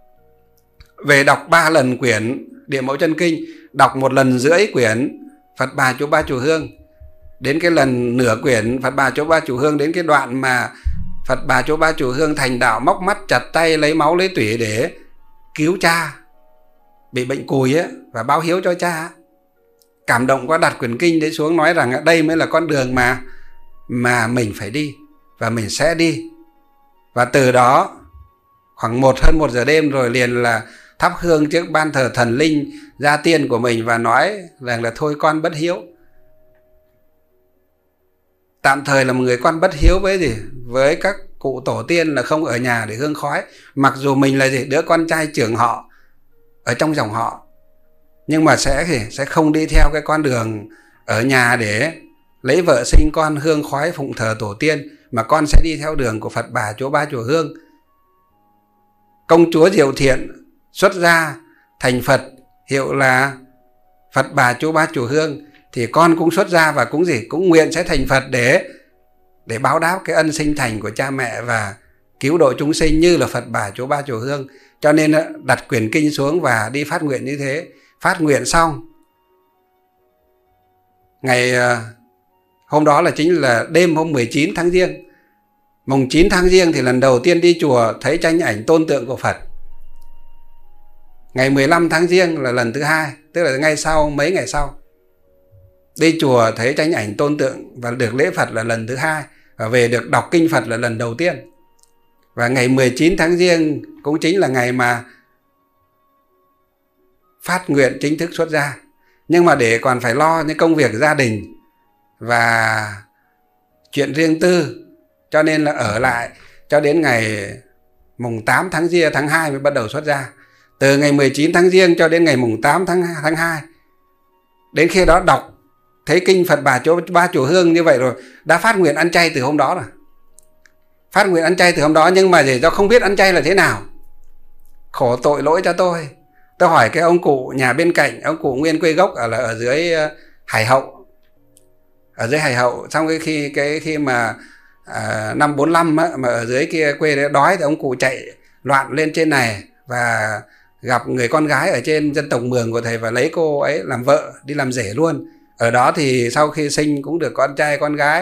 Speaker 1: Về đọc 3 lần quyển Địa Mẫu Chân Kinh, đọc 1 lần rưỡi quyển Phật Bà Chỗ Ba Chùa Hương. Đến cái lần nửa quyển Phật Bà Chỗ Ba Chùa Hương, đến cái đoạn mà Phật Bà Chỗ Ba Chùa Hương thành đạo móc mắt chặt tay lấy máu lấy tủy để cứu cha bị bệnh cùi và báo hiếu cho cha. Cảm động quá, đặt quyển kinh đấy xuống nói rằng đây mới là con đường mà mình phải đi và mình sẽ đi. Và từ đó khoảng hơn 1 giờ đêm rồi liền là thắp hương trước ban thờ thần linh gia tiên của mình và nói rằng là thôi con bất hiếu. Tạm thời là một người con bất hiếu với các cụ tổ tiên là không ở nhà để hương khói. Mặc dù mình là đứa con trai trưởng họ ở trong dòng họ, nhưng mà sẽ không đi theo cái con đường ở nhà để lấy vợ sinh con hương khói phụng thờ tổ tiên, mà con sẽ đi theo đường của Phật Bà Chỗ Ba Chùa Hương. Công chúa Diệu Thiện xuất gia thành Phật, hiệu là Phật Bà Chỗ Ba Chùa Hương, thì con cũng xuất gia và cũng nguyện sẽ thành Phật để báo đáp cái ân sinh thành của cha mẹ và cứu độ chúng sinh như là Phật Bà Chỗ Ba Chùa Hương. Cho nên đặt quyển kinh xuống và đi phát nguyện như thế. Phát nguyện xong, ngày hôm đó chính là đêm hôm 19 tháng Giêng. Mùng 9 tháng Giêng thì lần đầu tiên đi chùa thấy tranh ảnh tôn tượng của Phật. Ngày 15 tháng Giêng là lần thứ 2, tức là mấy ngày sau. Đi chùa thấy tranh ảnh tôn tượng và được lễ Phật là lần thứ 2, và về được đọc kinh Phật là lần đầu tiên. Và ngày 19 tháng Giêng cũng chính là ngày mà phát nguyện chính thức xuất gia. Nhưng mà để còn phải lo những công việc gia đình và chuyện riêng tư, cho nên là ở lại cho đến ngày mùng 8 tháng 2 mới bắt đầu xuất gia. Từ ngày 19 tháng Giêng cho đến ngày mùng 8 tháng 2. Đến khi đó đọc thấy kinh Phật Bà Chỗ Ba Chùa Hương như vậy rồi, đã phát nguyện ăn chay từ hôm đó rồi. Phát nguyện ăn chay từ hôm đó, nhưng mà do không biết ăn chay là thế nào. Khổ tội lỗi cho tôi. Tôi hỏi cái ông cụ nhà bên cạnh, ông cụ nguyên quê gốc ở dưới Hải Hậu. Ở dưới Hải Hậu, xong khi mà năm 45 mà ở dưới kia quê đói thì ông cụ chạy loạn lên trên này và gặp người con gái ở trên dân tộc Mường của thầy và lấy cô ấy làm vợ, đi làm rể luôn. Ở đó thì sau khi sinh cũng được con trai con gái,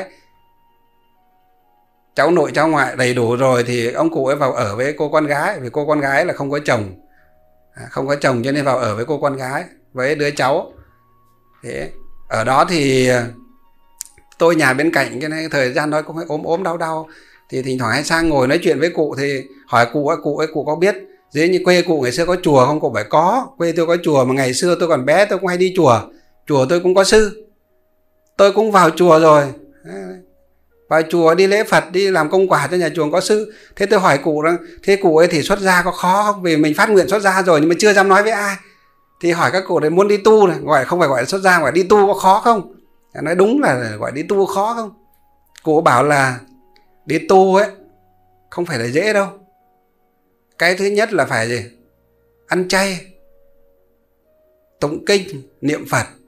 Speaker 1: cháu nội cháu ngoại đầy đủ rồi, thì ông cụ ấy vào ở với cô con gái, vì cô con gái là không có chồng. Không có chồng cho nên vào ở với cô con gái, với đứa cháu. Thế ở đó thì tôi nhà bên cạnh, cái này thời gian đó cũng phải ốm đau, thì thỉnh thoảng hay sang ngồi nói chuyện với cụ, thì hỏi cụ ấy cụ có biết dưới như quê cụ ngày xưa có chùa không? Cụ phải có, quê tôi có chùa, mà ngày xưa tôi còn bé tôi cũng hay đi chùa tôi cũng có sư, tôi cũng vào chùa rồi, vào chùa đi lễ Phật, đi làm công quả cho nhà chùa có sư. Thế tôi hỏi cụ rằng thế cụ ấy thì xuất gia có khó không? Vì mình phát nguyện xuất gia rồi nhưng mà chưa dám nói với ai. Thì hỏi các cụ đấy muốn đi tu này, không phải gọi là xuất gia, gọi đi tu có khó không? Nói đúng là gọi đi tu khó không? Cụ bảo là đi tu ấy không phải là dễ đâu. Cái thứ nhất là phải ăn chay, tụng kinh, niệm Phật,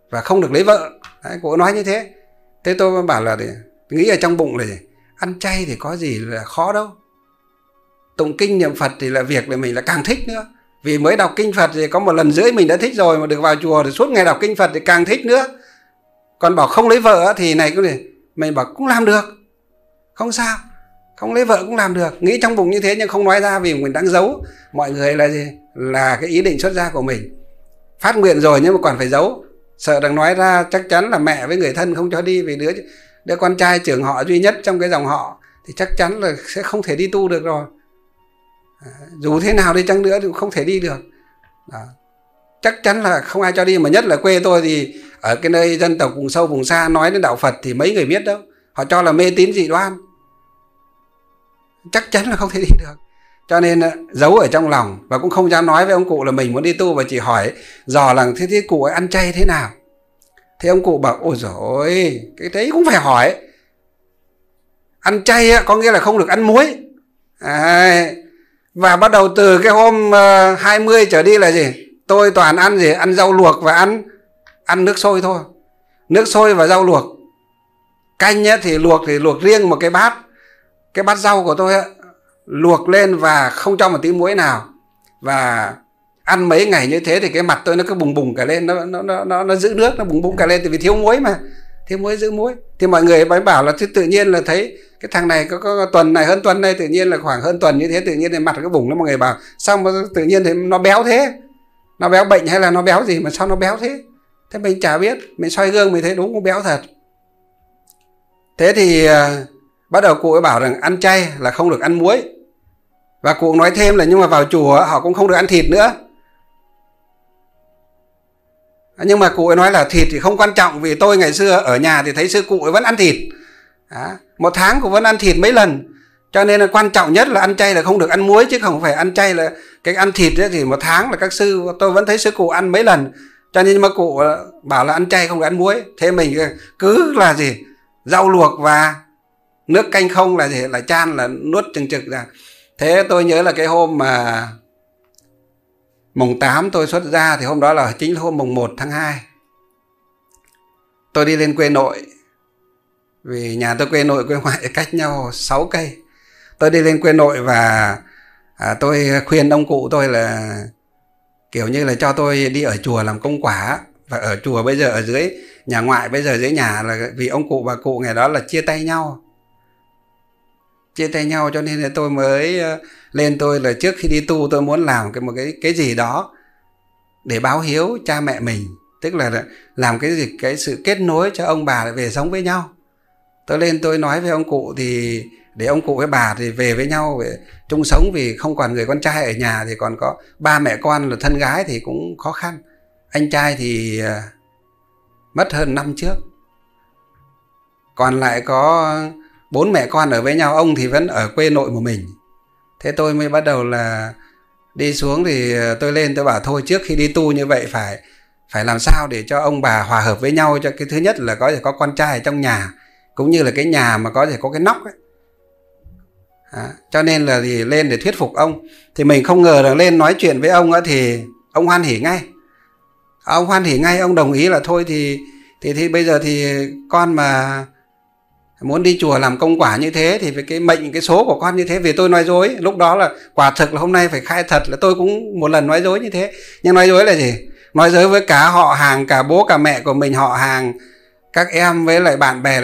Speaker 1: và không được lấy vợ. Đấy, cụ nói như thế. Thế tôi mới bảo là nghĩ ở trong bụng là ăn chay thì có gì là khó đâu. Tụng kinh niệm Phật thì là việc là mình là càng thích nữa. Vì mới đọc kinh Phật thì có 1 lần rưỡi mình đã thích rồi, mà được vào chùa thì suốt ngày đọc kinh Phật thì càng thích nữa. Còn bảo không lấy vợ thì này cũng để mình bảo cũng làm được, không sao, không lấy vợ cũng làm được. Nghĩ trong bụng như thế nhưng không nói ra vì mình đang giấu mọi người là gì, là cái ý định xuất gia của mình. Phát nguyện rồi nhưng mà còn phải giấu, sợ đang nói ra chắc chắn là mẹ với người thân không cho đi. Vì đứa con trai trưởng họ duy nhất trong cái dòng họ thì chắc chắn là sẽ không thể đi tu được rồi. Dù thế nào đi chăng nữa thì cũng không thể đi được. Đó. Chắc chắn là không ai cho đi. Mà nhất là quê tôi thì ở cái nơi dân tộc vùng sâu vùng xa nói đến đạo Phật thì mấy người biết đâu. Họ cho là mê tín dị đoan, chắc chắn là không thể đi được. Cho nên giấu ở trong lòng và cũng không dám nói với ông cụ là mình muốn đi tu, và chỉ hỏi dò là thế cụ ấy ăn chay thế nào. Thế ông cụ bảo ôi dồi ôi, cái đấy cũng phải hỏi. Ăn chay có nghĩa là không được ăn muối. Và bắt đầu từ cái hôm 20 trở đi là gì, tôi toàn ăn gì, ăn rau luộc và ăn nước sôi thôi. Nước sôi và rau luộc. Canh thì luộc riêng một cái bát rau của tôi luộc lên và không cho một tí muối nào. Và ăn mấy ngày như thế thì cái mặt tôi nó cứ bùng bùng cả lên, nó giữ nước, nó bùng bùng cả lên, vì thiếu muối mà, thiếu muối giữ muối. Thì mọi người mới bảo là tự nhiên là thấy cái thằng này có tuần này hơn tuần này, tự nhiên là khoảng hơn tuần như thế, tự nhiên thì mặt cái bùng. Mọi người bảo sao mà tự nhiên thì nó béo thế, nó béo bệnh hay là nó béo gì mà sao nó béo thế. Thế mình chả biết, mình soi gương mình thấy đúng cũng béo thật. Thế thì bắt đầu cụ ấy bảo rằng ăn chay là không được ăn muối. Và cụ nói thêm là nhưng mà vào chùa họ cũng không được ăn thịt nữa. Nhưng mà cụ ấy nói là thịt thì không quan trọng, vì tôi ngày xưa ở nhà thì thấy sư cụ ấy vẫn ăn thịt. Đó. 1 tháng cũng vẫn ăn thịt mấy lần. Cho nên là quan trọng nhất là ăn chay là không được ăn muối, chứ không phải ăn chay là cái ăn thịt ấy, thì 1 tháng là các sư, tôi vẫn thấy sư cụ ăn mấy lần. Cho nên mà cụ bảo là ăn chay không được ăn muối. Thế mình cứ là gì, rau luộc và nước canh không là gì, là chan là nuốt chừng chực ra. Thế tôi nhớ là cái hôm mà mùng 8 tôi xuất gia thì hôm đó là chính là hôm mùng 1 tháng 2. Tôi đi lên quê nội. Vì nhà tôi quê nội quê ngoại cách nhau 6 cây. Tôi đi lên quê nội và tôi khuyên ông cụ tôi là kiểu như là cho tôi đi ở chùa làm công quả. Và ở chùa bây giờ ở dưới nhà ngoại, bây giờ dưới nhà là vì ông cụ bà cụ ngày đó là chia tay nhau. Chia tay nhau cho nên là tôi mới lên, tôi là trước khi đi tu tôi muốn làm một cái gì đó để báo hiếu cha mẹ mình. Tức là làm cái sự kết nối cho ông bà về sống với nhau. Tôi lên tôi nói với ông cụ thì để ông cụ với bà thì về với nhau để chung sống, vì không còn người con trai ở nhà thì còn có 3 mẹ con là thân gái thì cũng khó khăn. Anh trai thì mất hơn năm trước, còn lại có 4 mẹ con ở với nhau, ông thì vẫn ở quê nội một mình. Thế tôi mới bắt đầu là đi xuống thì tôi lên tôi bảo thôi trước khi đi tu như vậy phải làm sao để cho ông bà hòa hợp với nhau. Cho cái thứ nhất là có thể có con trai ở trong nhà, cũng như là cái nhà mà có thể có cái nóc ấy. Cho nên là thì lên để thuyết phục ông. Thì mình không ngờ là lên nói chuyện với ông thì ông hoan hỉ ngay. Ông hoan hỉ ngay, ông đồng ý là thôi thì bây giờ thì con mà muốn đi chùa làm công quả như thế thì với cái mệnh cái số của con như thế. Vì tôi nói dối lúc đó là quả thực là hôm nay phải khai thật là tôi cũng một lần nói dối như thế. Nhưng nói dối là gì? Nói dối với cả họ hàng, cả bố cả mẹ của mình, họ hàng, các em với lại bạn bè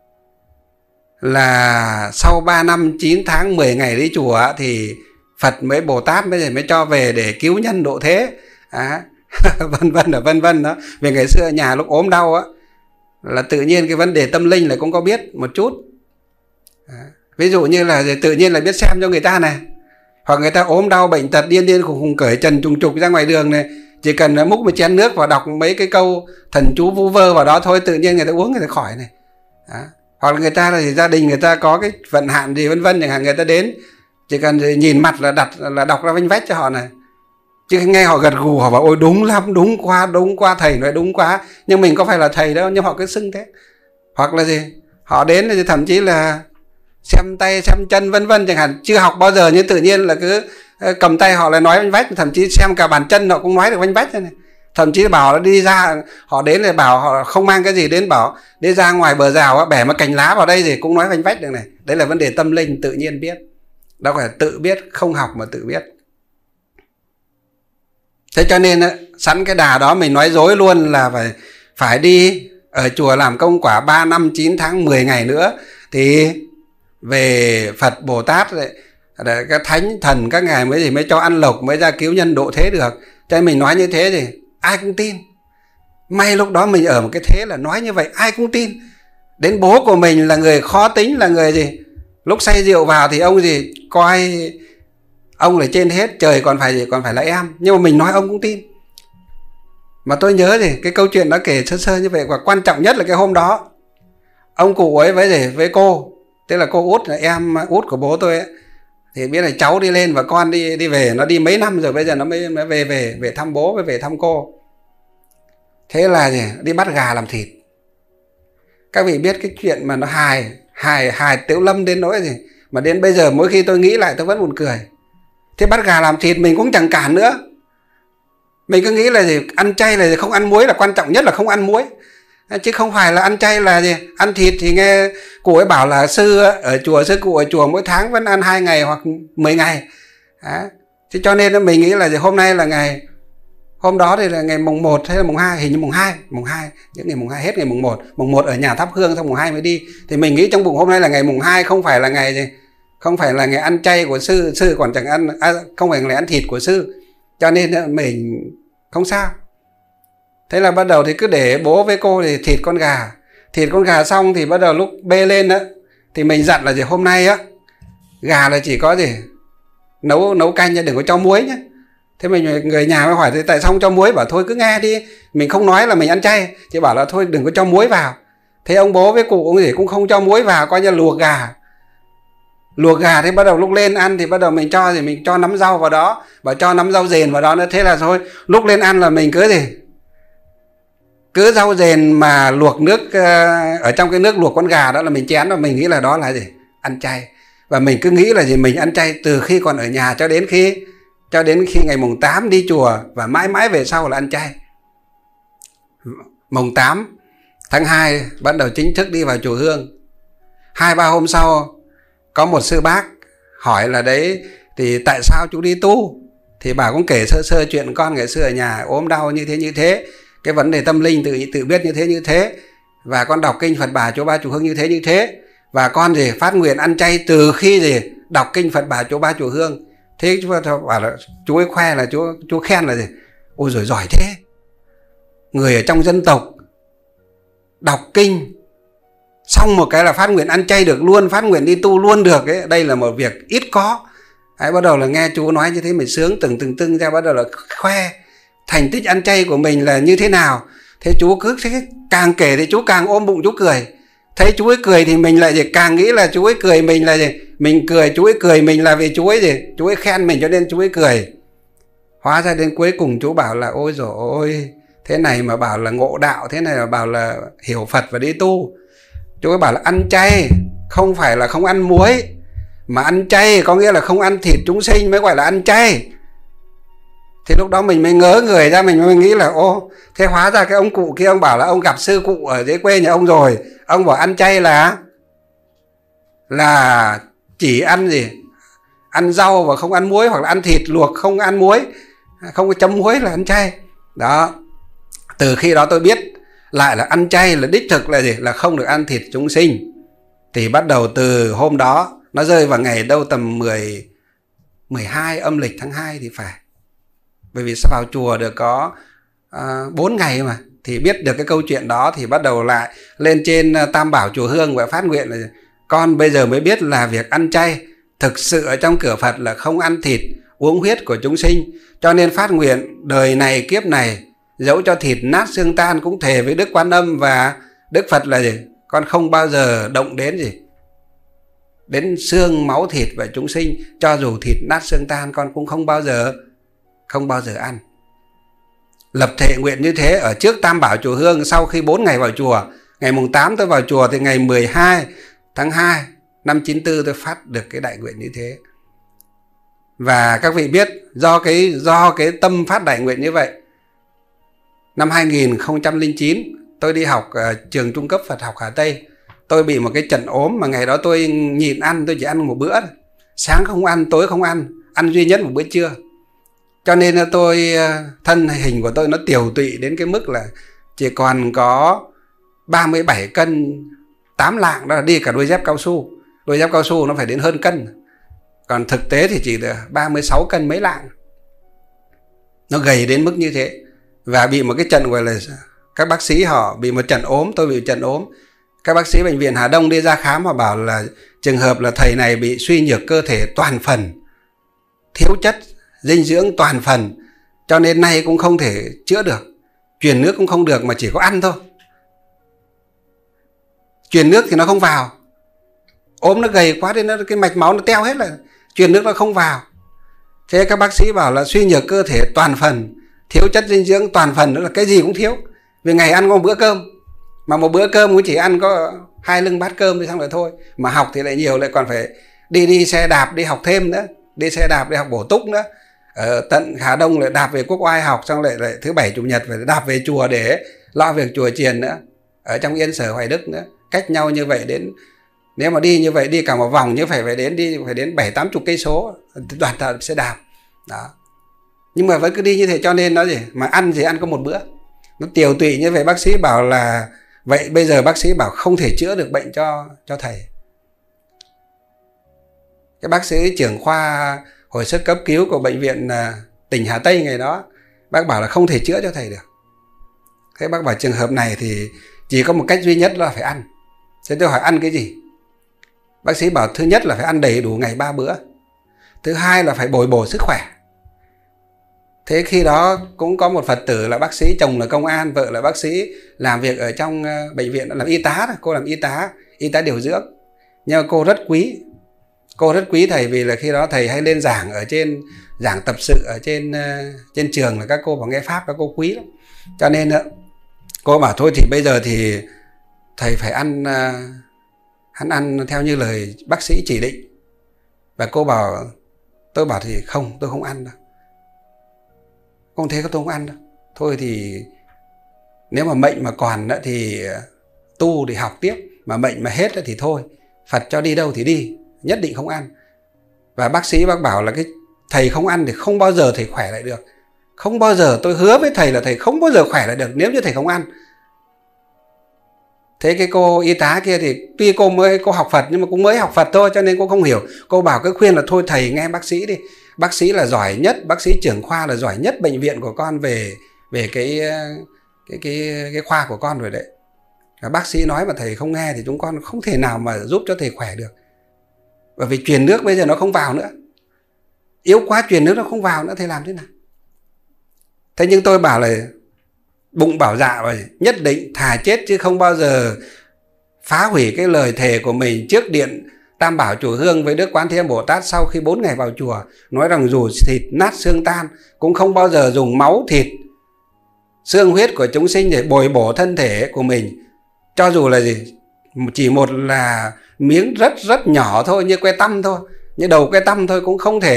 Speaker 1: là sau 3 năm 9 tháng 10 ngày đi chùa thì Phật mới Bồ Tát mới cho về để cứu nhân độ thế. Vân vân đó. Vì ngày xưa nhà lúc ốm đau là tự nhiên cái vấn đề tâm linh là cũng có biết một chút. Ví dụ như là tự nhiên là biết xem cho người ta này, hoặc người ta ốm đau bệnh tật điên khùng cởi trần trùng trục ra ngoài đường này, chỉ cần múc một chén nước và đọc mấy cái câu thần chú vu vơ vào đó thôi, tự nhiên người ta uống người ta khỏi này. Hoặc là người ta là gia đình người ta có cái vận hạn gì vân vân chẳng hạn, người ta đến chỉ cần nhìn mặt là đọc ra vanh vách cho họ này. Chứ nghe họ gật gù, họ bảo ôi đúng lắm, đúng quá, thầy nói đúng quá. Nhưng mình có phải là thầy đâu, nhưng họ cứ xưng thế. Hoặc là gì, họ đến thì thậm chí là xem tay, xem chân vân vân chẳng hạn, chưa học bao giờ nhưng tự nhiên là cứ cầm tay họ lại nói vanh vách, thậm chí xem cả bàn chân họ cũng nói được vanh vách này. Thậm chí bảo là đi ra, họ đến thì bảo họ không mang cái gì đến, bảo đi ra ngoài bờ rào bẻ một cành lá vào đây thì cũng nói vanh vách được này. Đấy là vấn đề tâm linh tự nhiên biết. Đó phải tự biết, không học mà tự biết. Thế cho nên sẵn cái đà đó mình nói dối luôn là phải đi ở chùa làm công quả 3 năm 9 tháng 10 ngày nữa thì về Phật Bồ Tát để các thánh thần các ngài mới cho ăn lộc, mới ra cứu nhân độ thế được. Cho nên mình nói như thế thì ai cũng tin. May lúc đó mình ở một cái thế là nói như vậy ai cũng tin. Đến bố của mình là người khó tính, là người gì, lúc say rượu vào thì ông gì coi ông là trên hết, trời còn phải là em. Nhưng mà mình nói ông cũng tin. Mà tôi nhớ thì cái câu chuyện nó kể sơ sơ như vậy. Và quan trọng nhất là cái hôm đó ông cụ ấy với cô, tức là cô út, là em út của bố tôi ấy, thì biết là cháu đi lên và con đi về. Nó đi mấy năm rồi, bây giờ nó mới về thăm bố, với về thăm cô. Thế là gì, đi bắt gà làm thịt. Các vị biết cái chuyện mà nó hài Tiểu Lâm đến nỗi gì mà đến bây giờ mỗi khi tôi nghĩ lại tôi vẫn buồn cười. Thế bắt gà làm thịt mình cũng chẳng cản nữa. Mình cứ nghĩ là gì, ăn chay là gì, không ăn muối là quan trọng nhất, là không ăn muối, chứ không phải là ăn chay là gì. Ăn thịt thì nghe cụ ấy bảo là sư cụ ở chùa mỗi tháng vẫn ăn 2 ngày hoặc 10 ngày. Thế cho nên mình nghĩ là gì, hôm nay là ngày, hôm đó thì là ngày mùng 1 hay là mùng 2, hình như mùng 2, những ngày mùng 2 hết ngày mùng 1 ở nhà thắp hương, xong mùng 2 mới đi. Thì mình nghĩ trong bụng hôm nay là ngày mùng 2, không phải là ngày gì, không phải là ngày ăn chay của sư còn chẳng ăn, không phải là ngày ăn thịt của sư, cho nên mình không sao. Thế là bắt đầu thì cứ để bố với cô thì thịt con gà xong thì bắt đầu lúc bê lên đó thì mình dặn là gì, hôm nay á gà là chỉ có gì nấu canh nha, đừng có cho muối nhé. Thế mình người nhà mới hỏi thì tại sao không cho muối, bảo thôi cứ nghe đi, mình không nói là mình ăn chay, chỉ bảo là thôi đừng có cho muối vào. Thế ông bố với cụ cũng không cho muối vào, coi như luộc gà. Thế bắt đầu lúc lên ăn thì bắt đầu mình cho nắm rau vào đó, và cho nắm rau dền vào đó nữa. Thế là thôi lúc lên ăn là mình cứ rau dền mà luộc nước ở trong cái nước luộc con gà đó là mình chén, và mình nghĩ là đó là gì, ăn chay. Và mình cứ nghĩ là gì, mình ăn chay từ khi còn ở nhà cho đến khi ngày mùng 8 đi chùa, và mãi mãi về sau là ăn chay. Mùng 8 tháng 2 bắt đầu chính thức đi vào chùa Hương. 2-3 hôm sau có một sư bác hỏi là đấy thì tại sao chú đi tu. Thì bà cũng kể sơ sơ chuyện con ngày xưa ở nhà ốm đau như thế, cái vấn đề tâm linh tự biết như thế, và con đọc kinh Phật Bà Chùa Ba Chùa Hương như thế, và con gì phát nguyện ăn chay từ khi gì đọc kinh Phật Bà Chùa Ba Chùa Hương. Thế chú bảo là chú ấy khoe là chú khen là gì, ôi giời giỏi thế, người ở trong dân tộc đọc kinh xong một cái là phát nguyện ăn chay được luôn, phát nguyện đi tu luôn được ấy. Đây là một việc ít có. Bắt đầu là nghe chú nói như thế mình sướng từng ra, bắt đầu là khoe thành tích ăn chay của mình là như thế nào. Thế chú cứ thế, càng kể thì chú càng ôm bụng chú cười. Thấy chú ấy cười thì mình lại gì, càng nghĩ là chú ấy cười mình là gì, mình cười chú ấy cười mình là vì chú ấy gì, chú ấy khen mình cho nên chú ấy cười. Hóa ra đến cuối cùng chú bảo là ôi dồi ôi, thế này mà bảo là ngộ đạo, thế này mà bảo là hiểu Phật và đi tu. Chú ấy bảo là ăn chay không phải là không ăn muối, mà ăn chay có nghĩa là không ăn thịt chúng sinh mới gọi là ăn chay. Thì lúc đó mình mới ngớ người ra, mình mới nghĩ là ô, thế hóa ra cái ông cụ kia ông bảo là ông gặp sư cụ ở dưới quê nhà ông rồi, ông bảo ăn chay là chỉ ăn gì, ăn rau và không ăn muối, hoặc là ăn thịt luộc không ăn muối, không có chấm muối là ăn chay. Đó, từ khi đó tôi biết lại là ăn chay là đích thực là gì, là không được ăn thịt chúng sinh. Thì bắt đầu từ hôm đó, nó rơi vào ngày đâu tầm 12 âm lịch tháng 2 thì phải. Bởi vì sắp vào chùa được có 4 ngày mà, thì biết được cái câu chuyện đó thì bắt đầu lại lên trên Tam Bảo Chùa Hương và phát nguyện là con bây giờ mới biết là việc ăn chay thực sự ở trong cửa Phật là không ăn thịt uống huyết của chúng sinh. Cho nên phát nguyện đời này kiếp này dẫu cho thịt nát xương tan cũng thề với Đức Quan Âm và Đức Phật là gì, con không bao giờ động đến gì, đến xương máu thịt và chúng sinh. Cho dù thịt nát xương tan con cũng không bao giờ ăn. Lập thệ nguyện như thế ở trước Tam Bảo Chùa Hương. Sau khi 4 ngày vào chùa, ngày mùng 8 tôi vào chùa thì ngày 12 tháng 2 năm 94 tôi phát được cái đại nguyện như thế. Và các vị biết do cái tâm phát đại nguyện như vậy năm 2009 tôi đi học trường trung cấp Phật học Hà Tây. Tôi bị một cái trận ốm mà ngày đó tôi nhịn ăn, tôi chỉ ăn một bữa. Sáng không ăn, tối không ăn, ăn duy nhất một bữa trưa. Cho nên là tôi, thân hình của tôi nó tiều tụy đến cái mức là chỉ còn có 37 cân 8 lạng, đó là đi cả đôi dép cao su. Đôi dép cao su nó phải đến hơn cân. Còn thực tế thì chỉ được 36 cân mấy lạng. Nó gầy đến mức như thế. Và bị một cái trận gọi là các bác sĩ họ bị một trận ốm, tôi bị trận ốm. Các bác sĩ bệnh viện Hà Đông đi ra khám và bảo là trường hợp là thầy này bị suy nhược cơ thể toàn phần, thiếu chất dinh dưỡng toàn phần, cho nên nay cũng không thể chữa được. Truyền nước cũng không được mà chỉ có ăn thôi. Truyền nước thì nó không vào. Ốm nó gầy quá nên cái mạch máu nó teo hết rồi, truyền nước nó không vào. Thế các bác sĩ bảo là suy nhược cơ thể toàn phần, thiếu chất dinh dưỡng toàn phần, đó là cái gì cũng thiếu. Vì ngày ăn có một bữa cơm, mà một bữa cơm cũng chỉ ăn có 2 lưng bát cơm thì xong rồi thôi. Mà học thì lại nhiều, lại còn phải đi xe đạp đi học thêm nữa, đi xe đạp đi học bổ túc nữa. Ở tận Hà Đông lại đạp về Quốc Oai học, xong lại thứ Bảy Chủ nhật phải đạp về chùa để lo việc chùa chiền nữa. Ở trong Yên Sở Hoài Đức nữa, cách nhau như vậy đến, nếu mà đi như vậy đi cả một vòng như phải đến 7-80 cây số đoàn xe đạp đó. Nhưng mà vẫn cứ đi như thế, cho nên nó gì mà ăn thì ăn có một bữa, nó tiều tụy như vậy. Bác sĩ bảo là vậy bây giờ bác sĩ bảo không thể chữa được bệnh cho thầy. Cái bác sĩ trưởng khoa hồi sức cấp cứu của bệnh viện tỉnh Hà Tây ngày đó, bác bảo là không thể chữa cho thầy được. Thế bác bảo trường hợp này thì chỉ có một cách duy nhất là phải ăn. Thế tôi hỏi ăn cái gì? Bác sĩ bảo thứ nhất là phải ăn đầy đủ ngày 3 bữa. Thứ hai là phải bồi bổ sức khỏe. Thế khi đó cũng có một Phật tử là bác sĩ, chồng là công an, vợ là bác sĩ, làm việc ở trong bệnh viện, làm y tá. Cô làm y tá điều dưỡng. Nhưng mà cô rất quý. Cô rất quý thầy, vì là khi đó thầy hay lên giảng ở trên, giảng tập sự ở trên trường, là các cô vào nghe Pháp, các cô quý lắm. Cho nên cô bảo thôi thì bây giờ thì thầy phải ăn theo như lời bác sĩ chỉ định. Và tôi bảo thì không, tôi không ăn đâu. Không thế tôi không ăn đâu. Thôi thì nếu mà mệnh mà còn thì tu thì học tiếp, mà mệnh mà hết thì thôi, Phật cho đi đâu thì đi, nhất định không ăn. Và bác sĩ bác bảo là cái thầy không ăn thì không bao giờ thầy khỏe lại được. Không bao giờ, tôi hứa với thầy là thầy không bao giờ khỏe lại được nếu như thầy không ăn. Thế cái cô y tá kia thì tuy cô học Phật nhưng mà cũng mới học Phật thôi, cho nên cô không hiểu. Cô bảo cái khuyên là thôi thầy nghe bác sĩ đi. Bác sĩ là giỏi nhất, bác sĩ trưởng khoa là giỏi nhất bệnh viện của con về cái khoa của con rồi đấy. Và bác sĩ nói mà thầy không nghe thì chúng con không thể nào mà giúp cho thầy khỏe được. Bởi vì truyền nước bây giờ nó không vào nữa. Yếu quá truyền nước nó không vào nữa, thầy làm thế nào? Thế nhưng tôi bảo là bụng bảo dạ rồi, nhất định thà chết chứ không bao giờ phá hủy cái lời thề của mình trước điện Tam Bảo Chùa Hương với Đức Quán Thế Âm Bồ Tát. Sau khi 4 ngày vào chùa nói rằng dù thịt nát xương tan cũng không bao giờ dùng máu thịt xương huyết của chúng sinh để bồi bổ thân thể của mình, cho dù là gì chỉ một là miếng rất rất nhỏ thôi, như que tăm thôi, như đầu que tăm thôi, cũng không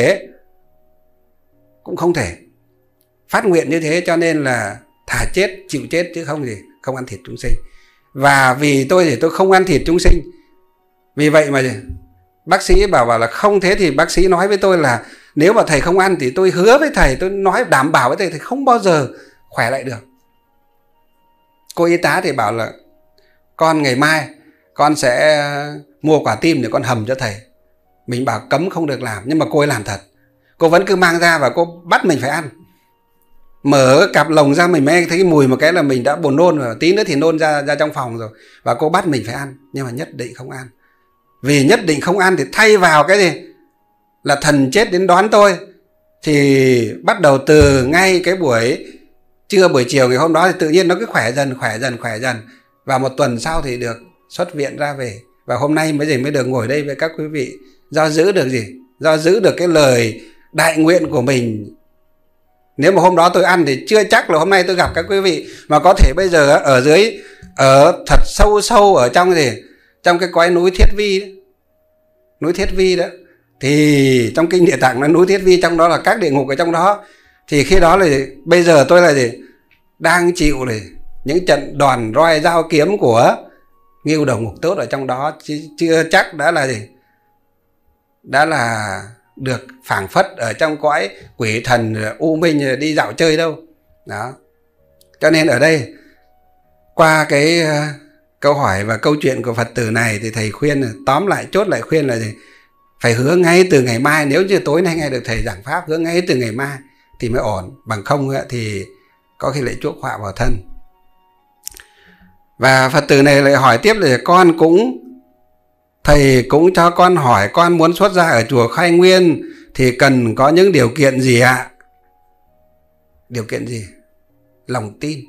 Speaker 1: thể phát nguyện như thế. Cho nên là thà chết chịu chết chứ không ăn thịt chúng sinh. Và vì tôi thì tôi không ăn thịt chúng sinh. Vì vậy mà bác sĩ bảo là không. Thế thì bác sĩ nói với tôi là nếu mà thầy không ăn thì tôi hứa với thầy, tôi nói đảm bảo với thầy không bao giờ khỏe lại được. Cô y tá thì bảo là con ngày mai con sẽ mua quả tim để con hầm cho thầy. Mình bảo cấm không được làm, nhưng mà cô ấy làm thật. Cô vẫn cứ mang ra và cô bắt mình phải ăn. Mở cặp lồng ra mình mới thấy cái mùi một cái là mình đã buồn nôn rồi, tí nữa thì nôn ra trong phòng rồi. Và cô bắt mình phải ăn, nhưng mà nhất định không ăn. Vì nhất định không ăn thì thay vào cái gì là thần chết đến đón tôi. Thì bắt đầu từ ngay cái buổi trưa buổi chiều ngày hôm đó thì tự nhiên nó cứ khỏe dần. Và một tuần sau thì được xuất viện ra về. Và hôm nay mới được ngồi đây với các quý vị. Do giữ được gì? Do giữ được cái lời đại nguyện của mình. Nếu mà hôm đó tôi ăn thì chưa chắc là hôm nay tôi gặp các quý vị. Mà có thể bây giờ ở thật sâu ở trong trong cái cõi núi Thiết Vi đấy. Núi Thiết Vi đó. Thì trong kinh Địa Tạng là núi Thiết Vi, trong đó là các địa ngục ở trong đó. Thì khi đó là bây giờ tôi là đang chịu này những trận đòn roi dao kiếm của Ngưu Đầu Ngục Tốt ở trong đó, chứ chưa chắc đã là gì, đã là được phảng phất ở trong cõi quỷ thần u minh đi dạo chơi đâu. Đó. Cho nên ở đây qua cái câu hỏi và câu chuyện của Phật tử này thì thầy khuyên, tóm lại chốt lại khuyên là gì? Phải hứa ngay từ ngày mai, nếu như tối nay nghe được thầy giảng pháp, hứa ngay từ ngày mai thì mới ổn, bằng không thì có khi lại chuốc họa vào thân. Và Phật tử này lại hỏi tiếp là thầy cũng cho con hỏi, con muốn xuất gia ở chùa Khai Nguyên thì cần có những điều kiện gì ạ? Điều kiện gì? Lòng tin.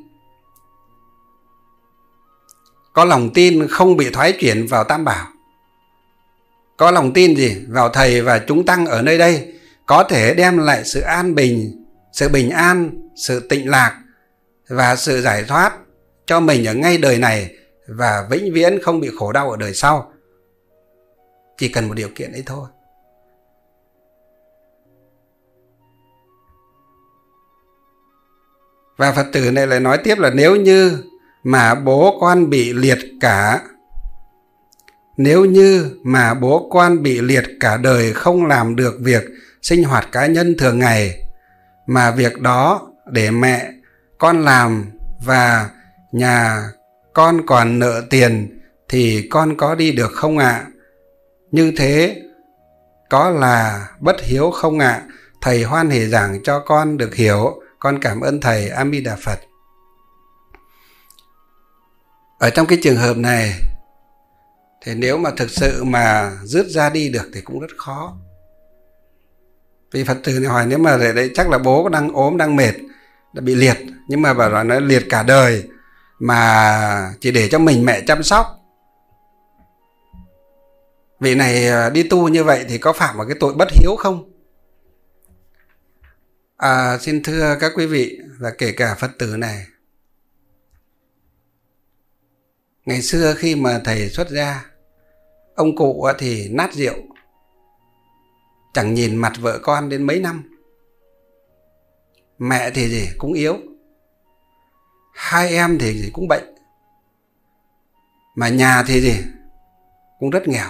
Speaker 1: Có lòng tin không bị thoái chuyển vào Tam Bảo. Có lòng tin gì? Vào thầy và chúng tăng ở nơi đây có thể đem lại sự an bình, sự bình an, sự tịnh lạc và sự giải thoát cho mình ở ngay đời này và vĩnh viễn không bị khổ đau ở đời sau. Chỉ cần một điều kiện ấy thôi. Và Phật tử này lại nói tiếp là nếu như mà bố con bị liệt cả đời không làm được việc sinh hoạt cá nhân thường ngày, mà việc đó để mẹ con làm và nhà con còn nợ tiền thì con có đi được không ạ? Như thế có là bất hiếu không ạ? Thầy hoan hỉ giảng cho con được hiểu. Con cảm ơn thầy. A Di Đà Phật. Ở trong cái trường hợp này thì nếu mà thực sự mà dứt ra đi được thì cũng rất khó. Vì Phật tử này hỏi nếu mà đấy chắc là bố đang ốm, đang mệt, đã bị liệt, nhưng mà bảo là nó liệt cả đời mà chỉ để cho mình mẹ chăm sóc. Vị này đi tu như vậy thì có phạm vào cái tội bất hiếu không? Xin thưa các quý vị và kể cả Phật tử này, ngày xưa khi mà thầy xuất gia, ông cụ thì nát rượu, chẳng nhìn mặt vợ con đến mấy năm. Mẹ thì gì cũng yếu, hai em thì gì cũng bệnh, mà nhà thì gì cũng rất nghèo.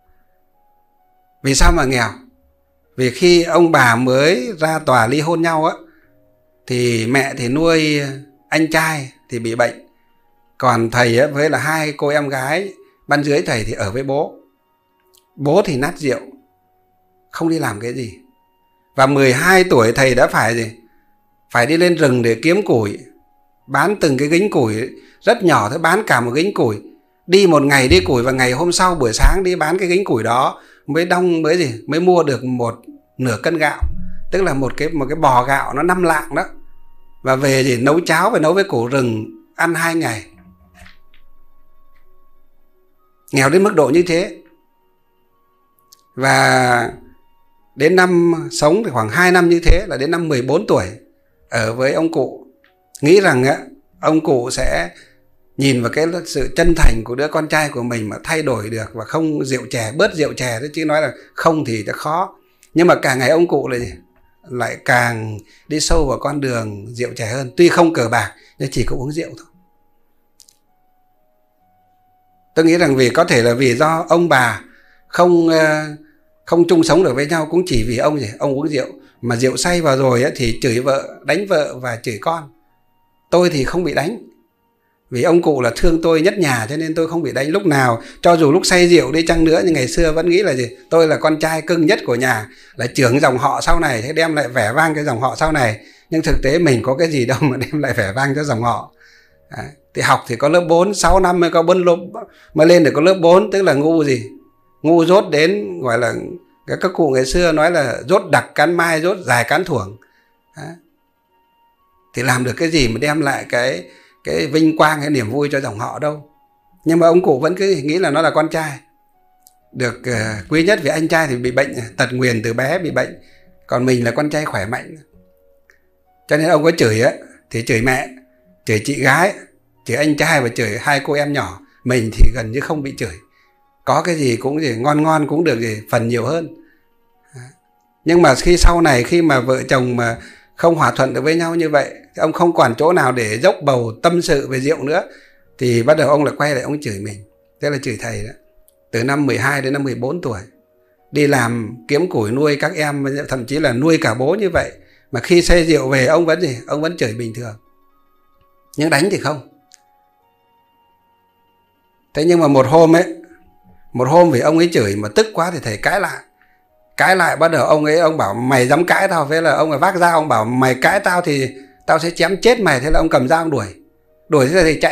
Speaker 1: Vì sao mà nghèo? Vì khi ông bà mới ra tòa ly hôn nhau thì mẹ thì nuôi anh trai thì bị bệnh, còn thầy với là hai cô em gái ban dưới thầy thì ở với bố. Bố thì nát rượu, không đi làm cái gì. Và 12 tuổi thầy đã phải gì? Phải đi lên rừng để kiếm củi, bán từng cái gánh củi rất nhỏ thôi, bán cả một gánh củi. Đi một ngày đi củi và ngày hôm sau buổi sáng đi bán cái gánh củi đó mới mua được nửa cân gạo, tức là một cái bò gạo nó 5 lạng đó. Và về thì nấu cháo và nấu với củ rừng ăn 2 ngày. Nghèo đến mức độ như thế. Và đến năm sống thì khoảng 2 năm như thế, là đến năm 14 tuổi ở với ông cụ, nghĩ rằng ông cụ sẽ nhìn vào cái sự chân thành của đứa con trai của mình mà thay đổi được và không rượu chè, bớt rượu chè thôi, chứ nói là không thì sẽ khó. Nhưng mà càng ngày ông cụ lại càng đi sâu vào con đường rượu chè hơn. Tuy không cờ bạc nhưng chỉ có uống rượu thôi. Tôi nghĩ rằng có thể là vì do ông bà không chung sống được với nhau, cũng chỉ vì ông uống rượu, mà rượu say vào rồi thì chửi vợ, đánh vợ và chửi con. Tôi thì không bị đánh, vì ông cụ là thương tôi nhất nhà, cho nên tôi không bị đánh lúc nào. Cho dù lúc say rượu đi chăng nữa, nhưng ngày xưa vẫn nghĩ là tôi là con trai cưng nhất của nhà, là trưởng dòng họ sau này, thế đem lại vẻ vang cho dòng họ sau này. Nhưng thực tế mình có cái gì đâu mà đem lại vẻ vang cho dòng họ. Đấy. Thì học thì có lớp 4, 6 năm mới có mới lên được có lớp 4, tức là ngu dốt đến, gọi là các cụ ngày xưa nói là dốt đặc cán mai, dốt dài cán thuổng. Đấy. Thì làm được cái gì mà đem lại cái vinh quang, cái niềm vui cho dòng họ đâu. Nhưng mà ông cụ vẫn cứ nghĩ là nó là con trai được quý nhất, vì anh trai thì bị bệnh tật nguyền từ bé, bị bệnh, còn mình là con trai khỏe mạnh. Cho nên ông có chửi thì chửi mẹ, chửi chị gái, chửi anh trai và chửi hai cô em nhỏ. Mình thì gần như không bị chửi, có cái gì cũng ngon cũng được phần nhiều hơn. Nhưng mà khi sau này, khi mà vợ chồng mà không hòa thuận được với nhau như vậy, ông không còn chỗ nào để dốc bầu tâm sự về rượu nữa, thì bắt đầu ông lại quay lại ông chửi mình. Thế là chửi thầy đó. Từ năm 12 đến năm 14 tuổi, đi làm kiếm củi nuôi các em, thậm chí là nuôi cả bố như vậy, mà khi say rượu về ông vẫn gì? Ông vẫn chửi bình thường, nhưng đánh thì không. Thế nhưng mà một hôm vì ông ấy chửi mà tức quá thì thầy cãi lại, bắt đầu ông bảo mày dám cãi tao. Thế là ông ấy vác dao, ông bảo mày cãi tao thì tao sẽ chém chết mày. Thế là ông cầm dao ông đuổi. Thế là thầy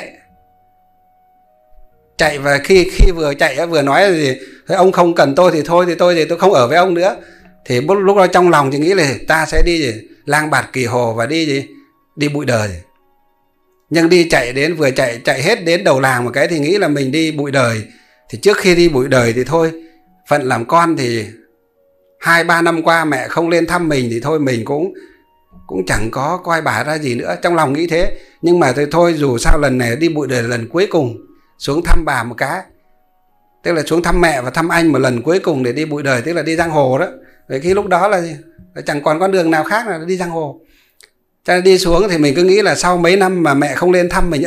Speaker 1: chạy. Và khi vừa chạy vừa nói là gì, thế ông không cần tôi thì thôi, thì tôi không ở với ông nữa. Thì lúc đó trong lòng thì nghĩ là ta sẽ đi gì, lang bạt kỳ hồ và đi bụi đời. Nhưng đi chạy đến, vừa chạy hết đến đầu làng một cái thì nghĩ là mình đi bụi đời. Thì trước khi đi bụi đời thì thôi, phận làm con thì 2-3 năm qua mẹ không lên thăm mình thì thôi mình cũng chẳng có coi bà ra gì nữa. Trong lòng nghĩ thế. Nhưng mà thôi dù sao lần này đi bụi đời là lần cuối cùng, xuống thăm bà một cái. Tức là xuống thăm mẹ và thăm anh một lần cuối cùng để đi bụi đời, tức là đi giang hồ đó. Vì khi lúc đó là chẳng còn con đường nào khác là đi giang hồ. Cho nên đi xuống thì mình cứ nghĩ là sau mấy năm mà mẹ không lên thăm mình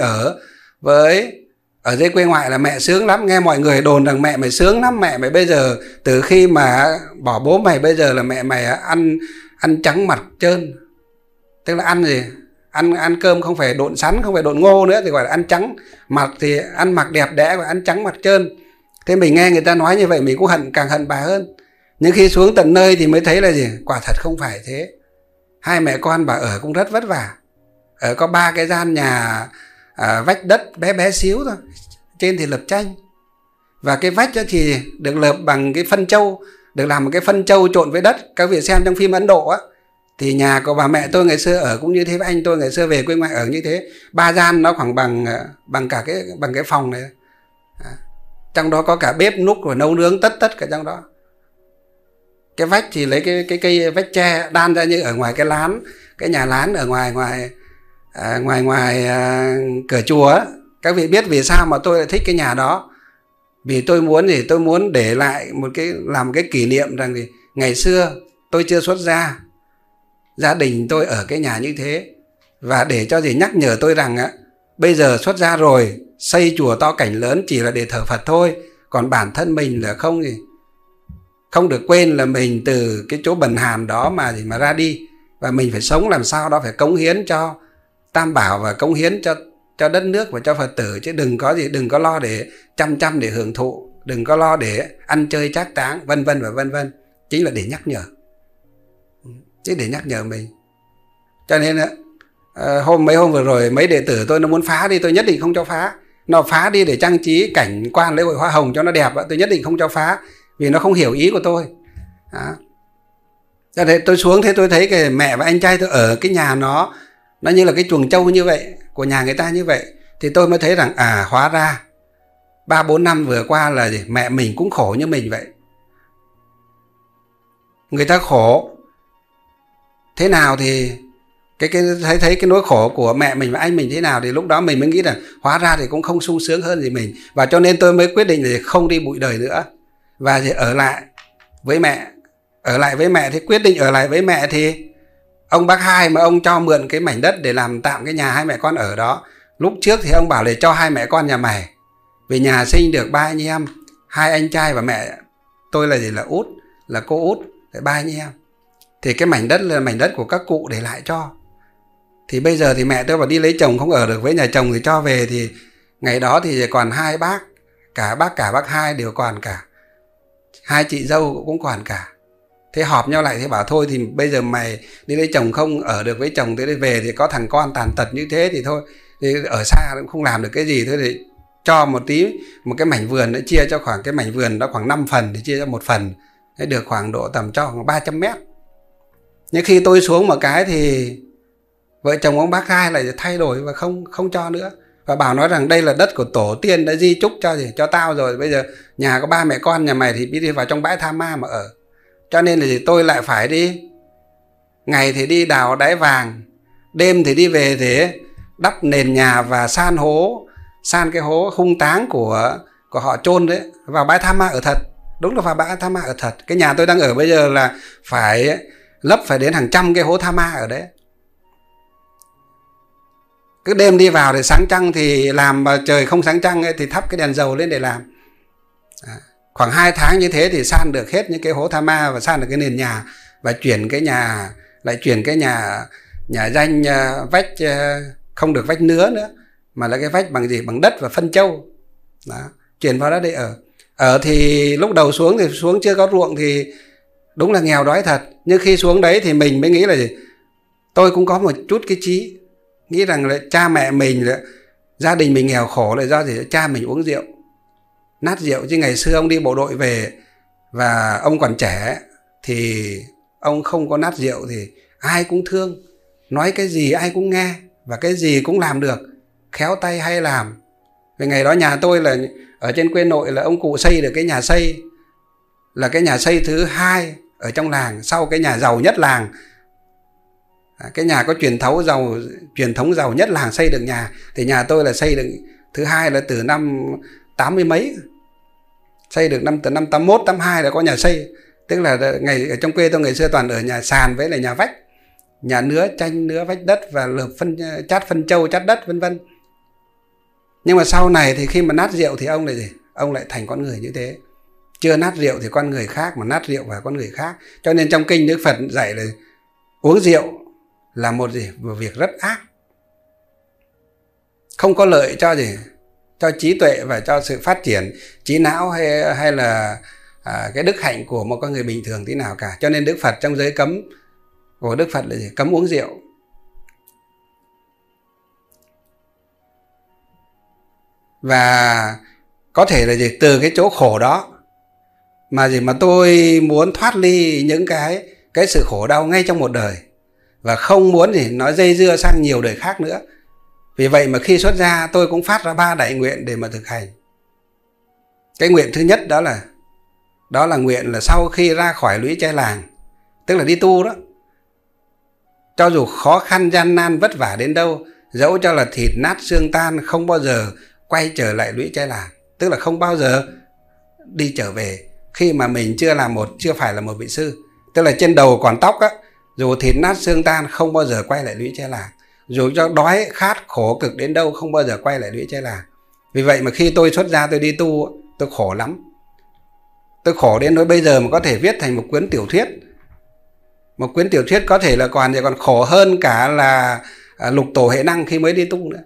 Speaker 1: ở dưới quê ngoại là mẹ sướng lắm. Nghe mọi người đồn rằng mẹ mày sướng lắm, mẹ mày bây giờ từ khi mà bỏ bố mày bây giờ là mẹ mày ăn trắng mặt trơn. Tức là ăn gì? Ăn cơm không phải độn sắn, không phải độn ngô nữa, thì gọi là ăn trắng mặt, thì ăn mặc đẹp đẽ và ăn trắng mặt trơn. Thế mình nghe người ta nói như vậy mình cũng càng hận bà hơn. Nhưng khi xuống tận nơi thì mới thấy là gì? Quả thật không phải thế. Hai mẹ con bà ở cũng rất vất vả. Ở có 3 cái gian nhà vách đất bé xíu thôi, trên thì lợp tranh. Và cái vách đó thì được lợp bằng cái phân trâu, được làm một cái phân trâu trộn với đất. Các vị xem trong phim Ấn Độ á, thì nhà của bà mẹ tôi ngày xưa ở cũng như thế, với anh tôi ngày xưa về quê ngoại ở như thế. 3 gian nó khoảng bằng cái phòng này. Trong đó có cả bếp núc rồi nấu nướng tất cả trong đó. Cái vách thì lấy cái cây vách tre đan ra như ở ngoài cái lán, cái nhà lán ở ngoài cửa chùa á. Các vị biết vì sao mà tôi lại thích cái nhà đó? Vì tôi muốn để lại làm một cái kỷ niệm rằng thì ngày xưa tôi chưa xuất gia, gia đình tôi ở cái nhà như thế, và để cho gì nhắc nhở tôi rằng bây giờ xuất gia rồi, xây chùa to cảnh lớn chỉ là để thờ Phật thôi, còn bản thân mình là không được quên là mình từ cái chỗ bần hàn đó mà ra đi, và mình phải sống làm sao đó phải cống hiến cho Tam Bảo và cống hiến cho đất nước và cho Phật tử, chứ đừng có lo để chăm để hưởng thụ, đừng có lo để ăn chơi trác táng vân vân, chính là để nhắc nhở, chứ để nhắc nhở mình. Cho nên mấy hôm vừa rồi mấy đệ tử tôi nó muốn phá đi, tôi nhất định không cho phá. Nó phá đi để trang trí cảnh quan lễ hội hoa hồng cho nó đẹp, tôi nhất định không cho phá, vì nó không hiểu ý của tôi. Cho nên tôi xuống thế tôi thấy cái mẹ và anh trai tôi ở cái nhà nó như là cái chuồng trâu như vậy, của nhà người ta như vậy, thì tôi mới thấy rằng hóa ra 3-4 năm vừa qua là mẹ mình cũng khổ như mình vậy. Người ta khổ thế nào thì thấy cái nỗi khổ của mẹ mình và anh mình thế nào, thì lúc đó mình mới nghĩ là hóa ra thì cũng không sung sướng hơn gì mình. Và cho nên tôi mới quyết định là không đi bụi đời nữa, và thì ở lại với mẹ. Thì quyết định ở lại với mẹ thì ông bác Hai mà ông cho mượn cái mảnh đất để làm tạm cái nhà hai mẹ con ở đó. Lúc trước thì ông bảo là cho hai mẹ con nhà mày, vì nhà sinh được 3 anh em, 2 anh trai và mẹ tôi là út, là cô út, 3 anh em. Thì cái mảnh đất là mảnh đất của các cụ để lại cho. Thì bây giờ thì mẹ tôi bảo đi lấy chồng không ở được với nhà chồng thì cho về. Thì ngày đó thì còn 2 bác, cả bác Hai đều còn cả, 2 chị dâu cũng còn cả. Thế họp nhau lại thì bảo thôi thì bây giờ mày đi lấy chồng không ở được với chồng, thế về thì có thằng con tàn tật như thế thì thôi, thì ở xa cũng không làm được cái gì, thôi thì cho một cái mảnh vườn, nó chia cho khoảng cái mảnh vườn đó khoảng 5 phần thì chia cho 1 phần, thế được khoảng độ tầm cho khoảng 300 mét. Nhưng khi tôi xuống một cái thì vợ chồng ông bác Hai lại thay đổi và không cho nữa, và bảo nói rằng đây là đất của tổ tiên đã di chúc cho tao rồi, bây giờ nhà có 3 mẹ con nhà mày thì đi vào trong bãi tha ma mà ở. Cho nên là tôi lại phải đi, ngày thì đi đào đáy vàng, đêm thì đi về để đắp nền nhà và san cái hố hung táng của họ chôn đấy, vào bãi tha ma ở thật. Đúng là vào bãi tha ma ở thật. Cái nhà tôi đang ở bây giờ là phải lấp phải đến hàng trăm cái hố tha ma ở đấy. Cứ đêm đi vào để sáng trăng thì làm, mà trời không sáng trăng ấy, thì thắp cái đèn dầu lên để làm. Khoảng 2 tháng như thế thì san được hết những cái hố tha ma và san được cái nền nhà, và chuyển cái nhà, lại chuyển cái nhà danh vách không được vách nứa nữa, mà là cái vách bằng gì, bằng đất và phân trâu. Đó, chuyển vào đó để ở thì lúc đầu xuống thì xuống chưa có ruộng thì đúng là nghèo đói thật, nhưng khi xuống đấy thì mình mới nghĩ là gì? Tôi cũng có một chút cái trí, nghĩ rằng là cha mẹ mình, là gia đình mình nghèo khổ là do gì? Cha mình uống rượu, nát rượu. Chứ ngày xưa ông đi bộ đội về và ông còn trẻ thì ông không có nát rượu thì ai cũng thương, nói cái gì ai cũng nghe và cái gì cũng làm được, khéo tay hay làm. Vì ngày đó nhà tôi là ở trên quê nội, là ông cụ xây được cái nhà xây, là cái nhà xây thứ 2 ở trong làng, sau cái nhà giàu nhất làng. Cái nhà có truyền thống giàu nhất làng xây được nhà, thì nhà tôi là xây được thứ 2, là từ năm 80 mấy, xây được từ năm 81, 82 là có nhà xây. Tức là ở trong quê tôi ngày xưa toàn ở nhà sàn với là nhà vách, nhà nứa, tranh nứa vách đất và lợp chát phân trâu, chát đất vân vân. Nhưng mà sau này thì khi mà nát rượu thì ông lại gì? Ông lại thành con người như thế. Chưa nát rượu thì con người khác, mà nát rượu và con người khác. Cho nên trong kinh Đức Phật dạy là uống rượu là một việc rất ác, không có lợi cho cho trí tuệ và cho sự phát triển trí não hay là cái đức hạnh của một con người bình thường tí nào cả. Cho nên Đức Phật trong giới cấm của Đức Phật là cấm uống rượu. Và có thể là từ cái chỗ khổ đó mà tôi muốn thoát ly những cái sự khổ đau ngay trong một đời, và không muốn nó dây dưa sang nhiều đời khác nữa. Vì vậy mà khi xuất gia tôi cũng phát ra 3 đại nguyện để mà thực hành. Cái nguyện thứ nhất đó là nguyện là sau khi ra khỏi lũy tre làng, tức là đi tu đó, cho dù khó khăn gian nan vất vả đến đâu, dẫu cho là thịt nát xương tan, không bao giờ quay trở lại lũy tre làng. Tức là không bao giờ đi trở về khi mà mình chưa phải là một vị sư. Tức là trên đầu còn tóc á, dù thịt nát xương tan không bao giờ quay lại lũy tre làng. Dù cho đói khát khổ cực đến đâu không bao giờ quay lại lũy tre làng. Vì vậy mà khi tôi xuất gia tôi đi tu, tôi khổ lắm. Tôi khổ đến nỗi bây giờ mà có thể viết thành một cuốn tiểu thuyết. Một cuốn tiểu thuyết có thể là còn khổ hơn cả là lục tổ hệ năng khi mới đi tu nữa.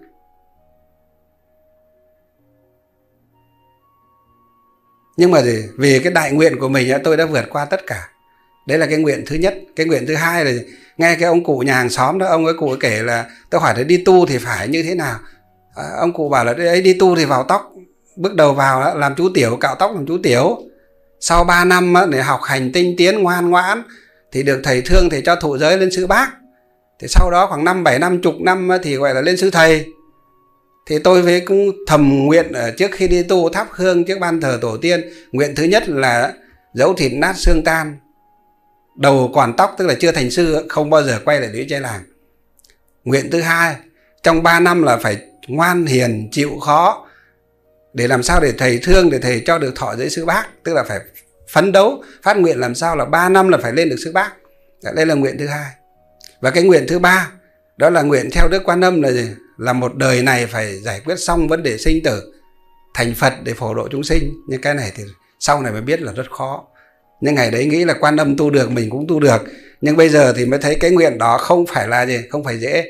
Speaker 1: Nhưng mà vì cái đại nguyện của mình tôi đã vượt qua tất cả. Đấy là cái nguyện thứ nhất. Cái nguyện thứ hai là nghe cái ông cụ nhà hàng xóm đó, ông ấy cụ ấy kể là tôi hỏi là đi tu thì phải như thế nào. Ông cụ bảo là đấy, đi tu thì vào tóc, bước đầu vào làm chú tiểu, cạo tóc làm chú tiểu. Sau 3 năm để học hành tinh tiến ngoan ngoãn thì được thầy thương, thầy cho thụ giới lên sư bác. Thì sau đó khoảng 5, 7 năm, chục năm thì gọi là lên sư thầy. Thì tôi cũng thầm nguyện trước khi đi tu thắp hương trước ban thờ tổ tiên. Nguyện thứ nhất là dẫu thịt nát xương tan, đầu còn tóc, tức là chưa thành sư, không bao giờ quay lại lũy tre làng. Nguyện thứ hai, trong 3 năm là phải ngoan hiền, chịu khó, để làm sao để thầy thương, để thầy cho được thọ giới sư bác. Tức là phải phấn đấu, phát nguyện làm sao là 3 năm là phải lên được sư bác. Đây là nguyện thứ hai. Và cái nguyện thứ ba, đó là nguyện theo Đức Quan Âm là một đời này phải giải quyết xong vấn đề sinh tử, thành Phật để phổ độ chúng sinh. Nhưng cái này thì sau này mới biết là rất khó. Nhưng ngày đấy nghĩ là Quan Âm tu được, mình cũng tu được. Nhưng bây giờ thì mới thấy cái nguyện đó không phải là không phải dễ.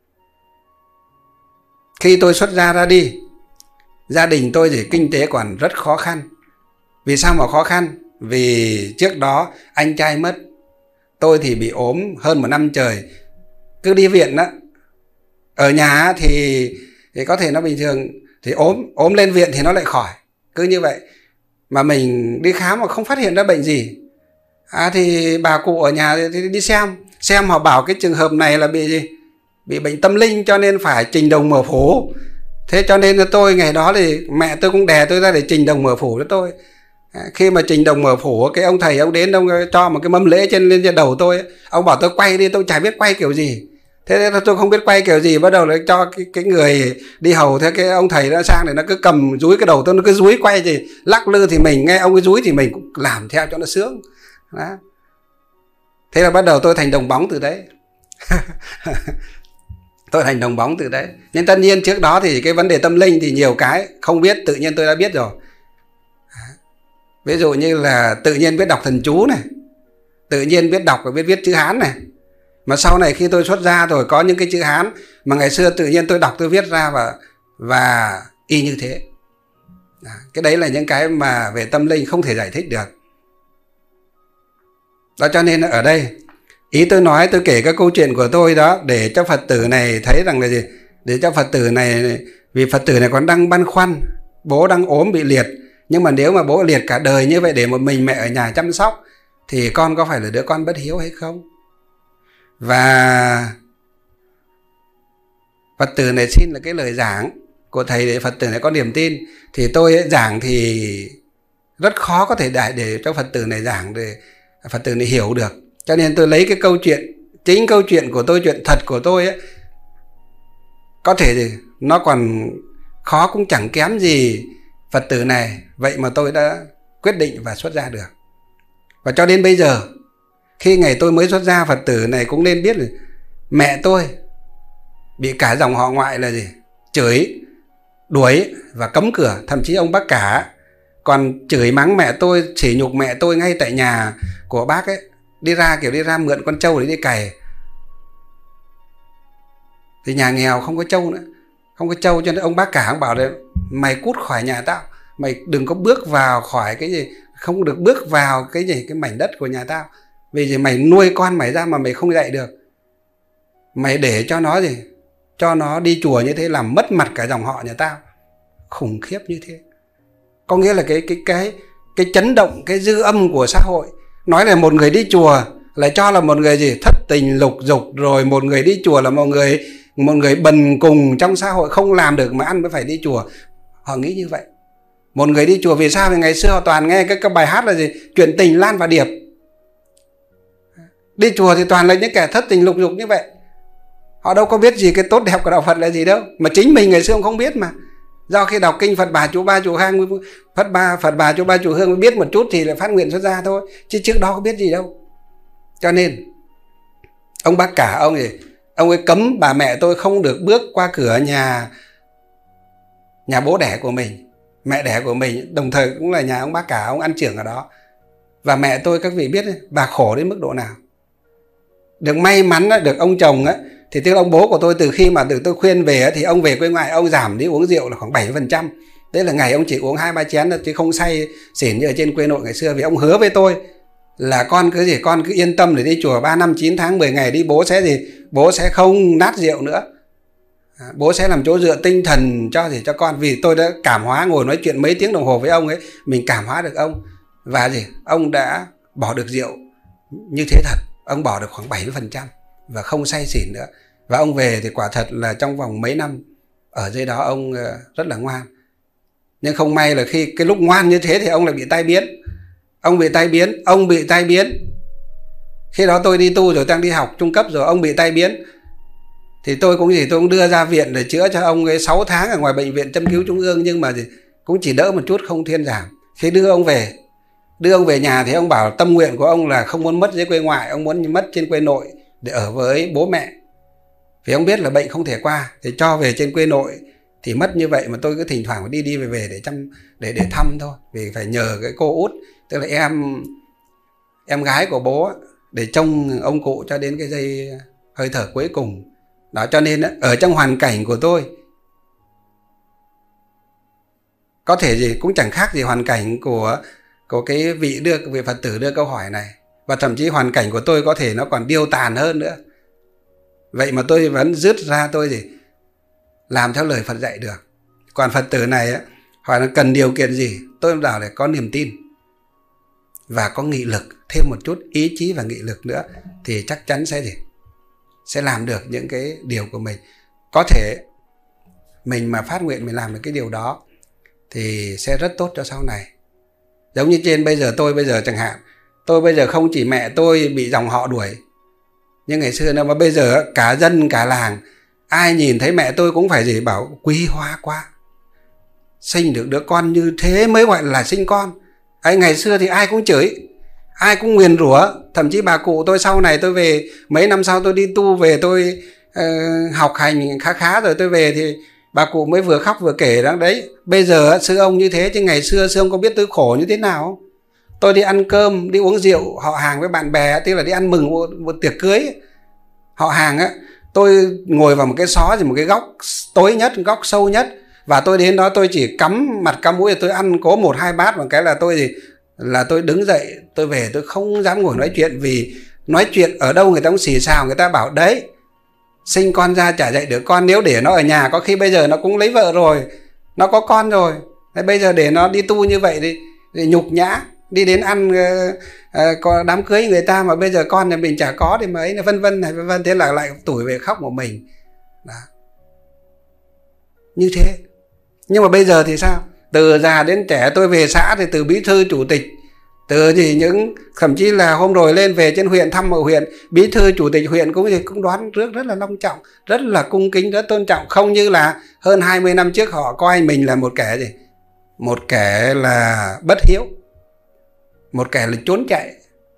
Speaker 1: Khi tôi xuất gia ra đi, gia đình tôi kinh tế còn rất khó khăn. Vì sao mà khó khăn? Vì trước đó anh trai mất, tôi thì bị ốm hơn 1 năm trời, cứ đi viện đó. Ở nhà thì có thể nó bình thường, thì ốm lên viện thì nó lại khỏi, cứ như vậy. Mà mình đi khám mà không phát hiện ra bệnh gì. Thì bà cụ ở nhà thì đi xem họ bảo cái trường hợp này là bị bệnh tâm linh, cho nên phải trình đồng mở phủ. Thế cho nên là tôi ngày đó thì mẹ tôi cũng đè tôi ra để trình đồng mở phủ cho tôi. Khi mà trình đồng mở phủ, cái ông thầy ông đến, ông cho một cái mâm lễ lên trên đầu tôi. Ông bảo tôi quay đi, tôi chả biết quay kiểu gì. Thế nên là tôi không biết quay kiểu gì, bắt đầu là cho cái người đi hầu, thế cái ông thầy nó sang để nó cứ cầm dúi cái đầu tôi, nó cứ dúi quay gì, lắc lư thì mình nghe ông cái dúi thì mình cũng làm theo cho nó sướng. Đó. Thế là bắt đầu tôi thành đồng bóng từ đấy. Tôi thành đồng bóng từ đấy. Nhưng tất nhiên trước đó thì cái vấn đề tâm linh thì nhiều cái không biết, tự nhiên tôi đã biết rồi. Ví dụ như là tự nhiên biết đọc thần chú này, tự nhiên biết đọc và biết viết chữ Hán này. Mà sau này khi tôi xuất gia rồi có những cái chữ Hán mà ngày xưa tự nhiên tôi đọc tôi viết ra và y như thế. Cái đấy là những cái mà về tâm linh không thể giải thích được. Đó, cho nên ở đây ý tôi nói, tôi kể các câu chuyện của tôi đó để cho Phật tử này thấy rằng là gì, để cho Phật tử này, vì Phật tử này còn đang băn khoăn, bố đang ốm bị liệt, nhưng mà nếu mà bố liệt cả đời như vậy để một mình mẹ ở nhà chăm sóc thì con có phải là đứa con bất hiếu hay không? Và Phật tử này xin là cái lời giảng của thầy để Phật tử này có niềm tin. Thì tôi giảng thì rất khó có thể để cho Phật tử này giảng để Phật tử này hiểu được. Cho nên tôi lấy cái câu chuyện, chính câu chuyện của tôi, chuyện thật của tôi ấy, có thể thì nó còn khó cũng chẳng kém gì Phật tử này. Vậy mà tôi đã quyết định và xuất gia được. Và cho đến bây giờ, khi ngày tôi mới xuất gia, Phật tử này cũng nên biết là mẹ tôi bị cả dòng họ ngoại là gì, chửi, đuổi và cấm cửa. Thậm chí ông bác cả còn chửi mắng mẹ tôi, sỉ nhục mẹ tôi ngay tại nhà của bác ấy. Đi ra mượn con trâu để đi cày. Thì nhà nghèo không có trâu nữa, không có trâu, cho nên ông bác cả ông bảo là mày cút khỏi nhà tao, mày đừng có bước vào khỏi cái gì, không được bước vào cái gì, cái mảnh đất của nhà tao. Vì gì mày nuôi con mày ra mà mày không dạy được, mày để cho nó gì, cho nó đi chùa như thế làm mất mặt cả dòng họ nhà tao. Khủng khiếp như thế. Có nghĩa là cái chấn động, cái dư âm của xã hội. Nói là một người đi chùa lại cho là một người gì, thất tình lục dục, rồi một người đi chùa là một người bần cùng trong xã hội, không làm được mà ăn mới phải đi chùa. Họ nghĩ như vậy. Một người đi chùa vì sao? Vì ngày xưa họ toàn nghe cái bài hát là gì, chuyện tình Lan và Điệp. Đi chùa thì toàn là những kẻ thất tình lục dục như vậy. Họ đâu có biết gì cái tốt đẹp của đạo Phật là gì đâu. Mà chính mình ngày xưa cũng không biết mà. Do khi đọc kinh Phật Bà Chú Ba Chú Hương, Phật Bà Chú Ba Chú Hương mới biết một chút thì lại phát nguyện xuất gia thôi, chứ trước đó có biết gì đâu. Cho nên ông bác cả ông ấy cấm bà mẹ tôi không được bước qua cửa nhà bố đẻ của mình, mẹ đẻ của mình, đồng thời cũng là nhà ông bác cả, ông ăn trưởng ở đó. Và mẹ tôi các vị biết bà khổ đến mức độ nào. Được may mắn được ông chồng á, thì tức là ông bố của tôi từ khi mà được tôi khuyên về thì ông về quê ngoại, ông giảm đi uống rượu là khoảng 70%. Đấy là ngày ông chỉ uống 2-3 chén chứ không say xỉn như ở trên quê nội ngày xưa. Vì ông hứa với tôi là con cứ yên tâm để đi chùa 3 năm 9 tháng 10 ngày đi, bố sẽ không nát rượu nữa. Bố sẽ làm chỗ dựa tinh thần cho con. Vì tôi đã cảm hóa, ngồi nói chuyện mấy tiếng đồng hồ với ông ấy, mình cảm hóa được ông. Và ông đã bỏ được rượu như thế thật. Ông bỏ được khoảng 70% và không say xỉn nữa. Và ông về thì quả thật là trong vòng mấy năm ở dưới đó ông rất là ngoan. Nhưng không may là khi cái lúc ngoan như thế thì ông lại bị tai biến. Ông bị tai biến. Khi đó tôi đi tu rồi, đang đi học trung cấp rồi, ông bị tai biến. Thì tôi cũng đưa ra viện để chữa cho ông ấy 6 tháng ở ngoài bệnh viện châm cứu trung ương, nhưng mà cũng chỉ đỡ một chút, không thuyên giảm. Khi đưa ông về nhà thì ông bảo tâm nguyện của ông là không muốn mất dưới quê ngoại, ông muốn mất trên quê nội để ở với bố mẹ. Vì ông biết là bệnh không thể qua thì cho về trên quê nội thì mất như vậy. Mà tôi cứ thỉnh thoảng phải đi về để thăm thôi, vì phải nhờ cái cô út, tức là em gái của bố, để trông ông cụ cho đến cái giây hơi thở cuối cùng đó. Cho nên ở trong hoàn cảnh của tôi có thể cũng chẳng khác gì hoàn cảnh của cái vị Phật tử đưa câu hỏi này. Và thậm chí hoàn cảnh của tôi có thể nó còn điêu tàn hơn nữa. Vậy mà tôi vẫn dứt ra tôi làm theo lời Phật dạy được. Còn Phật tử này hỏi là cần điều kiện gì, tôi bảo là có niềm tin và có nghị lực, thêm một chút ý chí và nghị lực nữa thì chắc chắn sẽ làm được những cái điều của mình. Có thể mình mà phát nguyện mình làm được cái điều đó thì sẽ rất tốt cho sau này. Giống như trên tôi bây giờ chẳng hạn, tôi bây giờ không chỉ mẹ tôi bị dòng họ đuổi nhưng ngày xưa nữa, mà bây giờ cả dân cả làng ai nhìn thấy mẹ tôi cũng phải bảo quý hóa quá, sinh được đứa con như thế mới gọi là sinh con. Ngày xưa thì ai cũng chửi, ai cũng nguyền rủa. Thậm chí bà cụ tôi sau này, tôi về mấy năm sau tôi đi tu về, tôi học hành khá khá rồi tôi về thì bà cụ mới vừa khóc vừa kể đó đấy. Bây giờ sư ông như thế chứ ngày xưa sư ông có biết tôi khổ như thế nào không? Tôi đi ăn cơm, đi uống rượu họ hàng với bạn bè, tức là đi ăn mừng một tiệc cưới họ hàng á, tôi ngồi vào một cái xó, một cái góc tối nhất, góc sâu nhất, và tôi đến đó tôi chỉ cắm mặt cắm mũi, tôi ăn có 1-2 bát, một cái là tôi đứng dậy, tôi về, tôi không dám ngồi nói chuyện, vì nói chuyện ở đâu người ta cũng xì xào, người ta bảo đấy, sinh con ra chả dạy được con, nếu để nó ở nhà có khi bây giờ nó cũng lấy vợ rồi, nó có con rồi, thế bây giờ để nó đi tu như vậy thì nhục nhã, đi đến ăn có đám cưới người ta mà bây giờ con nhà mình chả có thì mấy, vân vân này vân vân, thế là lại tủi về khóc một mình đó. Như thế. Nhưng mà bây giờ thì sao? Từ già đến trẻ, tôi về xã thì từ bí thư chủ tịch, từ những thậm chí là hôm rồi lên về trên huyện thăm ở huyện, bí thư chủ tịch huyện cũng đoán rước rất là long trọng, rất là cung kính, rất tôn trọng, không như là hơn 20 năm trước họ coi mình là một kẻ gì? Một kẻ là bất hiếu, một kẻ là trốn chạy.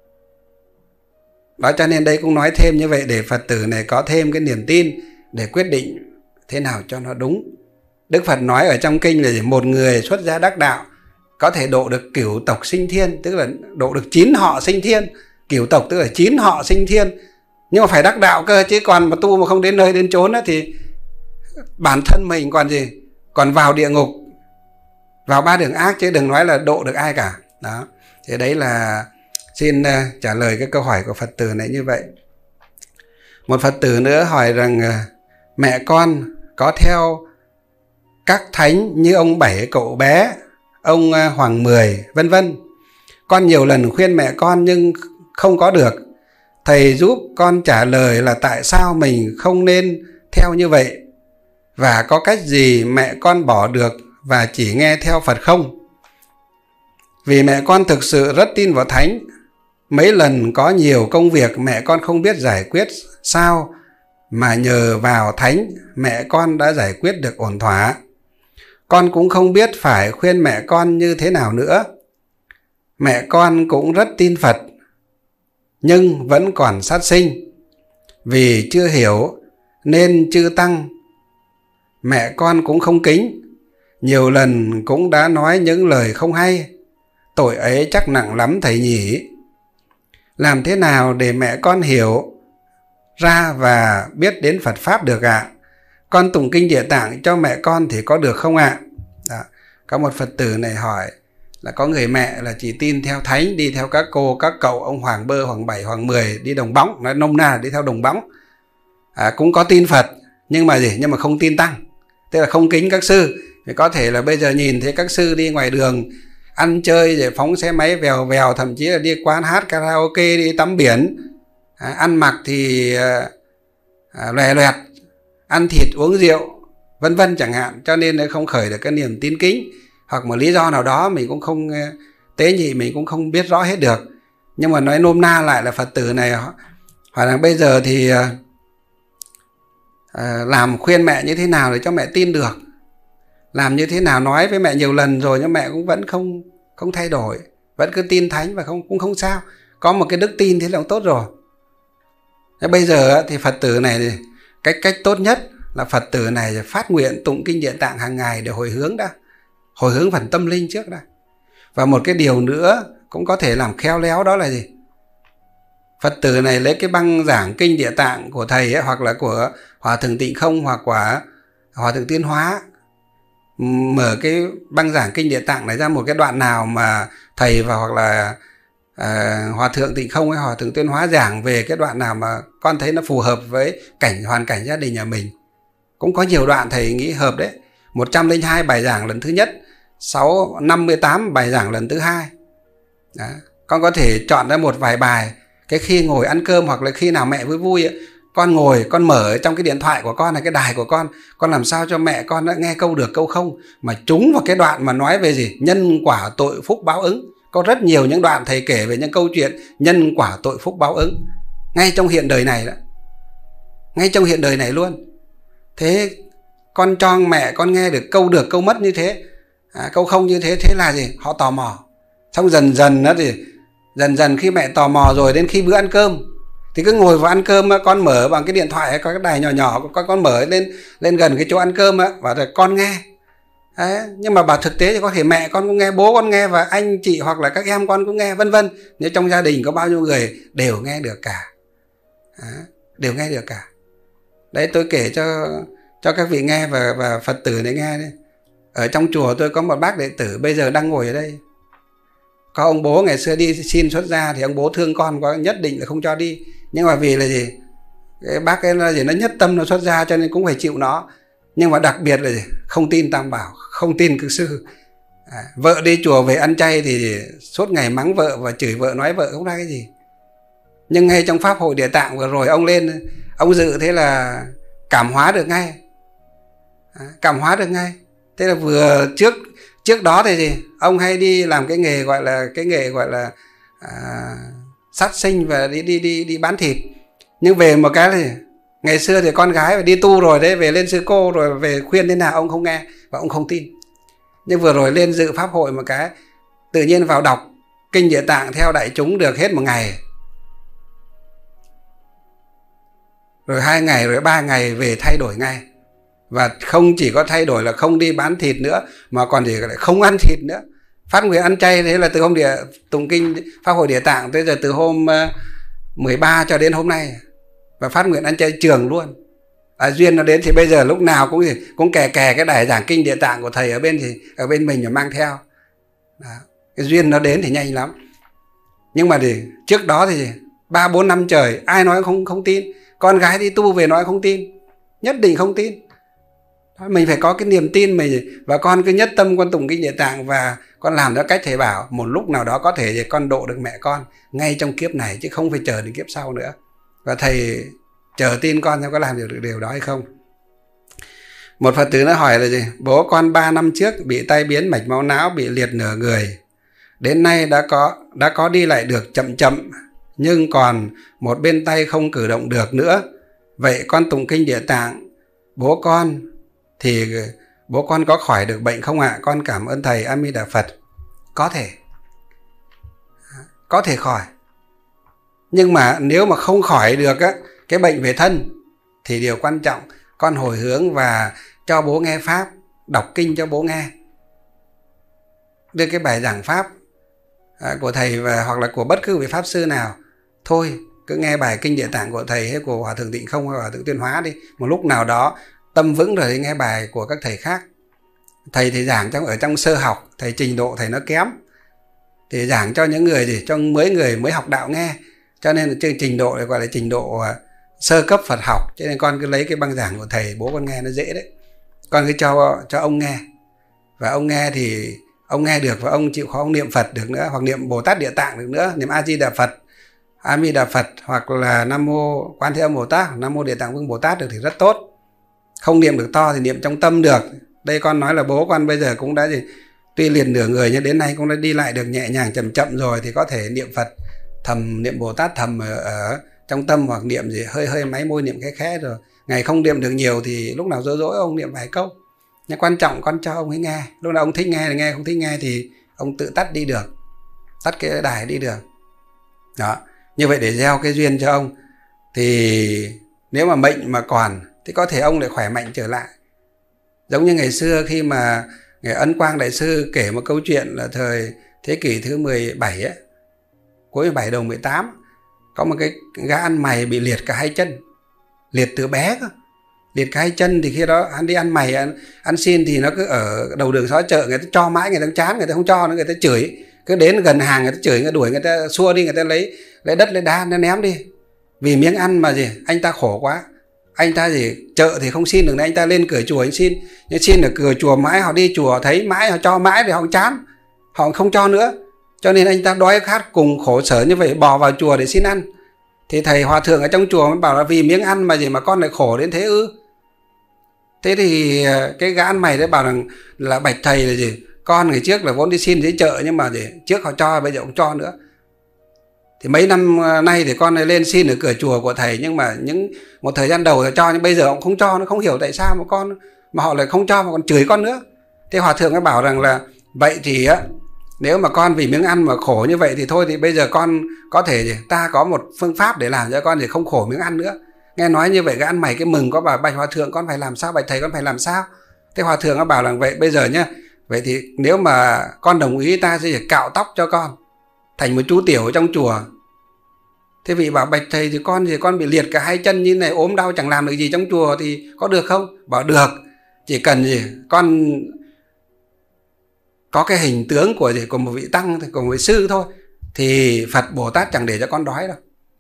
Speaker 1: Đó, cho nên đây cũng nói thêm như vậy để Phật tử này có thêm cái niềm tin để quyết định thế nào cho nó đúng. Đức Phật nói ở trong kinh là một người xuất gia đắc đạo có thể độ được cửu tộc sinh thiên, tức là độ được 9 họ sinh thiên. Cửu tộc tức là 9 họ sinh thiên, nhưng mà phải đắc đạo cơ, chứ còn mà tu mà không đến nơi đến chốn thì bản thân mình còn gì, còn vào địa ngục, vào 3 đường ác, chứ đừng nói là độ được ai cả. Đó, thế đấy là xin trả lời cái câu hỏi của Phật tử này như vậy. Một Phật tử nữa hỏi rằng mẹ con có theo các thánh như ông Bảy cậu bé, ông Hoàng Mười vân vân. Con nhiều lần khuyên mẹ con nhưng không có được. Thầy giúp con trả lời là tại sao mình không nên theo như vậy, và có cách gì mẹ con bỏ được và chỉ nghe theo Phật không? Vì mẹ con thực sự rất tin vào thánh. Mấy lần có nhiều công việc mẹ con không biết giải quyết sao, mà nhờ vào thánh mẹ con đã giải quyết được ổn thỏa. Con cũng không biết phải khuyên mẹ con như thế nào nữa. Mẹ con cũng rất tin Phật, nhưng vẫn còn sát sinh. Vì chưa hiểu nên chư tăng mẹ con cũng không kính. Nhiều lần cũng đã nói những lời không hay. Tội ấy chắc nặng lắm thầy nhỉ. Làm thế nào để mẹ con hiểu ra và biết đến Phật Pháp được ạ? Con tụng kinh Địa Tạng cho mẹ con thì có được không ạ? Đó. Có một Phật tử này hỏi là có người mẹ là chỉ tin theo thánh, đi theo các cô, các cậu, ông Hoàng Bơ, Hoàng Bảy, Hoàng Mười, đi đồng bóng, nói nôm na là đi theo đồng bóng. Cũng có tin Phật, nhưng mà gì? Nhưng mà không tin tăng, tức là không kính các sư. Thì có thể là bây giờ nhìn thấy các sư đi ngoài đường ăn chơi rồi phóng xe máy vèo vèo, thậm chí là đi quán hát karaoke, đi tắm biển, ăn mặc thì loè loẹt, ăn thịt uống rượu vân vân chẳng hạn, cho nên nó không khởi được cái niềm tín kính, hoặc một lý do nào đó mình cũng không tế nhị, mình cũng không biết rõ hết được. Nhưng mà nói nôm na lại là Phật tử này hỏi là bây giờ thì làm khuyên mẹ như thế nào để cho mẹ tin được, làm như thế nào, nói với mẹ nhiều lần rồi nhưng mẹ cũng vẫn không thay đổi, vẫn cứ tin thánh và cũng không sao, có một cái đức tin thế là cũng tốt rồi. Thế bây giờ thì Phật tử này cách tốt nhất là Phật tử này phát nguyện tụng kinh Địa Tạng hàng ngày để hồi hướng đã, hồi hướng phần tâm linh trước đã. Và một cái điều nữa cũng có thể làm khéo léo, đó là gì? Phật tử này lấy cái băng giảng kinh Địa Tạng của thầy ấy, hoặc là của Hòa Thượng Tịnh Không hoặc của Hòa Thượng Tiến Hóa, mở cái băng giảng kinh Địa Tạng này ra một cái đoạn nào mà thầy và hoặc là Hòa Thượng Tịnh Không hay Hòa Thượng Tiến Hóa giảng về cái đoạn nào mà con thấy nó phù hợp với hoàn cảnh gia đình nhà mình. Cũng có nhiều đoạn thầy nghĩ hợp đấy. 102 bài giảng lần thứ nhất, 58 bài giảng lần thứ hai. Đó. Con có thể chọn ra một vài bài, cái khi ngồi ăn cơm hoặc là khi nào mẹ vui vui ấy, con ngồi, con mở trong cái điện thoại của con này, cái đài của con làm sao cho mẹ con đã nghe câu được câu không, mà trúng vào cái đoạn mà nói về gì? Nhân quả tội phúc báo ứng. Có rất nhiều những đoạn thầy kể về những câu chuyện nhân quả tội phúc báo ứng ngay trong hiện đời này đó, ngay trong hiện đời này luôn. Thế con cho mẹ con nghe được câu mất như thế, câu không như thế, thế là gì? Họ tò mò. Xong dần dần đó thì dần khi mẹ tò mò rồi, đến khi bữa ăn cơm Thì cứ ngồi vào ăn cơm con mở bằng cái điện thoại, có cái đài nhỏ nhỏ, con mở lên gần cái chỗ ăn cơm á, bảo là con nghe. Đấy, nhưng mà bảo thực tế thì có thể mẹ con cũng nghe, bố con nghe, và anh chị hoặc là các em con cũng nghe, vân vân. Nếu trong gia đình có bao nhiêu người đều nghe được cả. Đấy, đều nghe được cả. Đấy, tôi kể cho các vị nghe và Phật tử này nghe đấy. Ở trong chùa tôi có một bác đệ tử bây giờ đang ngồi ở đây. Có ông bố ngày xưa đi xin xuất gia thì ông bố thương con quá, nhất định là không cho đi. Nhưng mà vì là gì? Cái bác ấy là gì? Nó nhất tâm nó xuất gia cho nên cũng phải chịu nó. Nhưng mà đặc biệt là gì? Không tin Tam Bảo, không tin Cực Sư. Vợ đi chùa về ăn chay thì suốt ngày mắng vợ và chửi vợ, nói vợ không ra cái gì. Nhưng ngay trong Pháp hội Địa Tạng vừa rồi ông lên, ông dự thế là cảm hóa được ngay. Cảm hóa được ngay. Thế là vừa trước đó thì gì? Ông hay đi làm cái nghề gọi là sát sinh và đi bán thịt. Nhưng về một cái là ngày xưa thì con gái phải đi tu rồi đấy, về lên sư cô rồi về khuyên thế nào ông không nghe và ông không tin. Nhưng vừa rồi lên dự pháp hội một cái, tự nhiên vào đọc kinh Địa Tạng theo đại chúng được hết một ngày, rồi 2 ngày, rồi 3 ngày về thay đổi ngay. Và không chỉ có thay đổi là không đi bán thịt nữa, mà còn gì lại không ăn thịt nữa. Phát nguyện ăn chay, thế là từ hôm tụng kinh Pháp hội Địa Tạng tới giờ, từ hôm 13 cho đến hôm nay. Và phát nguyện ăn chay trường luôn. Duyên nó đến thì bây giờ lúc nào cũng kè cái đài giảng kinh Địa Tạng của thầy ở bên mình và mang theo. Đó. Cái duyên nó đến thì nhanh lắm. Nhưng mà thì trước đó thì 3-4 năm trời ai nói không tin. Con gái đi tu về nói không tin, nhất định không tin. Mình phải có cái niềm tin mình, và con cứ nhất tâm con tụng kinh Địa Tạng và con làm theo cách thầy bảo. Một lúc nào đó có thể thì con độ được mẹ con ngay trong kiếp này, chứ không phải chờ đến kiếp sau nữa. Và thầy chờ tin con xem có làm được điều đó hay không. Một Phật tử nó hỏi là gì? Bố con 3 năm trước bị tai biến mạch máu não, bị liệt nửa người. Đến nay đã có đi lại được chậm, nhưng còn một bên tay không cử động được nữa. Vậy con tụng kinh Địa Tạng bố con có khỏi được bệnh không ạ? Con cảm ơn thầy. A Di Đà Phật. Có thể khỏi. Nhưng mà nếu mà không khỏi được á, cái bệnh về thân, thì điều quan trọng con hồi hướng và cho bố nghe pháp, đọc kinh cho bố nghe, đưa cái bài giảng pháp của thầy và hoặc là của bất cứ vị pháp sư nào. Thôi cứ nghe bài kinh Địa Tạng của thầy hay của Hòa Thượng Tịnh Không hay Hòa Thượng Tuyên Hóa đi. Một lúc nào đó tâm vững rồi thì nghe bài của các thầy khác. Thầy thì giảng ở trong sơ học, thầy trình độ thầy nó kém, thì giảng cho những người cho mấy người mới học đạo nghe. Cho nên là trình độ này gọi là trình độ sơ cấp Phật học. Cho nên con cứ lấy cái băng giảng của thầy bố con nghe nó dễ đấy. Con cứ cho ông nghe, và ông nghe thì ông nghe được, và ông chịu khó ông niệm Phật được nữa, hoặc niệm Bồ Tát Địa Tạng được nữa, niệm A Di Đà Phật, A Di Đà Phật, hoặc là Nam Mô Quan Thế Âm Bồ Tát, Nam Mô Địa Tạng Vương Bồ Tát được thì rất tốt. Không niệm được to thì niệm trong tâm được. Đây con nói là bố con bây giờ cũng đã tuy liệt nửa người nhưng đến nay cũng đã đi lại được nhẹ nhàng chậm rồi, thì có thể niệm Phật thầm, niệm Bồ Tát thầm ở trong tâm, hoặc niệm gì hơi máy môi niệm khẽ rồi. Ngày không niệm được nhiều thì lúc nào rỗi ông niệm vài câu. Nhưng quan trọng con cho ông ấy nghe, lúc nào ông thích nghe thì nghe, không thích nghe thì ông tự tắt đi được, tắt cái đài đi được. Đó, như vậy để gieo cái duyên cho ông. Thì nếu mà mệnh mà còn thì có thể ông lại khỏe mạnh trở lại. Giống như ngày xưa khi mà Ngài Ân Quang Đại Sư kể một câu chuyện là thời thế kỷ thứ 17 ấy, cuối 17 đầu 18, có một cái gã ăn mày bị liệt cả hai chân, liệt từ bé cơ. Liệt cả hai chân thì khi đó hắn đi ăn mày, ăn xin thì nó cứ ở đầu đường xó chợ, người ta cho mãi, người ta chán, người ta không cho nữa, người ta chửi. Cứ đến gần hàng người ta chửi, người ta đuổi, người ta xua đi, người ta lấy đất lấy đá nó ném đi. Vì miếng ăn mà gì, anh ta khổ quá. Anh ta chợ thì không xin được, anh ta lên cửa chùa anh xin. Nhưng xin ở cửa chùa mãi, họ đi chùa thấy mãi, họ cho mãi thì họ chán, họ không cho nữa. Cho nên anh ta đói khát cùng khổ sở như vậy, bò vào chùa để xin ăn. Thì thầy hòa thượng ở trong chùa mới bảo là vì miếng ăn mà con lại khổ đến thế ư? Thế thì cái gã ăn mày đấy bảo rằng là bạch thầy là con ngày trước là vốn đi xin dưới chợ, nhưng mà trước họ cho, bây giờ không cho nữa. Thì mấy năm nay thì con này lên xin ở cửa chùa của thầy, nhưng mà một thời gian đầu là cho, nhưng bây giờ họ không cho, nó không hiểu tại sao mà họ lại không cho mà còn chửi con nữa. Thế hòa thượng mới bảo rằng là vậy thì Nếu mà con vì miếng ăn mà khổ như vậy thì thôi, thì bây giờ con có thể ta có một phương pháp để làm cho con thì không khổ miếng ăn nữa. Nghe nói như vậy cái ăn mày cái mừng, có bảo bạch hòa thượng con phải làm sao, bạch thầy con phải làm sao. Thế hòa thượng nó bảo là vậy bây giờ nhá, vậy thì nếu mà con đồng ý ta sẽ cạo tóc cho con thành một chú tiểu ở trong chùa. Thế vị bảo bạch thầy thì con bị liệt cả hai chân như này, ốm đau chẳng làm được gì trong chùa thì có được không? Bảo được, chỉ cần gì con có cái hình tướng của một vị tăng, của một vị sư thôi, thì Phật Bồ Tát chẳng để cho con đói đâu.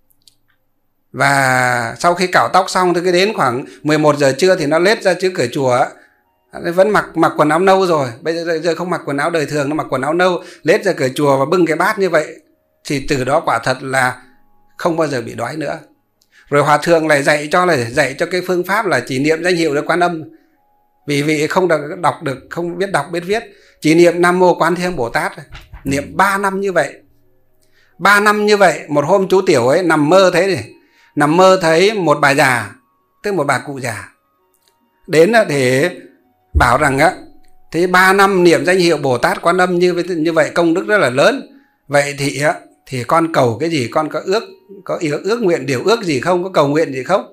Speaker 1: Và sau khi cạo tóc xong thì cái đến khoảng 11 giờ trưa thì nó lết ra trước cửa chùa, nó vẫn mặc quần áo nâu rồi, bây giờ không mặc quần áo đời thường, nó mặc quần áo nâu, lết ra cửa chùa và bưng cái bát như vậy, thì từ đó quả thật là không bao giờ bị đói nữa. Rồi hòa thượng lại dạy cho cái phương pháp là chỉ niệm danh hiệu Đức Quan Âm. Vì vị không đọc được, không biết đọc biết viết, chỉ niệm Nam Mô Quán Thế Âm Bồ Tát, niệm 3 năm như vậy. 3 năm như vậy, một hôm chú tiểu ấy nằm mơ thấy một bà già, tức một bà cụ già đến để bảo rằng á, thế 3 năm niệm danh hiệu Bồ Tát Quan Âm như vậy công đức rất là lớn. Vậy thì con cầu cái gì, con có ước nguyện điều ước gì không, có cầu nguyện gì không?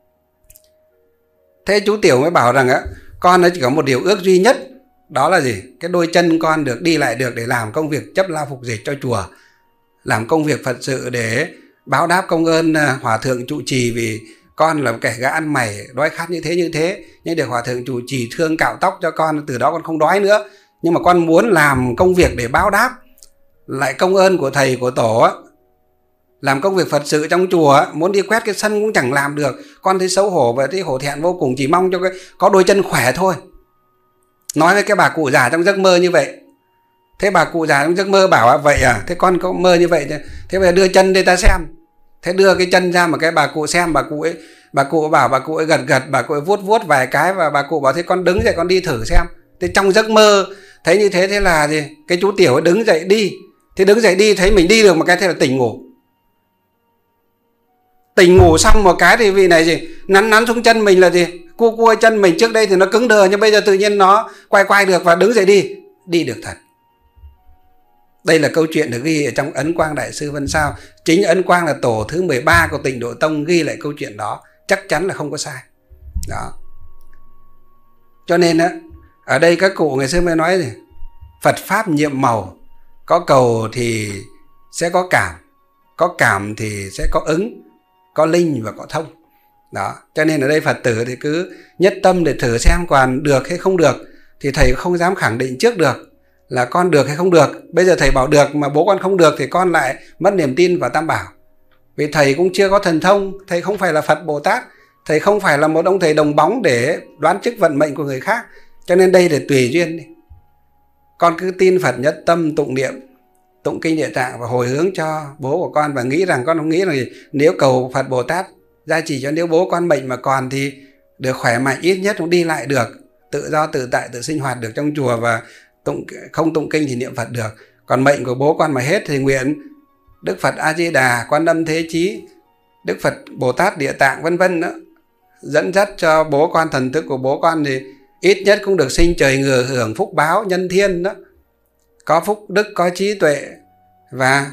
Speaker 1: Thế chú tiểu mới bảo rằng á, con chỉ có một điều ước duy nhất, đó là gì? Cái đôi chân con được đi lại được để làm công việc chấp la phục dịch cho chùa, làm công việc Phật sự để báo đáp công ơn hòa thượng trụ trì, vì con là kẻ gã ăn mày đói khát như thế, nhưng được hòa thượng trụ trì thương cạo tóc cho con, từ đó con không đói nữa. Nhưng mà con muốn làm công việc để báo đáp lại công ơn của thầy của tổ á, làm công việc Phật sự trong chùa á, muốn đi quét cái sân cũng chẳng làm được, con thấy xấu hổ và thấy hổ thẹn vô cùng, chỉ mong cho có đôi chân khỏe thôi. Nói với cái bà cụ già trong giấc mơ như vậy. Thế bà cụ già trong giấc mơ bảo vậy à, thế con có mơ như vậy, thế bây giờ đưa chân đây ta xem. Thế đưa cái chân ra mà cái bà cụ xem, bà cụ bảo, bà cụ ấy gật, bà cụ ấy vuốt vài cái, và bà cụ bảo thế con đứng dậy con đi thử xem. Thế trong giấc mơ thấy như thế, thế là gì, cái chú tiểu ấy đứng dậy đi. Thế đứng dậy đi thấy mình đi được một cái, thế là tỉnh ngủ xong một cái thì vị này gì nắn xuống chân mình là gì, cua chân mình, trước đây thì nó cứng đờ nhưng bây giờ tự nhiên nó quay được và đứng dậy đi được thật. Đây là câu chuyện được ghi ở trong Ấn Quang Đại Sư Vân Sao. Chính Ấn Quang là tổ thứ 13 của Tịnh Độ Tông ghi lại câu chuyện đó, chắc chắn là không có sai. Đó. Cho nên á, ở đây các cụ ngày xưa mới nói gì, Phật Pháp nhiệm màu, có cầu thì sẽ có cảm thì sẽ có ứng, có linh và có thông. Đó. Cho nên ở đây Phật tử thì cứ nhất tâm để thử xem còn được hay không được, thì thầy không dám khẳng định trước được là con được hay không được. Bây giờ thầy bảo được mà bố con không được thì con lại mất niềm tin vào Tam Bảo. Vì thầy cũng chưa có thần thông, thầy không phải là Phật Bồ Tát, thầy không phải là một ông thầy đồng bóng để đoán trước vận mệnh của người khác. Cho nên đây là tùy duyên đi. Con cứ tin Phật nhất tâm, tụng niệm, tụng kinh Địa Tạng và hồi hướng cho bố của con, và nghĩ rằng con không nghĩ là nếu cầu Phật Bồ Tát gia trì cho, nếu bố con mệnh mà còn thì được khỏe mạnh, ít nhất cũng đi lại được, tự do tự tại, tự sinh hoạt được trong chùa, và không tụng kinh thì niệm Phật được. Còn mệnh của bố con mà hết thì nguyện Đức Phật A Di Đà, Quan Âm Thế Chí, Đức Phật Bồ Tát Địa Tạng vân vân đó dẫn dắt cho bố con, thần thức của bố con thì ít nhất cũng được sinh trời người, hưởng phúc báo nhân thiên đó, có phúc đức, có trí tuệ và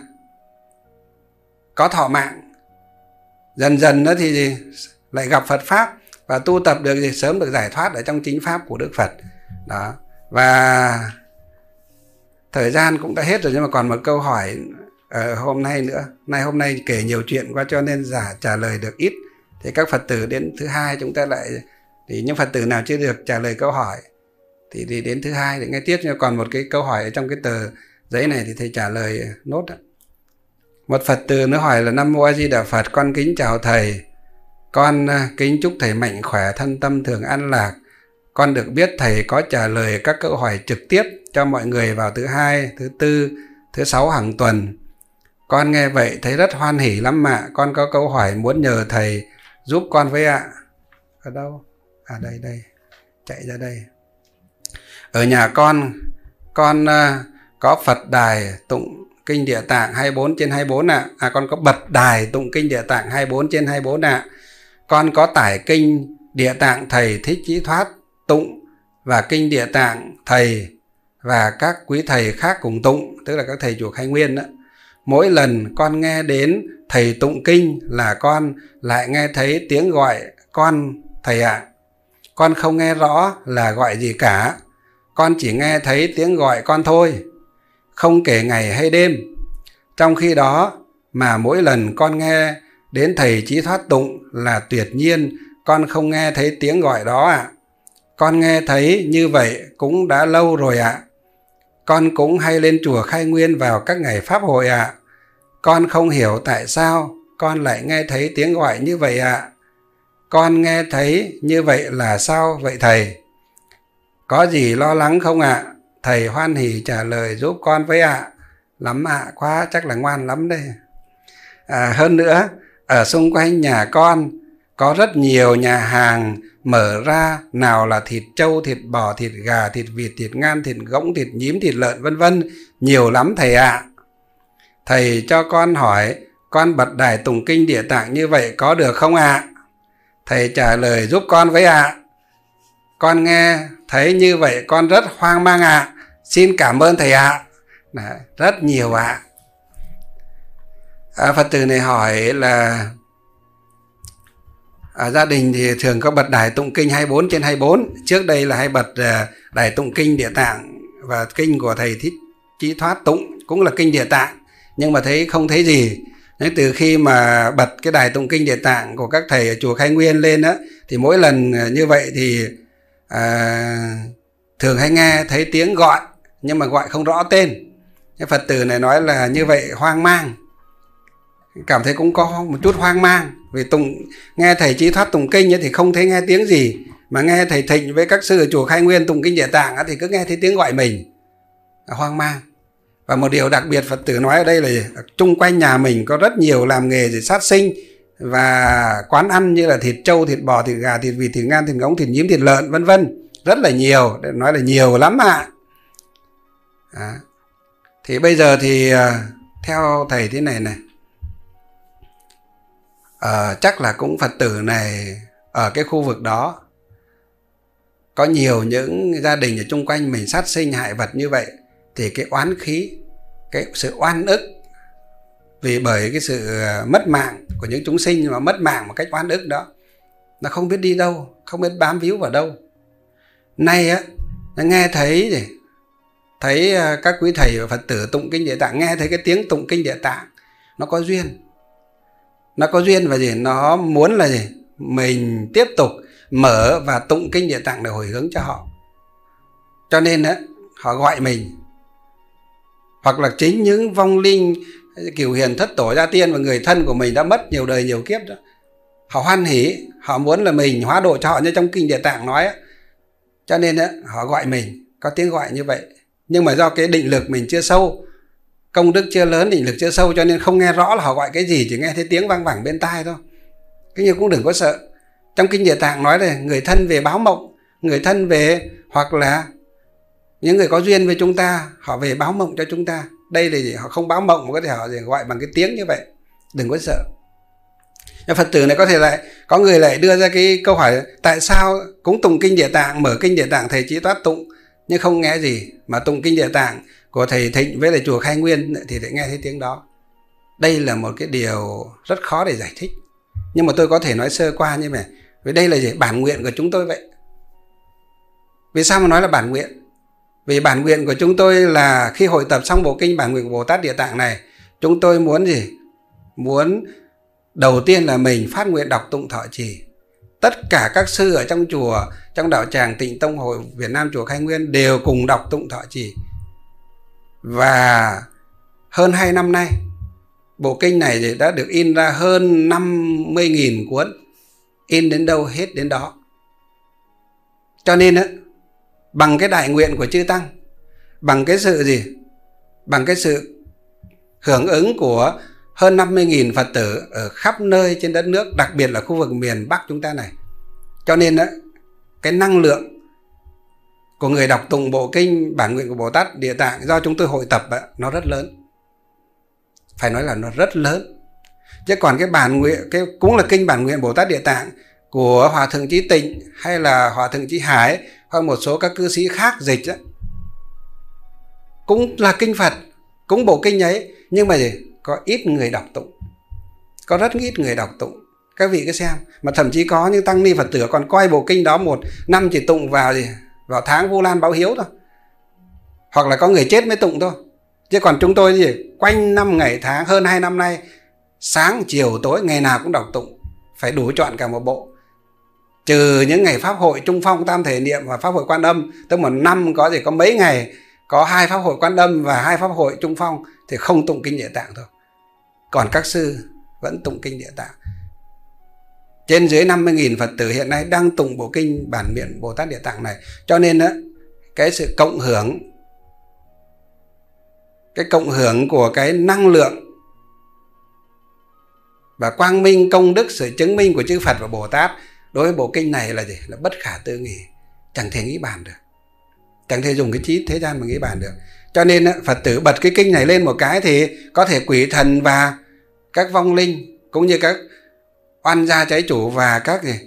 Speaker 1: có thọ mạng. Dần dần đó thì lại gặp Phật Pháp và tu tập được thì sớm được giải thoát ở trong chính Pháp của Đức Phật. Đó. Và thời gian cũng đã hết rồi, nhưng mà còn một câu hỏi hôm nay nữa. Hôm nay kể nhiều chuyện quá cho nên trả lời được ít. Thì các Phật tử đến thứ hai chúng ta lại, thì những Phật tử nào chưa được trả lời câu hỏi thì đến thứ hai để nghe tiếp. Nhưng còn một cái câu hỏi ở trong cái tờ giấy này thì thầy trả lời nốt đó. Một Phật tử nó hỏi là: Nam Mô A Di Đà Phật, con kính chào thầy. Con kính chúc thầy mạnh khỏe, thân tâm thường an lạc. Con được biết thầy có trả lời các câu hỏi trực tiếp cho mọi người vào thứ hai, thứ tư, thứ sáu hàng tuần. Con nghe vậy thấy rất hoan hỉ lắm ạ. Con có câu hỏi muốn nhờ thầy giúp con với ạ. Ở đâu? À đây, chạy ra đây. Ở nhà con có Phật đài tụng kinh Địa Tạng 24/24 ạ. Con có bật đài tụng kinh Địa Tạng 24/24 ạ. Con có tải kinh Địa Tạng Thầy Thích Chí Thoát tụng và kinh Địa Tạng Thầy và các quý thầy khác cùng tụng, tức là các thầy chùa Khai Nguyên đó. Mỗi lần con nghe đến thầy tụng kinh là con lại nghe thấy tiếng gọi con thầy ạ. Con không nghe rõ là gọi gì cả, con chỉ nghe thấy tiếng gọi con thôi, không kể ngày hay đêm. Trong khi đó mà mỗi lần con nghe đến thầy Chí Thoát tụng là tuyệt nhiên con không nghe thấy tiếng gọi đó ạ. Con nghe thấy như vậy cũng đã lâu rồi ạ. Con cũng hay lên chùa Khai Nguyên vào các ngày pháp hội ạ. Con không hiểu tại sao con lại nghe thấy tiếng gọi như vậy ạ. Con nghe thấy như vậy là sao vậy thầy? Có gì lo lắng không ạ? Thầy hoan hỉ trả lời giúp con với ạ. Lắm ạ, quá, chắc là ngoan lắm đây. Hơn nữa, ở xung quanh nhà con có rất nhiều nhà hàng mở ra, nào là thịt trâu, thịt bò, thịt gà, thịt vịt, thịt ngan, thịt ngỗng, thịt nhím, thịt lợn vân vân, nhiều lắm thầy ạ. Thầy cho con hỏi con bật đài tụng kinh Địa Tạng như vậy có được không ạ? Thầy trả lời giúp con với ạ. Con nghe thấy như vậy con rất hoang mang ạ. Xin cảm ơn thầy ạ. Rất nhiều ạ. Phật tử này hỏi là gia đình thì thường có bật đài tụng kinh 24/24. Trước đây là hay bật đài tụng kinh Địa Tạng và kinh của thầy Thích Chí Thoát tụng cũng là kinh Địa Tạng, nhưng mà không thấy gì. Nhưng từ khi mà bật cái đài tụng kinh Địa Tạng của các thầy ở chùa Khai Nguyên lên á, thì mỗi lần như vậy thì thường hay nghe thấy tiếng gọi, nhưng mà gọi không rõ tên. Cái Phật tử này nói là như vậy hoang mang, cảm thấy cũng có một chút hoang mang. Vì nghe thầy Chí Thoát tụng kinh thì không thấy nghe tiếng gì, mà nghe thầy Thịnh với các sư ở chùa Khai Nguyên tụng kinh Địa Tạng thì cứ nghe thấy tiếng gọi mình, hoang mang. Và một điều đặc biệt Phật tử nói ở đây là chung quanh nhà mình có rất nhiều làm nghề gì sát sinh và quán ăn như là thịt trâu, thịt bò, thịt gà, thịt vịt, thịt ngan, thịt ngỗng, thịt nhím, thịt lợn vân vân, rất là nhiều, nói là nhiều lắm ạ. Thì bây giờ thì theo thầy thế này này, chắc là cũng Phật tử này ở cái khu vực đó có nhiều những gia đình ở chung quanh mình sát sinh hại vật như vậy, thì cái oán khí, cái sự oan ức vì bởi cái sự mất mạng của những chúng sinh mà mất mạng một cách oan ức đó, nó không biết đi đâu, không biết bám víu vào đâu. Nay á, nó nghe thấy các quý thầy và Phật tử tụng kinh Địa Tạng, nghe thấy cái tiếng tụng kinh Địa Tạng, nó có duyên. Nó có duyên và nó muốn là mình tiếp tục mở và tụng kinh Địa Tạng để hồi hướng cho họ. Cho nên á, họ gọi mình. Hoặc là chính những vong linh Cửu Hiền Thất Tổ Gia Tiên và người thân của mình đã mất nhiều đời nhiều kiếp đó, họ hoan hỉ, họ muốn là mình hóa độ cho họ như trong kinh Địa Tạng nói á. Cho nên á, họ gọi mình, có tiếng gọi như vậy. Nhưng mà do cái định lực mình chưa sâu, công đức chưa lớn, định lực chưa sâu, cho nên không nghe rõ là họ gọi cái gì, chỉ nghe thấy tiếng vang vẳng bên tai thôi. Cái như cũng đừng có sợ. Trong kinh Địa Tạng nói là người thân về báo mộng, người thân về, hoặc là những người có duyên với chúng ta, họ về báo mộng cho chúng ta. Đây là họ không báo mộng mà có thể họ gọi bằng cái tiếng như vậy. Đừng có sợ. Phật tử này có thể lại có người lại đưa ra cái câu hỏi tại sao cũng tụng kinh Địa Tạng, mở kinh Địa Tạng thầy Chí Thoát tụng nhưng không nghe gì, mà tụng kinh Địa Tạng của thầy Thịnh với lại chùa Khai Nguyên thì lại nghe thấy tiếng đó. Đây là một cái điều rất khó để giải thích, nhưng mà tôi có thể nói sơ qua như vậy. Vì đây là gì? Bản nguyện của chúng tôi vậy. Vì sao mà nói là bản nguyện? Vì bản nguyện của chúng tôi là khi hội tập xong bộ kinh Bản Nguyện của Bồ Tát Địa Tạng này, chúng tôi muốn gì? Muốn đầu tiên là mình phát nguyện đọc tụng thọ trì. Tất cả các sư ở trong chùa, trong đạo tràng Tịnh Tông Hội Việt Nam chùa Khai Nguyên đều cùng đọc tụng thọ trì. Và hơn 2 năm nay, bộ kinh này đã được in ra hơn 50.000 cuốn, in đến đâu hết đến đó. Cho nên bằng cái đại nguyện của chư Tăng, bằng cái sự gì? Bằng cái sự hưởng ứng của hơn 50.000 Phật tử ở khắp nơi trên đất nước, đặc biệt là khu vực miền Bắc chúng ta này. Cho nên cái năng lượng của người đọc tụng bộ kinh Bản Nguyện của Bồ Tát Địa Tạng do chúng tôi hội tập nó rất lớn. Phải nói là nó rất lớn. Chứ còn cái bản nguyện, cũng là kinh Bản Nguyện Bồ Tát Địa Tạng của Hòa Thượng Chí Tịnh hay là Hòa Thượng Chí Hải hoặc một số các cư sĩ khác dịch cũng là kinh Phật, cũng bộ kinh ấy, nhưng mà gì? Có ít người đọc tụng, có rất ít người đọc tụng. Các vị cứ xem, mà thậm chí có những tăng ni Phật tử còn coi bộ kinh đó một năm chỉ tụng vào gì? Vào tháng Vu Lan báo hiếu thôi, hoặc là có người chết mới tụng thôi. Chứ còn chúng tôi gì? Quanh năm ngày tháng hơn 2 năm nay, sáng chiều tối ngày nào cũng đọc tụng, phải đủ trọn cả một bộ. Trừ những ngày pháp hội Trung Phong Tam Thể Niệm và pháp hội Quan Âm, tức một năm có gì có mấy ngày có 2 pháp hội Quan Âm và 2 pháp hội Trung Phong thì không tụng kinh Địa Tạng thôi. Còn các sư vẫn tụng kinh Địa Tạng. Trên dưới 50.000 Phật tử hiện nay đang tụng bộ kinh bản miệng Bồ Tát Địa Tạng này. Cho nên đó, cái sự cộng hưởng của cái năng lượng và quang minh công đức, sự chứng minh của chư Phật và Bồ Tát đối với bộ kinh này là gì? Là bất khả tư nghị, chẳng thể nghĩ bàn được, chẳng thể dùng cái trí thế gian mà nghĩ bàn được. Cho nên Phật tử bật cái kinh này lên một cái thì có thể quỷ thần và các vong linh cũng như các oan gia trái chủ và các gì?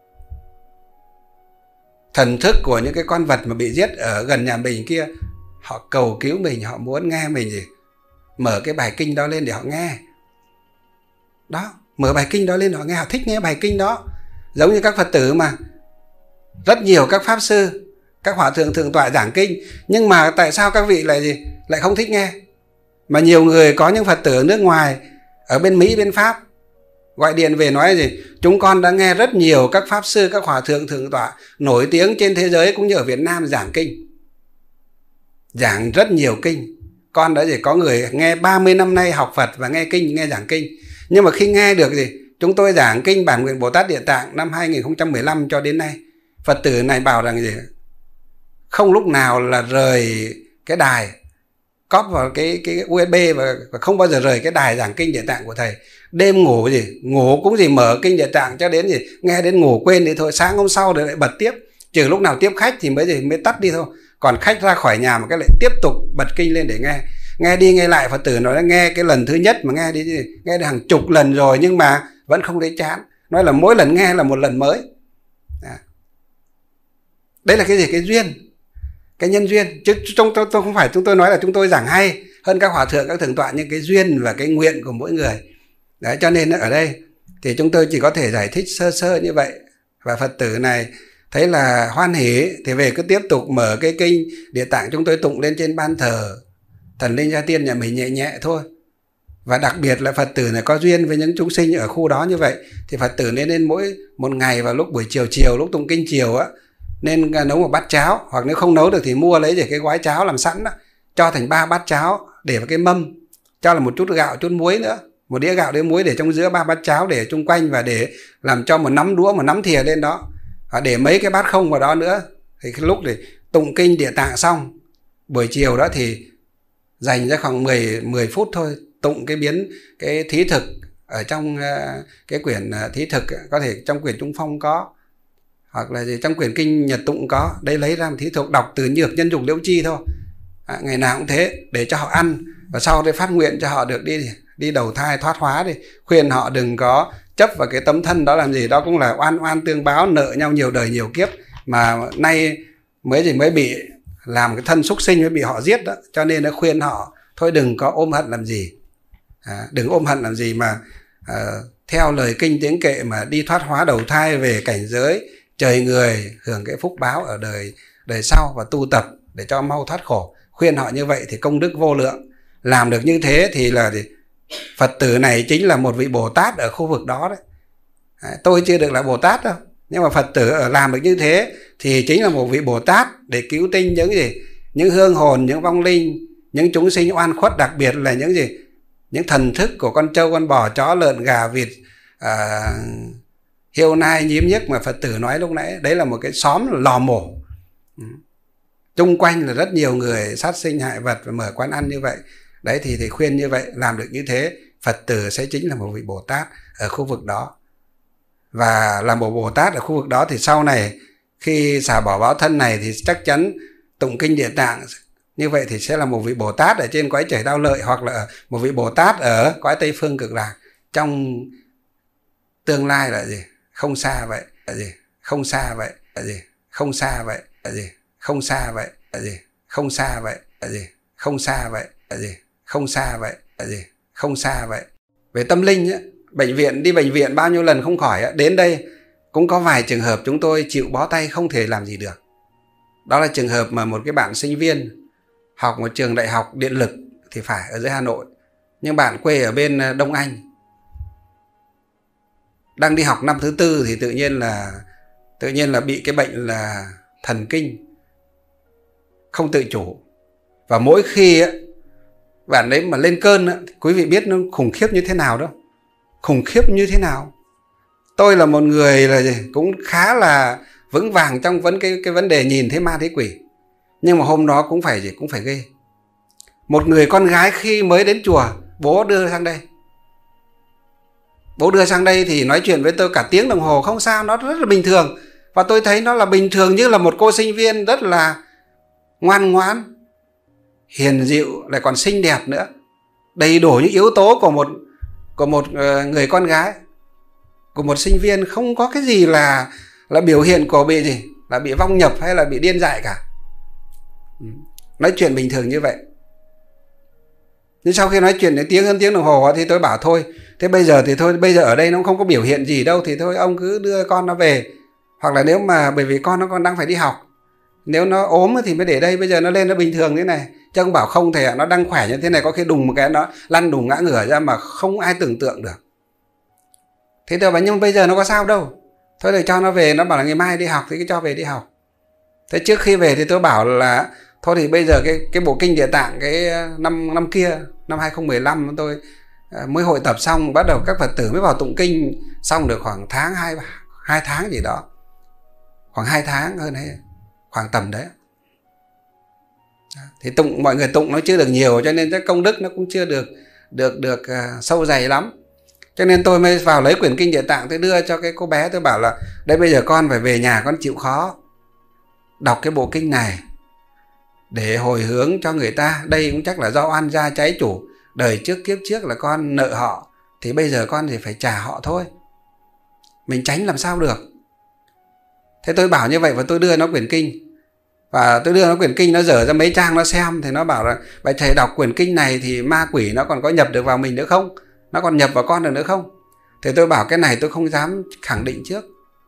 Speaker 1: Thần thức của những cái con vật mà bị giết ở gần nhà mình kia, họ cầu cứu mình, họ muốn nghe mình gì? Mở cái bài kinh đó lên để họ nghe. Đó, mở bài kinh đó lên họ nghe, họ thích nghe bài kinh đó. Giống như các Phật tử mà rất nhiều các pháp sư, các hòa thượng thượng tọa giảng kinh, nhưng mà tại sao các vị lại gì? Lại không thích nghe? Mà nhiều người, có những Phật tử ở nước ngoài, ở bên Mỹ, bên Pháp gọi điện về nói gì? Chúng con đã nghe rất nhiều các pháp sư, các hòa thượng thượng tọa nổi tiếng trên thế giới cũng như ở Việt Nam giảng kinh, giảng rất nhiều kinh. Con đã gì? Có người nghe 30 năm nay học Phật và nghe kinh, nghe giảng kinh. Nhưng mà khi nghe được gì? Chúng tôi giảng kinh bản nguyện Bồ Tát Địa Tạng năm 2015 cho đến nay, Phật tử này bảo rằng gì? Không lúc nào là rời cái đài, cóp vào cái USB và không bao giờ rời cái đài giảng kinh Địa Tạng của thầy. Đêm ngủ gì? Ngủ cũng gì mở kinh Địa Tạng cho đến gì? Nghe đến ngủ quên đi thôi, sáng hôm sau rồi lại bật tiếp. Trừ lúc nào tiếp khách thì mới tắt đi thôi. Còn khách ra khỏi nhà mà cái lại tiếp tục bật kinh lên để nghe. Nghe đi nghe lại, Phật tử nói nghe cái lần thứ nhất mà nghe đi, nghe được hàng chục lần rồi nhưng mà vẫn không thấy chán. Nói là mỗi lần nghe là một lần mới. Đấy là cái gì? Cái duyên, cái nhân duyên. Chứ tôi không phải chúng tôi nói là chúng tôi giảng hay hơn các hòa thượng, các thượng tọa, nhưng cái duyên và cái nguyện của mỗi người. Đấy, cho nên ở đây thì chúng tôi chỉ có thể giải thích sơ sơ như vậy. Và Phật tử này thấy là hoan hỉ thì về cứ tiếp tục mở cái kinh Địa Tạng chúng tôi tụng lên trên ban thờ thần linh gia tiên nhà mình nhẹ nhẹ thôi. Và đặc biệt là Phật tử này có duyên với những chúng sinh ở khu đó như vậy thì Phật tử nên mỗi một ngày vào lúc buổi chiều, lúc tụng kinh chiều á, nên nấu một bát cháo, hoặc nếu không nấu được thì mua lấy cái gói cháo làm sẵn đó, cho thành 3 bát cháo để vào cái mâm, cho là một chút gạo, chút muối nữa, một đĩa gạo đĩa muối để trong giữa 3 bát cháo để chung quanh, và để làm cho một nắm đũa, một nắm thìa lên đó, và để mấy cái bát không vào đó nữa. Thì cái lúc để tụng kinh Địa Tạng xong buổi chiều đó thì dành ra khoảng 10 phút thôi, tụng cái thí thực ở trong cái quyển thí thực, có thể trong quyển Trung Phong có, hoặc là trong quyển kinh Nhật Tụng có. Đây lấy ra một thí thực đọc từ Nhược Nhân Dục Liễu Chi thôi, ngày nào cũng thế, để cho họ ăn, và sau đây phát nguyện cho họ được đi đầu thai thoát hóa, đi khuyên họ đừng có chấp vào cái tấm thân đó làm gì. Đó cũng là oan tương báo, nợ nhau nhiều đời nhiều kiếp, mà nay mới bị làm cái thân súc sinh, mới bị họ giết đó. Cho nên nó khuyên họ thôi đừng có ôm hận làm gì, đừng ôm hận làm gì, mà theo lời kinh tiếng kệ mà đi thoát hóa đầu thai về cảnh giới trời người, hưởng cái phúc báo ở đời sau và tu tập để cho mau thoát khổ. Khuyên họ như vậy thì công đức vô lượng. Làm được như thế thì là Phật tử này chính là một vị Bồ Tát ở khu vực đó đấy. Tôi chưa được là Bồ Tát đâu, nhưng mà Phật tử ở làm được như thế thì chính là một vị Bồ Tát để cứu tinh những hương hồn, những vong linh, những chúng sinh oan khuất, đặc biệt là những thần thức của con trâu, con bò, chó, lợn, gà, vịt, hiêu nai, nhím nhức mà Phật tử nói lúc nãy. Đấy là một cái xóm lò mổ, chung quanh là rất nhiều người sát sinh hại vật và mở quán ăn như vậy. Đấy thì khuyên như vậy, làm được như thế Phật tử sẽ chính là một vị Bồ Tát ở khu vực đó. Và làm một Bồ Tát ở khu vực đó thì sau này khi xả bỏ báo thân này thì chắc chắn tụng kinh Địa Tạng như vậy thì sẽ là một vị Bồ Tát ở trên cõi trời Đao Lợi, hoặc là một vị Bồ Tát ở cõi Tây Phương Cực Lạc trong tương lai là gì? Không xa vậy. Là gì? Không xa vậy. Là gì? Không xa vậy. Là gì? Không xa vậy. Là gì? Không xa vậy. Là gì? không xa vậy. Gì? Không xa vậy. Gì? Không xa vậy. Về tâm linh ấy, đi bệnh viện bao nhiêu lần không khỏi ấy, đến đây cũng có vài trường hợp chúng tôi chịu bó tay không thể làm gì được. Đó là trường hợp mà một cái bạn sinh viên học một trường đại học điện lực thì phải ở dưới Hà Nội, nhưng bạn quê ở bên Đông Anh, đang đi học năm thứ tư thì tự nhiên là bị cái bệnh là thần kinh không tự chủ. Và mỗi khi ấy, bạn đấy mà lên cơn ấy, quý vị biết nó khủng khiếp như thế nào đó. Khủng khiếp như thế nào. Tôi là một người là cũng khá là vững vàng trong cái vấn đề nhìn thấy ma thấy quỷ, nhưng mà hôm đó cũng phải ghê. Một người con gái khi mới đến chùa, bố đưa sang đây. Bố đưa sang đây thì nói chuyện với tôi cả tiếng đồng hồ không sao, nó rất là bình thường. Và tôi thấy nó là bình thường, như là một cô sinh viên rất là ngoan ngoãn, hiền dịu, lại còn xinh đẹp nữa. Đầy đủ những yếu tố của một người con gái, của một sinh viên, không có cái gì là biểu hiện của là bị vong nhập hay là bị điên dại cả. Nói chuyện bình thường như vậy. Nhưng sau khi nói chuyện đến hơn tiếng đồng hồ thì tôi bảo thôi, thế bây giờ ở đây nó không có biểu hiện gì đâu, thì thôi ông cứ đưa con nó về. Hoặc là nếu mà bởi vì con nó còn đang phải đi học, nếu nó ốm thì mới để đây, bây giờ nó lên nó bình thường thế này. Chứ ông bảo không thể, nó đang khỏe như thế này, có khi đùng một cái nó lăn đùng ngã ngửa ra mà không ai tưởng tượng được. Thế tôi bảo nhưng bây giờ nó có sao đâu, thôi để cho nó về. Nó bảo là ngày mai đi học thì cứ cho về đi học. Thế trước khi về thì tôi bảo là thôi thì bây giờ cái bộ kinh Địa Tạng cái năm kia, năm 2015 tôi mới hội tập xong, bắt đầu các Phật tử mới vào tụng kinh xong được khoảng hai tháng gì đó. Khoảng 2 tháng hơn đấy, khoảng tầm đấy. Thì mọi người tụng nó chưa được nhiều, cho nên cái công đức nó cũng chưa được sâu dày lắm. Cho nên tôi mới vào lấy quyển kinh Địa Tạng, tôi đưa cho cái cô bé, tôi bảo là đây bây giờ con phải về nhà, con chịu khó đọc cái bộ kinh này để hồi hướng cho người ta. Đây cũng chắc là do oan gia trái chủ, đời trước kiếp trước là con nợ họ, thì bây giờ con thì phải trả họ thôi, mình tránh làm sao được. Thế tôi bảo như vậy và tôi đưa nó quyển kinh. Và tôi đưa nó quyển kinh, nó dở ra mấy trang nó xem, thì nó bảo là vậy thầy đọc quyển kinh này thì ma quỷ nó còn có nhập được vào mình nữa không? Nó còn nhập vào con được nữa không? Thì tôi bảo cái này tôi không dám khẳng định trước.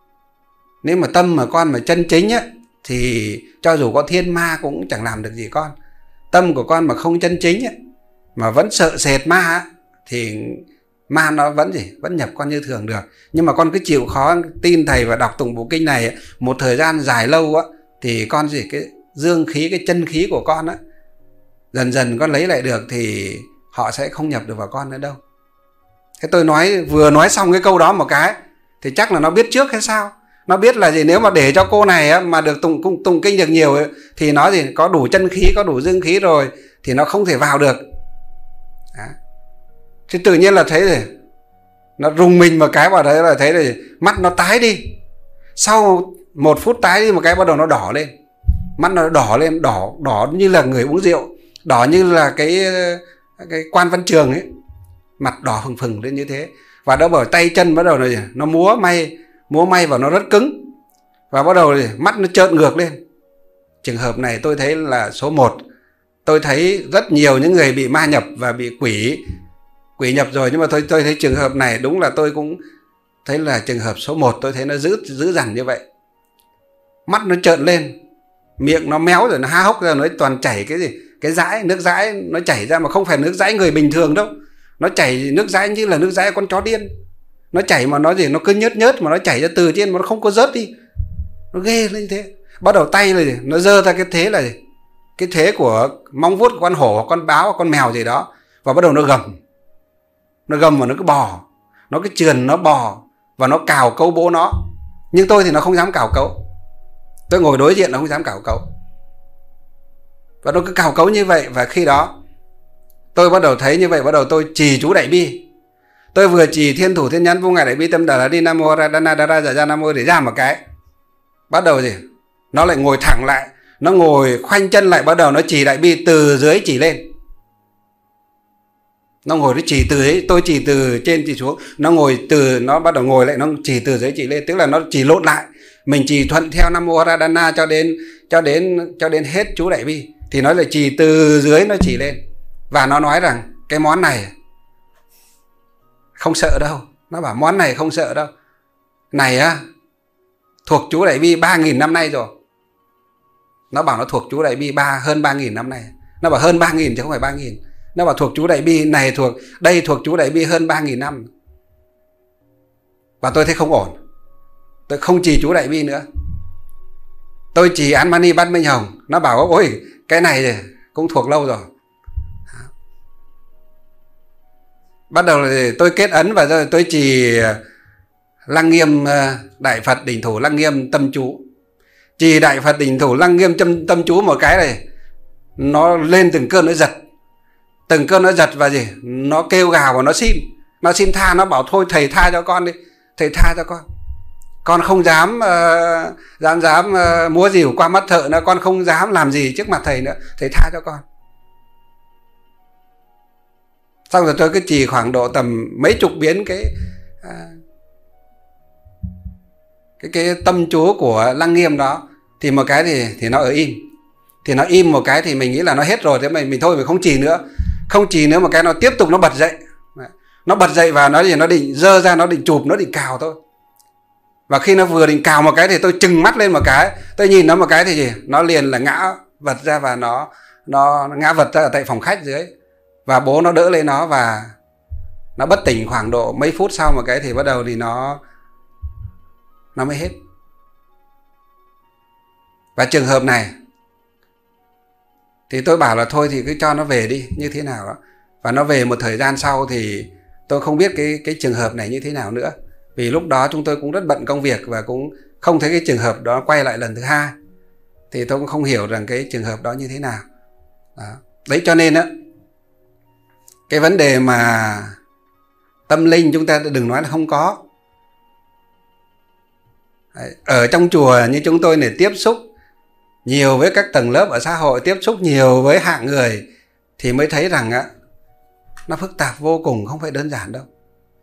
Speaker 1: Nếu mà tâm mà con mà chân chính á, thì cho dù có thiên ma cũng chẳng làm được gì con. Tâm của con mà không chân chính á, mà vẫn sợ sệt ma á, thì ma nó vẫn nhập con như thường được. Nhưng mà con cứ chịu khó tin thầy và đọc tụng bộ kinh này ấy, một thời gian dài lâu á, thì con cái dương khí, cái chân khí của con á, dần dần con lấy lại được, thì họ sẽ không nhập được vào con nữa đâu. Thế tôi vừa nói xong cái câu đó một cái thì chắc là nó biết trước hay sao. Nó biết là nếu mà để cho cô này á, mà được tụng kinh được nhiều ấy, thì nó có đủ chân khí, có đủ dương khí rồi, thì nó không thể vào được. Đó. Thì tự nhiên là thấy rồi, nó rùng mình một cái vào đấy là thấy rồi, mắt nó tái đi. Sau 1 phút tái đi một cái, bắt đầu nó đỏ lên. Mắt nó đỏ lên, đỏ như là người uống rượu, đỏ như là cái Quan Văn Trường ấy, mặt đỏ phừng phừng lên như thế. Và đó bởi tay chân bắt đầu nó múa may và nó rất cứng. Và bắt đầu mắt nó trợn ngược lên. Trường hợp này tôi thấy là số 1. Tôi thấy rất nhiều những người bị ma nhập và bị quỷ nhập rồi, nhưng mà tôi thấy trường hợp này đúng là tôi cũng thấy là trường hợp số 1. Tôi thấy nó dữ dằn như vậy. Mắt nó trợn lên, miệng nó méo rồi nó há hốc ra, nó toàn chảy cái dãi, nước dãi nó chảy ra, mà không phải nước dãi người bình thường đâu. Nó chảy nước dãi như là nước dãi con chó điên. Nó chảy mà nó nó cứ nhớt mà nó chảy ra từ trên mà nó không có rớt đi. Nó ghê lên như thế. Bắt đầu tay là nó giơ ra cái thế là cái thế của móng vuốt của con hổ, con báo, con mèo gì đó. Và bắt đầu nó gầm. Nó gầm và nó cứ bò. Nó cứ trườn, nó bò. Và nó cào cấu bố nó. Nhưng tôi thì nó không dám cào cấu. Tôi ngồi đối diện nó không dám cào cấu. Và nó cứ cào cấu như vậy. Và khi đó tôi bắt đầu thấy như vậy, bắt đầu tôi trì chú Đại Bi. Tôi vừa trì Thiên Thủ Thiên Nhãn Vô Ngại Đại Bi Tâm Đà La Đi Nam Mô Ra Đa Na Đa Ra Giả Ra Nam Mô để ra một cái. Bắt đầu nó lại ngồi thẳng lại, nó ngồi khoanh chân lại, bắt đầu nó trì Đại Bi từ dưới chỉ lên. Nó ngồi nó chỉ từ ấy, tôi chỉ từ trên chỉ xuống, nó bắt đầu ngồi lại, nó chỉ từ dưới chỉ lên, tức là nó chỉ lộn lại. Mình chỉ thuận theo Nam Mô Ra Đa Na cho đến hết chú Đại Bi. thì nó lại trì từ dưới nó chỉ lên. Và nó nói rằng cái món này không sợ đâu. Nó bảo món này không sợ đâu. Này á, thuộc chú Đại Bi 3.000 năm nay rồi. Nó bảo nó thuộc chú Đại Bi hơn 3.000 năm nay. Nó bảo hơn 3.000 chứ không phải 3.000. Nó bảo thuộc chú Đại Bi này thuộc chú Đại Bi hơn 3.000 năm. Và tôi thấy không ổn. Tôi không trì chú Đại Bi nữa. Tôi trì Án Mani Bát Minh Hồng. Nó bảo ôi cái này cũng thuộc lâu rồi. Bắt đầu thì tôi kết ấn và rồi tôi trì Lăng Nghiêm Đại Phật Đỉnh Thủ Lăng Nghiêm tâm chú. Trì Đại Phật Đỉnh Thủ Lăng Nghiêm tâm chú một cái này, nó lên từng cơn nó giật. Từng cơn nó giật và nó kêu gào và nó xin tha. Nó bảo thôi thầy tha cho con đi, thầy tha cho con không dám múa rìu qua mắt thợ nữa, con không dám làm gì trước mặt thầy nữa, thầy tha cho con. Xong rồi tôi cứ trì khoảng độ tầm mấy chục biến cái tâm chú của Lăng Nghiêm đó, thì một cái thì nó ở im. Thì nó im một cái thì mình nghĩ là nó hết rồi, thế mình thôi mình không trì nữa. Không trì nữa một cái nó tiếp tục nó bật dậy. Nó bật dậy và nó định giơ ra, nó định chụp, nó định cào thôi. Và khi nó vừa định cào một cái thì tôi trừng mắt lên một cái, tôi nhìn nó một cái thì nó liền là ngã vật ra, và nó ngã vật ra ở tại phòng khách dưới. Và bố nó đỡ lên nó và nó bất tỉnh khoảng độ mấy phút sau một cái thì bắt đầu thì nó mới hết. Và trường hợp này thì tôi bảo là thôi thì cứ cho nó về đi như thế nào đó. Và nó về một thời gian sau thì tôi không biết cái trường hợp này như thế nào nữa. Vì lúc đó chúng tôi cũng rất bận công việc và cũng không thấy cái trường hợp đó quay lại lần thứ hai. Thì tôi cũng không hiểu rằng cái trường hợp đó như thế nào. Đó. Đấy cho nên á, cái vấn đề mà tâm linh chúng ta đừng nói là không có. Đấy. Ở trong chùa như chúng tôi này tiếp xúc nhiều với các tầng lớp ở xã hội, tiếp xúc nhiều với hạng người thì mới thấy rằng á, nó phức tạp vô cùng, không phải đơn giản đâu.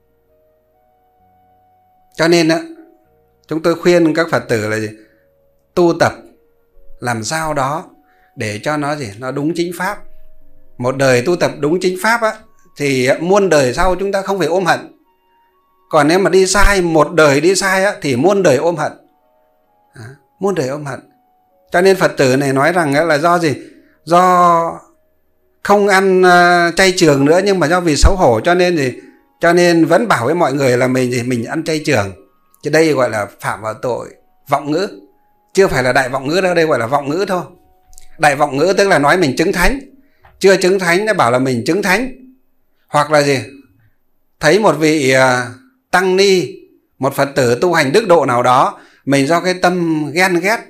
Speaker 1: Cho nên á, chúng tôi khuyên các Phật tử là tu tập làm sao đó để cho nó đúng chính pháp. Một đời tu tập đúng chính pháp á, thì muôn đời sau chúng ta không phải ôm hận. Còn nếu mà đi sai, một đời đi sai á, thì muôn đời ôm hận. Muôn đời ôm hận. Cho nên Phật tử này nói rằng là do gì? Do không ăn chay trường nữa, nhưng mà do vì xấu hổ cho nên vẫn bảo với mọi người là mình ăn chay trường. Chứ đây gọi là phạm vào tội vọng ngữ. Chưa phải là đại vọng ngữ đâu, đây gọi là vọng ngữ thôi. Đại vọng ngữ tức là nói mình chứng thánh. Chưa chứng thánh nó bảo là mình chứng thánh. Hoặc là thấy một vị tăng ni, một Phật tử tu hành đức độ nào đó, mình do cái tâm ghen ghét,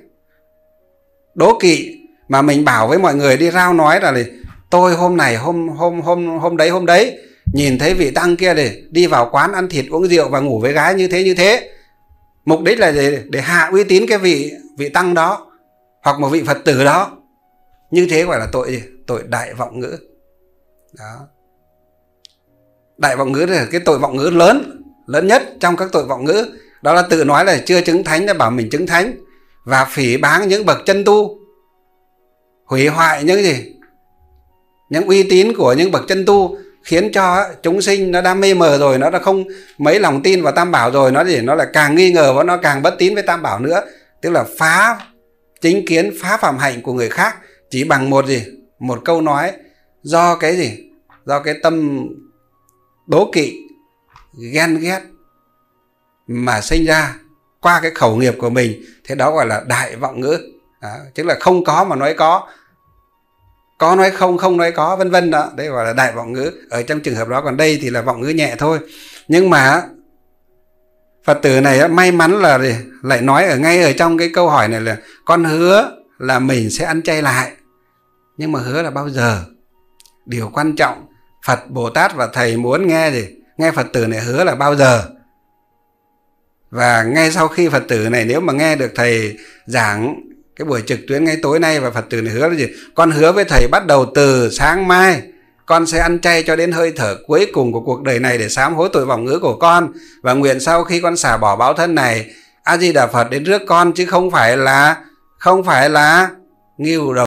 Speaker 1: đố kỵ mà mình bảo với mọi người đi rao nói là tôi hôm này hôm đấy nhìn thấy vị tăng kia đi vào quán ăn thịt uống rượu và ngủ với gái như thế. Mục đích là để hạ uy tín cái vị tăng đó hoặc một vị Phật tử đó. Như thế gọi là tội đại vọng ngữ. Đó. Đại vọng ngữ là cái tội vọng ngữ lớn nhất trong các tội vọng ngữ. Đó là tự nói là chưa chứng thánh đã bảo mình chứng thánh, và phỉ báng những bậc chân tu, hủy hoại những uy tín của những bậc chân tu, khiến cho chúng sinh nó đã mê mờ rồi, nó đã không mấy lòng tin vào Tam Bảo rồi, nó lại càng nghi ngờ và nó càng bất tín với Tam Bảo nữa. Tức là phá chính kiến, phá phạm hạnh của người khác chỉ bằng một câu nói, do cái tâm đố kỵ, ghen ghét mà sinh ra qua cái khẩu nghiệp của mình. Thế đó gọi là đại vọng ngữ. Đó, tức là không có mà nói có nói không nói có, vân vân đó. Đấy gọi là đại vọng ngữ ở trong trường hợp đó. Còn đây thì là vọng ngữ nhẹ thôi. Nhưng mà Phật tử này may mắn là lại nói ngay ở trong cái câu hỏi này là con hứa là mình sẽ ăn chay lại. Nhưng mà hứa là bao giờ? Điều quan trọng Phật, Bồ Tát và Thầy muốn nghe Phật tử này hứa là bao giờ. Và ngay sau khi Phật tử này nếu mà nghe được Thầy giảng cái buổi trực tuyến ngay tối nay, và Phật tử này hứa là con hứa với Thầy bắt đầu từ sáng mai con sẽ ăn chay cho đến hơi thở cuối cùng của cuộc đời này để sám hối tội vọng ngữ của con, và nguyện sau khi con xả bỏ báo thân này, A Di Đà Phật đến rước con, chứ không phải là nghêu đầu